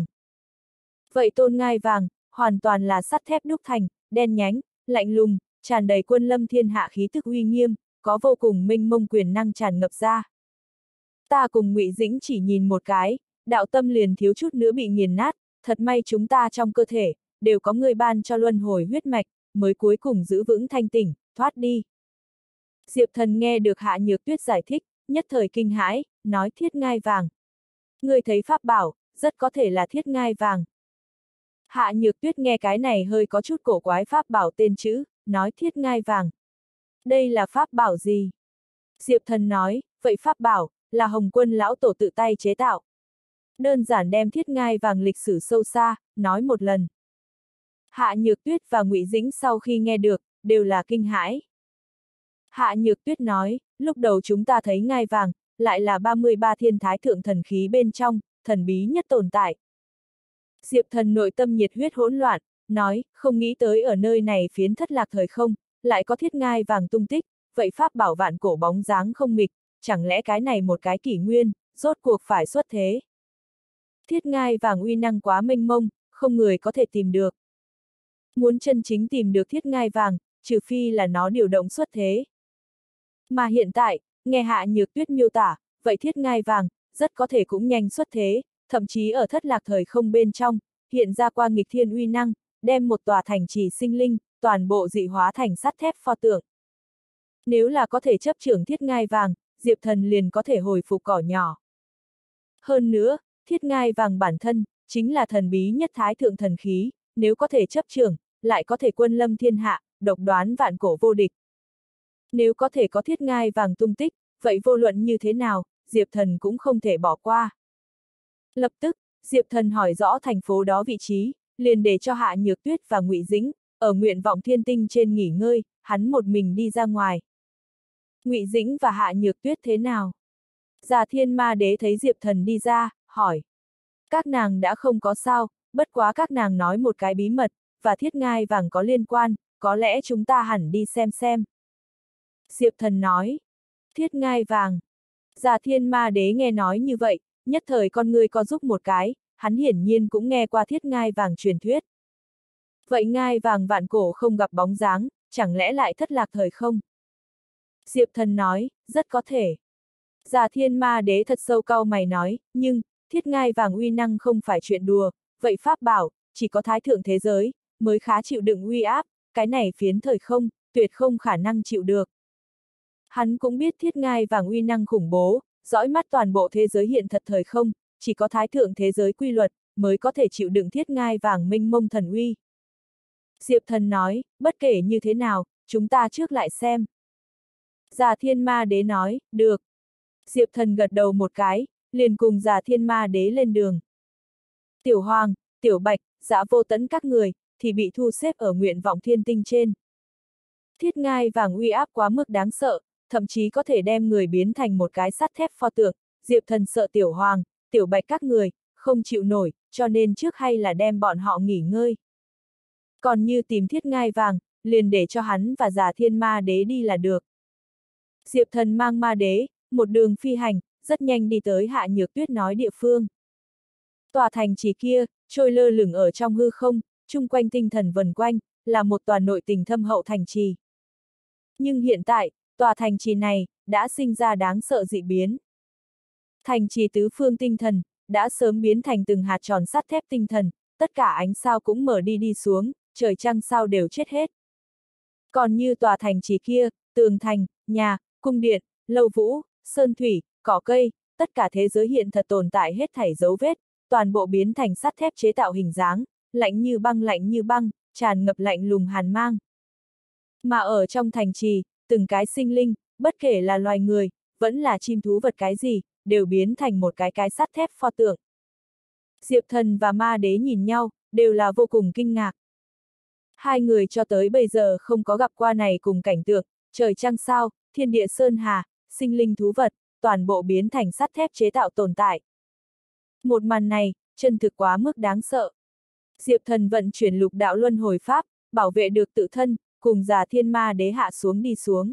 Vậy tôn ngai vàng, hoàn toàn là sắt thép đúc thành, đen nhánh, lạnh lùng, tràn đầy quân lâm thiên hạ khí tức uy nghiêm, có vô cùng mênh mông quyền năng tràn ngập ra. Ta cùng Ngụy Dĩnh chỉ nhìn một cái, đạo tâm liền thiếu chút nữa bị nghiền nát, thật may chúng ta trong cơ thể, đều có người ban cho luân hồi huyết mạch, mới cuối cùng giữ vững thanh tỉnh, thoát đi. Diệp Thần nghe được Hạ Nhược Tuyết giải thích, nhất thời kinh hãi, nói thiết ngai vàng. Người thấy pháp bảo, rất có thể là thiết ngai vàng. Hạ Nhược Tuyết nghe cái này hơi có chút cổ quái pháp bảo tên chữ, nói thiết ngai vàng. Đây là pháp bảo gì? Diệp Thần nói, vậy pháp bảo, là Hồng Quân lão tổ tự tay chế tạo. Đơn giản đem thiết ngai vàng lịch sử sâu xa, nói một lần. Hạ Nhược Tuyết và Ngụy Dĩnh sau khi nghe được, đều là kinh hãi. Hạ Nhược Tuyết nói, lúc đầu chúng ta thấy ngai vàng, lại là ba mươi ba thiên thái thượng thần khí bên trong, thần bí nhất tồn tại. Diệp Thần nội tâm nhiệt huyết hỗn loạn, nói, không nghĩ tới ở nơi này phiến thất lạc thời không, lại có thiết ngai vàng tung tích, vậy pháp bảo vạn cổ bóng dáng không mịch, chẳng lẽ cái này một cái kỷ nguyên, rốt cuộc phải xuất thế. Thiết ngai vàng uy năng quá mênh mông, không người có thể tìm được. Muốn chân chính tìm được thiết ngai vàng, trừ phi là nó điều động xuất thế. Mà hiện tại, nghe Hạ Nhược Tuyết miêu tả, vậy thiết ngai vàng, rất có thể cũng nhanh xuất thế, thậm chí ở thất lạc thời không bên trong, hiện ra qua nghịch thiên uy năng, đem một tòa thành trì sinh linh, toàn bộ dị hóa thành sắt thép pho tượng. Nếu là có thể chấp trưởng thiết ngai vàng, Diệp Thần liền có thể hồi phục cỏ nhỏ. Hơn nữa, thiết ngai vàng bản thân, chính là thần bí nhất thái thượng thần khí, nếu có thể chấp trưởng, lại có thể quân lâm thiên hạ, độc đoán vạn cổ vô địch. Nếu có thể có thiết ngai vàng tung tích, vậy vô luận như thế nào, Diệp Thần cũng không thể bỏ qua. Lập tức, Diệp Thần hỏi rõ thành phố đó vị trí, liền để cho Hạ Nhược Tuyết và Ngụy Dĩnh, ở nguyện vọng thiên tinh trên nghỉ ngơi, hắn một mình đi ra ngoài. Ngụy Dĩnh và Hạ Nhược Tuyết thế nào? Già Thiên Ma Đế thấy Diệp Thần đi ra, hỏi. Các nàng đã không có sao, bất quá các nàng nói một cái bí mật, và thiết ngai vàng có liên quan, có lẽ chúng ta hẳn đi xem xem. Diệp Thần nói. Thiết ngai vàng. Già Thiên Ma Đế nghe nói như vậy, nhất thời con người co giúp một cái, hắn hiển nhiên cũng nghe qua thiết ngai vàng truyền thuyết. Vậy ngai vàng vạn cổ không gặp bóng dáng, chẳng lẽ lại thất lạc thời không? Diệp Thần nói, rất có thể. Già Thiên Ma Đế thật sâu cau mày nói, nhưng, thiết ngai vàng uy năng không phải chuyện đùa, vậy pháp bảo, chỉ có thái thượng thế giới, mới khá chịu đựng uy áp, cái này phiến thời không, tuyệt không khả năng chịu được. Hắn cũng biết thiết ngai vàng uy năng khủng bố, dõi mắt toàn bộ thế giới hiện thật thời không, chỉ có thái thượng thế giới quy luật, mới có thể chịu đựng thiết ngai vàng minh mông thần uy. Diệp Thần nói, bất kể như thế nào, chúng ta trước lại xem. Già Thiên Ma Đế nói, được. Diệp Thần gật đầu một cái, liền cùng Già Thiên Ma Đế lên đường. Tiểu Hoàng, Tiểu Bạch, Dã Vô Tẫn các người, thì bị thu xếp ở nguyện vọng thiên tinh trên. Thiết ngai vàng uy áp quá mức đáng sợ, thậm chí có thể đem người biến thành một cái sắt thép pho tượng. Diệp Thần sợ Tiểu Hoàng, Tiểu Bạch các người, không chịu nổi, cho nên trước hay là đem bọn họ nghỉ ngơi. Còn như tìm thiết ngai vàng, liền để cho hắn và Già Thiên Ma Đế đi là được. Diệp Thần mang ma đế, một đường phi hành, rất nhanh đi tới Hạ Nhược Tuyết nói địa phương. Tòa thành trì kia, trôi lơ lửng ở trong hư không, chung quanh tinh thần vần quanh, là một tòa nội tình thâm hậu thành trì. Nhưng hiện tại, tòa thành trì này, đã sinh ra đáng sợ dị biến. Thành trì tứ phương tinh thần, đã sớm biến thành từng hạt tròn sắt thép tinh thần, tất cả ánh sao cũng mở đi đi xuống, trời trăng sao đều chết hết. Còn như tòa thành trì kia, tường thành, nhà, cung điện, lâu vũ, sơn thủy, cỏ cây, tất cả thế giới hiện thật tồn tại hết thảy dấu vết, toàn bộ biến thành sắt thép chế tạo hình dáng, lạnh như băng lạnh như băng, tràn ngập lạnh lùng hàn mang. Mà ở trong thành trì, từng cái sinh linh, bất kể là loài người, vẫn là chim thú vật cái gì, đều biến thành một cái cái sắt thép pho tượng. Diệp Thần và ma đế nhìn nhau, đều là vô cùng kinh ngạc. Hai người cho tới bây giờ không có gặp qua này cùng cảnh tượng, trời trăng sao, thiên địa sơn hà, sinh linh thú vật, toàn bộ biến thành sắt thép chế tạo tồn tại. Một màn này, chân thực quá mức đáng sợ. Diệp Thần vận chuyển lục đạo luân hồi pháp, bảo vệ được tự thân, cùng Già Thiên Ma Đế hạ xuống đi xuống.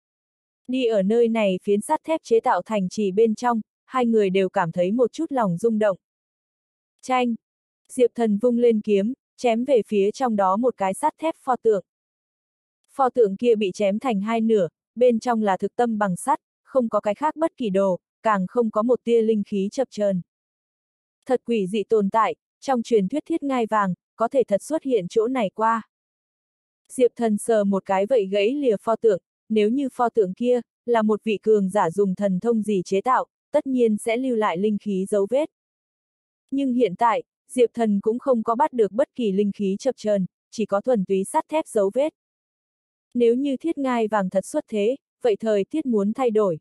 Đi ở nơi này phiến sắt thép chế tạo thành trì bên trong, hai người đều cảm thấy một chút lòng rung động. Chanh! Diệp Thần vung lên kiếm, chém về phía trong đó một cái sắt thép pho tượng. Pho tượng kia bị chém thành hai nửa, bên trong là thực tâm bằng sắt, không có cái khác bất kỳ đồ, càng không có một tia linh khí chập chờn. Thật quỷ dị tồn tại, trong truyền thuyết thiết ngai vàng, có thể thật xuất hiện chỗ này qua. Diệp Thần sờ một cái vậy gãy lìa pho tượng, nếu như pho tượng kia, là một vị cường giả dùng thần thông gì chế tạo, tất nhiên sẽ lưu lại linh khí dấu vết. Nhưng hiện tại, Diệp Thần cũng không có bắt được bất kỳ linh khí chập chờn, chỉ có thuần túy sắt thép dấu vết. Nếu như thiết ngai vàng thật xuất thế, vậy thời tiết muốn thay đổi.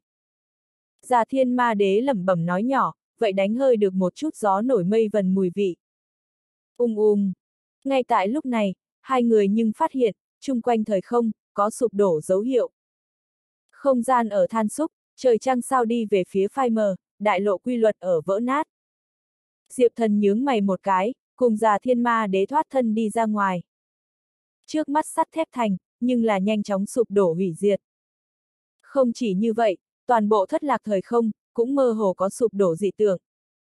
Già Thiên Ma Đế lẩm bẩm nói nhỏ, vậy đánh hơi được một chút gió nổi mây vần mùi vị. Ung ung. Ngay tại lúc này, hai người nhưng phát hiện, chung quanh thời không, có sụp đổ dấu hiệu. Không gian ở than xúc, trời trăng sao đi về phía phai mờ, đại lộ quy luật ở vỡ nát. Diệp Thần nhướng mày một cái, cùng Già Thiên Ma Đế thoát thân đi ra ngoài. Trước mắt sắt thép thành, nhưng là nhanh chóng sụp đổ hủy diệt. Không chỉ như vậy, toàn bộ thất lạc thời không, cũng mơ hồ có sụp đổ dị tượng.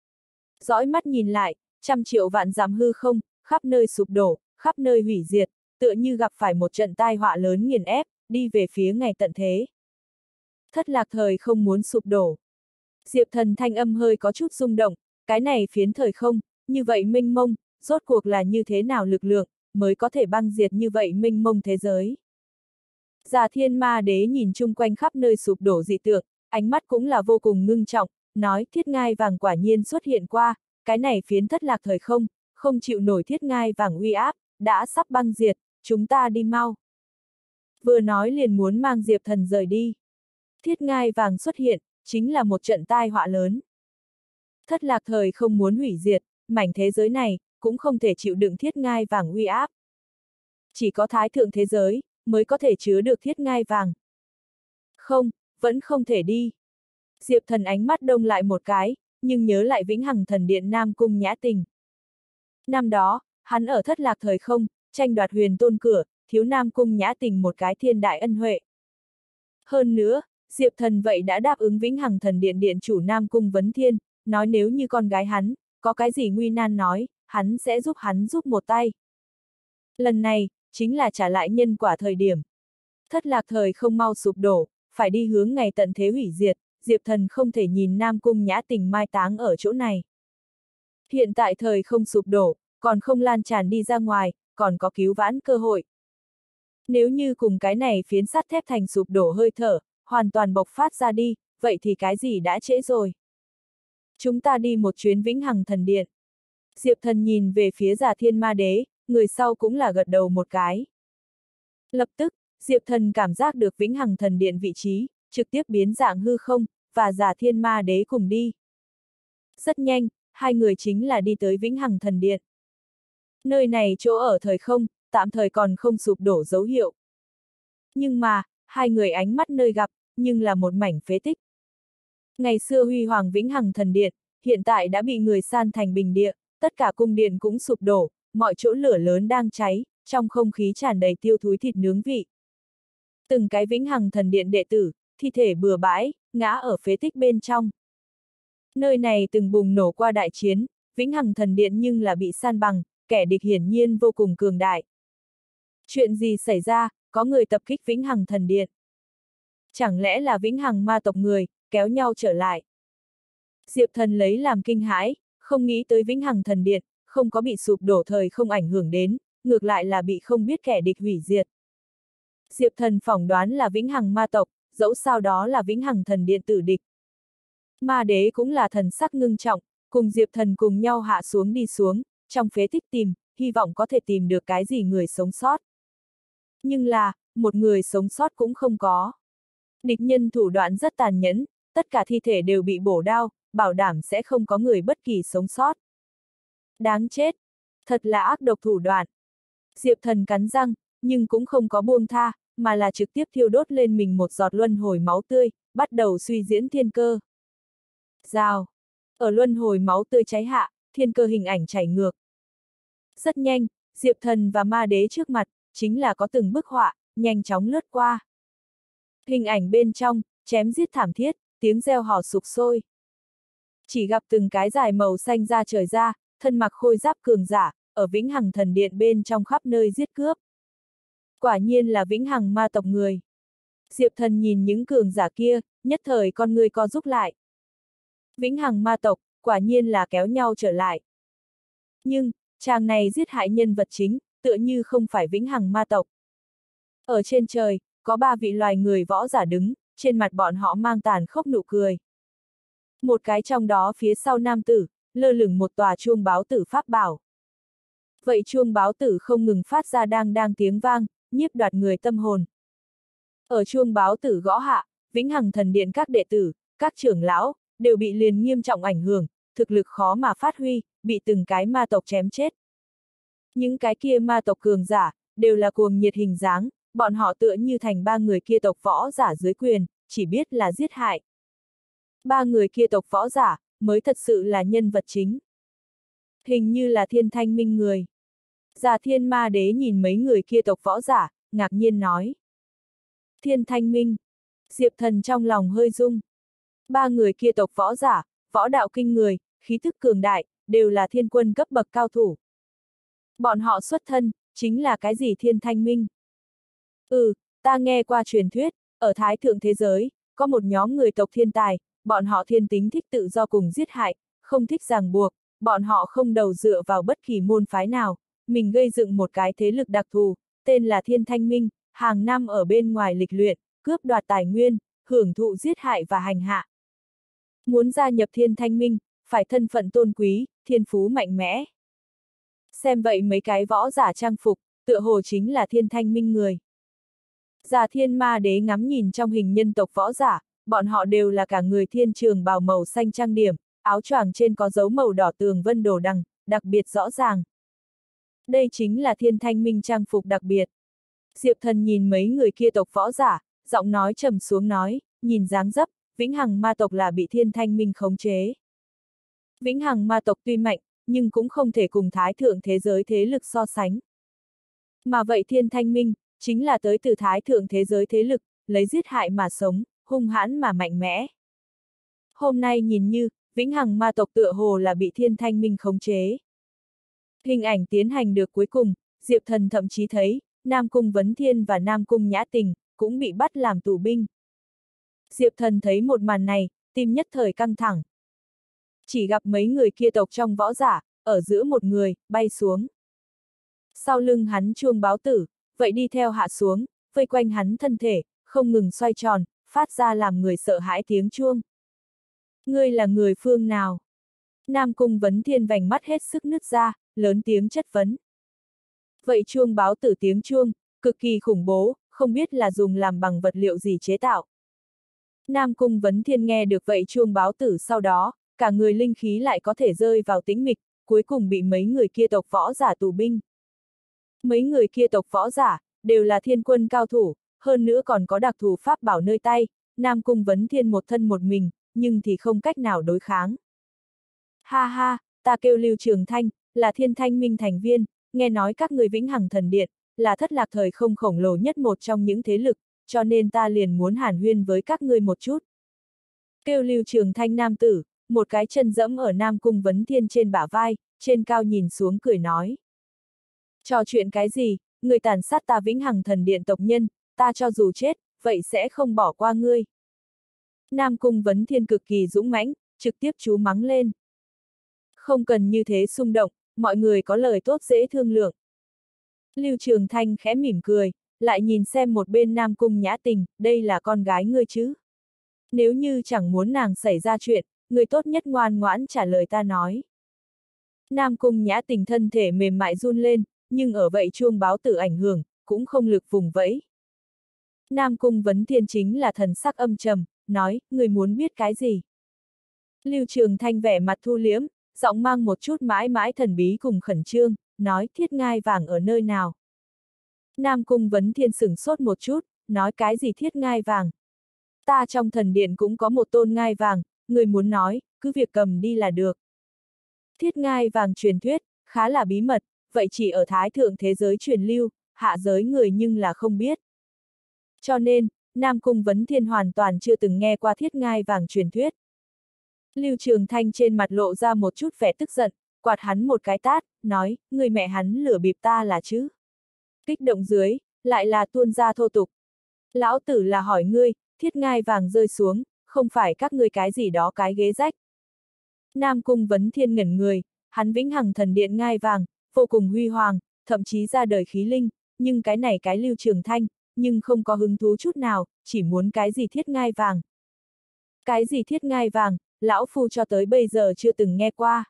Dõi mắt nhìn lại, trăm triệu vạn dặm hư không, khắp nơi sụp đổ, khắp nơi hủy diệt, tựa như gặp phải một trận tai họa lớn nghiền ép, đi về phía ngày tận thế. Thất lạc thời không muốn sụp đổ. Diệp Thần thanh âm hơi có chút rung động, cái này phiến thời không, như vậy mênh mông, rốt cuộc là như thế nào lực lượng, mới có thể băng diệt như vậy mênh mông thế giới. Già Thiên Ma Đế nhìn chung quanh khắp nơi sụp đổ dị tượng, ánh mắt cũng là vô cùng ngưng trọng, nói thiết ngai vàng quả nhiên xuất hiện qua, cái này phiến thất lạc thời không, không chịu nổi thiết ngai vàng uy áp, đã sắp băng diệt, chúng ta đi mau. Vừa nói liền muốn mang Diệp Thần rời đi. Thiết ngai vàng xuất hiện, chính là một trận tai họa lớn. Thất lạc thời không muốn hủy diệt, mảnh thế giới này, cũng không thể chịu đựng thiết ngai vàng uy áp. Chỉ có thái thượng thế giới, mới có thể chứa được thiết ngai vàng. Không, vẫn không thể đi. Diệp Thần ánh mắt đông lại một cái, nhưng nhớ lại vĩnh hằng thần điện Nam Cung Nhã Tình. Năm đó, hắn ở thất lạc thời không, tranh đoạt huyền tôn cửa, thiếu Nam Cung Nhã Tình một cái thiên đại ân huệ. Hơn nữa, Diệp Thần vậy đã đáp ứng vĩnh hằng thần điện điện chủ Nam Cung Vấn Thiên, nói nếu như con gái hắn, có cái gì nguy nan nói, hắn sẽ giúp hắn giúp một tay. Lần này, chính là trả lại nhân quả thời điểm. Thất lạc thời không mau sụp đổ, phải đi hướng ngày tận thế hủy diệt, Diệp Thần không thể nhìn Nam Cung Nhã Tình mai táng ở chỗ này. Hiện tại thời không sụp đổ, còn không lan tràn đi ra ngoài, còn có cứu vãn cơ hội. Nếu như cùng cái này phiến sắt thép thành sụp đổ hơi thở, hoàn toàn bộc phát ra đi, vậy thì cái gì đã trễ rồi. Chúng ta đi một chuyến Vĩnh Hằng Thần Điện. Diệp Thần nhìn về phía Già Thiên Ma Đế, người sau cũng là gật đầu một cái. Lập tức, Diệp Thần cảm giác được Vĩnh Hằng Thần Điện vị trí, trực tiếp biến dạng hư không, và Già Thiên Ma Đế cùng đi. Rất nhanh, hai người chính là đi tới Vĩnh Hằng Thần Điện. Nơi này chỗ ở thời không, tạm thời còn không sụp đổ dấu hiệu. Nhưng mà, hai người ánh mắt nơi gặp, nhưng là một mảnh phế tích. Ngày xưa huy hoàng Vĩnh Hằng Thần Điện, hiện tại đã bị người san thành bình địa, tất cả cung điện cũng sụp đổ, mọi chỗ lửa lớn đang cháy, trong không khí tràn đầy tiêu thúi thịt nướng vị. Từng cái Vĩnh Hằng Thần Điện đệ tử, thi thể bừa bãi, ngã ở phế tích bên trong. Nơi này từng bùng nổ qua đại chiến, Vĩnh Hằng Thần Điện nhưng là bị san bằng, kẻ địch hiển nhiên vô cùng cường đại. Chuyện gì xảy ra, có người tập kích Vĩnh Hằng Thần Điện? Chẳng lẽ là Vĩnh Hằng ma tộc người, kéo nhau trở lại? Diệp Thần lấy làm kinh hãi, không nghĩ tới Vĩnh Hằng Thần Điện, không có bị sụp đổ thời không ảnh hưởng đến, ngược lại là bị không biết kẻ địch hủy diệt. Diệp Thần phỏng đoán là Vĩnh Hằng ma tộc, dẫu sao đó là Vĩnh Hằng Thần Điện tử địch. Ma đế cũng là thần sắc ngưng trọng, cùng Diệp Thần cùng nhau hạ xuống đi xuống, trong phế tích tìm, hy vọng có thể tìm được cái gì người sống sót. Nhưng là, một người sống sót cũng không có. Địch nhân thủ đoạn rất tàn nhẫn, tất cả thi thể đều bị bổ đao, bảo đảm sẽ không có người bất kỳ sống sót. Đáng chết! Thật là ác độc thủ đoạn. Diệp Thần cắn răng, nhưng cũng không có buông tha, mà là trực tiếp thiêu đốt lên mình một giọt luân hồi máu tươi, bắt đầu suy diễn thiên cơ. Rào! Ở luân hồi máu tươi cháy hạ, thiên cơ hình ảnh chảy ngược. Rất nhanh, Diệp Thần và ma đế trước mặt, chính là có từng bức họa, nhanh chóng lướt qua. Hình ảnh bên trong, chém giết thảm thiết, tiếng reo hò sục sôi. Chỉ gặp từng cái dài màu xanh ra trời ra, thân mặc khôi giáp cường giả, ở Vĩnh Hằng Thần Điện bên trong khắp nơi giết cướp. Quả nhiên là Vĩnh Hằng ma tộc người. Diệp Thần nhìn những cường giả kia, nhất thời con người co rúm lại. Vĩnh Hằng ma tộc, quả nhiên là kéo nhau trở lại. Nhưng, chàng này giết hại nhân vật chính, tựa như không phải Vĩnh Hằng ma tộc. Ở trên trời, có ba vị loài người võ giả đứng, trên mặt bọn họ mang tàn khốc nụ cười. Một cái trong đó phía sau nam tử, lơ lửng một tòa chuông báo tử pháp bảo. Vậy chuông báo tử không ngừng phát ra đang đang tiếng vang, nhiếp đoạt người tâm hồn. Ở chuông báo tử gõ hạ, Vĩnh Hằng Thần Điện các đệ tử, các trưởng lão, đều bị liền nghiêm trọng ảnh hưởng, thực lực khó mà phát huy, bị từng cái ma tộc chém chết. Những cái kia ma tộc cường giả, đều là cuồng nhiệt hình dáng, bọn họ tựa như thành ba người kia tộc võ giả dưới quyền, chỉ biết là giết hại. Ba người kia tộc võ giả, mới thật sự là nhân vật chính. Hình như là Thiên Thanh Minh người. Già Thiên Ma Đế nhìn mấy người kia tộc võ giả, ngạc nhiên nói. Thiên Thanh Minh. Diệp Thần trong lòng hơi rung. Ba người kia tộc võ giả, võ đạo kinh người, khí thức cường đại, đều là thiên quân cấp bậc cao thủ. Bọn họ xuất thân, chính là cái gì Thiên Thanh Minh? Ừ, ta nghe qua truyền thuyết, ở Thái Thượng thế giới, có một nhóm người tộc thiên tài, bọn họ thiên tính thích tự do cùng giết hại, không thích ràng buộc, bọn họ không đầu dựa vào bất kỳ môn phái nào, mình gây dựng một cái thế lực đặc thù, tên là Thiên Thanh Minh, hàng năm ở bên ngoài lịch luyện, cướp đoạt tài nguyên, hưởng thụ giết hại và hành hạ. Muốn gia nhập Thiên Thanh Minh, phải thân phận tôn quý, thiên phú mạnh mẽ. Xem vậy mấy cái võ giả trang phục, tựa hồ chính là Thiên Thanh Minh người. Già Thiên Ma Đế ngắm nhìn trong hình nhân tộc võ giả, bọn họ đều là cả người thiên trường bào màu xanh trang điểm, áo choàng trên có dấu màu đỏ tường vân đồ đằng, đặc biệt rõ ràng. Đây chính là Thiên Thanh Minh trang phục đặc biệt. Diệp Thần nhìn mấy người kia tộc võ giả, giọng nói trầm xuống nói, nhìn dáng dấp, Vĩnh Hằng ma tộc là bị Thiên Thanh Minh khống chế. Vĩnh Hằng ma tộc tuy mạnh, nhưng cũng không thể cùng Thái Thượng thế giới thế lực so sánh. Mà vậy Thiên Thanh Minh, chính là tới từ Thái Thượng thế giới thế lực, lấy giết hại mà sống, hung hãn mà mạnh mẽ. Hôm nay nhìn như, Vĩnh Hằng ma tộc tựa hồ là bị Thiên Thanh Minh khống chế. Hình ảnh tiến hành được cuối cùng, Diệp Thần thậm chí thấy, Nam Cung Vấn Thiên và Nam Cung Nhã Tình, cũng bị bắt làm tù binh. Diệp Thần thấy một màn này, tim nhất thời căng thẳng. Chỉ gặp mấy người kia tộc trong võ giả, ở giữa một người, bay xuống. Sau lưng hắn chuông báo tử, vậy đi theo hạ xuống, vây quanh hắn thân thể, không ngừng xoay tròn, phát ra làm người sợ hãi tiếng chuông. Ngươi là người phương nào? Nam Cung Vấn Thiên vành mắt hết sức nứt ra, lớn tiếng chất vấn. Vậy chuông báo tử tiếng chuông, cực kỳ khủng bố, không biết là dùng làm bằng vật liệu gì chế tạo. Nam Cung Vấn Thiên nghe được vậy chuông báo tử sau đó, cả người linh khí lại có thể rơi vào tĩnh mịch, cuối cùng bị mấy người kia tộc võ giả tù binh. Mấy người kia tộc võ giả, đều là thiên quân cao thủ, hơn nữa còn có đặc thù pháp bảo nơi tay, Nam Cung Vấn Thiên một thân một mình, nhưng thì không cách nào đối kháng. Ha ha, ta kêu Lưu Trường Thanh, là Thiên Thanh Minh thành viên, nghe nói các người Vĩnh Hằng Thần Điện, là thất lạc thời không khổng lồ nhất một trong những thế lực, cho nên ta liền muốn hàn huyên với các ngươi một chút. Kêu Lưu Trường Thanh nam tử, một cái chân dẫm ở Nam Cung Vấn Thiên trên bả vai, trên cao nhìn xuống cười nói. Trò chuyện cái gì, người tàn sát ta Vĩnh Hằng Thần Điện tộc nhân, ta cho dù chết, vậy sẽ không bỏ qua ngươi. Nam Cung Vấn Thiên cực kỳ dũng mãnh, trực tiếp chú mắng lên. Không cần như thế xung động, mọi người có lời tốt dễ thương lượng. Lưu Trường Thanh khẽ mỉm cười, lại nhìn xem một bên Nam Cung Nhã Tình, đây là con gái ngươi chứ. Nếu như chẳng muốn nàng xảy ra chuyện, người tốt nhất ngoan ngoãn trả lời ta nói. Nam Cung Nhã Tình thân thể mềm mại run lên, nhưng ở vậy chuông báo tử ảnh hưởng, cũng không lực vùng vẫy. Nam Cung Vấn Thiên chính là thần sắc âm trầm, nói, người muốn biết cái gì? Lưu Trường Thanh vẻ mặt thu liễm, giọng mang một chút mãi mãi thần bí cùng khẩn trương, nói thiết ngai vàng ở nơi nào? Nam Cung Vấn Thiên sửng sốt một chút, nói cái gì thiết ngai vàng? Ta trong thần điện cũng có một tôn ngai vàng, người muốn nói, cứ việc cầm đi là được. Thiết ngai vàng truyền thuyết, khá là bí mật, vậy chỉ ở thái thượng thế giới truyền lưu, hạ giới người nhưng là không biết. Cho nên, Nam Cung Vấn Thiên hoàn toàn chưa từng nghe qua thiết ngai vàng truyền thuyết. Lưu Trường Thanh trên mặt lộ ra một chút vẻ tức giận, quạt hắn một cái tát, nói, người mẹ hắn lửa bịp ta là chứ. Kích động dưới, lại là tuôn ra thô tục. Lão tử là hỏi ngươi, thiết ngai vàng rơi xuống, không phải các ngươi cái gì đó cái ghế rách. Nam Cung Vấn Thiên ngẩn người, hắn Vĩnh Hằng Thần Điện ngai vàng, vô cùng huy hoàng, thậm chí ra đời khí linh, nhưng cái này cái Lưu Trường Thanh, nhưng không có hứng thú chút nào, chỉ muốn cái gì thiết ngai vàng. Cái gì thiết ngai vàng, lão phu cho tới bây giờ chưa từng nghe qua.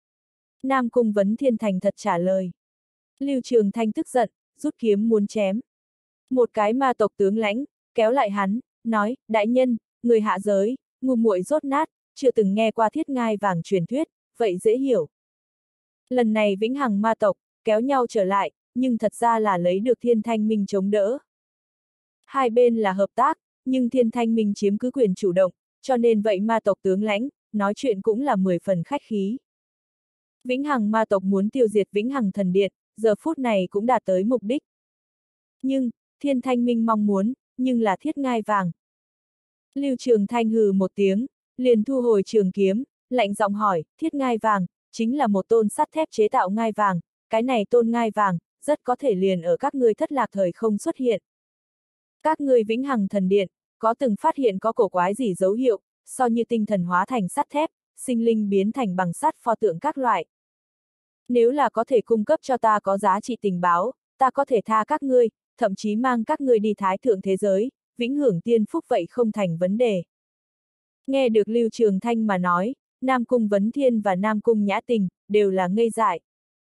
Nam Cung Vấn Thiên thành thật trả lời. Lưu Trường Thanh tức giận, rút kiếm muốn chém. Một cái ma tộc tướng lãnh, kéo lại hắn, nói, đại nhân, người hạ giới, ngu muội rốt nát, chưa từng nghe qua thiết ngai vàng truyền thuyết, vậy dễ hiểu. Lần này Vĩnh Hằng ma tộc, kéo nhau trở lại, nhưng thật ra là lấy được Thiên Thanh Minh chống đỡ. Hai bên là hợp tác, nhưng Thiên Thanh Minh chiếm cứ quyền chủ động, cho nên vậy ma tộc tướng lãnh, nói chuyện cũng là mười phần khách khí. Vĩnh Hằng ma tộc muốn tiêu diệt Vĩnh Hằng Thần Điện, giờ phút này cũng đạt tới mục đích. Nhưng, Thiên Thanh Minh mong muốn, nhưng là thiết ngai vàng. Lưu Trường Thanh hừ một tiếng, liền thu hồi trường kiếm, lạnh giọng hỏi, thiết ngai vàng, chính là một tôn sắt thép chế tạo ngai vàng, cái này tôn ngai vàng, rất có thể liền ở các ngươi thất lạc thời không xuất hiện. Các ngươi Vĩnh Hằng Thần Điện, có từng phát hiện có cổ quái gì dấu hiệu, so như tinh thần hóa thành sắt thép, sinh linh biến thành bằng sắt pho tượng các loại. Nếu là có thể cung cấp cho ta có giá trị tình báo, ta có thể tha các ngươi, thậm chí mang các ngươi đi thái thượng thế giới, vĩnh hưởng tiên phúc vậy không thành vấn đề. Nghe được Lưu Trường Thanh mà nói, Nam Cung Vấn Thiên và Nam Cung Nhã Tình, đều là ngây dại.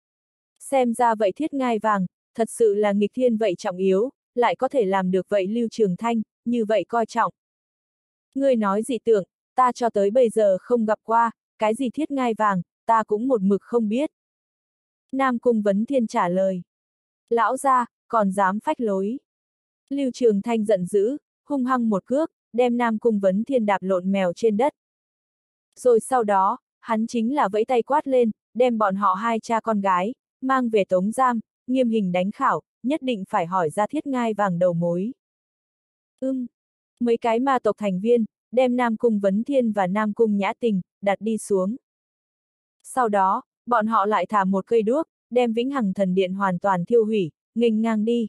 Xem ra vậy thiết ngai vàng, thật sự là nghịch thiên vậy trọng yếu, lại có thể làm được vậy Lưu Trường Thanh, như vậy coi trọng. Ngươi nói gì tưởng, ta cho tới bây giờ không gặp qua, cái gì thiết ngai vàng, ta cũng một mực không biết. Nam Cung Vấn Thiên trả lời. Lão gia, còn dám phách lối. Lưu Trường Thanh giận dữ, hung hăng một cước, đem Nam Cung Vấn Thiên đạp lộn mèo trên đất. Rồi sau đó, hắn chính là vẫy tay quát lên, đem bọn họ hai cha con gái, mang về tống giam, nghiêm hình đánh khảo, nhất định phải hỏi ra thiết ngai vàng đầu mối. Ưm, mấy cái ma tộc thành viên, đem Nam Cung Vấn Thiên và Nam Cung Nhã Tình, đặt đi xuống. Sau đó, bọn họ lại thả một cây đuốc, đem Vĩnh Hằng Thần Điện hoàn toàn thiêu hủy, nghênh ngang đi.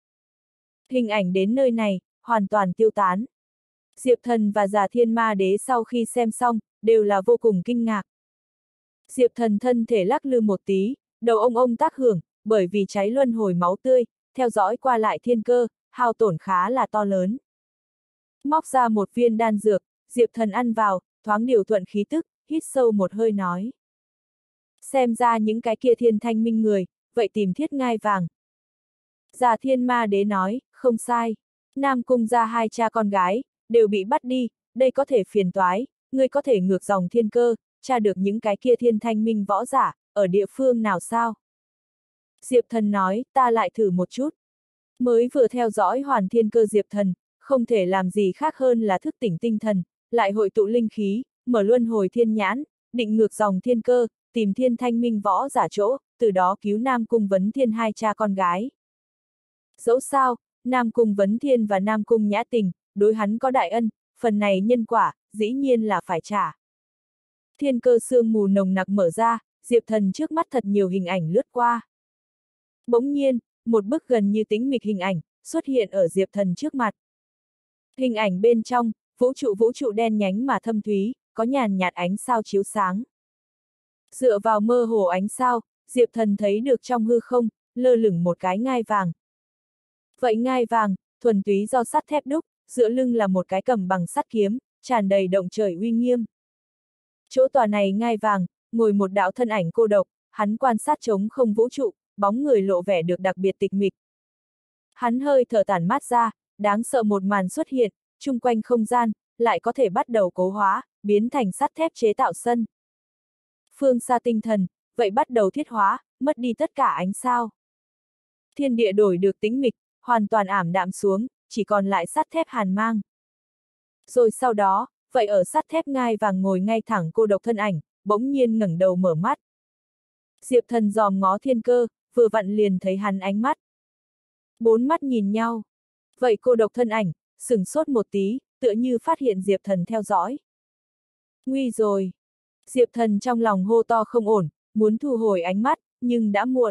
Hình ảnh đến nơi này, hoàn toàn tiêu tán. Diệp Thần và Già Thiên Ma Đế sau khi xem xong, đều là vô cùng kinh ngạc. Diệp Thần thân thể lắc lư một tí, đầu ông ông tác hưởng, bởi vì cháy luân hồi máu tươi, theo dõi qua lại thiên cơ, hao tổn khá là to lớn. Móc ra một viên đan dược, Diệp Thần ăn vào, thoáng điều thuận khí tức, hít sâu một hơi nói. Xem ra những cái kia thiên thanh minh người, vậy tìm thiết ngai vàng. Già Thiên Ma Đế nói, không sai. Nam Cung gia hai cha con gái, đều bị bắt đi, đây có thể phiền toái, ngươi có thể ngược dòng thiên cơ, tra được những cái kia thiên thanh minh võ giả, ở địa phương nào sao? Diệp Thần nói, ta lại thử một chút. Mới vừa theo dõi hoàn thiên cơ Diệp Thần, không thể làm gì khác hơn là thức tỉnh tinh thần, lại hội tụ linh khí, mở luân hồi thiên nhãn, định ngược dòng thiên cơ, tìm thiên thanh minh võ giả chỗ, từ đó cứu Nam Cung Vấn Thiên hai cha con gái. Dẫu sao, Nam Cung Vấn Thiên và Nam Cung Nhã Tình, đối hắn có đại ân, phần này nhân quả, dĩ nhiên là phải trả. Thiên cơ sương mù nồng nặc mở ra, Diệp Thần trước mắt thật nhiều hình ảnh lướt qua. Bỗng nhiên, một bức gần như tĩnh mịch hình ảnh, xuất hiện ở Diệp Thần trước mặt. Hình ảnh bên trong, vũ trụ vũ trụ đen nhánh mà thâm thúy, có nhàn nhạt ánh sao chiếu sáng. Dựa vào mơ hồ ánh sao, Diệp Thần thấy được trong hư không, lơ lửng một cái ngai vàng. Vậy ngai vàng, thuần túy do sắt thép đúc, giữa lưng là một cái cầm bằng sắt kiếm, tràn đầy động trời uy nghiêm. Chỗ tòa này ngai vàng, ngồi một đạo thân ảnh cô độc, hắn quan sát trống không vũ trụ, bóng người lộ vẻ được đặc biệt tịch mịch. Hắn hơi thở tản mát ra, đáng sợ một màn xuất hiện, chung quanh không gian, lại có thể bắt đầu cố hóa, biến thành sắt thép chế tạo sân. Phương xa tinh thần, vậy bắt đầu thiết hóa, mất đi tất cả ánh sao. Thiên địa đổi được tĩnh mịch, hoàn toàn ảm đạm xuống, chỉ còn lại sắt thép hàn mang. Rồi sau đó, vậy ở sắt thép ngai vàng ngồi ngay thẳng cô độc thân ảnh, bỗng nhiên ngẩng đầu mở mắt. Diệp Thần dòm ngó thiên cơ, vừa vặn liền thấy hắn ánh mắt. Bốn mắt nhìn nhau. Vậy cô độc thân ảnh, sửng sốt một tí, tựa như phát hiện Diệp Thần theo dõi. Nguy rồi. Diệp Thần trong lòng hô to không ổn, muốn thu hồi ánh mắt, nhưng đã muộn.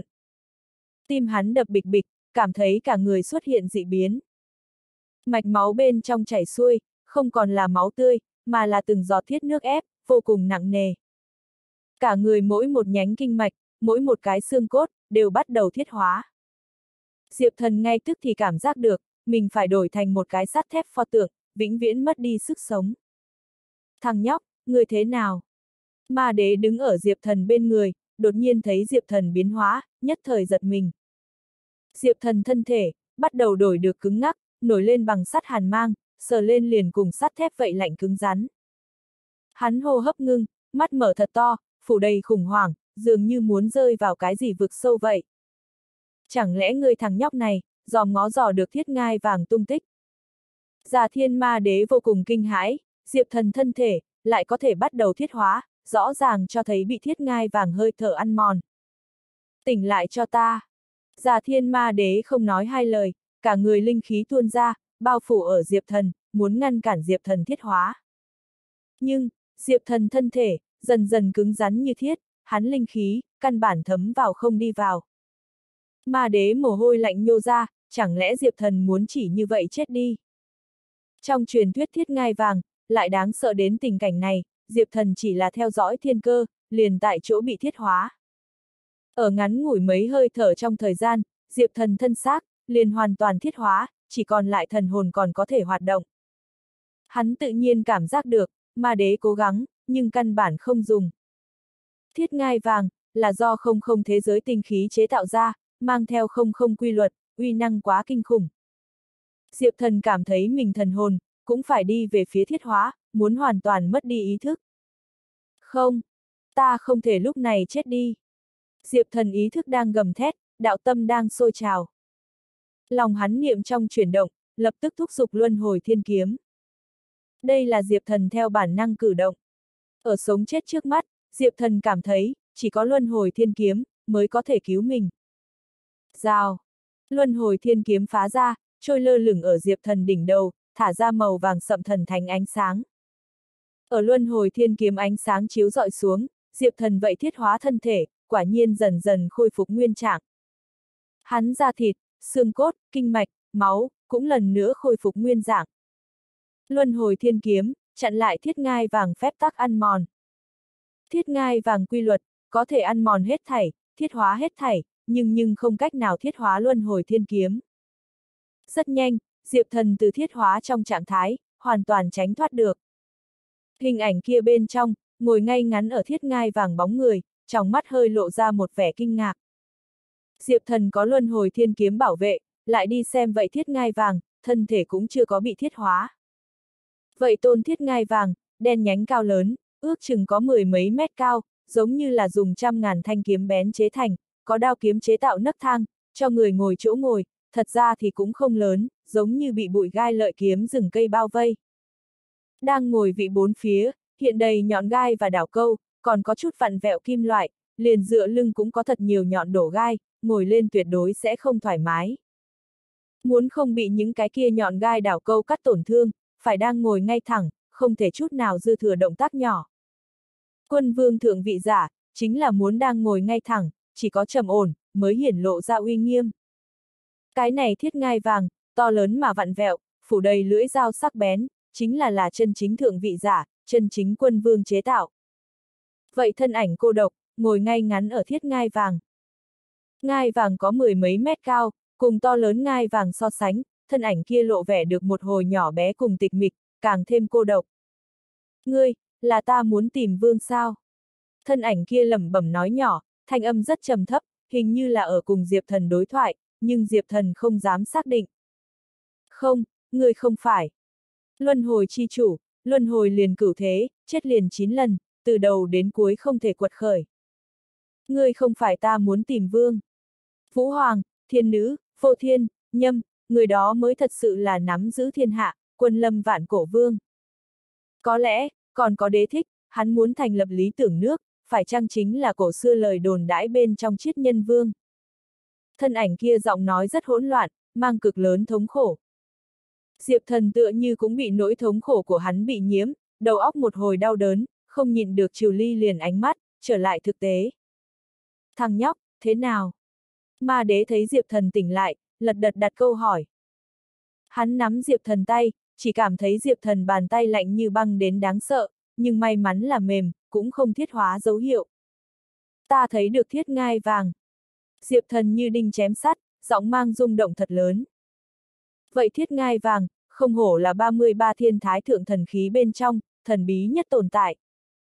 Tim hắn đập bịch bịch, cảm thấy cả người xuất hiện dị biến. Mạch máu bên trong chảy xuôi, không còn là máu tươi, mà là từng giọt thiết nước ép, vô cùng nặng nề. Cả người mỗi một nhánh kinh mạch, mỗi một cái xương cốt, đều bắt đầu thiết hóa. Diệp Thần ngay tức thì cảm giác được, mình phải đổi thành một cái sắt thép pho tượng, vĩnh viễn mất đi sức sống. Thằng nhóc, người thế nào? Ma Đế đứng ở Diệp Thần bên người, đột nhiên thấy Diệp Thần biến hóa, nhất thời giật mình. Diệp Thần thân thể, bắt đầu đổi được cứng ngắc, nổi lên bằng sắt hàn mang, sờ lên liền cùng sắt thép vậy lạnh cứng rắn. Hắn hô hấp ngưng, mắt mở thật to, phủ đầy khủng hoảng, dường như muốn rơi vào cái gì vực sâu vậy. Chẳng lẽ người thằng nhóc này, dòm ngó dò được thiết ngai vàng tung tích? Già Thiên Ma Đế vô cùng kinh hãi, Diệp Thần thân thể, lại có thể bắt đầu thiết hóa, rõ ràng cho thấy bị thiết ngai vàng hơi thở ăn mòn. Tỉnh lại cho ta. Già Thiên Ma Đế không nói hai lời, cả người linh khí tuôn ra, bao phủ ở Diệp Thần, muốn ngăn cản Diệp Thần thiết hóa. Nhưng, Diệp Thần thân thể, dần dần cứng rắn như thiết, hắn linh khí, căn bản thấm vào không đi vào. Ma Đế mồ hôi lạnh nhô ra, chẳng lẽ Diệp Thần muốn chỉ như vậy chết đi? Trong truyền thuyết thiết ngai vàng, lại đáng sợ đến tình cảnh này, Diệp Thần chỉ là theo dõi thiên cơ, liền tại chỗ bị thiết hóa. Ở ngắn ngủi mấy hơi thở trong thời gian, Diệp Thần thân xác, liền hoàn toàn thiết hóa, chỉ còn lại thần hồn còn có thể hoạt động. Hắn tự nhiên cảm giác được, Ma Đế cố gắng, nhưng căn bản không dùng. Thiết ngai vàng, là do không không thế giới tinh khí chế tạo ra, mang theo không không quy luật, uy năng quá kinh khủng. Diệp Thần cảm thấy mình thần hồn, cũng phải đi về phía thiết hóa, muốn hoàn toàn mất đi ý thức. Không, ta không thể lúc này chết đi. Diệp Thần ý thức đang gầm thét, đạo tâm đang sôi trào. Lòng hắn niệm trong chuyển động, lập tức thúc giục luân hồi thiên kiếm. Đây là Diệp Thần theo bản năng cử động. Ở sống chết trước mắt, Diệp Thần cảm thấy, chỉ có luân hồi thiên kiếm, mới có thể cứu mình. Rào! Luân hồi thiên kiếm phá ra, trôi lơ lửng ở Diệp Thần đỉnh đầu, thả ra màu vàng sậm thần thánh ánh sáng. Ở luân hồi thiên kiếm ánh sáng chiếu rọi xuống, Diệp Thần vậy thiết hóa thân thể, quả nhiên dần dần khôi phục nguyên trạng. Hắn da thịt, xương cốt, kinh mạch, máu, cũng lần nữa khôi phục nguyên dạng. Luân hồi thiên kiếm, chặn lại thiết ngai vàng phép tắc ăn mòn. Thiết ngai vàng quy luật, có thể ăn mòn hết thảy, thiết hóa hết thảy, nhưng nhưng không cách nào thiết hóa luân hồi thiên kiếm. Rất nhanh, Diệp Thần từ thiết hóa trong trạng thái, hoàn toàn tránh thoát được. Hình ảnh kia bên trong, ngồi ngay ngắn ở thiết ngai vàng bóng người, trong mắt hơi lộ ra một vẻ kinh ngạc. Diệp Thần có luân hồi thiên kiếm bảo vệ, lại đi xem vậy thiết ngai vàng, thân thể cũng chưa có bị thiết hóa. Vậy tôn thiết ngai vàng, đen nhánh cao lớn, ước chừng có mười mấy mét cao, giống như là dùng trăm ngàn thanh kiếm bén chế thành, có đao kiếm chế tạo nấc thang, cho người ngồi chỗ ngồi, thật ra thì cũng không lớn, giống như bị bụi gai lợi kiếm rừng cây bao vây. Đang ngồi vị bốn phía, hiện đầy nhọn gai và đảo câu, còn có chút vặn vẹo kim loại, liền dựa lưng cũng có thật nhiều nhọn đổ gai, ngồi lên tuyệt đối sẽ không thoải mái. Muốn không bị những cái kia nhọn gai đảo câu cắt tổn thương, phải đang ngồi ngay thẳng, không thể chút nào dư thừa động tác nhỏ. Quân vương thượng vị giả, chính là muốn đang ngồi ngay thẳng, chỉ có trầm ổn, mới hiển lộ ra uy nghiêm. Cái này thiết ngai vàng, to lớn mà vặn vẹo, phủ đầy lưỡi dao sắc bén, chính là là chân chính thượng vị giả, chân chính quân vương chế tạo. Vậy thân ảnh cô độc, ngồi ngay ngắn ở thiết ngai vàng. Ngai vàng có mười mấy mét cao, cùng to lớn ngai vàng so sánh, thân ảnh kia lộ vẻ được một hồi nhỏ bé cùng tịch mịch, càng thêm cô độc. Ngươi, là ta muốn tìm vương sao? Thân ảnh kia lẩm bẩm nói nhỏ, thanh âm rất trầm thấp, hình như là ở cùng Diệp Thần đối thoại, nhưng Diệp Thần không dám xác định. Không, ngươi không phải. Luân hồi chi chủ, luân hồi liền cửu thế, chết liền chín lần, từ đầu đến cuối không thể quật khởi. Ngươi không phải ta muốn tìm vương. Vũ Hoàng, Thiên Nữ, Vô Thiên, Nhâm, người đó mới thật sự là nắm giữ thiên hạ, quân lâm vạn cổ vương. Có lẽ, còn có đế thích, hắn muốn thành lập lý tưởng nước, phải chăng chính là cổ xưa lời đồn đãi bên trong triết nhân vương. Thân ảnh kia giọng nói rất hỗn loạn, mang cực lớn thống khổ. Diệp Thần tựa như cũng bị nỗi thống khổ của hắn bị nhiễm, đầu óc một hồi đau đớn, không nhịn được trừ ly liền ánh mắt, trở lại thực tế. Thằng nhóc, thế nào? Ma đế thấy Diệp Thần tỉnh lại, lật đật đặt câu hỏi. Hắn nắm Diệp Thần tay, chỉ cảm thấy Diệp Thần bàn tay lạnh như băng đến đáng sợ, nhưng may mắn là mềm, cũng không thiết hóa dấu hiệu. Ta thấy được thiết ngai vàng. Diệp Thần như đinh chém sắt, giọng mang rung động thật lớn. Vậy thiết ngai vàng, không hổ là ba mươi ba thiên thái thượng thần khí bên trong, thần bí nhất tồn tại.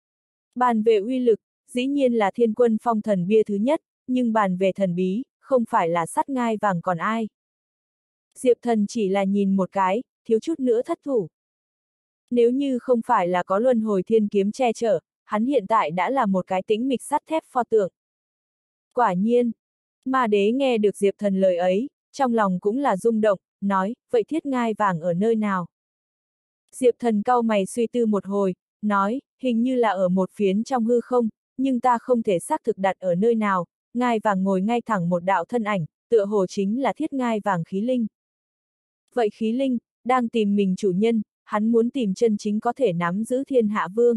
Bàn về uy lực, dĩ nhiên là thiên quân phong thần bia thứ nhất, nhưng bàn về thần bí, không phải là sắt ngai vàng còn ai. Diệp Thần chỉ là nhìn một cái, thiếu chút nữa thất thủ. Nếu như không phải là có luân hồi thiên kiếm che chở, hắn hiện tại đã là một cái tĩnh mịch sắt thép pho tượng. Quả nhiên, ma đế nghe được Diệp Thần lời ấy, trong lòng cũng là rung động, nói, vậy thiết ngai vàng ở nơi nào? Diệp Thần cau mày suy tư một hồi, nói, hình như là ở một phiến trong hư không, nhưng ta không thể xác thực đặt ở nơi nào, ngai vàng ngồi ngay thẳng một đạo thân ảnh, tựa hồ chính là thiết ngai vàng khí linh. Vậy khí linh, đang tìm mình chủ nhân, hắn muốn tìm chân chính có thể nắm giữ thiên hạ vương.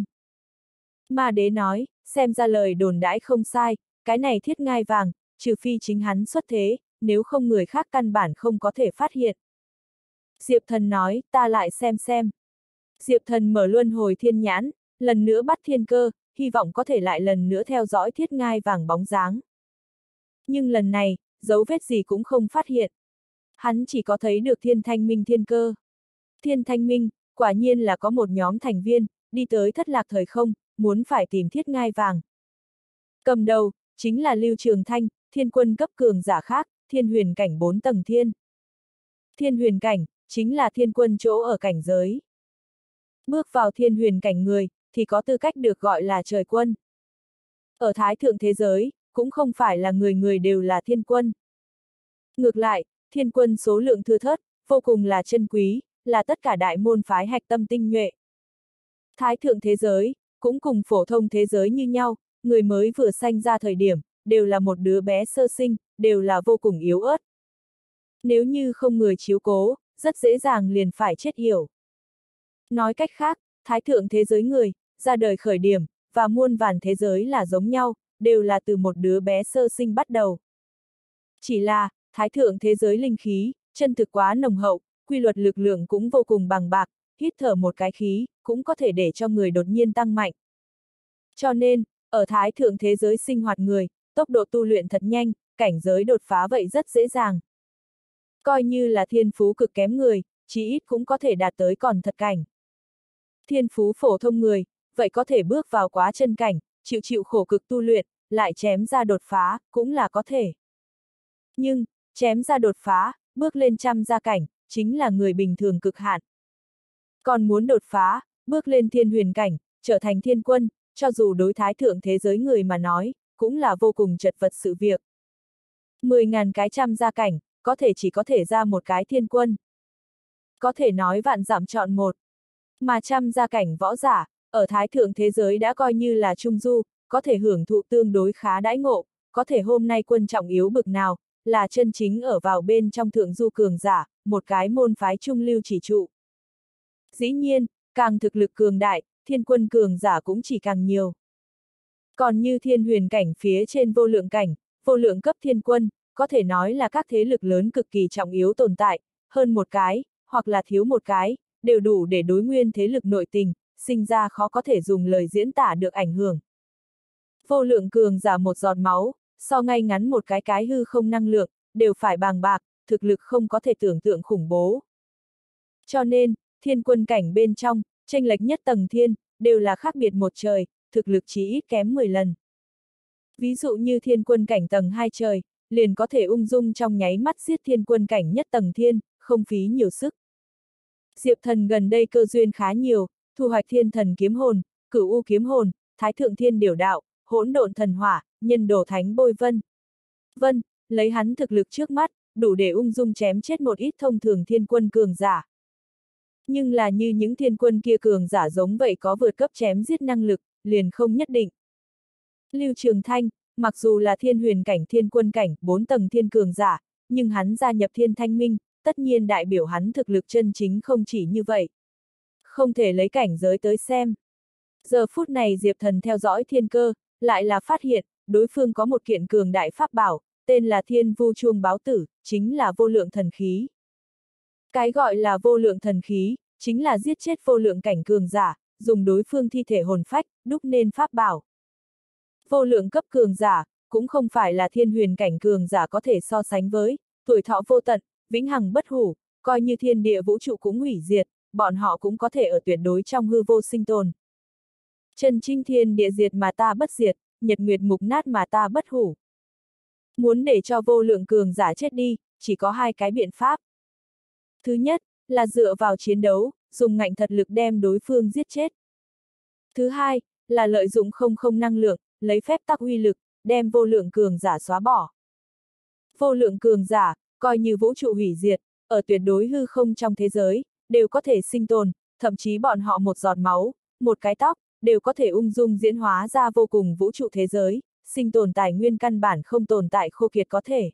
Ma đế nói, xem ra lời đồn đãi không sai, cái này thiết ngai vàng, trừ phi chính hắn xuất thế, nếu không người khác căn bản không có thể phát hiện. Diệp Thần nói, ta lại xem xem. Diệp Thần mở luân hồi thiên nhãn, lần nữa bắt thiên cơ, hy vọng có thể lại lần nữa theo dõi thiết ngai vàng bóng dáng. Nhưng lần này, dấu vết gì cũng không phát hiện. Hắn chỉ có thấy được thiên thanh minh thiên cơ. Thiên thanh minh, quả nhiên là có một nhóm thành viên, đi tới thất lạc thời không, muốn phải tìm thiết ngai vàng. Cầm đầu, chính là Lưu Trường Thanh, thiên quân cấp cường giả khác, thiên huyền cảnh bốn tầng thiên. Thiên huyền cảnh, chính là thiên quân chỗ ở cảnh giới. Bước vào thiên huyền cảnh người, thì có tư cách được gọi là trời quân. Ở thái thượng thế giới, cũng không phải là người người đều là thiên quân. Ngược lại, thiên quân số lượng thưa thớt, vô cùng là chân quý, là tất cả đại môn phái hạch tâm tinh nhuệ. Thái thượng thế giới, cũng cùng phổ thông thế giới như nhau, người mới vừa sanh ra thời điểm, đều là một đứa bé sơ sinh, đều là vô cùng yếu ớt. Nếu như không người chiếu cố, rất dễ dàng liền phải chết yểu. Nói cách khác, thái thượng thế giới người, ra đời khởi điểm, và muôn vàn thế giới là giống nhau, đều là từ một đứa bé sơ sinh bắt đầu. Chỉ là, thái thượng thế giới linh khí, chân thực quá nồng hậu, quy luật lực lượng cũng vô cùng bằng bạc, hít thở một cái khí, cũng có thể để cho người đột nhiên tăng mạnh. Cho nên, ở thái thượng thế giới sinh hoạt người, tốc độ tu luyện thật nhanh, cảnh giới đột phá vậy rất dễ dàng. Coi như là thiên phú cực kém người, chí ít cũng có thể đạt tới còn thật cảnh. Thiên phú phổ thông người, vậy có thể bước vào quá chân cảnh, chịu chịu khổ cực tu luyện, lại chém ra đột phá, cũng là có thể. Nhưng, chém ra đột phá, bước lên trăm gia cảnh, chính là người bình thường cực hạn. Còn muốn đột phá, bước lên thiên huyền cảnh, trở thành thiên quân, cho dù đối thái thượng thế giới người mà nói, cũng là vô cùng chật vật sự việc. Mười ngàn cái trăm gia cảnh, có thể chỉ có thể ra một cái thiên quân. Có thể nói vạn dặm chọn một. Mà trăm gia cảnh võ giả, ở thái thượng thế giới đã coi như là trung du, có thể hưởng thụ tương đối khá đãi ngộ, có thể hôm nay quân trọng yếu bực nào, là chân chính ở vào bên trong thượng du cường giả, một cái môn phái trung lưu chỉ trụ. Dĩ nhiên, càng thực lực cường đại, thiên quân cường giả cũng chỉ càng nhiều. Còn như thiên huyền cảnh phía trên vô lượng cảnh, vô lượng cấp thiên quân, có thể nói là các thế lực lớn cực kỳ trọng yếu tồn tại, hơn một cái, hoặc là thiếu một cái, đều đủ để đối nguyên thế lực nội tình, sinh ra khó có thể dùng lời diễn tả được ảnh hưởng. Vô lượng cường giả một giọt máu, so ngay ngắn một cái cái hư không năng lượng, đều phải bàng bạc, thực lực không có thể tưởng tượng khủng bố. Cho nên, thiên quân cảnh bên trong, chênh lệch nhất tầng thiên, đều là khác biệt một trời, thực lực chỉ ít kém mười lần. Ví dụ như thiên quân cảnh tầng hai trời, liền có thể ung dung trong nháy mắt giết thiên quân cảnh nhất tầng thiên, không phí nhiều sức. Diệp Thần gần đây cơ duyên khá nhiều, thu hoạch thiên thần kiếm hồn, cửu u kiếm hồn, thái thượng thiên điểu đạo, hỗn độn thần hỏa, nhân đồ thánh bôi vân. Vân, lấy hắn thực lực trước mắt, đủ để ung dung chém chết một ít thông thường thiên quân cường giả. Nhưng là như những thiên quân kia cường giả giống vậy có vượt cấp chém giết năng lực, liền không nhất định. Lưu Trường Thanh, mặc dù là thiên huyền cảnh thiên quân cảnh, bốn tầng thiên cường giả, nhưng hắn gia nhập thiên thanh minh, tất nhiên đại biểu hắn thực lực chân chính không chỉ như vậy. Không thể lấy cảnh giới tới xem. Giờ phút này Diệp Thần theo dõi thiên cơ, lại là phát hiện, đối phương có một kiện cường đại pháp bảo, tên là Thiên Vu Chuông Báo Tử, chính là vô lượng thần khí. Cái gọi là vô lượng thần khí, chính là giết chết vô lượng cảnh cường giả, dùng đối phương thi thể hồn phách, đúc nên pháp bảo. Vô lượng cấp cường giả, cũng không phải là thiên huyền cảnh cường giả có thể so sánh với, tuổi thọ vô tận, vĩnh hằng bất hủ, coi như thiên địa vũ trụ cũng hủy diệt, bọn họ cũng có thể ở tuyệt đối trong hư vô sinh tồn. Chân chính thiên địa diệt mà ta bất diệt, nhật nguyệt mục nát mà ta bất hủ. Muốn để cho vô lượng cường giả chết đi, chỉ có hai cái biện pháp. Thứ nhất, là dựa vào chiến đấu, dùng ngạnh thật lực đem đối phương giết chết. Thứ hai, là lợi dụng không không năng lượng, lấy phép tắc uy lực, đem vô lượng cường giả xóa bỏ. Vô lượng cường giả, coi như vũ trụ hủy diệt, ở tuyệt đối hư không trong thế giới, đều có thể sinh tồn, thậm chí bọn họ một giọt máu, một cái tóc, đều có thể ung dung diễn hóa ra vô cùng vũ trụ thế giới, sinh tồn tài nguyên căn bản không tồn tại khô kiệt có thể.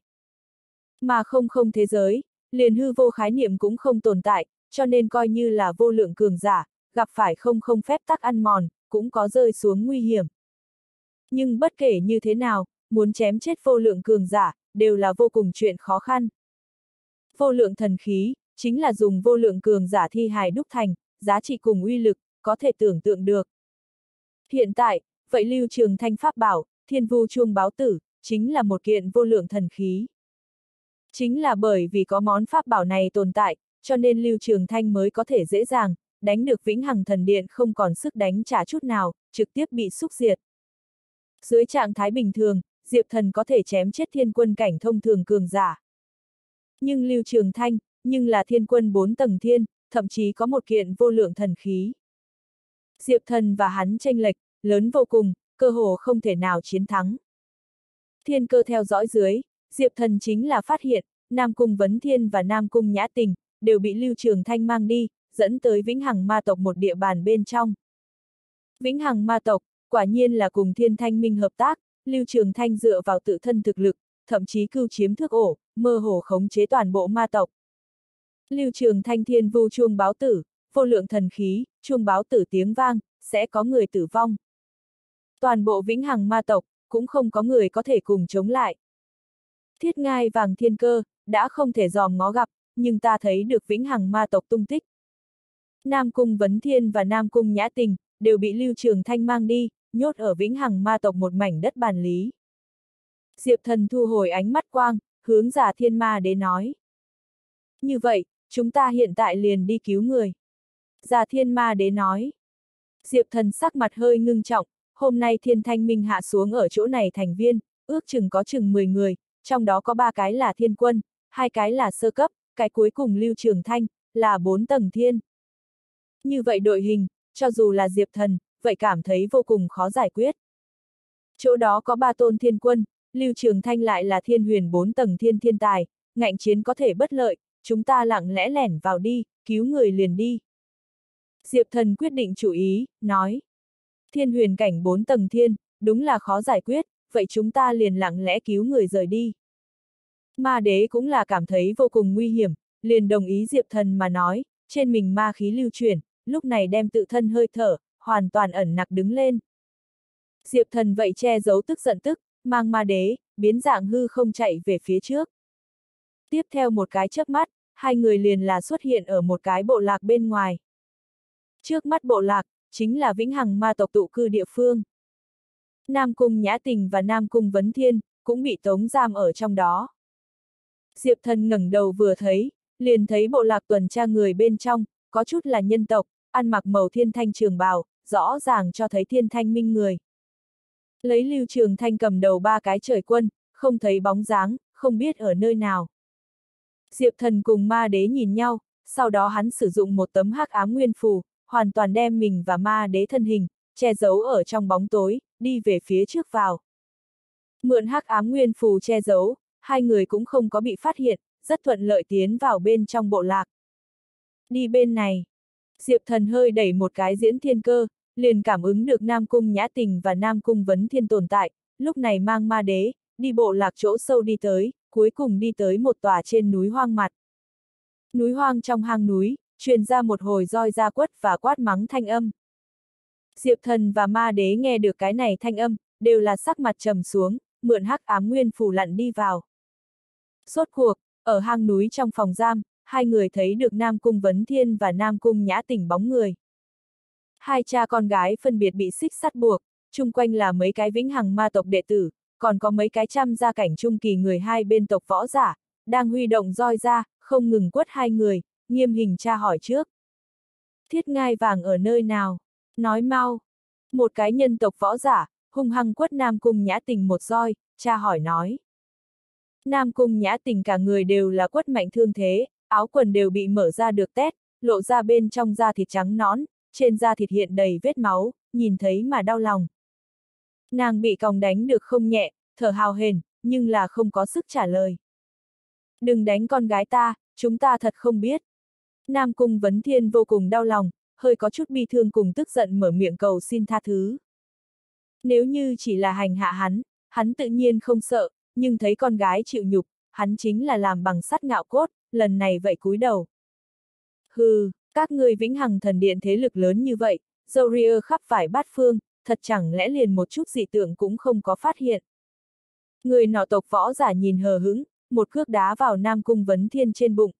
Mà không không thế giới, liền hư vô khái niệm cũng không tồn tại, cho nên coi như là vô lượng cường giả, gặp phải không không phép tắc ăn mòn, cũng có rơi xuống nguy hiểm. Nhưng bất kể như thế nào, muốn chém chết vô lượng cường giả, đều là vô cùng chuyện khó khăn. Vô lượng thần khí, chính là dùng vô lượng cường giả thi hài đúc thành, giá trị cùng uy lực, có thể tưởng tượng được. Hiện tại, vậy Lưu Trường Thanh pháp bảo, Thiên Vu Chuông Báo Tử, chính là một kiện vô lượng thần khí. Chính là bởi vì có món pháp bảo này tồn tại, cho nên Lưu Trường Thanh mới có thể dễ dàng, đánh được Vĩnh Hằng Thần Điện không còn sức đánh trả chút nào, trực tiếp bị xúc diệt. Dưới trạng thái bình thường, Diệp Thần có thể chém chết thiên quân cảnh thông thường cường giả. Nhưng Lưu Trường Thanh, nhưng là thiên quân bốn tầng thiên, thậm chí có một kiện vô lượng thần khí. Diệp Thần và hắn chênh lệch, lớn vô cùng, cơ hồ không thể nào chiến thắng. Thiên cơ theo dõi dưới, Diệp Thần chính là phát hiện, Nam Cung Vấn Thiên và Nam Cung Nhã Tình, đều bị Lưu Trường Thanh mang đi, dẫn tới Vĩnh Hằng ma tộc một địa bàn bên trong. Vĩnh Hằng ma tộc, quả nhiên là cùng Thiên Thanh Minh hợp tác, Lưu Trường Thanh dựa vào tự thân thực lực, thậm chí cưu chiếm thước ổ, mơ hồ khống chế toàn bộ ma tộc. Lưu Trường Thanh Thiên Vu Chuông Báo Tử, vô lượng thần khí, chuông báo tử tiếng vang, sẽ có người tử vong. Toàn bộ Vĩnh Hằng ma tộc, cũng không có người có thể cùng chống lại. Thiết ngai vàng thiên cơ, đã không thể dòm ngó gặp, nhưng ta thấy được Vĩnh Hằng ma tộc tung tích. Nam Cung Vấn Thiên và Nam Cung Nhã Tình, đều bị Lưu Trường Thanh mang đi, nhốt ở Vĩnh Hằng ma tộc một mảnh đất bàn lý. Diệp Thần thu hồi ánh mắt quang, hướng Già Thiên Ma Đế nói. Như vậy, chúng ta hiện tại liền đi cứu người. Già Thiên Ma Đế nói. Diệp Thần sắc mặt hơi ngưng trọng, hôm nay Thiên Thanh Minh hạ xuống ở chỗ này thành viên, ước chừng có chừng mười người, trong đó có ba cái là thiên quân, hai cái là sơ cấp, cái cuối cùng Lưu Trường Thanh, là bốn tầng thiên. Như vậy đội hình, cho dù là Diệp Thần, vậy cảm thấy vô cùng khó giải quyết. Chỗ đó có ba tôn thiên quân, Lưu Trường Thanh lại là thiên huyền bốn tầng thiên thiên tài, ngạnh chiến có thể bất lợi, chúng ta lặng lẽ lẻn vào đi, cứu người liền đi. Diệp Thần quyết định chủ ý, nói. Thiên huyền cảnh bốn tầng thiên, đúng là khó giải quyết, vậy chúng ta liền lặng lẽ cứu người rời đi. Ma đế cũng là cảm thấy vô cùng nguy hiểm, liền đồng ý Diệp Thần mà nói, trên mình ma khí lưu chuyển, lúc này đem tự thân hơi thở, hoàn toàn ẩn nặc đứng lên. Diệp Thần vậy che giấu tức giận tức, mang ma đế, biến dạng hư không chạy về phía trước. Tiếp theo một cái chớp mắt, hai người liền là xuất hiện ở một cái bộ lạc bên ngoài. Trước mắt bộ lạc, chính là vĩnh hằng ma tộc tụ cư địa phương. Nam Cung Nhã Tình và Nam Cung Vấn Thiên, cũng bị tống giam ở trong đó. Diệp Thần ngẩng đầu vừa thấy, liền thấy bộ lạc tuần tra người bên trong, có chút là nhân tộc, ăn mặc màu thiên thanh trường bào, rõ ràng cho thấy thiên thanh minh người. Lấy Lưu Trường Thanh cầm đầu ba cái trời quân, không thấy bóng dáng, không biết ở nơi nào. Diệp Thần cùng ma đế nhìn nhau, sau đó hắn sử dụng một tấm hắc ám nguyên phù, hoàn toàn đem mình và ma đế thân hình, che giấu ở trong bóng tối, đi về phía trước vào. Mượn hắc ám nguyên phù che giấu, hai người cũng không có bị phát hiện, rất thuận lợi tiến vào bên trong bộ lạc. Đi bên này. Diệp Thần hơi đẩy một cái diễn thiên cơ, liền cảm ứng được Nam Cung Nhã Tình và Nam Cung Vấn Thiên tồn tại, lúc này mang ma đế, đi bộ lạc chỗ sâu đi tới, cuối cùng đi tới một tòa trên núi hoang mặt. Núi hoang trong hang núi, truyền ra một hồi roi ra quất và quát mắng thanh âm. Diệp Thần và ma đế nghe được cái này thanh âm, đều là sắc mặt trầm xuống, mượn hắc ám nguyên phù lặn đi vào. Rốt cuộc, ở hang núi trong phòng giam, hai người thấy được Nam Cung Vấn Thiên và Nam Cung Nhã Tình bóng người. Hai cha con gái phân biệt bị xích sắt buộc, chung quanh là mấy cái vĩnh hằng ma tộc đệ tử, còn có mấy cái trăm gia cảnh trung kỳ người hai bên tộc võ giả, đang huy động roi ra, không ngừng quất hai người, nghiêm hình tra hỏi trước. Thiết ngai vàng ở nơi nào? Nói mau. Một cái nhân tộc võ giả, hung hăng quất Nam Cung Nhã Tình một roi, tra hỏi nói. Nam Cung Nhã Tình cả người đều là quất mạnh thương thế, áo quần đều bị mở ra được tét, lộ ra bên trong da thịt trắng nõn, trên da thịt hiện đầy vết máu, nhìn thấy mà đau lòng. Nàng bị còng đánh được không nhẹ, thở hào hển, nhưng là không có sức trả lời. Đừng đánh con gái ta, chúng ta thật không biết. Nam Cung Vấn Thiên vô cùng đau lòng, hơi có chút bi thương cùng tức giận mở miệng cầu xin tha thứ. Nếu như chỉ là hành hạ hắn, hắn tự nhiên không sợ, nhưng thấy con gái chịu nhục, hắn chính là làm bằng sắt ngạo cốt, lần này vậy cúi đầu. Hừ, các ngươi vĩnh hằng thần điện thế lực lớn như vậy, Zoria khắp phải bát phương, thật chẳng lẽ liền một chút dị tượng cũng không có phát hiện. Người nọ tộc võ giả nhìn hờ hững, một cước đá vào Nam Cung Vấn Thiên trên bụng.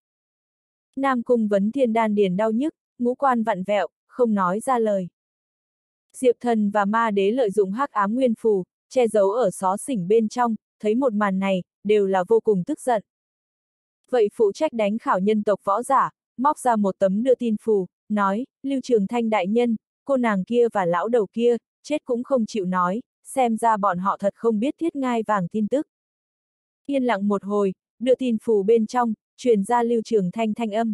Nam Cung Vấn Thiên đan điền đau nhức, ngũ quan vặn vẹo, không nói ra lời. Diệp Thần và ma đế lợi dụng hắc ám nguyên phù, che giấu ở xó xỉnh bên trong, thấy một màn này, đều là vô cùng tức giận. Vậy phụ trách đánh khảo nhân tộc võ giả, móc ra một tấm đưa tin phù, nói, Lưu Trường Thanh đại nhân, cô nàng kia và lão đầu kia, chết cũng không chịu nói, xem ra bọn họ thật không biết thiết ngai vàng tin tức. Yên lặng một hồi, đưa tin phù bên trong, truyền ra Lưu Trường Thanh thanh âm.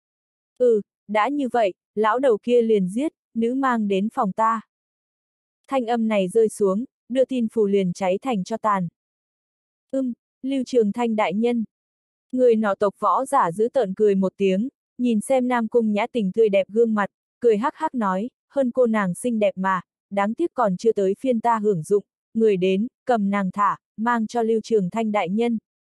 Ừ, đã như vậy, lão đầu kia liền giết, nữ mang đến phòng ta. Thanh âm này rơi xuống, đưa tin phù liền cháy thành cho tàn. Ưm, Lưu Trường Thanh đại nhân. Người nọ tộc võ giả giữ tợn cười một tiếng, nhìn xem Nam Cung Nhã Tình tươi đẹp gương mặt, cười hắc hắc nói, hơn cô nàng xinh đẹp mà, đáng tiếc còn chưa tới phiên ta hưởng dụng, người đến, cầm nàng thả, mang cho Lưu Trường Thanh đại nhân.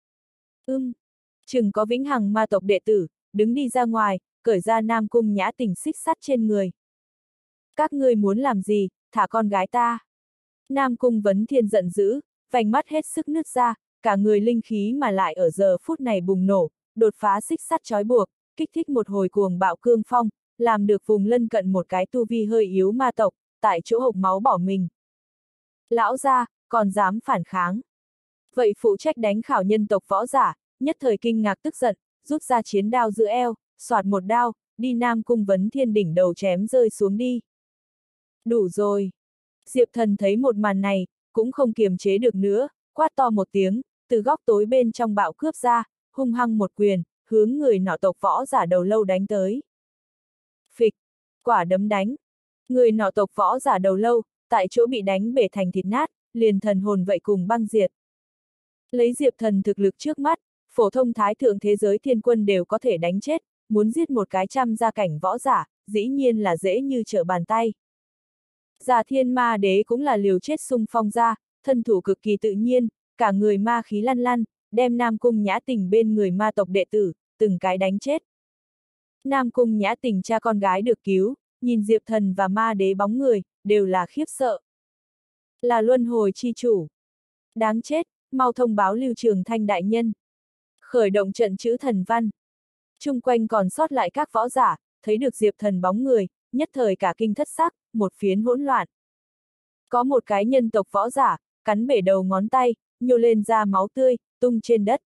Ưm, chừng có vĩnh hằng ma tộc đệ tử, đứng đi ra ngoài, cởi ra Nam Cung Nhã Tình xích sắt trên người. Các ngươi muốn làm gì, thả con gái ta. Nam Cung Vấn Thiên giận dữ, vành mắt hết sức nứt ra, cả người linh khí mà lại ở giờ phút này bùng nổ, đột phá xích sắt trói buộc, kích thích một hồi cuồng bạo cương phong, làm được vùng lân cận một cái tu vi hơi yếu ma tộc, tại chỗ hộc máu bỏ mình. Lão gia, còn dám phản kháng. Vậy phụ trách đánh khảo nhân tộc võ giả, nhất thời kinh ngạc tức giận, rút ra chiến đao giữa eo, soạt một đao, đi Nam Cung Vấn Thiên đỉnh đầu chém rơi xuống đi. Đủ rồi. Diệp Thần thấy một màn này, cũng không kiềm chế được nữa, quát to một tiếng, từ góc tối bên trong bạo cướp ra, hung hăng một quyền, hướng người nọ tộc võ giả đầu lâu đánh tới. Phịch, quả đấm đánh. Người nọ tộc võ giả đầu lâu, tại chỗ bị đánh bể thành thịt nát, liền thần hồn vậy cùng băng diệt. Lấy Diệp Thần thực lực trước mắt, phổ thông thái thượng thế giới thiên quân đều có thể đánh chết, muốn giết một cái trăm gia cảnh võ giả, dĩ nhiên là dễ như trở bàn tay. Giả Thiên Ma Đế cũng là liều chết xung phong ra, thân thủ cực kỳ tự nhiên, cả người ma khí lăn lăn, đem Nam Cung Nhã Tình bên người ma tộc đệ tử, từng cái đánh chết. Nam Cung Nhã Tình cha con gái được cứu, nhìn Diệp Thần và Ma Đế bóng người, đều là khiếp sợ. Là luân hồi chi chủ. Đáng chết, mau thông báo Lưu Trường Thanh đại nhân. Khởi động trận chữ thần văn. Chung quanh còn sót lại các võ giả, thấy được Diệp Thần bóng người, nhất thời cả kinh thất sắc, một phiến hỗn loạn. Có một cái nhân tộc võ giả, cắn bể đầu ngón tay, nhô lên ra máu tươi, tung trên đất.